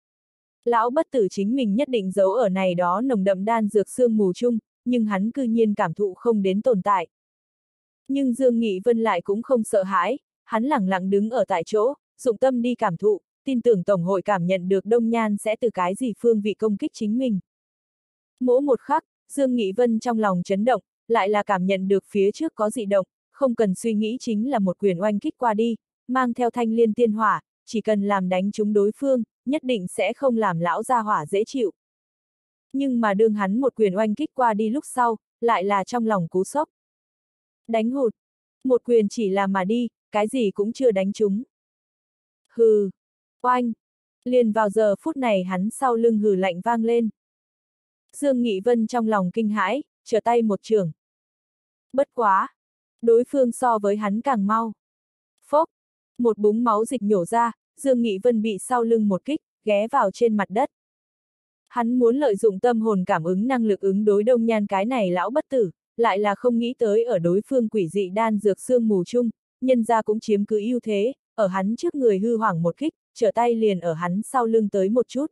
A: Lão bất tử chính mình nhất định giấu ở này đó nồng đậm đan dược sương mù chung, nhưng hắn cư nhiên cảm thụ không đến tồn tại. Nhưng Dương Nghị Vân lại cũng không sợ hãi, hắn lẳng lặng đứng ở tại chỗ, dụng tâm đi cảm thụ, tin tưởng Tổng hội cảm nhận được Đông Nhan sẽ từ cái gì phương vị công kích chính mình. Mỗi một khắc, Dương Nghị Vân trong lòng chấn động, lại là cảm nhận được phía trước có dị động, không cần suy nghĩ chính là một quyền oanh kích qua đi, mang theo thanh liên tiên hỏa, chỉ cần làm đánh trúng đối phương, nhất định sẽ không làm lão gia hỏa dễ chịu. Nhưng mà đương hắn một quyền oanh kích qua đi lúc sau, lại là trong lòng cú sốc. Đánh hụt. Một quyền chỉ là mà đi, cái gì cũng chưa đánh trúng. Hừ. Oanh. Liền vào giờ phút này hắn sau lưng hừ lạnh vang lên. Dương Nghị Vân trong lòng kinh hãi, trở tay một chưởng. Bất quá. Đối phương so với hắn càng mau. Phốc. Một búng máu dịch nhổ ra, Dương Nghị Vân bị sau lưng một kích, ghé vào trên mặt đất. Hắn muốn lợi dụng tâm hồn cảm ứng năng lực ứng đối Đông Nhan cái này lão bất tử, lại là không nghĩ tới ở đối phương quỷ dị đan dược sương mù chung, nhân ra cũng chiếm cứ ưu thế, ở hắn trước người hư hoảng một kích, trở tay liền ở hắn sau lưng tới một chút.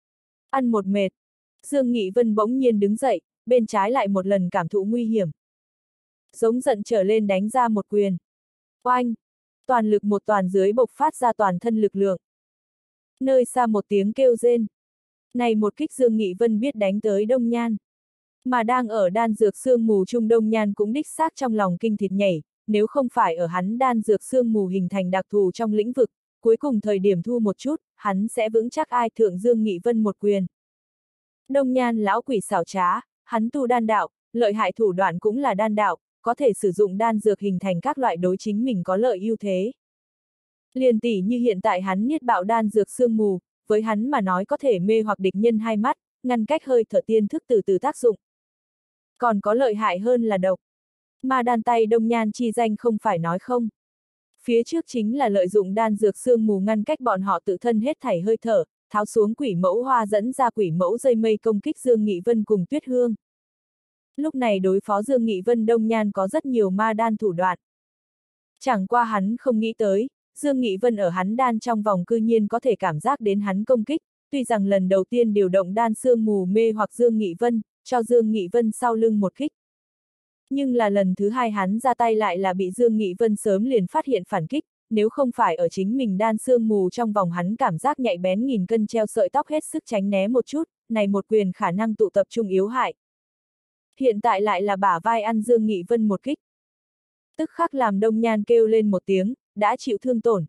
A: Ăn một mệt, Dương Nghị Vân bỗng nhiên đứng dậy, bên trái lại một lần cảm thụ nguy hiểm. Giống giận trở lên đánh ra một quyền. Oanh! Toàn lực một toàn dưới bộc phát ra toàn thân lực lượng. Nơi xa một tiếng kêu rên. Này một kích Dương Nghị Vân biết đánh tới Đông Nhan. Mà đang ở đan dược sương mù chung Đông Nhan cũng đích xác trong lòng kinh thịt nhảy, nếu không phải ở hắn đan dược sương mù hình thành đặc thù trong lĩnh vực, cuối cùng thời điểm thu một chút, hắn sẽ vững chắc ai thượng Dương Nghị Vân một quyền. Đông Nhan lão quỷ xảo trá, hắn tu đan đạo, lợi hại thủ đoạn cũng là đan đạo, có thể sử dụng đan dược hình thành các loại đối chính mình có lợi ưu thế. Liền tỉ như hiện tại hắn niết bạo đan dược sương mù, với hắn mà nói có thể mê hoặc địch nhân hai mắt, ngăn cách hơi thở tiên thức từ từ tác dụng. Còn có lợi hại hơn là độc. Ma đan tay Đông Nhan chi danh không phải nói không. Phía trước chính là lợi dụng đan dược sương mù ngăn cách bọn họ tự thân hết thảy hơi thở, tháo xuống quỷ mẫu hoa dẫn ra quỷ mẫu dây mây công kích Dương Nghị Vân cùng Tuyết Hương. Lúc này đối phó Dương Nghị Vân Đông Nhan có rất nhiều ma đan thủ đoạn. Chẳng qua hắn không nghĩ tới, Dương Nghị Vân ở hắn đan trong vòng cư nhiên có thể cảm giác đến hắn công kích, tuy rằng lần đầu tiên điều động đan sương mù mê hoặc Dương Nghị Vân, cho Dương Nghị Vân sau lưng một kích. Nhưng là lần thứ hai hắn ra tay lại là bị Dương Nghị Vân sớm liền phát hiện phản kích, nếu không phải ở chính mình đan sương mù trong vòng hắn cảm giác nhạy bén nghìn cân treo sợi tóc hết sức tránh né một chút, này một quyền khả năng tụ tập trung yếu hại. Hiện tại lại là bả vai ăn Dương Nghị Vân một kích. Tức khắc làm Đông Nhan kêu lên một tiếng, đã chịu thương tổn.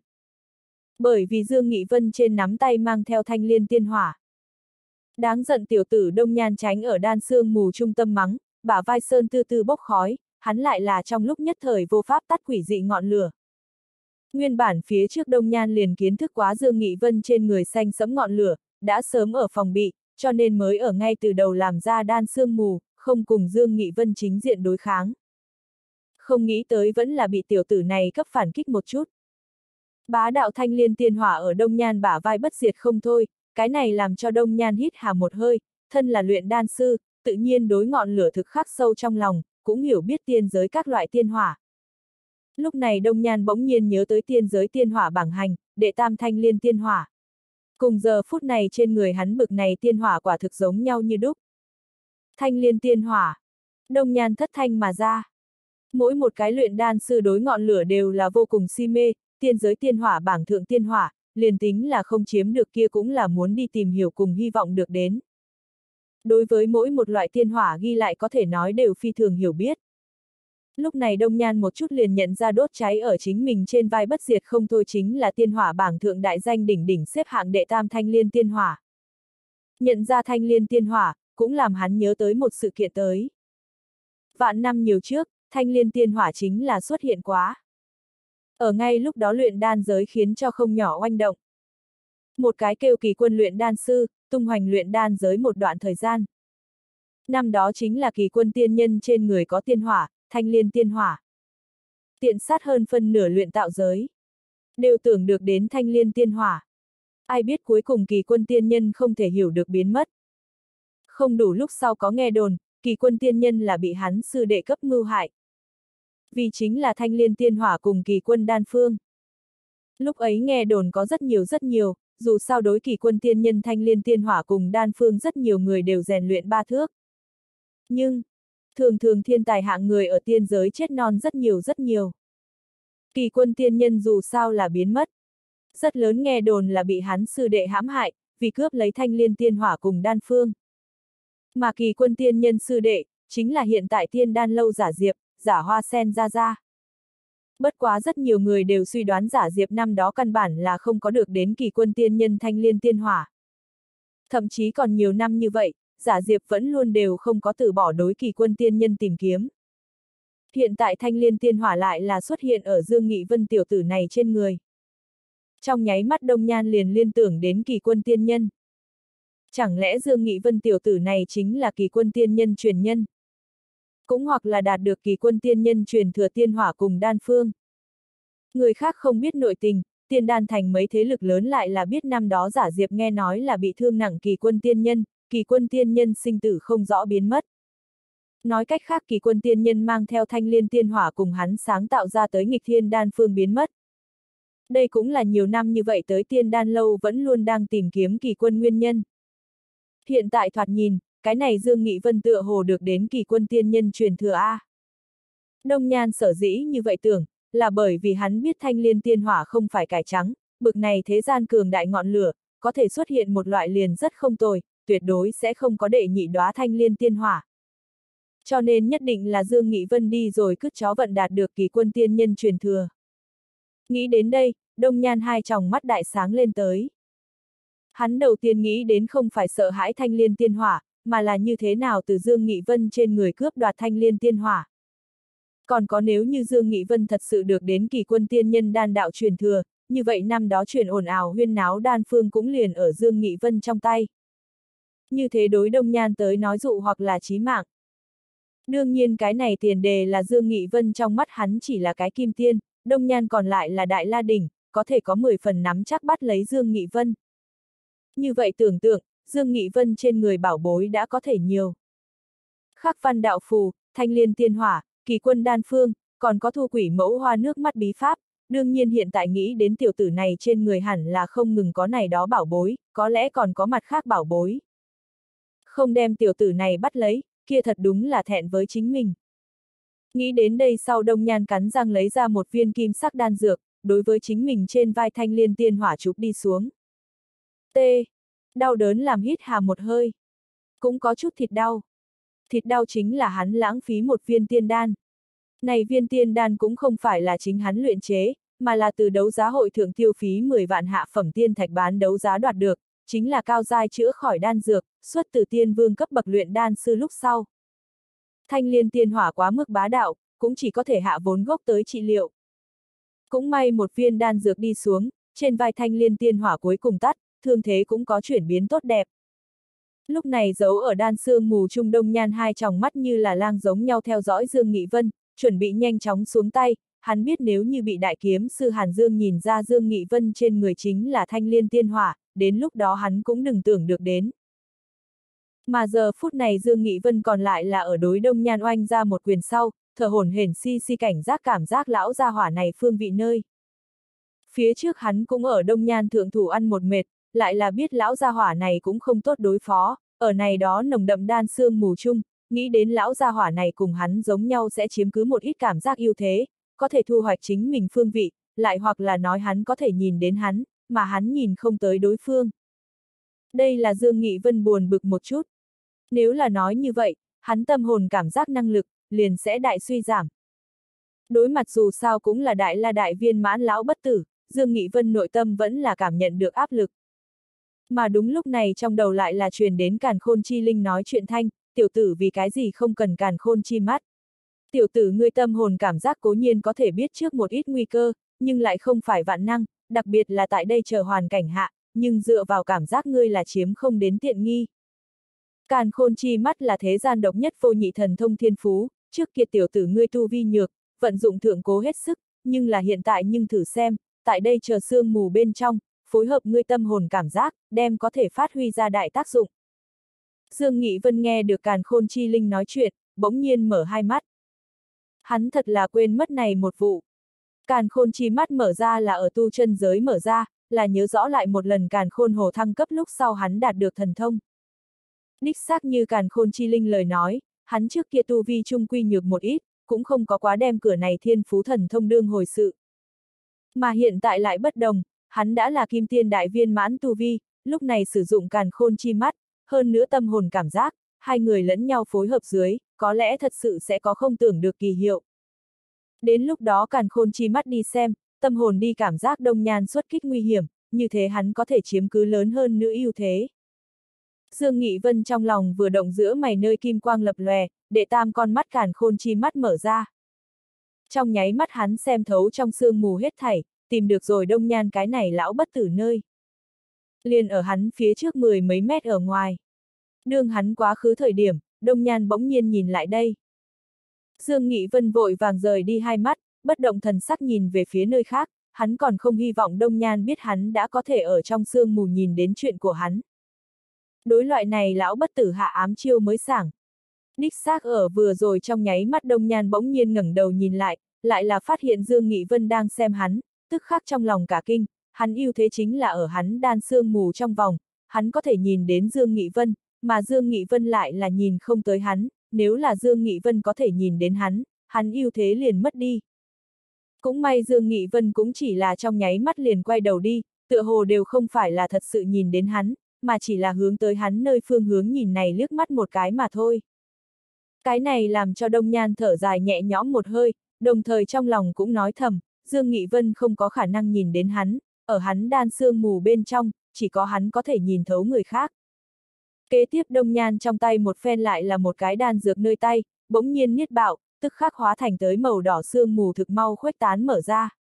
A: Bởi vì Dương Nghị Vân trên nắm tay mang theo thanh liên tiên hỏa. Đáng giận tiểu tử Đông Nhan tránh ở đan sương mù trung tâm mắng, bả vai sơn tư tư bốc khói, hắn lại là trong lúc nhất thời vô pháp tắt quỷ dị ngọn lửa. Nguyên bản phía trước Đông Nhan liền kiến thức quá Dương Nghị Vân trên người xanh sẫm ngọn lửa, đã sớm ở phòng bị, cho nên mới ở ngay từ đầu làm ra đan sương mù, không cùng Dương Nghị Vân chính diện đối kháng. Không nghĩ tới vẫn là bị tiểu tử này cấp phản kích một chút. Bá đạo thanh liên tiên hỏa ở Đông Nhan bả vai bất diệt không thôi, cái này làm cho Đông Nhan hít hà một hơi, thân là luyện đan sư, tự nhiên đối ngọn lửa thực khắc sâu trong lòng, cũng hiểu biết tiên giới các loại tiên hỏa. Lúc này Đông Nhan bỗng nhiên nhớ tới tiên giới tiên hỏa bảng hành, đệ tam thanh liên tiên hỏa. Cùng giờ phút này trên người hắn bực này tiên hỏa quả thực giống nhau như đúc. Thanh liên tiên hỏa. Đông Nhan thất thanh mà ra. Mỗi một cái luyện đan sư đối ngọn lửa đều là vô cùng si mê, tiên giới tiên hỏa bảng thượng tiên hỏa, liền tính là không chiếm được kia cũng là muốn đi tìm hiểu cùng hy vọng được đến. Đối với mỗi một loại tiên hỏa ghi lại có thể nói đều phi thường hiểu biết. Lúc này Đông Nhan một chút liền nhận ra đốt cháy ở chính mình trên vai bất diệt không thôi chính là tiên hỏa bảng thượng đại danh đỉnh đỉnh xếp hạng đệ tam thanh liên tiên hỏa. Nhận ra thanh liên tiên hỏa, cũng làm hắn nhớ tới một sự kiện tới. Vạn năm nhiều trước, thanh liên tiên hỏa chính là xuất hiện quá. Ở ngay lúc đó luyện đan giới khiến cho không nhỏ oanh động. Một cái kêu Kỳ Quân luyện đan sư, tung hoành luyện đan giới một đoạn thời gian. Năm đó chính là Kỳ Quân tiên nhân trên người có tiên hỏa, thanh liên tiên hỏa. Tiện sát hơn phân nửa luyện tạo giới. Đều tưởng được đến thanh liên tiên hỏa. Ai biết cuối cùng Kỳ Quân tiên nhân không thể hiểu được biến mất. Không đủ lúc sau có nghe đồn, Kỳ Quân tiên nhân là bị hắn sư đệ cấp mưu hại. Vì chính là thanh liên tiên hỏa cùng Kỳ Quân đan phương. Lúc ấy nghe đồn có rất nhiều, dù sao đối Kỳ Quân tiên nhân thanh liên tiên hỏa cùng đan phương rất nhiều người đều rèn luyện ba thước. Nhưng, thường thiên tài hạng người ở tiên giới chết non rất nhiều. Kỳ Quân tiên nhân dù sao là biến mất. Rất lớn nghe đồn là bị hắn sư đệ hãm hại, vì cướp lấy thanh liên tiên hỏa cùng đan phương. Mà Kỳ Quân tiên nhân sư đệ, chính là hiện tại tiên đan lâu Giả Diệp, Giả Hoa Sen ra. Bất quá rất nhiều người đều suy đoán Giả Diệp năm đó căn bản là không có được đến Kỳ Quân tiên nhân thanh liên tiên hỏa. Thậm chí còn nhiều năm như vậy, Giả Diệp vẫn luôn đều không có từ bỏ đối Kỳ Quân tiên nhân tìm kiếm. Hiện tại thanh liên tiên hỏa lại là xuất hiện ở Dương Nghị Vân tiểu tử này trên người. Trong nháy mắt Đông Nhan liền liên tưởng đến Kỳ Quân tiên nhân. Chẳng lẽ Dương Nghị Vân tiểu tử này chính là Kỳ Quân tiên nhân truyền nhân? Cũng hoặc là đạt được Kỳ Quân tiên nhân truyền thừa tiên hỏa cùng đan phương. Người khác không biết nội tình, tiên đan thành mấy thế lực lớn lại là biết năm đó Giả Diệp nghe nói là bị thương nặng Kỳ Quân tiên nhân sinh tử không rõ biến mất. Nói cách khác Kỳ Quân tiên nhân mang theo thanh liên tiên hỏa cùng hắn sáng tạo ra tới nghịch thiên đan phương biến mất. Đây cũng là nhiều năm như vậy tới tiên đan lâu vẫn luôn đang tìm kiếm Kỳ Quân nguyên nhân. Hiện tại thoạt nhìn, cái này Dương Nghị Vân tựa hồ được đến Kỳ Quân tiên nhân truyền thừa A. Đông Nhan sở dĩ như vậy tưởng, là bởi vì hắn biết thanh liên tiên hỏa không phải cải trắng, bực này thế gian cường đại ngọn lửa, có thể xuất hiện một loại liền rất không tồi, tuyệt đối sẽ không có đệ nhị đóa thanh liên tiên hỏa. Cho nên nhất định là Dương Nghị Vân đi rồi cứt chó vận đạt được Kỳ Quân tiên nhân truyền thừa. Nghĩ đến đây, Đông Nhan hai tròng mắt đại sáng lên tới. Hắn đầu tiên nghĩ đến không phải sợ hãi thanh liên tiên hỏa, mà là như thế nào từ Dương Nghị Vân trên người cướp đoạt thanh liên tiên hỏa. Còn có nếu như Dương Nghị Vân thật sự được đến Kỳ Quân tiên nhân đan đạo truyền thừa, như vậy năm đó truyền ồn ào huyên náo đan phương cũng liền ở Dương Nghị Vân trong tay. Như thế đối Đông Nhan tới nói dụ hoặc là chí mạng. Đương nhiên cái này tiền đề là Dương Nghị Vân trong mắt hắn chỉ là cái kim tiên, Đông Nhan còn lại là Đại La Đỉnh, có thể có 10 phần nắm chắc bắt lấy Dương Nghị Vân. Như vậy tưởng tượng, Dương Nghị Vân trên người bảo bối đã có thể nhiều. Khắc văn đạo phù, thanh liên tiên hỏa, kỳ quân đan phương, còn có thu quỷ mẫu hoa nước mắt bí pháp, đương nhiên hiện tại nghĩ đến tiểu tử này trên người hẳn là không ngừng có này đó bảo bối, có lẽ còn có mặt khác bảo bối. Không đem tiểu tử này bắt lấy, kia thật đúng là thẹn với chính mình. Nghĩ đến đây sau Đông Nhan cắn răng lấy ra một viên kim sắc đan dược, đối với chính mình trên vai thanh liên tiên hỏa chụp đi xuống. T. Đau đớn làm hít hà một hơi. Cũng có chút thịt đau. Thịt đau chính là hắn lãng phí một viên tiên đan. Này viên tiên đan cũng không phải là chính hắn luyện chế, mà là từ đấu giá hội thượng tiêu phí 10 vạn hạ phẩm tiên thạch bán đấu giá đoạt được, chính là cao giai chữa khỏi đan dược, xuất từ tiên vương cấp bậc luyện đan sư lúc sau. Thanh liên tiên hỏa quá mức bá đạo, cũng chỉ có thể hạ vốn gốc tới trị liệu. Cũng may một viên đan dược đi xuống, trên vai thanh liên tiên hỏa cuối cùng tắt, thương thế cũng có chuyển biến tốt đẹp. Lúc này giấu ở đan sương mù trung Đông Nhan hai tròng mắt như là lang giống nhau theo dõi Dương Nghị Vân, chuẩn bị nhanh chóng xuống tay, hắn biết nếu như bị đại kiếm sư Hàn Dương nhìn ra Dương Nghị Vân trên người chính là thanh liên tiên hỏa, đến lúc đó hắn cũng đừng tưởng được đến. Mà giờ phút này Dương Nghị Vân còn lại là ở đối Đông Nhan oanh ra một quyền sau, thở hổn hển si cảnh giác cảm giác lão gia hỏa này phương vị nơi. Phía trước hắn cũng ở Đông Nhan thượng thủ ăn một mệt, lại là biết lão gia hỏa này cũng không tốt đối phó, ở này đó nồng đậm đan sương mù chung, nghĩ đến lão gia hỏa này cùng hắn giống nhau sẽ chiếm cứ một ít cảm giác ưu thế, có thể thu hoạch chính mình phương vị, lại hoặc là nói hắn có thể nhìn đến hắn, mà hắn nhìn không tới đối phương. Đây là Dương Nghị Vân buồn bực một chút. Nếu là nói như vậy, hắn tâm hồn cảm giác năng lực, liền sẽ đại suy giảm. Đối mặt dù sao cũng là đại la đại viên mãn lão bất tử, Dương Nghị Vân nội tâm vẫn là cảm nhận được áp lực. Mà đúng lúc này trong đầu lại là truyền đến Càn Khôn Chi Linh nói chuyện thanh, tiểu tử vì cái gì không cần Càn Khôn Chi mắt. Tiểu tử ngươi tâm hồn cảm giác cố nhiên có thể biết trước một ít nguy cơ, nhưng lại không phải vạn năng, đặc biệt là tại đây chờ hoàn cảnh hạ, nhưng dựa vào cảm giác ngươi là chiếm không đến tiện nghi. Càn Khôn Chi mắt là thế gian độc nhất vô nhị thần thông thiên phú, trước kia tiểu tử ngươi tu vi nhược, vận dụng thượng cố hết sức, nhưng là hiện tại nhưng thử xem, tại đây chờ sương mù bên trong, phối hợp ngươi tâm hồn cảm giác, đem có thể phát huy ra đại tác dụng. Dương Nghị Vân nghe được Càn Khôn Chi Linh nói chuyện, bỗng nhiên mở hai mắt. Hắn thật là quên mất này một vụ. Càn Khôn Chi mắt mở ra là ở tu chân giới mở ra, là nhớ rõ lại một lần Càn Khôn Hồ thăng cấp lúc sau hắn đạt được thần thông. Đích xác như Càn Khôn Chi Linh lời nói, hắn trước kia tu vi trung quy nhược một ít, cũng không có quá đem cửa này thiên phú thần thông đương hồi sự. Mà hiện tại lại bất đồng, hắn đã là kim tiên đại viên mãn tu vi, lúc này sử dụng Càn Khôn Chi mắt, hơn nữa tâm hồn cảm giác, hai người lẫn nhau phối hợp dưới, có lẽ thật sự sẽ có không tưởng được kỳ hiệu. Đến lúc đó Càn Khôn Chi mắt đi xem, tâm hồn đi cảm giác Đông Nhan xuất kích nguy hiểm, như thế hắn có thể chiếm cứ lớn hơn nữa ưu thế. Dương Nghị Vân trong lòng vừa động giữa mày nơi kim quang lập lòe, đệ tam con mắt Càn Khôn Chi mắt mở ra. Trong nháy mắt hắn xem thấu trong sương mù hết thảy, tìm được rồi Đông Nhan cái này lão bất tử nơi. Liền ở hắn phía trước 10 mấy mét ở ngoài. Đương hắn quá khứ thời điểm, Đông Nhan bỗng nhiên nhìn lại đây. Dương Nghị Vân vội vàng rời đi hai mắt, bất động thần sắc nhìn về phía nơi khác, hắn còn không hy vọng Đông Nhan biết hắn đã có thể ở trong sương mù nhìn đến chuyện của hắn. Đối loại này lão bất tử hạ ám chiêu mới sảng. Đích xác ở vừa rồi trong nháy mắt Đông Nhan bỗng nhiên ngẩng đầu nhìn lại là phát hiện Dương Nghị Vân đang xem hắn, tức khắc trong lòng cả kinh, hắn ưu thế chính là ở hắn đan sương mù trong vòng, hắn có thể nhìn đến Dương Nghị Vân, mà Dương Nghị Vân lại là nhìn không tới hắn, nếu là Dương Nghị Vân có thể nhìn đến hắn ưu thế liền mất đi. Cũng may Dương Nghị Vân cũng chỉ là trong nháy mắt liền quay đầu đi, tựa hồ đều không phải là thật sự nhìn đến hắn, mà chỉ là hướng tới hắn nơi phương hướng nhìn này liếc mắt một cái mà thôi. Cái này làm cho Đông Nhan thở dài nhẹ nhõm một hơi, đồng thời trong lòng cũng nói thầm, Dương Nghị Vân không có khả năng nhìn đến hắn, ở hắn đan sương mù bên trong, chỉ có hắn có thể nhìn thấu người khác. Kế tiếp Đông Nhan trong tay một phen lại là một cái đan dược nơi tay, bỗng nhiên niết bạo, tức khắc hóa thành tới màu đỏ sương mù thực mau khuếch tán mở ra.